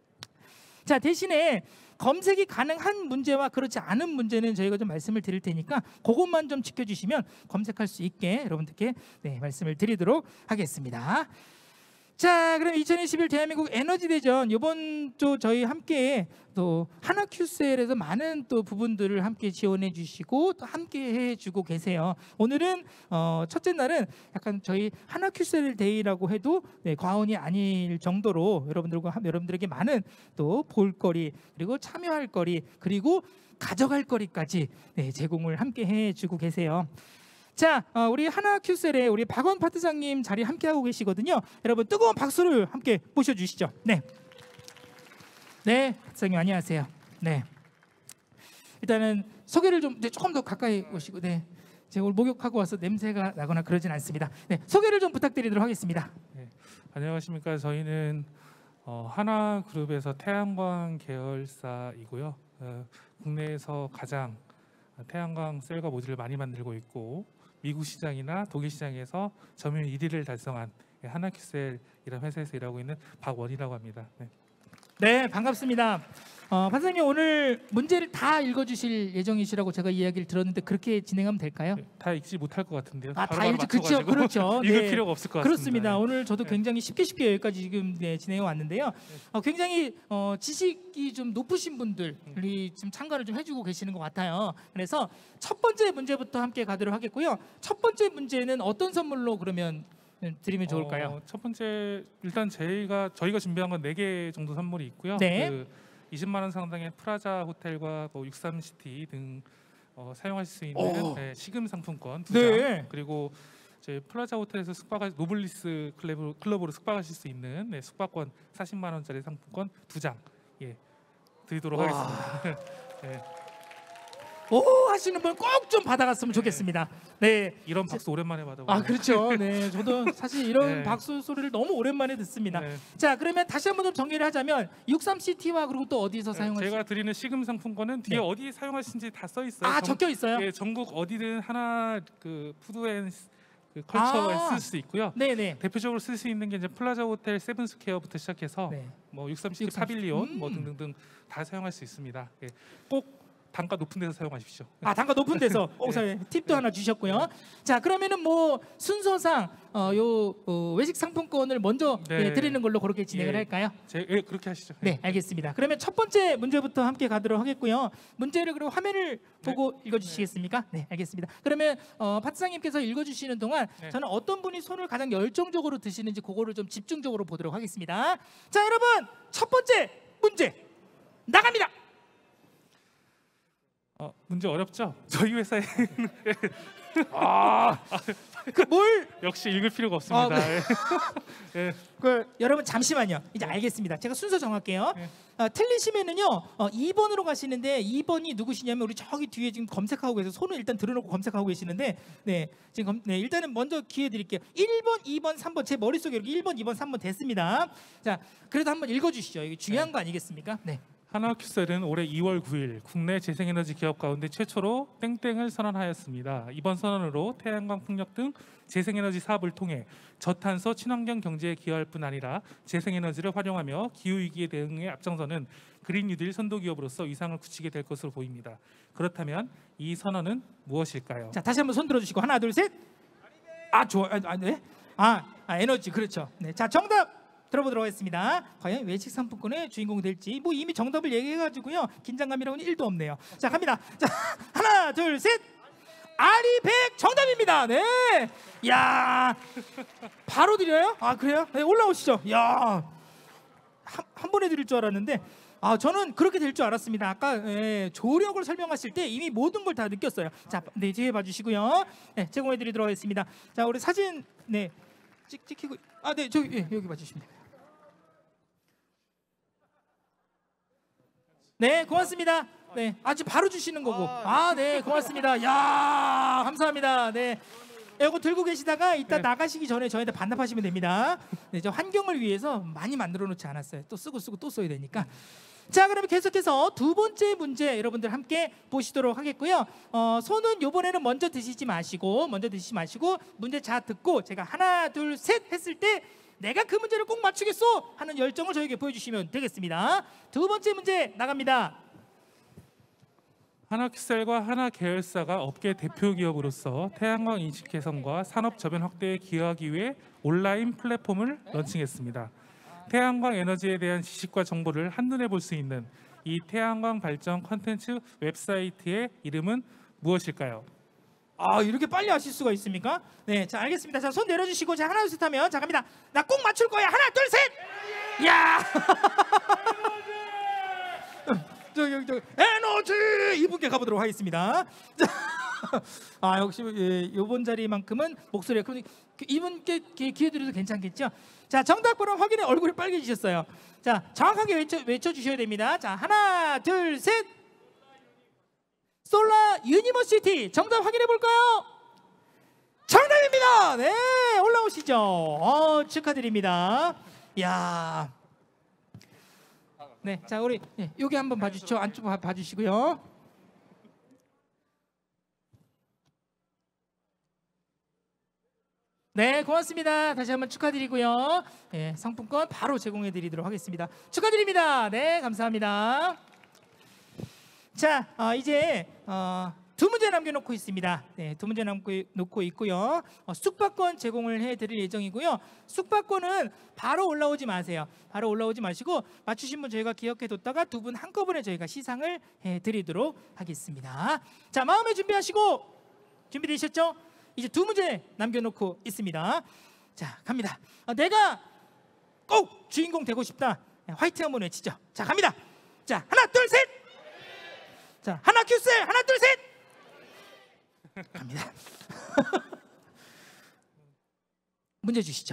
자, 대신에 검색이 가능한 문제와 그렇지 않은 문제는 저희가 좀 말씀을 드릴 테니까 그것만 좀 지켜주시면 검색할 수 있게 여러분들께, 네, 말씀을 드리도록 하겠습니다. 자, 그럼 이천이십일 대한민국 에너지 대전 이번 주 저희 함께 또 하나큐셀에서 많은 또 부분들을 함께 지원해 주시고 또 함께 해주고 계세요. 오늘은 어, 첫째 날은 약간 저희 하나큐셀 데이라고 해도, 네, 과언이 아닐 정도로 여러분들과 여러분들에게 많은 또 볼거리, 그리고 참여할 거리, 그리고 가져갈 거리까지, 네, 제공을 함께 해주고 계세요. 자, 어, 우리 하나큐셀의 우리 박원 파트장님 자리 함께 하고 계시거든요. 여러분 뜨거운 박수를 함께 모셔주시죠. 네, 네, 파트장님 안녕하세요. 네, 일단은 소개를 좀, 네, 조금 더 가까이 오시고, 네, 제가 오늘 목욕하고 와서 냄새가 나거나 그러진 않습니다. 네, 소개를 좀 부탁드리도록 하겠습니다. 네, 안녕하십니까. 저희는 어, 하나그룹에서 태양광 계열사이고요. 어, 국내에서 가장 태양광 셀과 모듈을 많이 만들고 있고, 미국 시장이나 독일 시장에서 점유율 일 위를 달성한 하나큐셀이라는 회사에서 일하고 있는 박원이라고 합니다. 네, 네, 반갑습니다. 어, 판사님 오늘 문제를 다 읽어주실 예정이시라고 제가 이야기를 들었는데 그렇게 진행하면 될까요? 네, 다 읽지 못할 것 같은데요. 아, 다 읽지, 그렇죠, 그렇죠. 읽을 네, 필요가 없을 것 그렇습니다. 같습니다. 오늘 저도 굉장히 쉽게 쉽게 여기까지 지금, 네, 진행해 왔는데요. 어, 굉장히 어, 지식이 좀 높으신 분들이 지금 참가를 좀 해주고 계시는 것 같아요. 그래서 첫 번째 문제부터 함께 가도록 하겠고요. 첫 번째 문제는 어떤 선물로 그러면 드리면 좋을까요? 어, 첫 번째 일단 저희가 저희가 준비한 건 네 개 정도 선물이 있고요. 네. 그 이십만 원 상당의 프라자 호텔과 뭐 육삼시티 등 어, 사용하실 수 있는, 네, 시금 상품권 두 장, 네. 그리고 저희 플라자 호텔에서 숙박하 노블리스 클럽으로, 클럽으로 숙박하실 수 있는, 네, 숙박권 사십만 원짜리 상품권 두 장, 예, 드리도록 와. 하겠습니다. 네. 오 하시는 분 꼭 좀 받아갔으면 좋겠습니다. 네, 이런 박수 오랜만에 받아보고. 아, 그렇죠. 네, 저도 사실 이런 네. 박수 소리를 너무 오랜만에 듣습니다. 네. 자, 그러면 다시 한번 좀 정리를 하자면 육삼시티와 그리고 또 어디서 네, 사용할 수? 제가 드리는 시금 상품권은 뒤에 네. 어디 사용하시는지 다 써 있어요. 아, 적혀 있어요? 예, 전국 어디든 하나 그 푸드앤 그 컬처에 아. 쓸 수 있고요. 네네. 대표적으로 쓸 수 있는 게 이제 플라자 호텔 세븐스퀘어부터 시작해서 네. 뭐 육삼시티 육삼시티. 파빌리온 뭐 음. 등등등 다 사용할 수 있습니다. 예, 꼭 단가 높은 데서 사용하십시오. 아, 단가 높은 데서. 오, 네. 팁도 하나 주셨고요. 자, 그러면은 뭐 순서상 어, 요 어, 외식 상품권을 먼저, 네. 예, 드리는 걸로 그렇게 진행을 예, 할까요? 제, 예, 그렇게 하시죠. 네, 알겠습니다. 그러면 첫 번째 문제부터 함께 가도록 하겠고요. 문제를 그리고 화면을 보고 읽어주시겠습니까? 네, 알겠습니다. 그러면 어, 파트장님께서 읽어주시는 동안 네. 저는 어떤 분이 손을 가장 열정적으로 드시는지 그거를 좀 집중적으로 보도록 하겠습니다. 자, 여러분 첫 번째 문제 나갑니다. 어, 문제 어렵죠? 저희 회사에 아, 그 뭘 역시 읽을 필요가 없습니다. 아, 네. 예. 그 여러분 잠시만요. 이제 알겠습니다. 제가 순서 정할게요. 네. 어, 틀리시면은요 어, 이 번으로 가시는데 이 번이 누구시냐면 우리 저기 뒤에 지금 검색하고 계세요. 손을 일단 들어놓고 검색하고 계시는데 네 지금 검, 네 일단은 먼저 기회 드릴게요. 일 번, 이 번, 삼 번 제 머릿속에 이렇게 일 번, 이 번, 삼 번 됐습니다. 자 그래도 한번 읽어주시죠. 이게 중요한 거 아니겠습니까? 네. 하나큐셀은 올해 이월 구일 국내 재생에너지 기업 가운데 최초로 땡땡을 선언하였습니다. 이번 선언으로 태양광 풍력 등 재생에너지 사업을 통해 저탄소 친환경 경제에 기여할 뿐 아니라 재생에너지를 활용하며 기후위기에 대응에 앞장서는 그린 뉴딜 선도 기업으로서 위상을 굳히게 될 것으로 보입니다. 그렇다면 이 선언은 무엇일까요? 자 다시 한번 손 들어주시고 하나 둘 셋. 아 좋아. 아, 네. 아, 아 에너지 그렇죠. 네. 자 정답. 들어보도록 하겠습니다. 과연 외식 상품권의 주인공이 될지 뭐 이미 정답을 얘기해가지고요 긴장감이라고는 일도 없네요. 자 갑니다. 자 하나 둘 셋. 아리백 정답입니다. 네. 야 바로 드려요? 아 그래요? 네 올라오시죠. 야 한, 한 번에 드릴 줄 알았는데 아 저는 그렇게 될 줄 알았습니다. 아까 예, 조력을 설명하실 때 이미 모든 걸 다 느꼈어요. 자 네 뒤에 봐주시고요. 네 제공해드리도록 하겠습니다. 자 우리 사진 네 찍 찍히고 아 네 저기 예, 여기 봐주시면 돼요. 네 고맙습니다. 네 아주 바로 주시는 거고 아 네 고맙습니다. 야 감사합니다. 네 이거 들고 계시다가 이따 네. 나가시기 전에 저희한테 반납하시면 됩니다. 네 저 환경을 위해서 많이 만들어 놓지 않았어요. 또 쓰고 쓰고 또 써야 되니까. 자 그러면 계속해서 두 번째 문제 여러분들 함께 보시도록 하겠고요. 어, 손은 요번에는 먼저 드시지 마시고 먼저 드시지 마시고 문제 잘 듣고 제가 하나 둘 셋 했을 때 내가 그 문제를 꼭 맞추겠어 하는 열정을 저에게 보여주시면 되겠습니다. 두 번째 문제 나갑니다. 하나큐셀과 하나계열사가 업계 대표 기업으로서 태양광 인식 개선과 산업 저변 확대에 기여하기 위해 온라인 플랫폼을 런칭했습니다. 태양광 에너지에 대한 지식과 정보를 한눈에 볼 수 있는 이 태양광 발전 콘텐츠 웹사이트의 이름은 무엇일까요? 아 이렇게 빨리 아실 수가 있습니까? 네, 자 알겠습니다. 자 손 내려주시고 자 하나 둘 셋 하면 자 갑니다. 나 꼭 맞출 거야. 하나 둘 셋. 야. 저기 저기 저기 에너지 이분께 가보도록 하겠습니다. 아 역시 예, 이번 자리만큼은 목소리가 그, 이분께 기회 드려도 괜찮겠죠? 자 정답 번호 확인해. 얼굴이 빨개지셨어요. 자 정확하게 외쳐 외쳐 주셔야 됩니다. 자 하나 둘 셋. 솔라 유니버시티 정답 확인해 볼까요? 정답입니다. 네 올라오시죠. 어, 축하드립니다. 야, 네, 자 우리 네, 여기 한번 봐주시죠. 안쪽 봐, 봐주시고요. 네, 고맙습니다. 다시 한번 축하드리고요. 네, 상품권 바로 제공해드리도록 하겠습니다. 축하드립니다. 네, 감사합니다. 자, 어, 이제 어, 두 문제 남겨놓고 있습니다. 네, 두 문제 남겨놓고 있고요. 어, 숙박권 제공을 해드릴 예정이고요. 숙박권은 바로 올라오지 마세요. 바로 올라오지 마시고 맞추신 분 저희가 기억해뒀다가 두 분 한꺼번에 저희가 시상을 해드리도록 하겠습니다. 자, 마음에 준비하시고 준비되셨죠? 이제 두 문제 남겨놓고 있습니다. 자, 갑니다. 어, 내가 꼭 주인공 되고 싶다. 네, 화이팅 한번 외치죠. 자, 갑니다. 자, 하나, 둘, 셋. 자, 하나 큐셀, 하나, 둘, 셋. 갑니다. 문제 주시죠.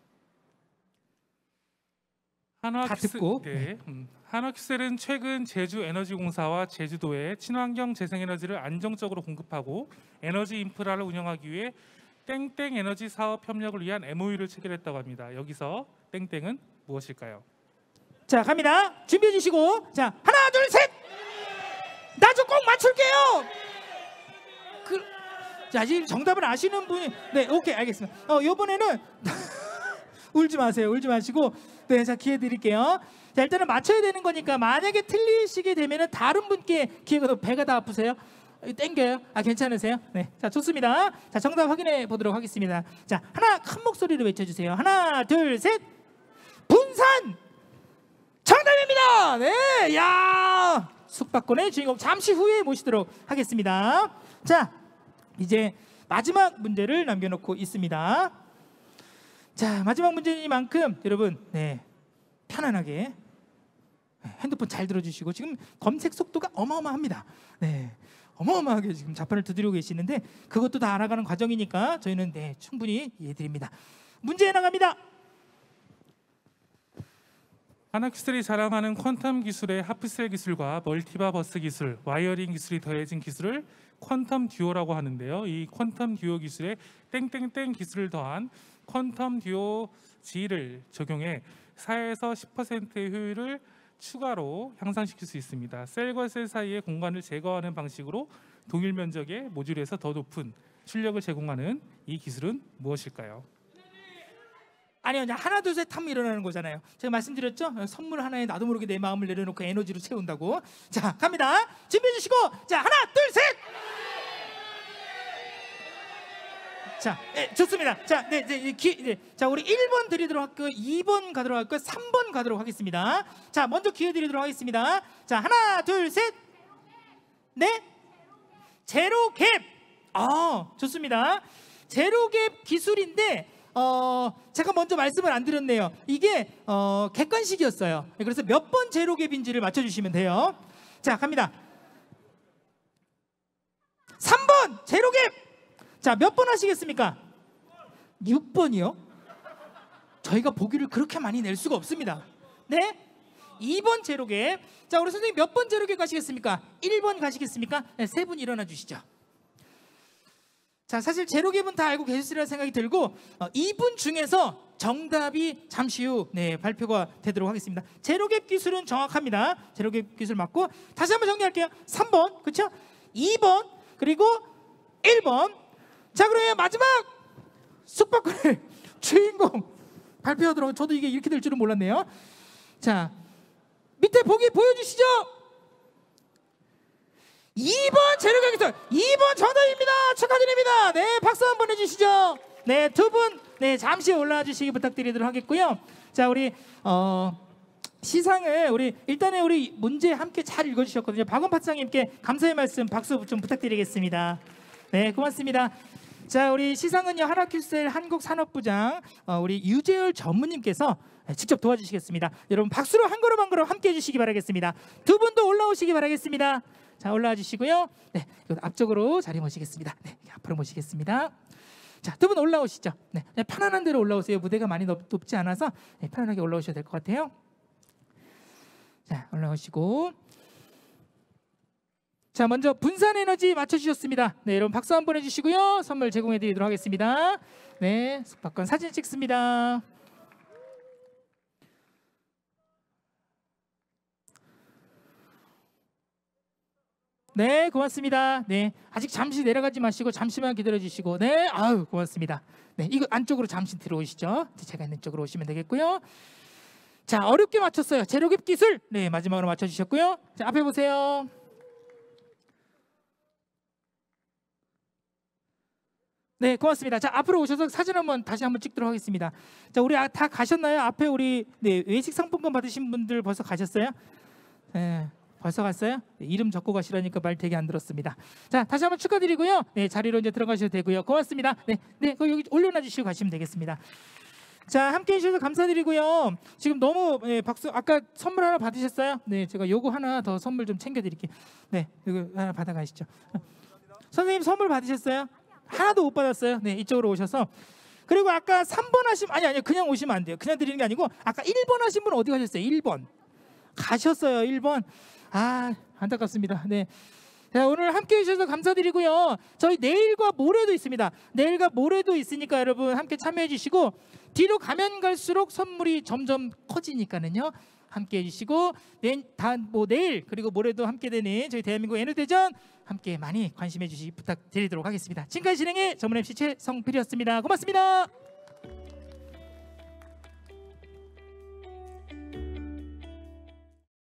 하나 다 큐셀, 듣고. 네. 네. 음, 하나큐셀은 최근 제주에너지공사와 제주도에 친환경 재생에너지를 안정적으로 공급하고 에너지 인프라를 운영하기 위해 땡땡 에너지 사업 협력을 위한 엠오유를 체결했다고 합니다. 여기서 땡땡은 무엇일까요? 자, 갑니다. 준비해 주시고. 자, 하나, 둘, 셋. 나 좀 꼭 맞출게요. 그, 자, 지금 정답을 아시는 분이 네, 오케이, 알겠습니다. 어, 이번에는 울지 마세요. 울지 마시고. 네, 자 기회 드릴게요. 자, 일단은 맞춰야 되는 거니까 만약에 틀리시게 되면은 다른 분께 기회가 더 배가 다 아프세요? 땡겨요? 아, 괜찮으세요? 네, 자 좋습니다. 자, 정답 확인해 보도록 하겠습니다. 자, 하나 큰 목소리로 외쳐주세요. 하나, 둘, 셋. 분산 정답입니다. 네, 야 숙박권의 주인공 잠시 후에 모시도록 하겠습니다. 자, 이제 마지막 문제를 남겨놓고 있습니다. 자, 마지막 문제이만큼 여러분 네 편안하게 핸드폰 잘 들어주시고 지금 검색 속도가 어마어마합니다. 네, 어마어마하게 지금 자판을 두드리고 계시는데 그것도 다 알아가는 과정이니까 저희는 네, 충분히 이해드립니다. 문제 나갑니다. 하나큐셀이 자랑하는 퀀텀 기술의 하프셀 기술과 멀티바 버스 기술, 와이어링 기술이 더해진 기술을 퀀텀 듀오라고 하는데요. 이 퀀텀 듀오 기술에 땡땡땡 기술을 더한 퀀텀 듀오 G를 적용해 사에서 십 퍼센트의 효율을 추가로 향상시킬 수 있습니다. 셀과 셀 사이의 공간을 제거하는 방식으로 동일 면적의 모듈에서 더 높은 출력을 제공하는 이 기술은 무엇일까요? 아니요, 하나 둘 셋 하면 일어나는 거잖아요. 제가 말씀드렸죠? 선물 하나에 나도 모르게 내 마음을 내려놓고 에너지로 채운다고. 자, 갑니다. 준비해 주시고, 자, 하나 둘 셋. 자, 네, 좋습니다. 자, 네, 네, 기, 네. 자, 우리 일 번 드리도록 할게요. 이 번 가도록 할게요. 삼 번 가도록 하겠습니다. 자, 먼저 기회 드리도록 하겠습니다. 자, 하나 둘 셋. 네. 제로 갭. 아, 좋습니다. 제로 갭 기술인데 어, 제가 먼저 말씀을 안 드렸네요. 이게 어, 객관식이었어요. 그래서 몇 번 제로 갭인지를 맞춰주시면 돼요. 자, 갑니다. 삼 번 제로 갭. 자, 몇 번 하시겠습니까? 육 번이요? 저희가 보기를 그렇게 많이 낼 수가 없습니다. 네? 이 번 제로 갭. 자, 우리 선생님 몇 번 제로 갭 가시겠습니까? 일 번 가시겠습니까? 네, 세 분 일어나 주시죠. 자, 사실 제로갭은 다 알고 계셨으리라 생각이 들고 어, 이 분 중에서 정답이 잠시 후 네, 발표가 되도록 하겠습니다. 제로갭 기술은 정확합니다. 제로갭 기술 맞고 다시 한번 정리할게요. 삼 번, 그렇죠? 이 번, 그리고 일 번. 자, 그러면 마지막 숙박권의 주인공 발표하도록. 저도 이게 이렇게 될 줄은 몰랐네요. 자, 밑에 보기 보여주시죠. 이 번 제로갭 기술, 이 번 정답입니다. 축하드립니다. 네, 박수 한번 해주시죠. 네, 두 분 네, 잠시 올라와 주시기 부탁드리도록 하겠고요. 자, 우리 어, 시상을 우리 일단은 우리 문제 함께 잘 읽어주셨거든요. 박원 파트장님께 감사의 말씀 박수 좀 부탁드리겠습니다. 네, 고맙습니다. 자, 우리 시상은요 하나큐셀 한국산업부장 어, 우리 유재열 전무님께서 직접 도와주시겠습니다. 여러분 박수로 한 걸음 한 걸음 함께 해주시기 바라겠습니다. 두 분도 올라오시기 바라겠습니다. 자, 올라와 주시고요. 네, 앞쪽으로 자리 모시겠습니다. 네, 앞으로 모시겠습니다. 자, 두 분 올라오시죠. 네, 편안한 대로 올라오세요. 무대가 많이 높, 높지 않아서 네, 편안하게 올라오셔도 될 것 같아요. 자, 올라오시고. 자, 먼저 분산 에너지 맞춰주셨습니다. 네, 여러분 박수 한번 해주시고요. 선물 제공해드리도록 하겠습니다. 네, 숙박권 사진 찍습니다. 네, 고맙습니다. 네, 아직 잠시 내려가지 마시고 잠시만 기다려 주시고. 네, 아유, 고맙습니다. 네, 이거 안쪽으로 잠시 들어오시죠. 제가 있는 쪽으로 오시면 되겠고요. 자, 어렵게 맞췄어요. 제로갭 기술. 네, 마지막으로 맞춰주셨고요. 자, 앞에 보세요. 네, 고맙습니다. 자, 앞으로 오셔서 사진 한번 다시 한번 찍도록 하겠습니다. 자, 우리 아, 다 가셨나요? 앞에 우리 네, 외식 상품권 받으신 분들 벌써 가셨어요? 네. 벌써 갔어요? 네, 이름 적고 가시라니까 말 되게 안 들었습니다. 자, 다시 한번 축하드리고요. 네, 자리로 이제 들어가셔도 되고요. 고맙습니다. 네, 네, 여기 올려놔 주시고 가시면 되겠습니다. 자, 함께 해주셔서 감사드리고요. 지금 너무 네, 박수. 아까 선물 하나 받으셨어요? 네, 제가 요거 하나 더 선물 좀 챙겨드릴게요. 네, 이거 하나 받아가시죠. 선생님 선물 받으셨어요? 하나도 못 받았어요. 네, 이쪽으로 오셔서. 그리고 아까 삼 번 하신 아니 아니 그냥 오시면 안 돼요. 그냥 드리는 게 아니고 아까 일 번 하신 분 어디 가셨어요? 일 번 가셨어요. 일 번. 아, 안타깝습니다. 네. 자, 오늘 함께 해주셔서 감사드리고요. 저희 내일과 모레도 있습니다. 내일과 모레도 있으니까 여러분 함께 참여해 주시고 뒤로 가면 갈수록 선물이 점점 커지니까는요. 함께 해주시고 내, 다, 뭐 내일 그리고 모레도 함께 되는 저희 대한민국 에너대전 함께 많이 관심해 주시기 부탁드리도록 하겠습니다. 지금까지 진행의 전문 엠씨 최성필이었습니다. 고맙습니다.